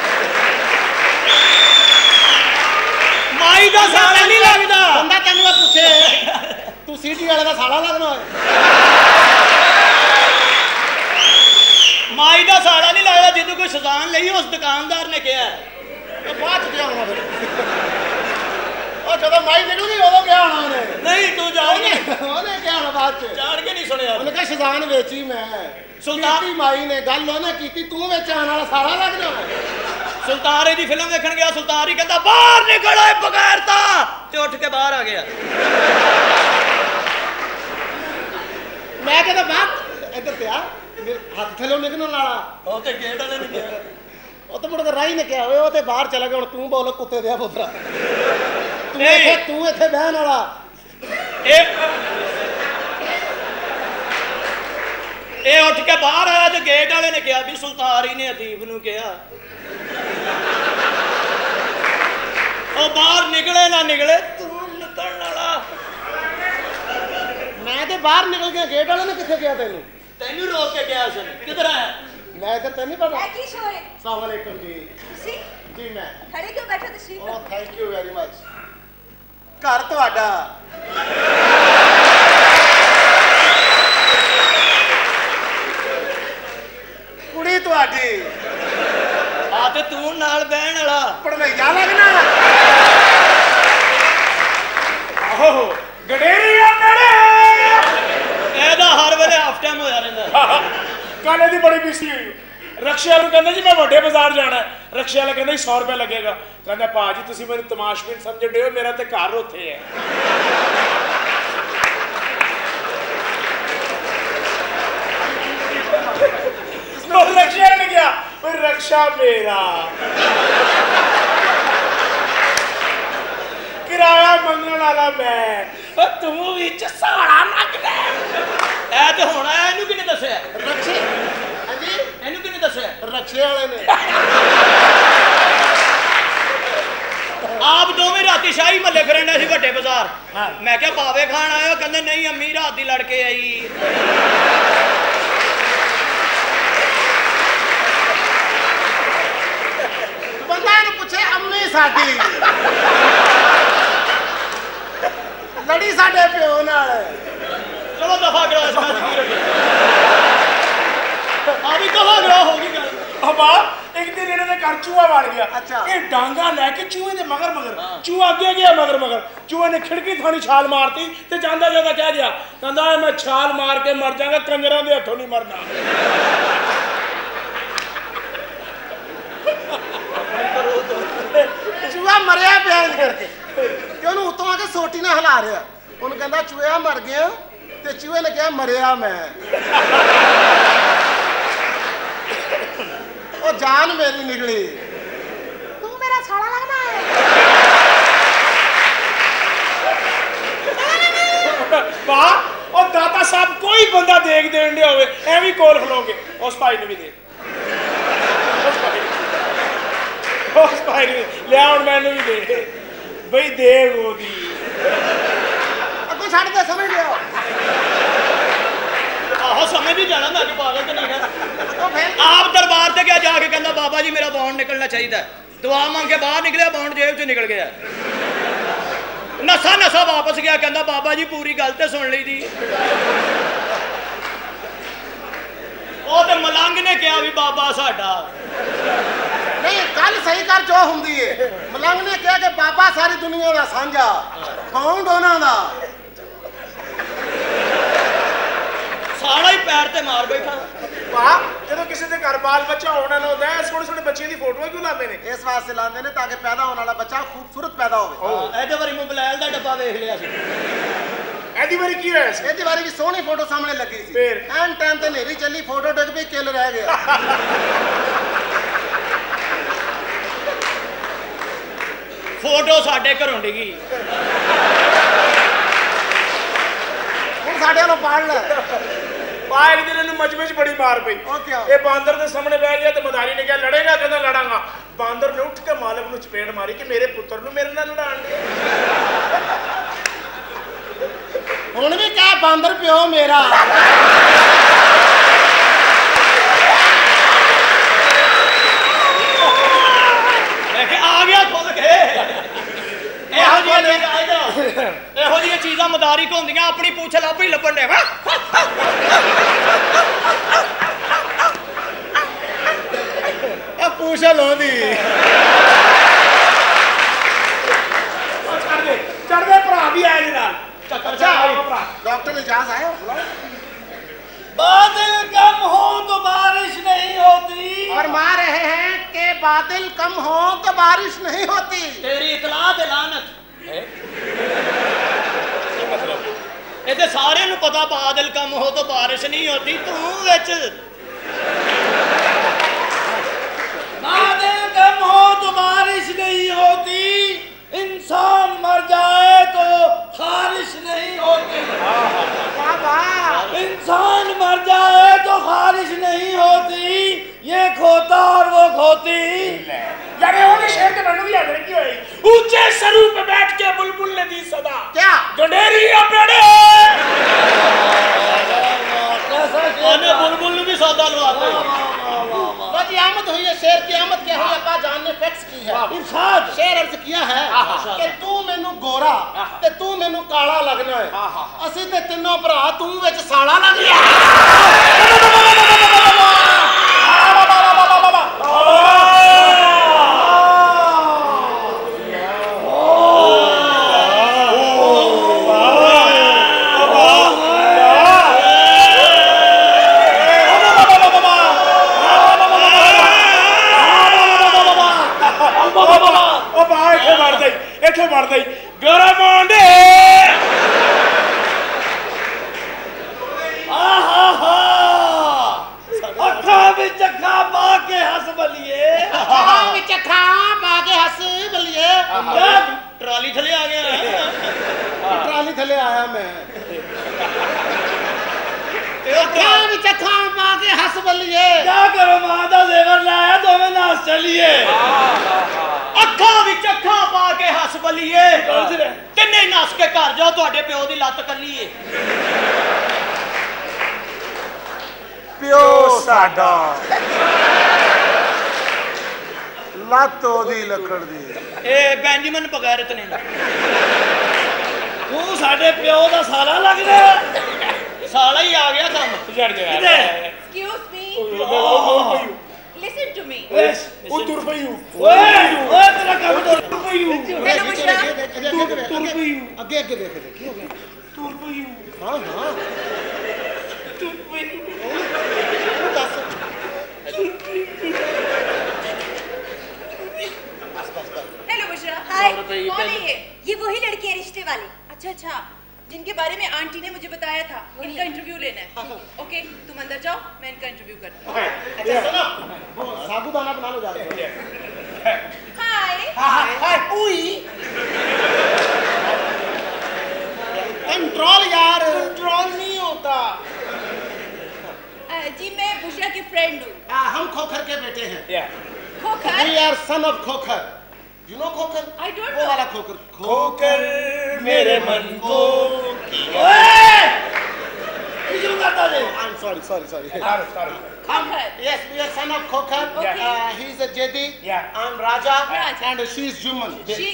ਮਾਈ ਦਾ ਸਾਲਾ ਨਹੀਂ ਲੱਗਦਾ ਬੰਦਾ ਤੈਨੂੰ ਪੁੱਛੇ ਤੂੰ ਸੀਟੀ ਵਾਲੇ ਦਾ ਸਾਲਾ ਲੱਗਣਾ ਹੋਏ ਮਾਈ ਦਾ ਸਾਲਾ ਨਹੀਂ ਲੱਗਦਾ ਜਦੋਂ ਕੋਈ ਸਜ਼ਾਨ ਲਈ ਉਸ ਦੁਕਾਨਦਾਰ ਨੇ ਕਿਹਾ ਉਹ ਬਾਅਦ ਚ ਗਿਆ ਹੋਣਾ ਫਿਰ ਉਹ ਜਦੋਂ ਮਾਈ ਨਿਕਲਦੀ ਉਦੋਂ ਗਿਆ ਹੋਣਾ ਉਹਨੇ ਨਹੀਂ ਤੂੰ ਜਾਣਗੇ ਉਹਨੇ ਕਿਹਾ ਹੋਣਾ ਬਾਅਦ ਚ ਜਾਣ ਕੇ ਨਹੀਂ ਸੁਣਿਆ ਉਹਨੇ ਕਿਹਾ ਸਜ਼ਾਨ ਵੇਚੀ ਮੈਂ ਸੁਲਤਾਨ ਮਾਈ ਨੇ ਗੱਲ ਉਹਨੇ ਕੀਤੀ ਤੂੰ ਵਿੱਚ ਆਣ ਵਾਲਾ ਸਾਲਾ ਲੱਗਣਾ ਸੁਲਤਾਨ ਦੀ ਫਿਲਮ ਦੇਖਣ ਗਿਆ ਸੁਲਤਾਨ ਹੀ ਕਹਿੰਦਾ ਬਾਹਰ ਨਿਕਲ ਓਏ ਬਗੈਰ ਤਾਂ ਤੇ ਉੱਠ ਕੇ ਬਾਹਰ ਆ ਗਿਆ ਮੈਂ ਕਹਿੰਦਾ ਬਾਹਰ ਇੱਧਰ ਪਿਆ ਮੇਰੇ ਹੱਥ ਥੱਲੇ ਨਿਕਲਣ ਵਾਲਾ ਉਹ ਤੇ ਗੇਟ ਵਾਲੇ ਨੇ ਕਿਹਾ ਉਹ ਤਾਂ ਮੁੜ ਕੇ ਰਾਈ ਨੇ ਕਿਹਾ ਓਏ ਉਹ ਤੇ ਬਾਹਰ ਚਲਾ ਗਿਆ ਹੁਣ ਤੂੰ ਬੋਲ ਕੁੱਤੇ ਦਿਆ ਪੁੱਤਰਾ ਤੂੰ ਇੱਥੇ ਬਹਿਣ ਵਾਲਾ ਇਹ ਉੱਠ ਕੇ ਬਾਹਰ ਆਇਆ ਤੇ ਗੇਟ ਵਾਲੇ ਨੇ ਕਿਹਾ ਵੀ ਸੁਲਤਾਨ ਨੇ ਅਦੀਬ ਨੂੰ ਕਿਹਾ ਉਹ ਬਾਹਰ ਨਿਕਲੇ ਨਾ ਨਿਕਲੇ ਤੂੰ ਨਿਕਲਣ ਵਾਲਾ ਮੈਂ ਤੇ ਬਾਹਰ ਨਿਕਲ ਗਿਆ ਗੇਟ ਵਾਲੇ ਨੇ ਕਿੱਥੇ ਗਿਆ ਤੈਨੂੰ ਰੋਕ ਕੇ ਗਿਆ ਸੀ ਕਿੱਧਰ ਆਇਆ ਮੈਂ ਤਾਂ ਤੈਨੂੰ ਪਤਾ ਕੀ ਸ਼ੋਰ ਹੈ अस्सलाम वालेकुम जी ਤੁਸੀਂ ਜੀ ਮੈਂ ਖੜੇ ਕਿਉਂ ਬੈਠੇ ਤੁਸੀਂ ਓ ਥੈਂਕ ਯੂ ਵੈਰੀ ਮਚ ਘਰ ਤੁਹਾਡਾ ਕੁੜੀ ਤੁਹਾਡੀ ਆ ਤੇ ਤੂੰ ਨਾਲ ਬਹਿਣ ਵਾਲਾ ਪੜਵਈਆ ਲੱਗਣਾ ਆਹੋ ਗਡੇਰੀ ਆ ਮੇਰੇ ਇਹਦਾ ਹਰ ਵੇਲੇ ਹਾਫ ਟਾਈਮ ਹੋਇਆ ਰਹਿੰਦਾ ਕੱਲ ਇਹਦੀ ਬੜੀ ਬਿਸੀ ਹੋਈ ਰਕਸ਼ੇ ਵਾਲੇ ਕਹਿੰਦਾ ਜੀ ਮੈਂ ਵੱਡੇ ਬਾਜ਼ਾਰ ਜਾਣਾ ਰਕਸ਼ੇ ਵਾਲਾ ਕਹਿੰਦਾ 100 ਰੁਪਏ ਲੱਗੇਗਾ ਕਹਿੰਦਾ ਭਾਜੀ ਤੁਸੀਂ ਮੈਨੂੰ ਤਮਾਸ਼ਬੀਨ ਸਮਝਦੇ ਹੋ ਮੇਰਾ ਤੇ ਘਰ ਉੱਥੇ ਹੈ ਉਹ ਰਕਸ਼ੇ ਵਾਲੇ ਨੇ ਕਿਹਾ ਉਹ ਰਕਸ਼ਾ ਮੇਰਾ ਕਿਰਾਇਆ ਮੰਗਣ ਵਾਲਾ ਮੈਂ ਉਹ ਤੂੰ ਵਿੱਚ ਸਾਲਾ ਲੱਗਦਾ ਇਹ ਤੇ ਹੁਣ ਆਇਆ ਇਹਨੂੰ ਕਿਹਨੇ ਦੱਸਿਆ ਰਕਸ਼ੇ ਹਾਂਜੀ ਇਹਨੂੰ ਕਿਹਨੇ ਦੱਸਿਆ ਰਕਸ਼ੇ ਵਾਲੇ ਨੇ ਆਪ ਦੋਵੇਂ राती शाही महल्ले फिरन सी वड्डे बाजार। मैं क्या पावे खान आए हो? कहंदे नहीं अम्मी रात दी लड़के आई। बंदा इन्हू पूछे अम्मी साडी लड़ी साडे प्यो नाल। चलो दफा करो इस मैच की रखी। अभी दफा करो होगी गल। हवा एक दिन इन्होंने घर चूहा वड़ गया। अच्छा। ये डांगा लेके चूहे दे मगर चूहा अगे गया मगर चूहे ने खिड़की थानी छाल मारती ते जांदा जांदा कह गया कहंदा मैं छाल मार के मर जाऊंगा कंजरां दे हथों नहीं मरना। चूहा मरिया पिया करके ते ओनू उतों आके सोटी ने हिला रहा। ਉਹਨੂੰ ਕਹਿੰਦਾ ਚੂਹਾ ਮਰ ਗਿਆ ਤੇ ਚੂਹੇ ਨੇ ਕਿਹਾ ਮਰਿਆ ਮੈਂ। ਉਹ ਜਾਨ ਮੇਰੀ ਨਿਕਲੀ। ਤੂੰ ਮੇਰਾ ਸਾਲਾ ਲੱਗਦਾ ਹੈ। ਵਾਹ ਉਹ ਦਾਤਾ ਸਾਹਿਬ ਕੋਈ ਬੰਦਾ ਦੇਖ ਦੇਣ ਡਿਆ ਹੋਵੇ ਐਵੇਂ ਕੋਲ ਖਲੋਗੇ ਉਸ ਭਾਈ ਨੂੰ ਵੀ ਦੇ ਉਸ ਭਾਈ ਨੂੰ ਲਿਆ ਹੁਣ ਮੈਨੂੰ ਵੀ ਦੇ ਬਈ ਦੇ ਉਹਦੀ ਅੱਗੋਂ ਛੱਡ ਦੇ ਸਮਝ ਲਿਆ। आहो समझ ही जाना मैं पागल तो नहीं है। आप दरबार से क्या जाके कहना बाबा जी मेरा बॉन्ड निकलना चाहिए। दुआ मांग के बाहर निकले बॉन्ड जेब च निकल गया। नसा नसा वापस गया कहना बाबा जी पूरी गल तो सुन ली थी। वो तो मलंग ने कहा भी बाबा साडा नहीं गल सही कर जो होंदी है। मलंग ने कहा कि बाबा सारी दुनिया का सांझा बॉन्ड उन्हां दा। साड़ा ही पैर ते मार बैठा। वाह ਜਦੋਂ ਕਿਸੇ ਦੇ ਘਰ ਬਾਲ ਬੱਚਾ ਹੋਣਾ ਨਾ ਹੁੰਦਾ ਸੋਹਣੇ ਸੋਹਣੇ ਬੱਚਿਆਂ ਦੀ ਫੋਟੋਆਂ ਕਿਉਂ ਲਾਉਂਦੇ ਨੇ? ਇਸ ਵਾਸਤੇ ਲਾਉਂਦੇ ਨੇ ਤਾਂ ਕਿ ਪੈਦਾ ਹੋਣ ਵਾਲਾ ਬੱਚਾ ਖੂਬਸੂਰਤ ਪੈਦਾ ਹੋਵੇ। ਇਹਦੇ ਵਾਰੀ ਮੋਬਾਈਲ ਦਾ ਡੱਬਾ ਵੇਖ ਲਿਆ ਸੀ। ਇਹਦੀ ਵਾਰੀ ਕੀ ਹੋਇਆ ਸੀ? ਇਹਦੀ ਵਾਰੀ ਵੀ ਸੋਹਣੀ ਫੋਟੋ ਸਾਹਮਣੇ ਲੱਗੀ ਸੀ। ਫੇਰ ਐਨ ਟਾਈਮ ਤੇ ਹਨੇਰੀ ਚੱਲੀ ਫੋਟੋ ਡਿੱਗ ਪਈ ਕਿੱਲ ਰਹਿ ਗਿਆ। फोटो साडे घरों डिगी। ਹੁਣ ਸਾਡੇ ਨੂੰ ਪਾੜ ਲੈ। ਬਾਹਰ ਦਿਨ ਨੂੰ ਮਜਮੇ 'ਚ ਬੜੀ ਮਾਰ ਪਈ। ਉਹ ਕਿਆ? ਇਹ ਬਾਂਦਰ ਦੇ ਸਾਹਮਣੇ ਬਹਿ ਗਿਆ ਤੇ ਮਦਾਰੀ ਨੇ ਕਿਹਾ ਲੜੇਗਾ? ਕਹਿੰਦਾ ਲੜਾਂਗਾ। ਬਾਂਦਰ ਨੇ ਉੱਠ ਕੇ ਮਾਲਕ ਨੂੰ ਚਪੇੜ ਮਾਰੀ ਕਿ ਮੇਰੇ ਪੁੱਤਰ ਨੂੰ ਮੇਰੇ ਨਾਲ ਲੜਾਣ ਦੇ। ਹੁਣ ਵੀ ਕਹਿ ਬਾਂਦਰ ਪਿਓ ਮੇਰਾ। ਇਹੋ ਜਿਹੀਆਂ ਚੀਜ਼ਾਂ ਮਦਾਰੀ ਤੋਂ ਹੁੰਦੀਆਂ ਆਪਣੀ ਪੁੱਛ ਲੱਭ ਹੀ ਲੱਭਣ ਦੇ। ਇਹ ਪੁੱਛ ਲਾਉਂਦੀ ਚੜਦੇ ਭਰਾ ਵੀ ਆਏ ਨੇ ਨਾਲ। अच्छा डॉक्टर इजाज आए बादल कम हो तो बारिश नहीं होती। फरमा रहे हैं कि बादल कम हो तो बारिश नहीं होती। तेरी इतलात लानत ये सारे नूं पता बादल कम हो तो बारिश नहीं होती। तू विच बादल कम हो तो बारिश नहीं होती। इंसान मर जाए तो खारिश नहीं होती। इंसान मर जाए तो खारिश नहीं होती। ये खोता और वो खोती। यानी ਉਹਦੇ ਸ਼ੇਰ ਤੇ ਮੈਨੂੰ ਵੀ ਯਾਦ ਰੱਖੀ ਹੋਈ। ਉੱਚੇ ਸਰੂ पे बैठ के बुलबुल ने दी सदा क्या गंडेरी अपने आने बुलबुल ने भी सौदा लवाते। बाजी आमद हुई है शेर की आमद क्या हुई अब्बा जान ने फिक्स की है। इरशाद शेर अर्ज किया है कि तू मैनू गोरा ते तू मैनू काला लगना है। ਅਸੀਂ ਤੇ ਤਿੰਨੋਂ ਭਰਾ ਤੂੰ ਵਿੱਚ ਸਾਲਾ ਲੱਗ ਗਿਆ। ਇੱਥੇ ਵੜਦਾ ਹੀ ਗਰਮ ਆਂਡੇ। ਅੱਖਾਂ ਵਿੱਚ ਅੱਖਾਂ ਪਾ ਕੇ ਹੱਸ ਬਲੀਏ। ਅੱਖਾਂ ਵਿੱਚ ਅੱਖਾਂ ਪਾ ਕੇ ਹੱਸ ਬਲੀਏ। ट्रॉली थले आ गया। ट्राली थले आया मैं। ਅੱਖਾਂ ਵਿੱਚ ਅੱਖਾਂ ਪਾ ਕੇ ਹੱਸ ਬਲੀਏ। क्या करो मां दा जेवर लाया तो मैं नाच चलिए। ਅੱਖਾਂ ਵਿੱਚ ਅੱਖਾਂ ਪਾ ਕੇ ਹੱਸ ਬਲੀਏ ਤਿੰਨੇ ਨੱਸ ਕੇ ਘਰ ਜਾਓ ਤੁਹਾਡੇ ਪਿਓ ਦੀ ਲੱਤ ਕੱਲੀਏ ਪਿਓ ਸਾਡਾ ਲੱਤ ਉਹਦੀ ਲੱਕੜ ਦੀ ਇਹ ਬੈਂਜਾਮਿਨ ਬਗੈਰਤ ਨੇ ਤੂੰ ਸਾਡੇ ਪਿਓ ਦਾ ਸਾਲਾ ਲੱਗਦਾ ਸਾਲਾ ਹੀ ਆ ਗਿਆ ਕੰਮ ਛੱਡ ਦੇ Excuse me. Listen to me. ਉਹ ਤੁਰ ਪਈ ਓਏ ਤੇਰਾ ਕੰਮ ਤੁਰ ਪਈ Hello, Bushra. ਅੱਗੇ ਅੱਗੇ ਦੇਖ ਕੀ ਹੋ ਗਿਆ ਤੁਰ ਪਈ ਹਾਂ ਹਾਂ ਤੁਰ ਪਈ ਦੱਸ Hello, Bushra. Hi. कौन है ये वही लड़की है रिश्ते वाली. अच्छा, जिनके बारे में आंटी ने मुझे बताया था. इनका इंटरव्यू लेना है. ओके, तुम अंदर जाओ. मैं इनका इंटरव्यू करती हूँ. अच्छा सुनो वो साबुदाना बना लो जाके हाय. हाय उई कंट्रोल यार कंट्रोल नहीं होता जी मैं बुशरा की फ्रेंड हूँ. हम खोखर के बेटे हैं Khokhar. We are son of Khokhar. You know Khokhar? I don't वो know. वाला खोखर. खोकर मेरे मन को I'm sorry. Khokhar. Yes, we are son of Khokhar. Okay. He is a Jedi. Yeah. I'm Raja. Raja. And she is Juman. She.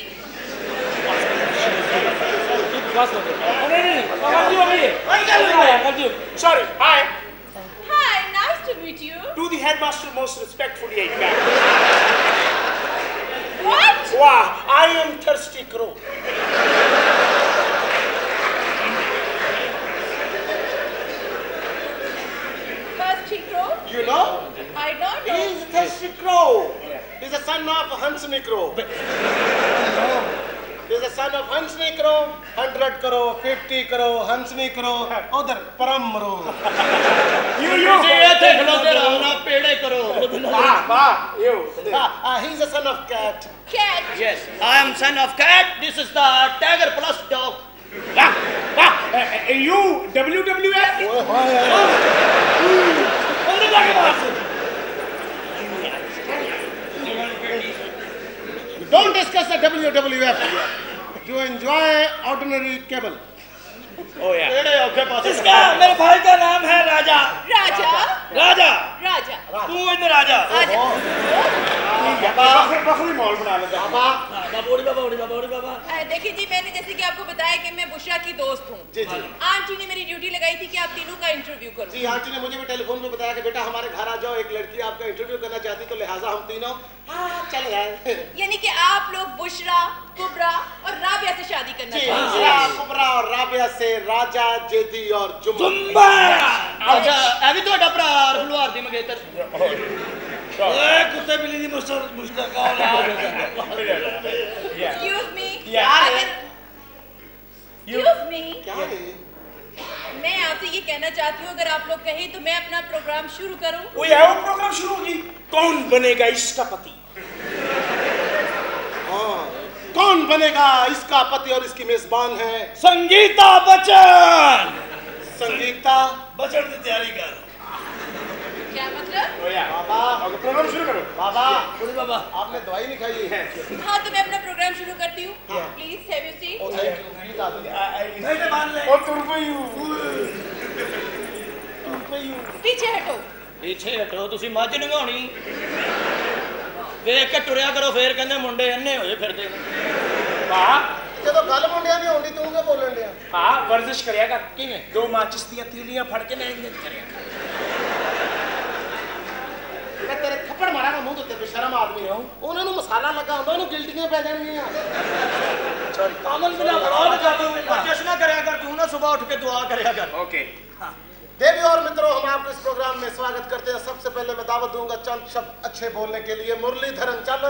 Sorry. Hi. Hi, nice to meet you. To the headmaster most respectfully, I beg. What? Wow, I am Thirsty Crow. Thirsty Crow? You know? I don't He know. is Thirsty Crow. He's the son of Hansni Crow. He's the son of Hansni Crow. 100 crore, 50 crore, Hansni Crow. Other Param Crow. ਤੁਸੀਂ ਇੱਥੇ ਖਲੋਤੇ ਰਹੋ ਨਾ ਪੇੜੇ ਕਰੋ He's the son of Cat. Cat. Yes, I am son of cat. This is the tiger plus dog. You WWF? Don't discuss the WWF. You enjoy ordinary cable. Oh yeah. पेड़े औखे पासे इसका मेरे भाई का नाम है राजा. Raja. राजा. Raja. तू इधर आजा. बकरी मॉल बना लेते हैं बाबा. देखिए जी मैंने जैसे कि आपको बताया कि मैं बुशरा की दोस्त हूँ. जी. आंटी ने मेरी ड्यूटी लगाई थी कि आप तीनों का इंटरव्यू करो. जी आंटी ने मुझे भी टेलीफोन पे बताया कि बेटा हमारे घर आ जाओ एक लड़की आपका इंटरव्यू करना चाहती तो लिहाजा हम तीनों चले आए. यानी कि आप लोग बुशरा, कुबरा और राबिया से शादी करना जी चाहते हैं. कुबरा और राबिया से राजा जेदी और जुम्बा. अच्छा ਇਹ ਵੀ ਤੁਹਾਡਾ ਭਰਾ ਫਲਵਾਰ ਦੀ ਮੰਗੇਤਰ ओए कुत्ते बिल्ली दी मुश्किल कौन है? Excuse me. Yeah. Excuse me. क्या है मैं आपसे ये कहना चाहती हूँ अगर आप लोग कहें तो मैं अपना प्रोग्राम शुरू करूँ. वो है वो प्रोग्राम शुरू होगी. कौन बनेगा इसका पति? कौन बनेगा इसका पति और इसकी मेजबान है संगीता बच्चन. संगीता बच्चन की तैयारी कर. क्या मतलब? बाबा प्रोग्राम शुरू करो. बाबा बाबा आपने दवाई नहीं खाई है हाँ तो मैं अपना प्रोग्राम शुरू करती हूँ. Please have you seat. Thank you please आप नहीं मान ले. ओ तुरपयू. पीछे हटो. ਪਿੱਛੇ ਹਟੋ ਤੁਸੀਂ ਮੱਝ ਨਗਾਉਣੀ ਵੇਖ ਕੇ ਟੁਰਿਆ ਕਰੋ ਫੇਰ ਕਹਿੰਦੇ ਮੁੰਡੇ ਅੰਨੇ ਹੋਏ ਫਿਰਦੇ ਨੇ वाह. ਜਦੋਂ ਗੱਲ ਮੁੰਡਿਆਂ ਦੀ ਹੁੰਦੀ ਤੂੰ ਕਿਉਂ ਬੋਲਣ ਡਿਆ हाँ वर्जिश करेगा. किवें? 2 माचिस ਦੀਆਂ ਤੀਲੀਆਂ ਫੜ ਕੇ ਨਾ ਇੰਜ ਕਰਿਆ. ਮੈਂ ਤੇਰੇ ਥੱਪੜ ਮਾਰਾਂਗਾ ਮੂੰਹ ਤੇ ਬੇਸ਼ਰਮ ਆਦਮੀ ਹੋ ਉਹਨਾਂ ਨੂੰ ਮਸਾਲਾ ਲੱਗਾ ਹੁੰਦਾ ਉਹਨੂੰ ਗਿਲਟੀਆਂ ਪੈ ਜਾਣਗੀਆਂ ਕਾਮਲ ਬਿਨਾ ਬਰਾਦ ਕਰ ਤੂੰ ਜਸ਼ਨ ਕਰਿਆ ਕਰ ਤੂੰ ਨਾ ਸਵੇਰ ਉੱਠ ਕੇ ਦੁਆ ਕਰਿਆ ਕਰ ओके. देवी और मित्रों हम आपको इस प्रोग्राम में स्वागत करते हैं. सबसे पहले मैं दावत दूंगा चंद शब्द अच्छे बोलने के लिए. मुरलीधरन चल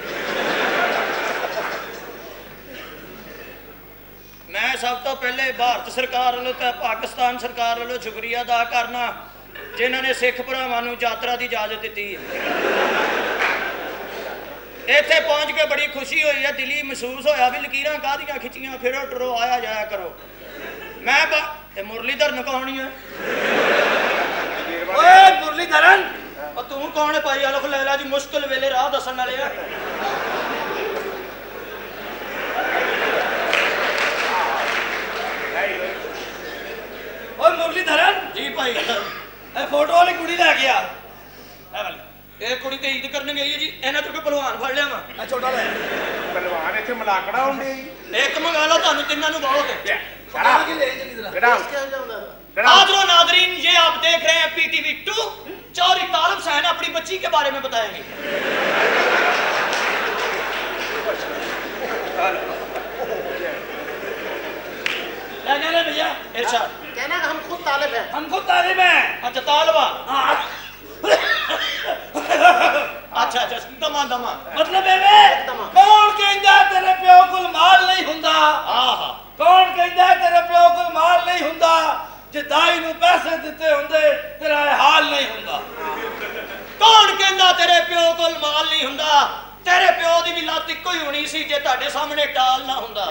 ਮੈਂ ਸਭ ਤੋਂ ਪਹਿਲੇ ਭਾਰਤ ਸਰਕਾਰ ਵੱਲੋਂ ਤੇ ਪਾਕਿਸਤਾਨ ਸਰਕਾਰ ਵੱਲੋਂ ਸ਼ੁਕਰੀਆ ਅਦਾ ਕਰਨਾ ਜਿਨ੍ਹਾਂ ਨੇ ਸਿੱਖ ਭਰਾਵਾਂ ਨੂੰ ਯਾਤਰਾ ਦੀ ਇਜਾਜ਼ਤ ਦਿੱਤੀ ਹੈ. ਇੱਥੇ ਪਹੁੰਚ ਕੇ ਬੜੀ ਖੁਸ਼ੀ ਹੋਈ ਹੈ. ਦਿਲੀ ਮਹਿਸੂਸ ਹੋਇਆ ਵੀ ਲਕੀਰਾਂ ਕਾਹਦੀਆਂ ਖਿੱਚੀਆਂ ਫਿਰੋ ਟਰੋ ਆਇਆ ਜਾਇਆ ਕਰੋ. ਮੈਂ ਇਹ ਮੁਰਲੀਧਰਨ ਕੌਣ ਹੈ? ਓਏ ਮੁਰਲੀਧਰਨ ਉਹ ਤੂੰ ਕੌਣ ਹੈ ਭਾਈ ਅਲਖ ਲੈਲਾ ਜੀ ਮੁਸ਼ਕਿਲ ਵੇਲੇ ਰਾਹ ਦੱਸਣ ਵਾਲੇ ਆ वाली कुड़ी लै गया ए वाली ਇਹ ਕੁੜੀ ਤੇ ਈਦ ਕਰਨ ਗਈ ਹੈ ਜੀ ਇਹਨਾਂ ਤੋਂ ਕੋਈ ਪਹਿਲਵਾਨ ਫੜ ਲਿਆ ਵਾ ਆ ਛੋਟਾ ਲੈ ਪਹਿਲਵਾਨ ਇੱਥੇ ਮਲਾਕੜਾ ਹੁੰਦੇ ਇੱਕ ਮੰਗਾ ਲਓ ਤੁਹਾਨੂੰ ਤਿੰਨਾਂ ਨੂੰ ਬਹੁਤ ਹੈ ਸ਼ਰਾਬ ਕੀ ਲੈ ਚਲੀ जरा हाज़िरों नाज़रीन ये आप देख रहे हैं PTV 2 चौरी तालब हुसैन अपनी बच्ची के बारे में बताएंगे क्या कह रहे भैया इरशाद कहना हम खुद तालिब हैं हम खुद तालिब हैं अच्छा तालिबा अच्छा अच्छा दमा दमा मतलब कौन कहता है तेरे प्यो को माल नहीं हुंदा कौन कहता है तेरे प्यो को माल नहीं हुंदा जे दाई नूं पैसे दिते हुंदे तेरा हाल नहीं हुंदा कौन कहंदा तेरे प्यो कोल माल नहीं हुंदा तेरे प्यो दी भी लत इक्को ही होनी सी जे तुहाडे सामने टाल ना हुंदा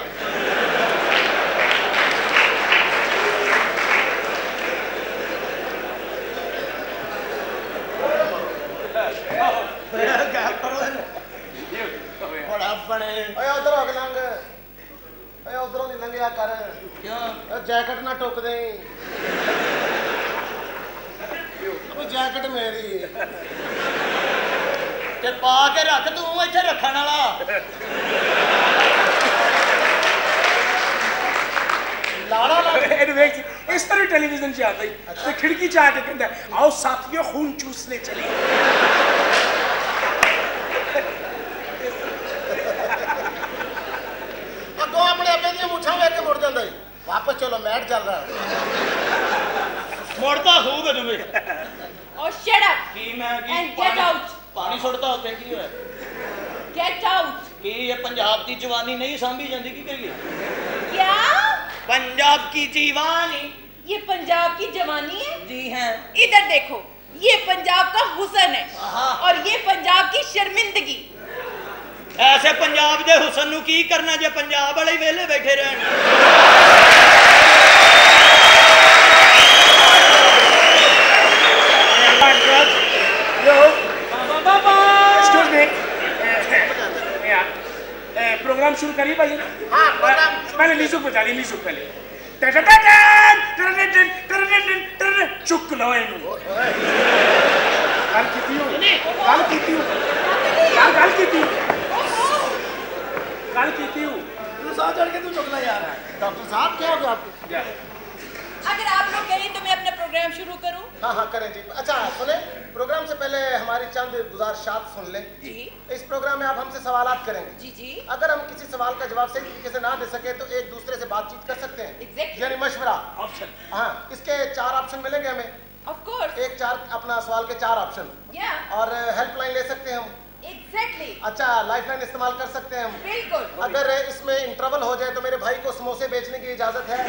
बड़ा बने ओए उधर हो लंघ ओए उधरों नहीं लंघिया कर क्यों जैकेट ना टुक दे जैकेट मेरी ते पा के रख तू इत्थे रखण वाला लाड़ा इस तरह टेलीविजन से आता ही तो खिड़की से आके कहता है आओ साथियों खून चूसने चले अगो अपने अबे दी मुछां वेख के मुड़ जांदा है वापस चलो मैच चल रहा मुड़ता खूब है तुम्हें और शट अप की मैं की एंड गेट आउट पानी सुटता होते की है गेट आउट की ये पंजाब की जवानी नहीं सांभी जाती की करिए क्या पंजाब की दीवानी ये पंजाब की जवानी है जी हैं इधर देखो ये पंजाब का हुस्न है हाँ। और ये पंजाब की शर्मिंदगी ऐसे पंजाब दे हुस्न नु की करना जे पंजाब वाले वेले बैठे रहन एक्सक्यूज मी प्रोग्राम शुरू करिए भाई हां प्रोग्राम पहले म्यूजिक बजा ली म्यूजिक पहले चुक लो इनु गल कीती हो गल कीती हो गल कीती तू साथ चढ़ के तू चुकना यार डॉक्टर साहब क्या हो गया आपको अगर आप लोग कहें तो मैं अपना प्रोग्राम शुरू करूं हाँ हाँ करें जी अच्छा सुने प्रोग्राम से पहले हमारी चंद गुजारिशात सुन लें जी इस प्रोग्राम में आप हमसे सवालात करेंगे जी जी अगर हम किसी सवाल का जवाब सही तरीके से ना दे सके तो एक दूसरे से बातचीत कर सकते हैं Exactly. यानी मशवरा ऑप्शन हाँ इसके 4 ऑप्शन मिलेंगे हमें ऑफ कोर्स एक 4 अपना सवाल के 4 ऑप्शन या और हेल्पलाइन ले सकते हैं हम एग्जैक्टली अच्छा लाइफलाइन इस्तेमाल कर सकते हैं हम बिल्कुल अगर इसमें इंटरवल हो जाए तो मेरे भाई को समोसे बेचने की इजाजत है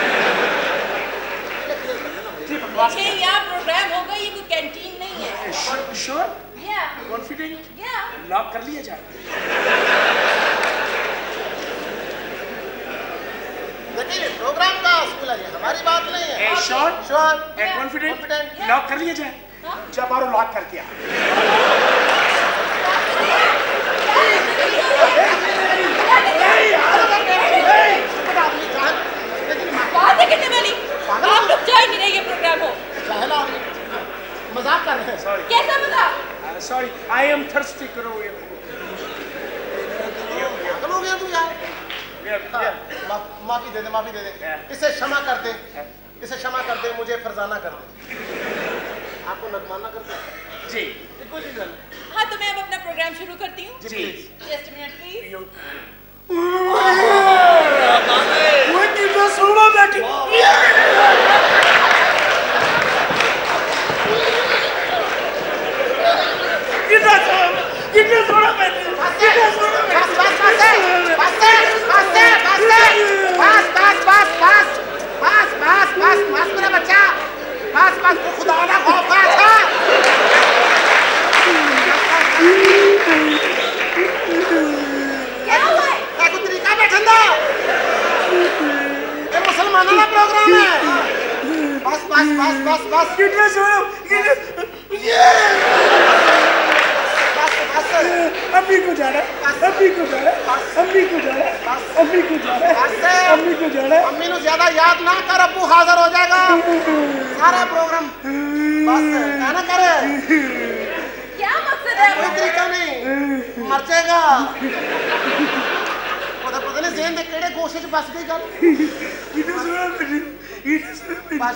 देखिए यहाँ प्रोग्राम होगा ये कोई कैंटीन नहीं है श्योर या कॉन्फिडेंट या लॉक कर लिया जाए देखिए प्रोग्राम का स्कूल है ये हमारी बात नहीं है sure sure confident Confident. Lock कर लिया जाए हाँ? जब बारो लॉक करके आ बात है कितने वाली आप लोग जा ही नहीं रहे ये प्रोग्राम हो मजाक कर रहे हैं सॉरी कैसा मजाक सॉरी आई एम थर्स्टी करो पागल हो गया तू यार माफी दे दे इसे क्षमा कर दे मुझे फरजाना कर दे आपको नगमाना कर दे जी हाँ तो मैं अब अपना प्रोग्राम शुरू करती हूँ जी जस्ट मिनट प्लीज वो कितना सोना बैठी कितना सोना बैठी बस मेरा बच्चा बस खुदा ना खौफ है अच्छा क्या हुआ है कोई तरीका बैठन दा ये मुसलमानों का प्रोग्राम है बस कितना सोना अम्मी को जाना अम्मी नु ज्यादा याद ना कर अब्बू हाजिर हो जाएगा सारा प्रोग्राम बस ना कर। क्या मकसद है? कोई तरीका नहीं, मर जाएगा। पता नहीं जेन दे केड़े गोशे च बस गई गल। बस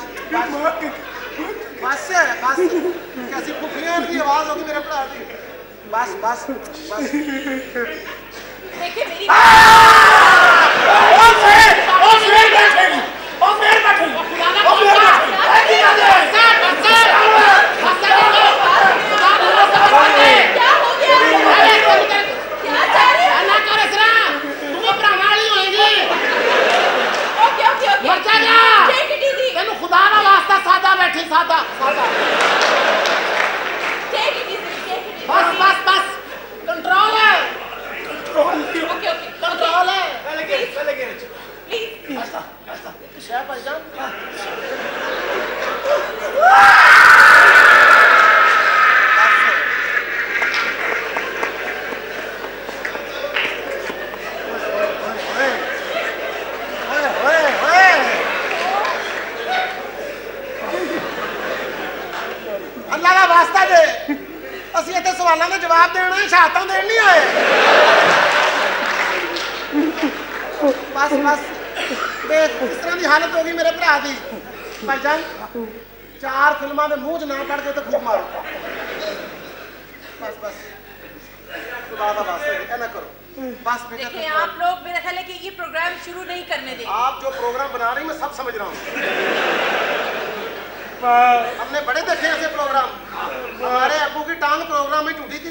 बस बस कैसी खुफिया की आवाज होगी मेरे भरा दी। बस बस बस देखिए मेरी सादा सादा बस बस बस कंट्रोल है कंट्रोल है प्लीज ऐसा भाईजान सवालों के जवाब देना शहादतां देन नहीं आए। बस बस देख किस तरह की हालत होगी मेरे भरा दी। भाईजान 4 फिल्मां दे मुंह च ना पड़ के तो खूब मारो। बस बस बस ना करो बस। देखिए आप लोग मेरा ख्याल है कि ये प्रोग्राम शुरू नहीं करने देंगे। आप जो प्रोग्राम बना रही मैं सब समझ रहा हूँ। हमने बड़े देखे ऐसे प्रोग्राम। हमारे अब्बू की टांग प्रोग्राम में टूटी थी।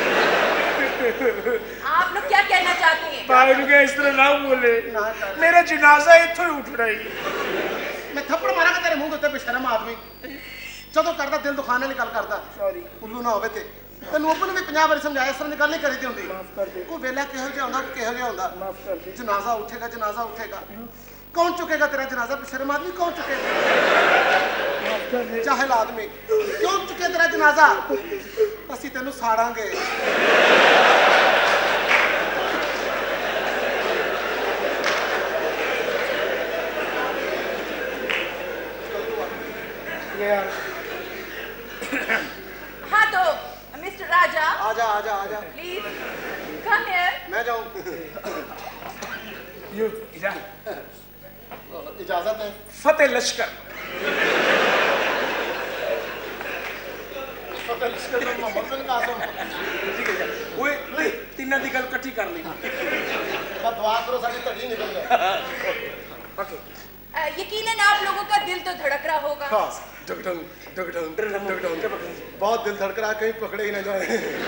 आप लोग क्या कहना चाहते हैं? भाई इस तरह ना बोले, मेरा जनाजा इत्थों ही उठ रही। मैं थप्पड़ मारा तेरे मुंह उत्ते बेशरम आदमी। जदों करदा दिल दुखाने दी गल करदा। सॉरी उल्लू ना होवे ते तैनूं ओपन भी 50 बार समझाया, इस तरह की गल नहीं करी दी हुंदी। कोई वेला किहो जिहा हुंदा, किहो जिहा हुंदा। जनाजा उठेगा, जनाजा उठेगा। कौन चुकेगा तेरा जनाजा? बेशरम आदमी कौन चुकेगा? जाहिल आदमी क्यों चुके तेरा जनाजा? असीं तेनू साड़ांगे। हाँ तो मिस्टर राजा आजा आजा आजा प्लीज कम हियर। मैं जाऊं? इजाजत है। फतेह लश्कर तिना दी गल इकट्ठी कर ली। दुआ करो साडी धड़ी निकल जाए। यकीनन आप लोगों का दिल तो धड़क रहा होगा। हाँ, डगडंग डगडंग डगडंग बहुत दिल धड़क रहा, कहीं पकड़े ही ना जाए।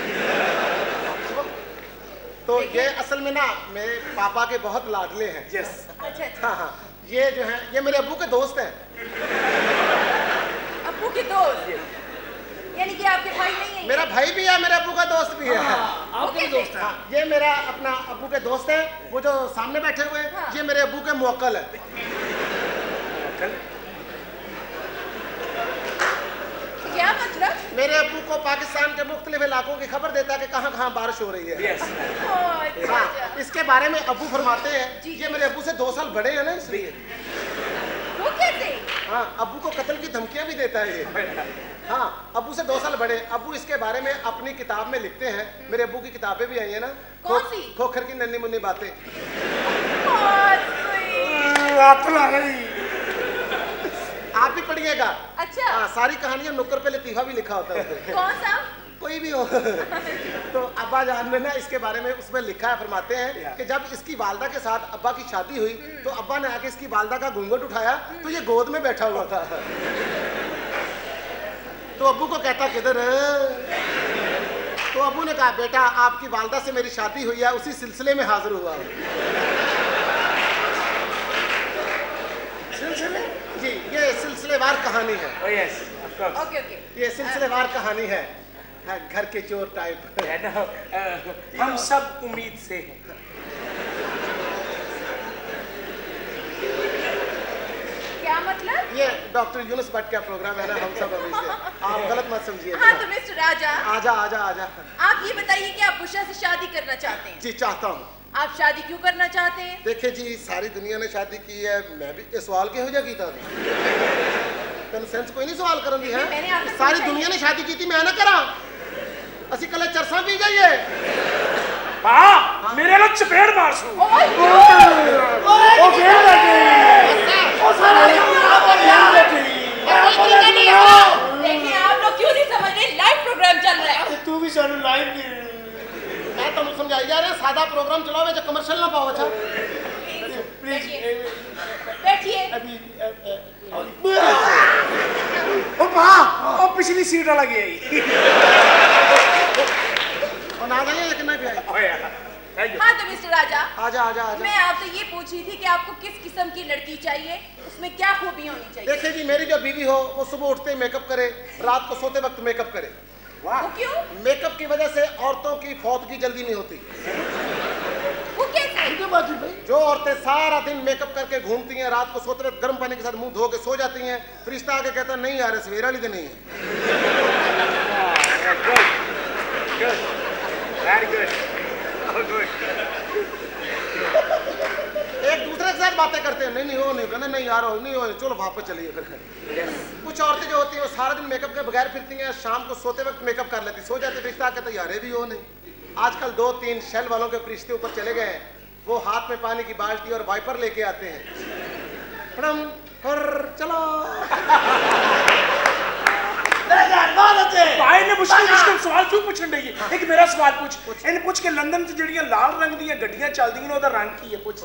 तो ये असल में ना मेरे पापा के बहुत लाडले हैं। यस अच्छा हाँ हाँ ये जो है ये मेरे अब्बू के दोस्त हैं। अब्बू के दोस्त यानी कि आपके भाई नहीं है? मेरा भाई भी है, मेरे अब्बू का दोस्त भी है। आपके दोस्त हैं? ये मेरा अपना अब्बू के दोस्त है, वो जो सामने बैठे हुए हैं। ये मेरे अब्बू के मुवक्किल है। क्या मतलब? मेरे अब्बू को पाकिस्तान के मुख्तलिफ इलाकों की खबर देता है कि कहाँ कहाँ बारिश हो रही है। हाँ, इसके बारे में अब्बू फरमाते हैं ये मेरे अब्बू से 2 साल बड़े हैं ना, इसलिए। वो कैसे? हाँ, अब्बू को कत्ल की धमकियां भी देता है ये। हाँ, अब्बू से 2 साल बड़े। अब्बू इसके बारे में अपनी किताब में लिखते हैं। मेरे अब्बू की किताबें भी आई है ना। कौन सी? खोखर की नन्ही मुन्नी बातें। आप भी पढ़िएगा। अच्छा। हाँ, सारी कहानियां नुक्कर पे लतीफा भी लिखा होता है। कौन सा? कोई भी हो। तो अब्बा जान ने ना इसके बारे में उसमें लिखा है, फरमाते हैं कि जब इसकी वालदा के साथ अब्बा की शादी हुई तो अब्बा ने आके इसकी वालदा का घूंघट उठाया तो ये गोद में बैठा हुआ था। तो अब्बू को कहता किधर? तो अब्बू ने कहा बेटा आपकी वालदा से मेरी शादी हुई है, उसी सिलसिले में हाजिर हुआ। सिलसिले? जी ये सिलसिलेवार कहानी है। ओके ओके ये सिलसिलेवार कहानी है। घर के चोर टाइप। हम सब उम्मीद से हैं। क्या मतलब? ये डॉक्टर यूनुस भट्ट का प्रोग्राम है ना, हम सब अभी से। आप गलत मत समझिए। हाँ तो मिस्टर राजा आजा आजा आजा। आप ये बताइए कि आप बुशरा से शादी करना चाहते हैं? जी चाहता हूँ। आप शादी क्यों करना चाहते हैं? देखिए जी सारी दुनिया ने शादी की है, मैं भी ये सवाल क्यों जा किया? तेन सेंस कोई नहीं सवाल करन दी मैंने है आपसे सारी पूछा दुनिया ने शादी की थी मैं ना करा असि कल चरसा पी जाइए हां मेरे लोग चपेड़ मार सू ओए ओ फेर लगी ओ सारा देखिए आप लोग क्यों नहीं समझ रहे लाइव प्रोग्राम चल रहा है तू भी सानू लाइव नहीं मैं तुम समझाई जा रहा सादा प्रोग्राम चलाओ जो कमर्शियल ना पाओ अच्छा बैठिए अभी ओ मां ओ पिछली सीट वाला गई और ना गए लेकिन नहीं भी आई ओए हाँ तो मिस्टर राजा आजा आजा आजा मैं आपसे ये पूछ रही थी कि आपको किस किस्म की लड़की चाहिए उसमें क्या खूबियां होनी चाहिए देखिए जी मेरी जो बीवी हो वो सुबह उठते ही मेकअप करे रात को सोते वक्त मेकअप करे वो क्यों मेकअप की वजह से औरतों की फौतगी जल्दी नहीं होती वो कैसे जो औरतें सारा दिन मेकअप करके घूमती हैं रात को सोते वक्त गर्म पानी के साथ मुंह धो के सो जाती हैं फरिश्ता आके कहता नहीं यार सवेरा वाली दिन नहीं एक दूसरे के साथ बातें करते हैं नहीं हो नहीं कहना नहीं यार हो नहीं हो चलो वापस चलिए फिर कुछ औरतें जो होती हैं वो सारा दिन मेकअप के बगैर फिरती हैं शाम को सोते वक्त मेकअप कर लेती सो जाते फरिश्ता आके कहता यार भी हो नहीं आजकल 2-3 शेल वालों के फरिश्ते ऊपर चले गए हैं वो हाथ में पानी की बाल्टी और वाइपर लेके आते हैं प्रणाम और चलो भाई ने मुश्किल सवाल क्यों पूछन रही है एक मेरा सवाल पूछ इन पूछ के लंदन च जड़ियां लाल रंग दी गड्डियां चलदी ने ओदा रंग की है पूछ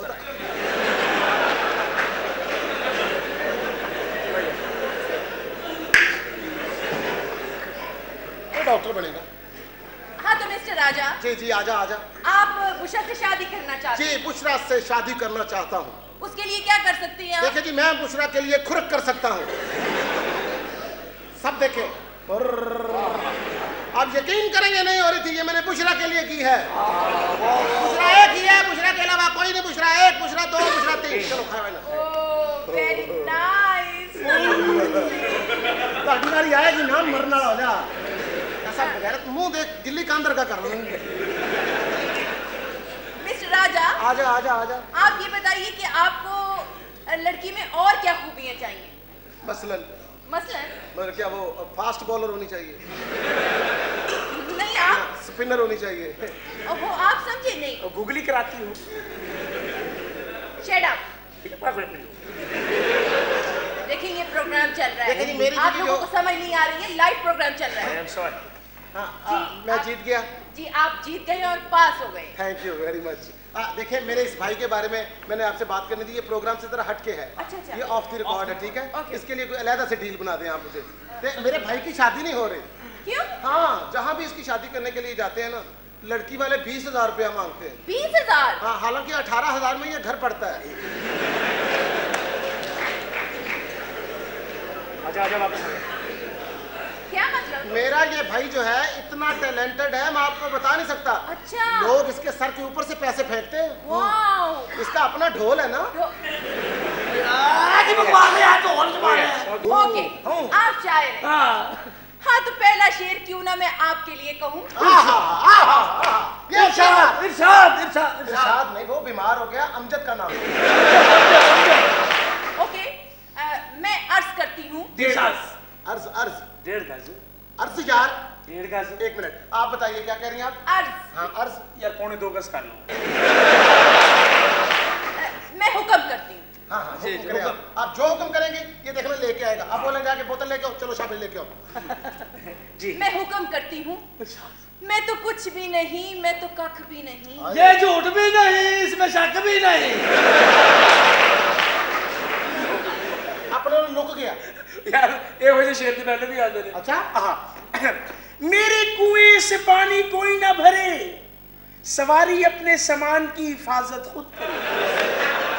डॉक्टर बनेगा हाँ तो मिस्टर राजा जी जी आजा आजा आप बुशरा से शादी करना चाहते हैं जी बुशरा से शादी करना चाहता हूँ उसके लिए क्या कर सकती हैं आप? देखिए जी मैं बुशरा के लिए खुरक कर सकता हूँ सब देखे आप यकीन करेंगे नहीं हो रही थी ये मैंने बुशरा के लिए की है बुशरा एक ही है बुशरा के अलावा कोई नहीं बुशरा एक बुशरा दो बुशरा तीन चलो खाओ वेरी नाइस ताकि वाली आएगी नाम मरना हो जा ऐसा बगैर मुंह देख गिल्ली का अंदर का कर लूंगी मिस्टर राजा आजा आजा आजा आप ये बताइए कि आपको लड़की में और क्या खूबियां चाहिए मसलन मसलन क्या वो फास्ट बॉलर होनी चाहिए नहीं आप स्पिनर होनी चाहिए वो आप समझे नहीं और गूगली कराती हूँ शट अप देखिए ये प्रोग्राम चल रहा देखिए है मेरी आप लोगों को समझ नहीं आ रही है लाइव प्रोग्राम चल रहा है मैं जीत गया जी आप जीत गए और पास हो गए थैंक यू वेरी मच देखिए मेरे इस भाई के बारे में मैंने आपसे बात करनी थी ये प्रोग्राम से जरा हटके है अच्छा। ये ऑफ द रिकॉर्ड है ठीक है इसके लिए कोई अलग से डील बना दें आप मुझे मेरे भाई की शादी नहीं हो रही क्यों हाँ जहाँ भी इसकी शादी करने के लिए जाते हैं ना लड़की वाले 20,000 रुपया मांगते हैं 20,000 हाँ हालांकि 18,000 में ये घर पड़ता है आजा वापस क्या मतलब मेरा ये भाई जो है इतना टैलेंटेड है मैं आपको बता नहीं सकता अच्छा लोग इसके सर के ऊपर से पैसे फेंकते हैं वाओ इसका अपना ढोल है ना ओके आप शायर हैं हाँ तो पहला शेर क्यों ना मैं आपके लिए कहूँ ये इरशाद इरशाद इरशाद नहीं वो बीमार हो गया अमजद का नाम ओके मैं अर्ज करती हूँ अर्ज अर्ज 1.5 गज अर्ज यार 1.5 गज एक मिनट आप बताइए क्या कह रही हैं आप अर्ज हाँ अर्ज यार 2.25 गज कर लो मैं हुक्म करती हूँ हाँ हाँ हुक्म करें आप जो हुक्म करेंगे ये देखना लेके आएगा आप बोलेंगे जाके बोतल लेके आओ चलो शामिल लेके आओ जी मैं हुक्म करती हूँ मैं तो कुछ भी नहीं मैं तो कख भी नहीं ये झूठ भी नहीं इसमें शक भी नहीं अपने लुक गया यार ये वजह शेर की पहले भी आते थे अच्छा हाँ मेरे कुएं से पानी कोई ना भरे सवारी अपने सामान की हिफाजत खुद करे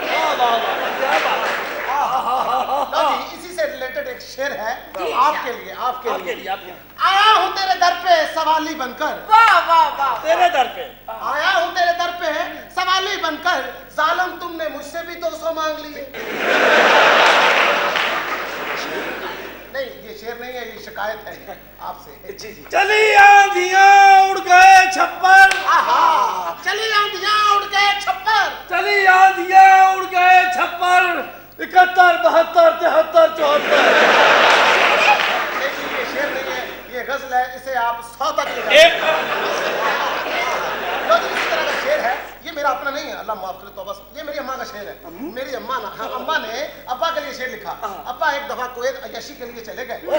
इसी से रिलेटेड एक शेर है आपके लिए आपके लिए आया हूँ तेरे दर पे सवाली बनकर वाह वाह वाह तेरे दर पे आया हूँ तेरे दर पे सवाली बनकर जालिम तुमने मुझसे भी 200 मांग लिए नहीं ये शेर नहीं है ये शिकायत है आपसे जी जी चली आंधियां उड़ गए छप्पर चली आंधियां उड़ गए छप्पर चली आंधियां उड़ गए छप्पर 71 72 73 74 नहीं है, अल्लाह माफ करे, तौबा। ये मेरी अम्मा का शेर है। मेरी अम्मा ना, हाँ, अम्मा ने अब्बा के लिए शेर लिखा। अब्बा एक दफा कुवैत अय्याशी के लिए चले गए।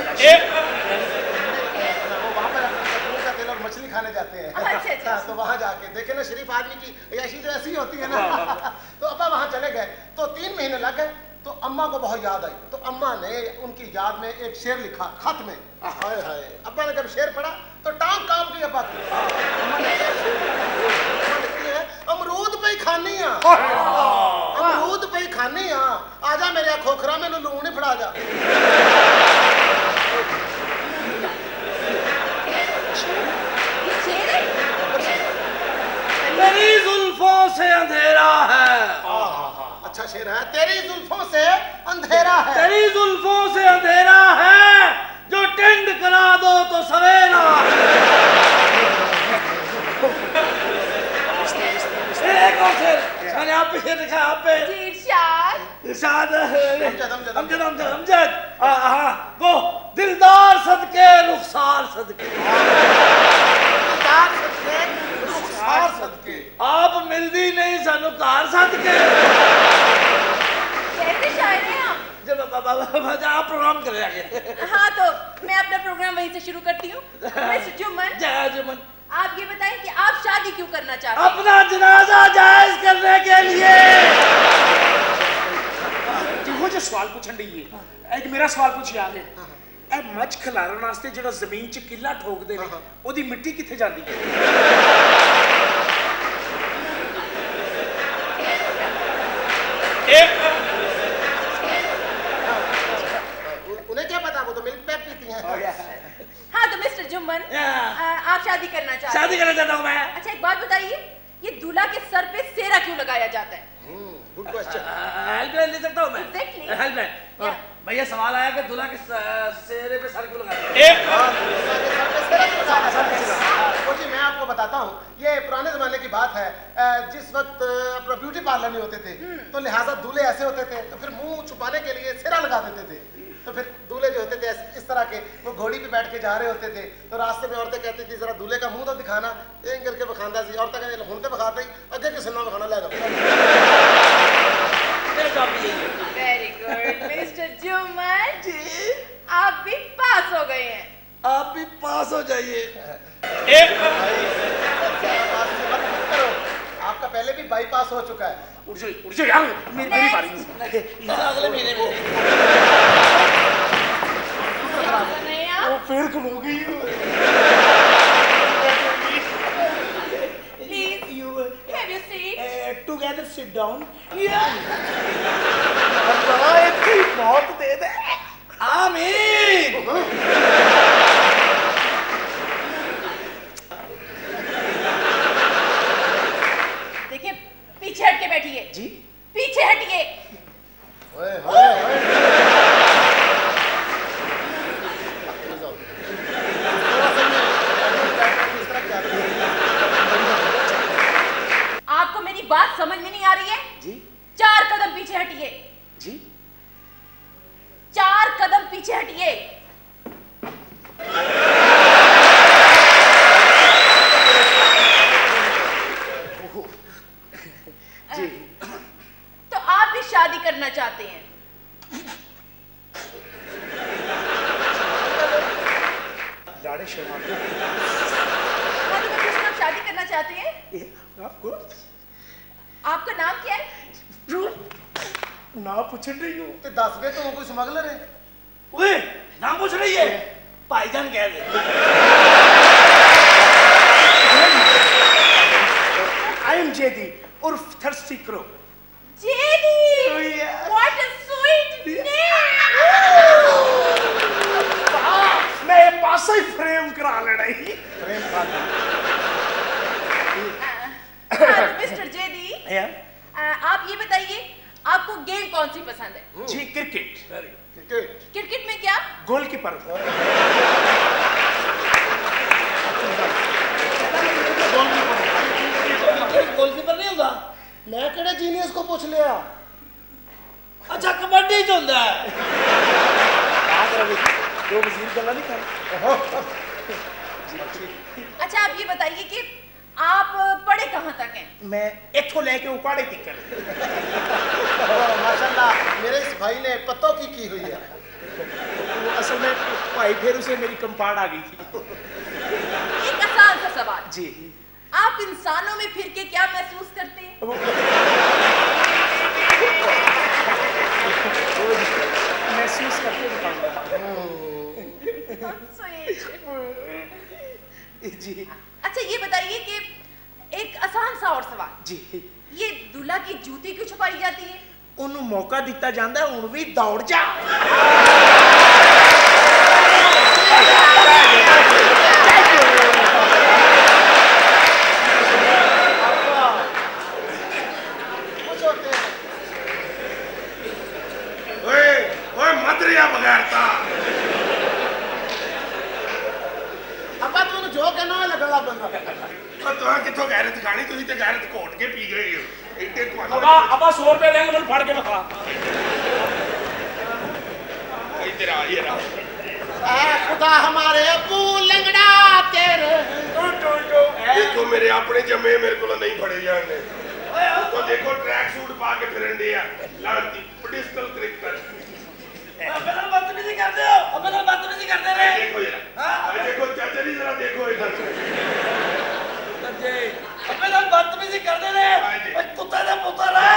वो वहाँ पर कपूर का तेल और मछली खाने जाते हैं। तो वहाँ जाके देखे ना, शरीफ आदमी की अय्याशी तो ऐसी होती है ना। तो अब्बा वहाँ चले गए, तो 3 महीने लग गए। तो अम्मा को बहुत याद आई, तो अम्मा ने उनकी याद में एक शेर लिखा खत में। हाय हाय, अब्बा ने जब शेर पढ़ा तो टांग कांप गई अब्बा की। अम्मा ने लिखी है, अमरूद पे ही खानी आ, अमरूद पे ही खानी आ, आजा मेरे खोखरा में लूनी फड़ा जा। तेरी जुल्फों से अंधेरा है। अच्छा शेर है, तेरी जुल्फों से अंधेरा है, तेरी जुल्फों से अंधेरा है, जो टेंड करा दो तो सवेरा। एक और शेर, मैंने आप पे शेर लिखा, आप पे इरशाद अमजद, वो दिलदार सदके रुखसार सदके, रुखसार सदके, आप मिलदी नहीं सानू कार सदके। कैसे शायर हैं आप? जब आप प्रोग्राम कर रहे हैं। हाँ, तो मैं अपना प्रोग्राम वहीं से शुरू करती हूँ। जुम्मन, आप ये बताएं कि आप शादी क्यों करना चाहते हैं? अपना जनाजा जायज करने के लिए। जो सवाल पूछन रही है, एक मेरा सवाल पूछिए आगे। ए मच खिलारन वास्ते जेड़ा जमीन च किला ठोकदे ने, ओदी मिट्टी किथे जांदी है? उन्हें क्या पता, वो तो मिल्क पैक पीती हैं। हाँ, तो मिस्टर जुम्मन, आप शादी करना चाहते हैं? शादी करना चाहता हूँ मैं। अच्छा, एक बात बताइए, ये दूल्हा के सर पे सेहरा क्यों लगाया जाता है? Good question. हेल्पलाइन ले सकता हूँ मैं? Exactly. हेल्पलाइन। भैया सवाल आया कि दूल्हा के सेहरे पे सर क्यों लगाते? जी मैं आपको बताता हूँ, ये पुराने जमाने की बात है। जिस वक्त अपना ब्यूटी पार्लर नहीं होते थे, तो लिहाजा दूल्हे ऐसे होते थे, तो फिर मुंह छुपाने के लिए सिरा लगा देते थे। तो फिर दूल्हे जो होते थे इस तरह के, वो घोड़ी पे बैठ के जा रहे होते थे, तो रास्ते में औरतें कहती थी जरा दूल्हे का मुंह तो दिखाना, एक करके बखांदा सी। औरतें कहती हुन ते बखाते ही अगे किसी ना बखाना ले जाओ। Very good mister Jumman ji, आप भी पास हो गए हैं। आप भी पास हो जाइए। आपका पहले भी बाईपास हो चुका है। उठ जाओ यार, मेरी बारी है। अगले महीने में वो फिर खलो गई। Please, have your seat. Together sit down. अल्लाह इतनी मौत दे दे। आमीन। देखिए, पीछे हट के बैठिए। जी, पीछे हटिए। आपको मेरी बात समझ में नहीं आ रही है? जी, 4 कदम पीछे हटिए। जी, 4 कदम पीछे हटिए। जी। तो आप भी शादी करना चाहते हैं? लाड़े शर्मा को। हाँ, तो मैं पूछ रही हूँ, आप शादी करना चाहते हैं? आपको आपका नाम क्या है? ना पूछ रही हूँ। तो 10 गए तो कोई स्मगलर है। ओए, नाम पूछ रही है? भाईजान कह दे। आई एम जेदी उर्फ thirsty crow. Jedi, Oh, yeah. what a sweet name. मैं पासा ही फ्रेम करा लड़ाई। मिस्टर जेदी, आप ये बताइए, आपको गेम कौन सी पसंद है? जी, क्रिकेट। क्रिकेट में क्या? गोलकीपर। गोलकीपर नहीं होगा? मैं केड़े जीनियस को पूछ लिया। अच्छा, कबड्डी च होंदा है। दो वजीर गल्ला नहीं कर। अच्छा, आप ये बताइए कि आप पढ़े कहाँ तक हैं? मैं इथों लेके उकाड़े तक। माशाल्लाह मेरे इस भाई ने पत्तों की हुई है। असल में भाई फेरू से मेरी कंपाड़ आ गई थी। एक आसान सा सवाल जी, आप इंसानों में फिर के क्या महसूस करते हैं? महसूस करके बताऊंगा। जी अच्छा ये बताइए कि एक आसान सा और सवाल जी, ये दूल्हा की जूती क्यों छुपाई जाती है? ਉਹਨੂੰ ਮੌਕਾ ਦਿੱਤਾ ਜਾਂਦਾ ਹੁਣ ਵੀ ਦੌੜ ਜਾ। ਓਏ ਓਏ ਮਦਰਿਆ ਬਗੈਰਤਾ ਅੱਬਾ ਤੁਹਾਨੂੰ ਜੋ ਕਹਿਣਾ ਹੋਵੇ ਲੱਗਣ ਲੱਗ ਪੈਂਦਾ। ਤੁਸੀਂ ਕਿੱਥੋਂ ਗੈਰਤ ਖਾਣੀ? ਤੁਸੀਂ ਤੇ ਗੈਰਤ ਘੋਟ ਕੇ ਪੀ ਗਏ ਹੋ। ਇੱਥੇ ਤੁਹਾਨੂੰ ਆਪਾਂ 100 ਰੁਪਏ ਦੇਂਗੇ ਮੈਨੂੰ ਫੜ ਕੇ ਵਿਖਾ। ਇੱਧਰ ਆ ਯਾਰ। खुदा हमारे अबू लंगड़ा तेरे देखो मेरे अपने जमे मेरे को नहीं फड़े जाने। तो देखो ट्रैक सूट पा के फिरन दे लांती पिस्टल क्रिकेटर। बदतमीजी करते हो, बदतमीजी करते रहे। देखो यार, देखो चाचा जी जरा देखो इधर। बदतमीजी करते रहे। कुत्ते का पुत्र है।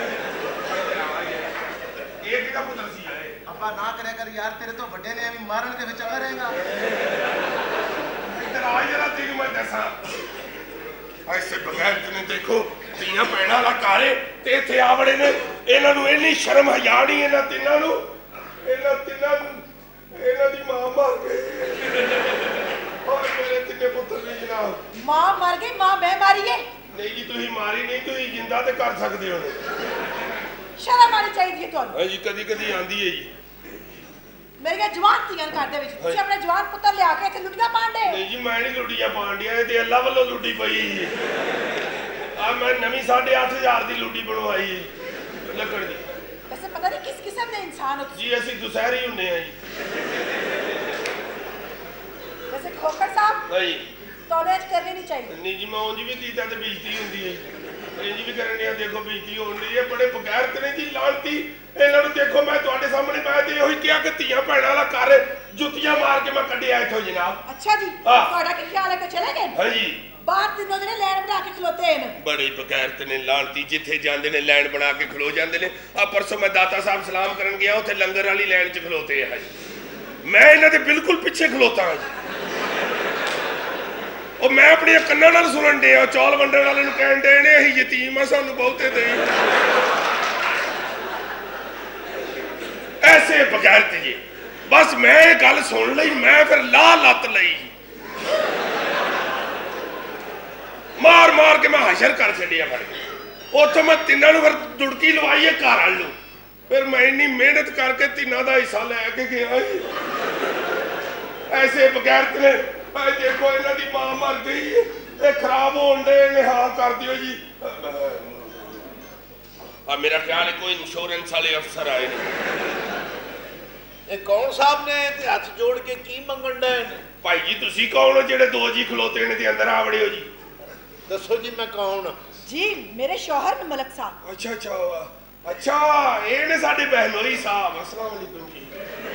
एक का पुत्र सी है। अब्बा ना करे कर यार, तेरे तो बड़े ने अभी मारन के विच चला रहेगा। इधर आ जरा तेरी मैं दसा। ऐसे बगैर तने देखो ਧੀਆਂ ਪੈਣਾ ਵਾਲਾ ਘਰ ਤੇ ਇੱਥੇ ਆਵੜੇ ਨੇ। ਇਹਨਾਂ ਨੂੰ ਇੰਨੀ ਸ਼ਰਮ ਹਯਾ ਨਹੀਂ ਇਹਨਾਂ ਤਿੰਨਾਂ ਨੂੰ। ਇਹਨਾਂ ਦੀ ਮਾਂ ਮਰ ਗਈ। ਔਰ ਮੇਰੇ ਤਿੰਨੇ ਪੁੱਤਰ ਨੇ ਜਨਾਬ। ਮਾਂ ਮਰ ਗਈ, ਮਾਂ ਮੈਂ ਮਾਰੀ ਏ? ਨਹੀਂ ਜੀ ਤੁਸੀਂ ਮਾਰੀ ਨਹੀਂ, ਤੁਸੀਂ ਜਿੰਦਾ ਤੇ ਕਰ ਸਕਦੇ ਹੋ। ਸ਼ਰਮ ਆਣੀ ਚਾਹੀਦੀ ਹੈ ਤੁਹਾਨੂੰ। ਹਾਂਜੀ ਕਦੀ ਕਦੀ ਆਂਦੀ ਹੈ ਜੀ। ਮੇਰੀਆਂ ਜਵਾਨ ਧੀਆਂ ਘਰ ਦੇ ਵਿੱਚ ਤੁਸੀਂ ਆਪਣੇ ਜਵਾਨ ਪੁੱਤਰ ਲਿਆ ਕੇ ਇੱਥੇ ਲੁੱਟੀਆਂ ਪਾਉਂਦੇ? ਨਹੀਂ ਜੀ ਮੈਂ ਨਹੀਂ ਲੁੱਟੀਆਂ ਪਾਉਂਦੀਆਂ, ਇਹ ਤੇ ਅੱਲਾ ਵੱਲੋਂ ਲੁੱਟੀ ਪਈ। ਆ ਮੈਂ ਨਵੀਂ 8,500 ਦੀ ਲੁੱਟੀ ਬਣਵਾਈ ਲੱਕੜ ਦੀ। ਵੈਸੇ ਪਤਾ ਨਹੀਂ ਕਿਸ ਕਿਸਮ ਦੇ ਇਨਸਾਨ ਹੋ ਤੁਸੀਂ। ਜੀ ਅਸੀਂ ਦੁਸਹਿਰੀ ਹੁੰਦੇ ਆ ਜੀ। ਵੈਸੇ ਖੋਖਰ ਸਾਹਿਬ ਨਹੀਂ ਤੁਹਾਨੂੰ ਇਹ ਕਰਨੀ ਨਹੀਂ ਚਾਹੀਦੀ। ਨਹੀਂ ਜੀ ਮੈਂ ਉਂਝ ਵੀ ਕੀਤਾ ਤੇ ਬੇਇੱਜ਼ਤੀ ਹੁੰਦੀ ਹੈ। ਇੰਜ ਵੀ ਕਰਨ ਡਿਆ ਦੇਖੋ ਬੇਇੱਜ਼ਤੀ ਹੋਣ ਡਈ ਹੈ। ਬੜੇ ਬਗੈਰ ਤੇ ਜੀ ਲਾਂਤੀ ਇਹਨਾਂ ਨੂੰ। ਦੇਖੋ ਮੈਂ ਤੁਹਾਡੇ ਸਾਹਮਣੇ ਮੈਂ ਤੇ ਉਹੀ ਕਿਹਾ ਕਿ ਧੀਆਂ ਭੈਣਾਂ ਵਾਲਾ ਘਰ ਜੁੱਤੀਆਂ ਮਾਰ ਕੇ ਮੈਂ ਕੱਢਿਆ ਇੱਥੋਂ ਜਨਾਬ। ਅੱਛਾ ਜੀ ਤੁਹਾਡਾ ਕੀ ਖਿਆਲ ਹੈ ਕਿ ਚਲੇ ਗਏ? ਹਾਂਜੀ ਬਾਹਰ ਤਿੰਨੋਂ ਜਿਹੜੇ ਲੈਣ ਬਣਾ ਕੇ ਖਲੋਤੇ ਨੇ। ਬੜੇ ਬਗੈਰ ਤੇ ਨੇ ਲਾਂਤੀ ਜਿੱਥੇ ਜਾਂਦੇ ਨੇ ਲੈਣ ਬਣਾ ਕੇ ਖਲੋ ਜਾਂਦੇ ਨੇ। ਆ ਪਰਸੋਂ ਮੈਂ ਦਾਤਾ ਸਾਹਿਬ ਸਲਾਮ ਕਰਨ ਗਿਆ ਉੱਥੇ ਲੰਗਰ ਵਾਲੀ ਲੈਣ 'ਚ ਖਲੋਤੇ ਆ। ਮੈਂ ਇਹਨਾਂ ਦੇ ਬਿਲਕੁਲ ਪਿੱਛੇ ਖਲੋਤਾ ਹਾਂ। ਉਹ ਮੈਂ ਆਪਣੀਆਂ ਕੰਨਾਂ ਨਾਲ ਸੁਣਨ ਡਿਆ। ਚੌਲ ਵੰਡਣ ਵਾਲੇ ਨੂੰ ਕਹਿਣ ਡੇ ਨੇ ਅਸੀਂ ਯਤੀਮ ਆ ਸਾਨੂੰ ਬਹੁਤੇ ਦੇ। ਐਸੇ ਬਗੈਰ ਤੇ ਜੀ ਬਸ ਮੈਂ ਇਹ ਗੱਲ ਸੁਣ ਲਈ। ਮੈਂ ਫਿਰ ਲਾਹ ਲੱਤ ਲਈ ਮਾਰ ਮਾਰ ਕੇ ਮੈਂ ਹਸ਼ਰ ਕਰ ਛੱਡਿਆ ਫੜ ਕੇ। ਉੱਥੋਂ ਮੈਂ ਤਿੰਨਾਂ ਨੂੰ ਫਿਰ ਦੁੜਕੀ ਲਵਾਈ ਹੈ ਘਰ ਵਾਲ ਨੂੰ। ਫਿਰ ਮੈਂ ਇੰਨੀ ਮਿਹਨਤ ਕਰਕੇ ਤਿੰਨਾਂ ਦਾ ਹਿੱਸਾ ਲੈ ਕੇ ਗਿਆ। ਐਸੇ ਬਗੈਰ ਤੇ ਦੇਖੋ ਇਹਨਾਂ ਦੀ ਮਾਂ ਮਰ ਗਈ। ਇਹ ਖਰਾਬ ਹੋਣ ਦੇ ਨੇ। ਹਾਂ ਕਰ ਦਿਓ ਜੀ। ਆ ਮੇਰਾ ਖਿਆਲ ਹੈ ਕੋਈ ਇੰਸ਼ੋਰੈਂਸ ਵਾਲੇ ਅਫਸਰ ਆਏ ਨੇ। ਇਹ ਕੌਣ ਸਾਹਿਬ ਨੇ ਤੇ ਹੱਥ ਜੋੜ ਕੇ ਕੀ ਮੰਗਣ ਡਏ ਨੇ? ਭਾਈ ਜੀ ਤੁਸੀਂ ਕੌਣ ਹੋ ਜਿਹੜੇ ਦੋ ਜੀ ਖਲੋਤੇ ਨੇ ਤੇ ਅੰਦਰ ਆਵੜੇ ਹੋ ਜੀ? ਦੱਸੋ ਜੀ ਮੈਂ ਕੌਣ? ਜੀ ਮੇਰੇ ਸ਼ੌਹਰ ਨੇ ਮਲਕ ਸਾਹਿਬ। ਅੱਛਾ ਇਹ ਨੇ ਸਾਡੇ ਬਹਿਨੋਈ ਸਾਹਿਬ। ਅਸਲਾਮ ਅਲੈਕੁਮ ਜੀ।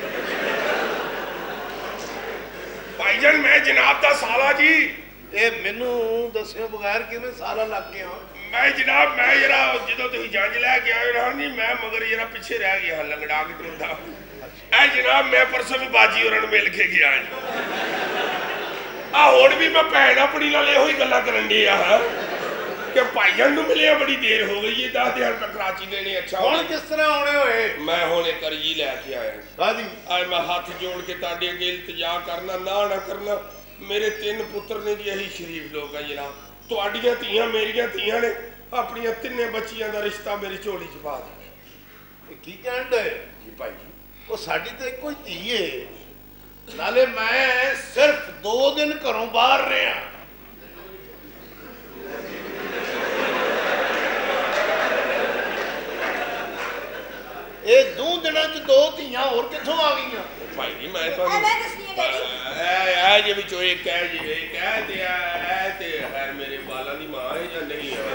ਭਾਈਜਾਨ ਮੈਂ ਜਨਾਬ ਦਾ ਸਾਲਾ ਜੀ। ਇਹ ਮੈਨੂੰ ਦੱਸਿਓ ਬਗੈਰ ਕਿਵੇਂ ਸਾਲਾ ਲੱਗ ਗਿਆ? ਮੈਂ ਜਨਾਬ ਮੈਂ ਜਰਾ ਜਦੋਂ ਤੁਸੀਂ ਜੰਜ ਲੈ ਕੇ ਆਏ ਨਾ ਨਹੀਂ ਮੈਂ ਮਗਰ ਜਰਾ ਪਿੱਛੇ ਰਹਿ ਗਿਆ ਲੰਗੜਾ ਕੇ ਤੁਰਦਾ। ਇਹ ਜਨਾਬ ਮੈਂ ਪਰਸੋਂ ਵੀ ਬਾਜੀ ਹੋਰਾਂ ਨੂੰ ਮਿਲ ਕੇ ਗਿਆ ਜੀ। ਆ ਹੁਣ ਵੀ ਮੈਂ ਭੈਣ ਆਪਣੀ ਨਾਲ ਇਹੋ ਹੀ ਗੱਲਾਂ ਕਰਨ ਡਿਆ ਹਾਂ ਕਿ ਭਾਈਜਾਨ ਨੂੰ ਮਿਲਿਆ ਬੜੀ ਦੇਰ ਹੋ ਗਈ। 10 ਦਿਨ ਤੱਕ ਕਰਾਚੀ ਦੇਣੇ। ਅੱਛਾ ਹੁਣ ਕਿਸ ਤਰ੍ਹਾਂ ਆਉਣੇ ਹੋਏ? ਮੈਂ ਹੁਣ ਇੱਕ ਅਰਜੀ ਲੈ ਕੇ ਆਇਆ। ਕਾਹਦੀ? ਅੱਜ ਮੈਂ ਹੱਥ ਜੋੜ ਕੇ ਤੁਹਾਡੇ ਅੱਗੇ ਇਲਤਜਾ ਕਰਨਾ ਨਾ ਕਰਨਾ। ਮੇਰੇ 3 ਪੁੱਤਰ ਨੇ ਜੀ ਇਹੀ ਸ਼ਰੀਫ ਲੋਕ ਆ ਜਨਾਬ। ਤੁਹਾਡੀਆਂ ਧੀਆਂ ਮੇਰੀਆਂ ਧੀਆਂ ਨੇ। ਆਪਣੀਆਂ ਤਿੰਨੇ ਬੱਚੀਆਂ ਦਾ ਰਿਸ਼ਤਾ ਮੇਰੀ ਝੋਲੀ 'ਚ ਪਾ ਦੇ। ਕੀ ਕਹਿਣ ਡਏ ਜੀ ਭਾਈ ਜੀ? ਉਹ ਸਾਡੀ ਤਾਂ ਇੱਕੋ ਹੀ ਧੀ ਏ। ਨਾਲੇ ਮੈਂ ਸਿਰਫ 2 ਦਿਨ ਘਰੋਂ ਬਾਹਰ ਰਿਹਾ। ਇਹ 2 ਦਿਨਾਂ 'ਚ 2 ਧੀਆਂ ਹੋਰ ਕਿੱਥੋਂ ਆ ਗਈਆਂ? ਭਾਈ ਜੀ ਮੈਂ ਤੁਹਾਨੂੰ मैं दसनी है डैडी ਇਹ ਜੇ ਵਿੱਚੋਂ ਇੱਕ ਕਹਿ ਜੀ ਇਹ ਕਹਿ ਤੇ ਇਹ ਤੇ ਹੈ ਮੇਰੇ ਬਾਲਾਂ ਦੀ ਮਾਂ ਹੈ ਜਾਂ ਨਹੀਂ ਹੈ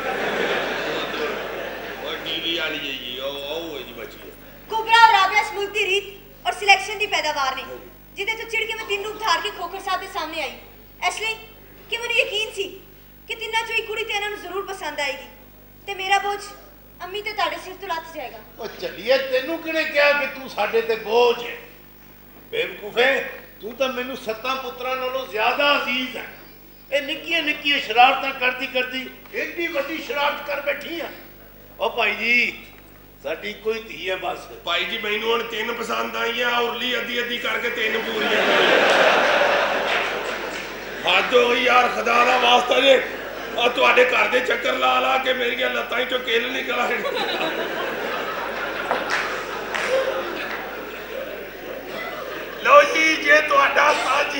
ਉਹ ਟੀਵੀ ਵਾਲੀ ਹੈ ਜੀ ਉਹ ਜੀ ਬੱਚੀ कुबरा और राबिया मुल्क की रीत और सिलेक्शन की पैदावार ने जिदे तो चिड़ के मैं 3 रूप धार के खोखर साहब के सामने आई इसलिए कि मैंने यकीन सी कि तिन्ना चो एक कुड़ी ते इन्हां नूं जरूर पसंद आएगी ते मेरा बोझ अम्मी ते ताड़े सिर तो लथ जाएगा। ਉਹ ਚੱਲੀਏ ਤੈਨੂੰ ਕਿਹਨੇ ਕਿਹਾ ਕਿ ਤੂੰ ਸਾਡੇ ਤੇ ਬੋਝ ਹੈ? ਬੇਵਕੂਫੇ ਤੂੰ ਤਾਂ ਮੈਨੂੰ 7 ਪੁੱਤਰਾਂ ਨਾਲੋਂ ਜ਼ਿਆਦਾ ਅਜ਼ੀਜ਼ ਹੈ। ਇਹ ਨਿੱਕੀਆਂ ਨਿੱਕੀਆਂ ਸ਼ਰਾਰਤਾਂ ਕਰਦੀ ਕਰਦੀ ਏਡੀ ਵੱਡੀ ਸ਼ਰਾਰਤ ਕਰ ਬੈਠੀ ਆ। ਉਹ ਭਾਈ ਜੀ ਸਾਡੀ ਕੋਈ ਧੀ ਹੈ ਬਸ। ਭਾਈ ਜੀ ਮੈਨੂੰ ਹੁਣ 3 ਪਸੰਦ ਆਈਆਂ ਉਰਲੀ ਅੱਧੀ ਅੱਧੀ ਕਰਕੇ 3 ਪੂਰੀਆਂ ਹੱਦ ਹੋਈ ਯਾਰ ਖੁਦਾ ਦਾ ਵਾਸਤਾ ਜੇ ਆ ਤੁਹਾਡੇ ਘਰ ਦੇ ਚੱਕਰ ਲਾ ਲਾ ਕੇ ਮੇਰੀਆਂ ਲੱਤਾਂ ਚੋਂ ਕਿੱਲ ਨਿਕਲ ਆਏ ਲੋ ਜੀ ਜੇ ਤੁਹਾਡਾ ਸਾਜੀ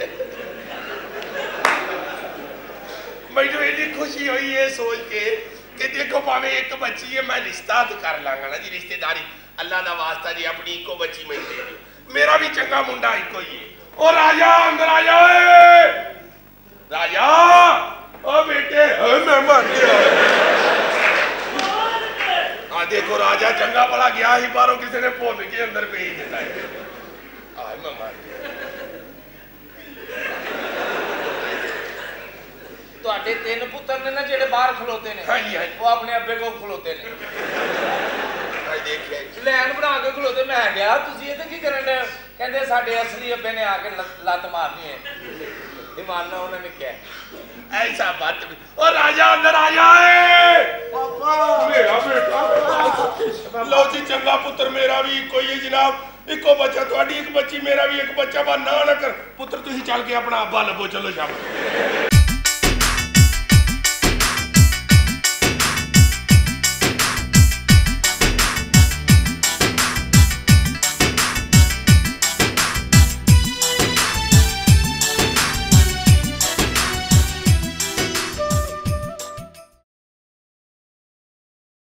ਮੈਨੂੰ ਇੰਨੀ ਖੁਸ਼ੀ ਹੋਈ ਇਹ ਸੋਚ ਕੇ कि देखो भावे एक बच्ची है मैं रिश्ता तो कर लांगा ना जी रिश्तेदारी अल्लाह का वास्ता जी अपनी इको बच्ची मैं दे दी मेरा भी चंगा मुंडा इको ही है ओ राजा अंदर आ जाओ राजा ओ बेटे मैं मर गया हाँ देखो राजा चंगा भला गया ही बारों किसी ने भूल के अंदर भेज दिता है आज मैं मर गया ਤੁਹਾਡੇ 3 ਪੁੱਤਰ ਨੇ ਨਾ ਜਿਹੜੇ ਬਾਹਰ ਖਲੋਤੇ ਨੇ ਹਾਂਜੀ ਹਾਂਜੀ ਉਹ ਆਪਣੇ ਅੱਬੇ ਕੋਲ ਖਲੋਤੇ ਨੇ ਭਾਈ ਦੇਖਿਆ ਲੈਣ ਬਣਾ ਕੇ ਖਲੋਤੇ ਮੈਂ ਗਿਆ ਤੁਸੀਂ ਇੱਥੇ ਕੀ ਕਰਨ ਦੇ ਕਹਿੰਦੇ ਸਾਡੇ ਅਸਲੀ ਅੱਬੇ ਨੇ ਆ ਕੇ ਲੱਤ ਮਾਰਨੀ ਹੈ ਇਮਾਨ ਨਾਲ ਉਹਨਾਂ ਨੇ ਕਿਹਾ ऐसा बात भी ओ राजा अंदर आ जाए ਪਾਪਾ मेरा बेटा लो जी चंगा पुत्र मेरा भी कोई है जनाब इको बच्चा थोड़ी एक बच्ची मेरा भी एक बच्चा बा ना कर पुत्र तुसी चल के अपना अब्बा लभो चलो शाबाश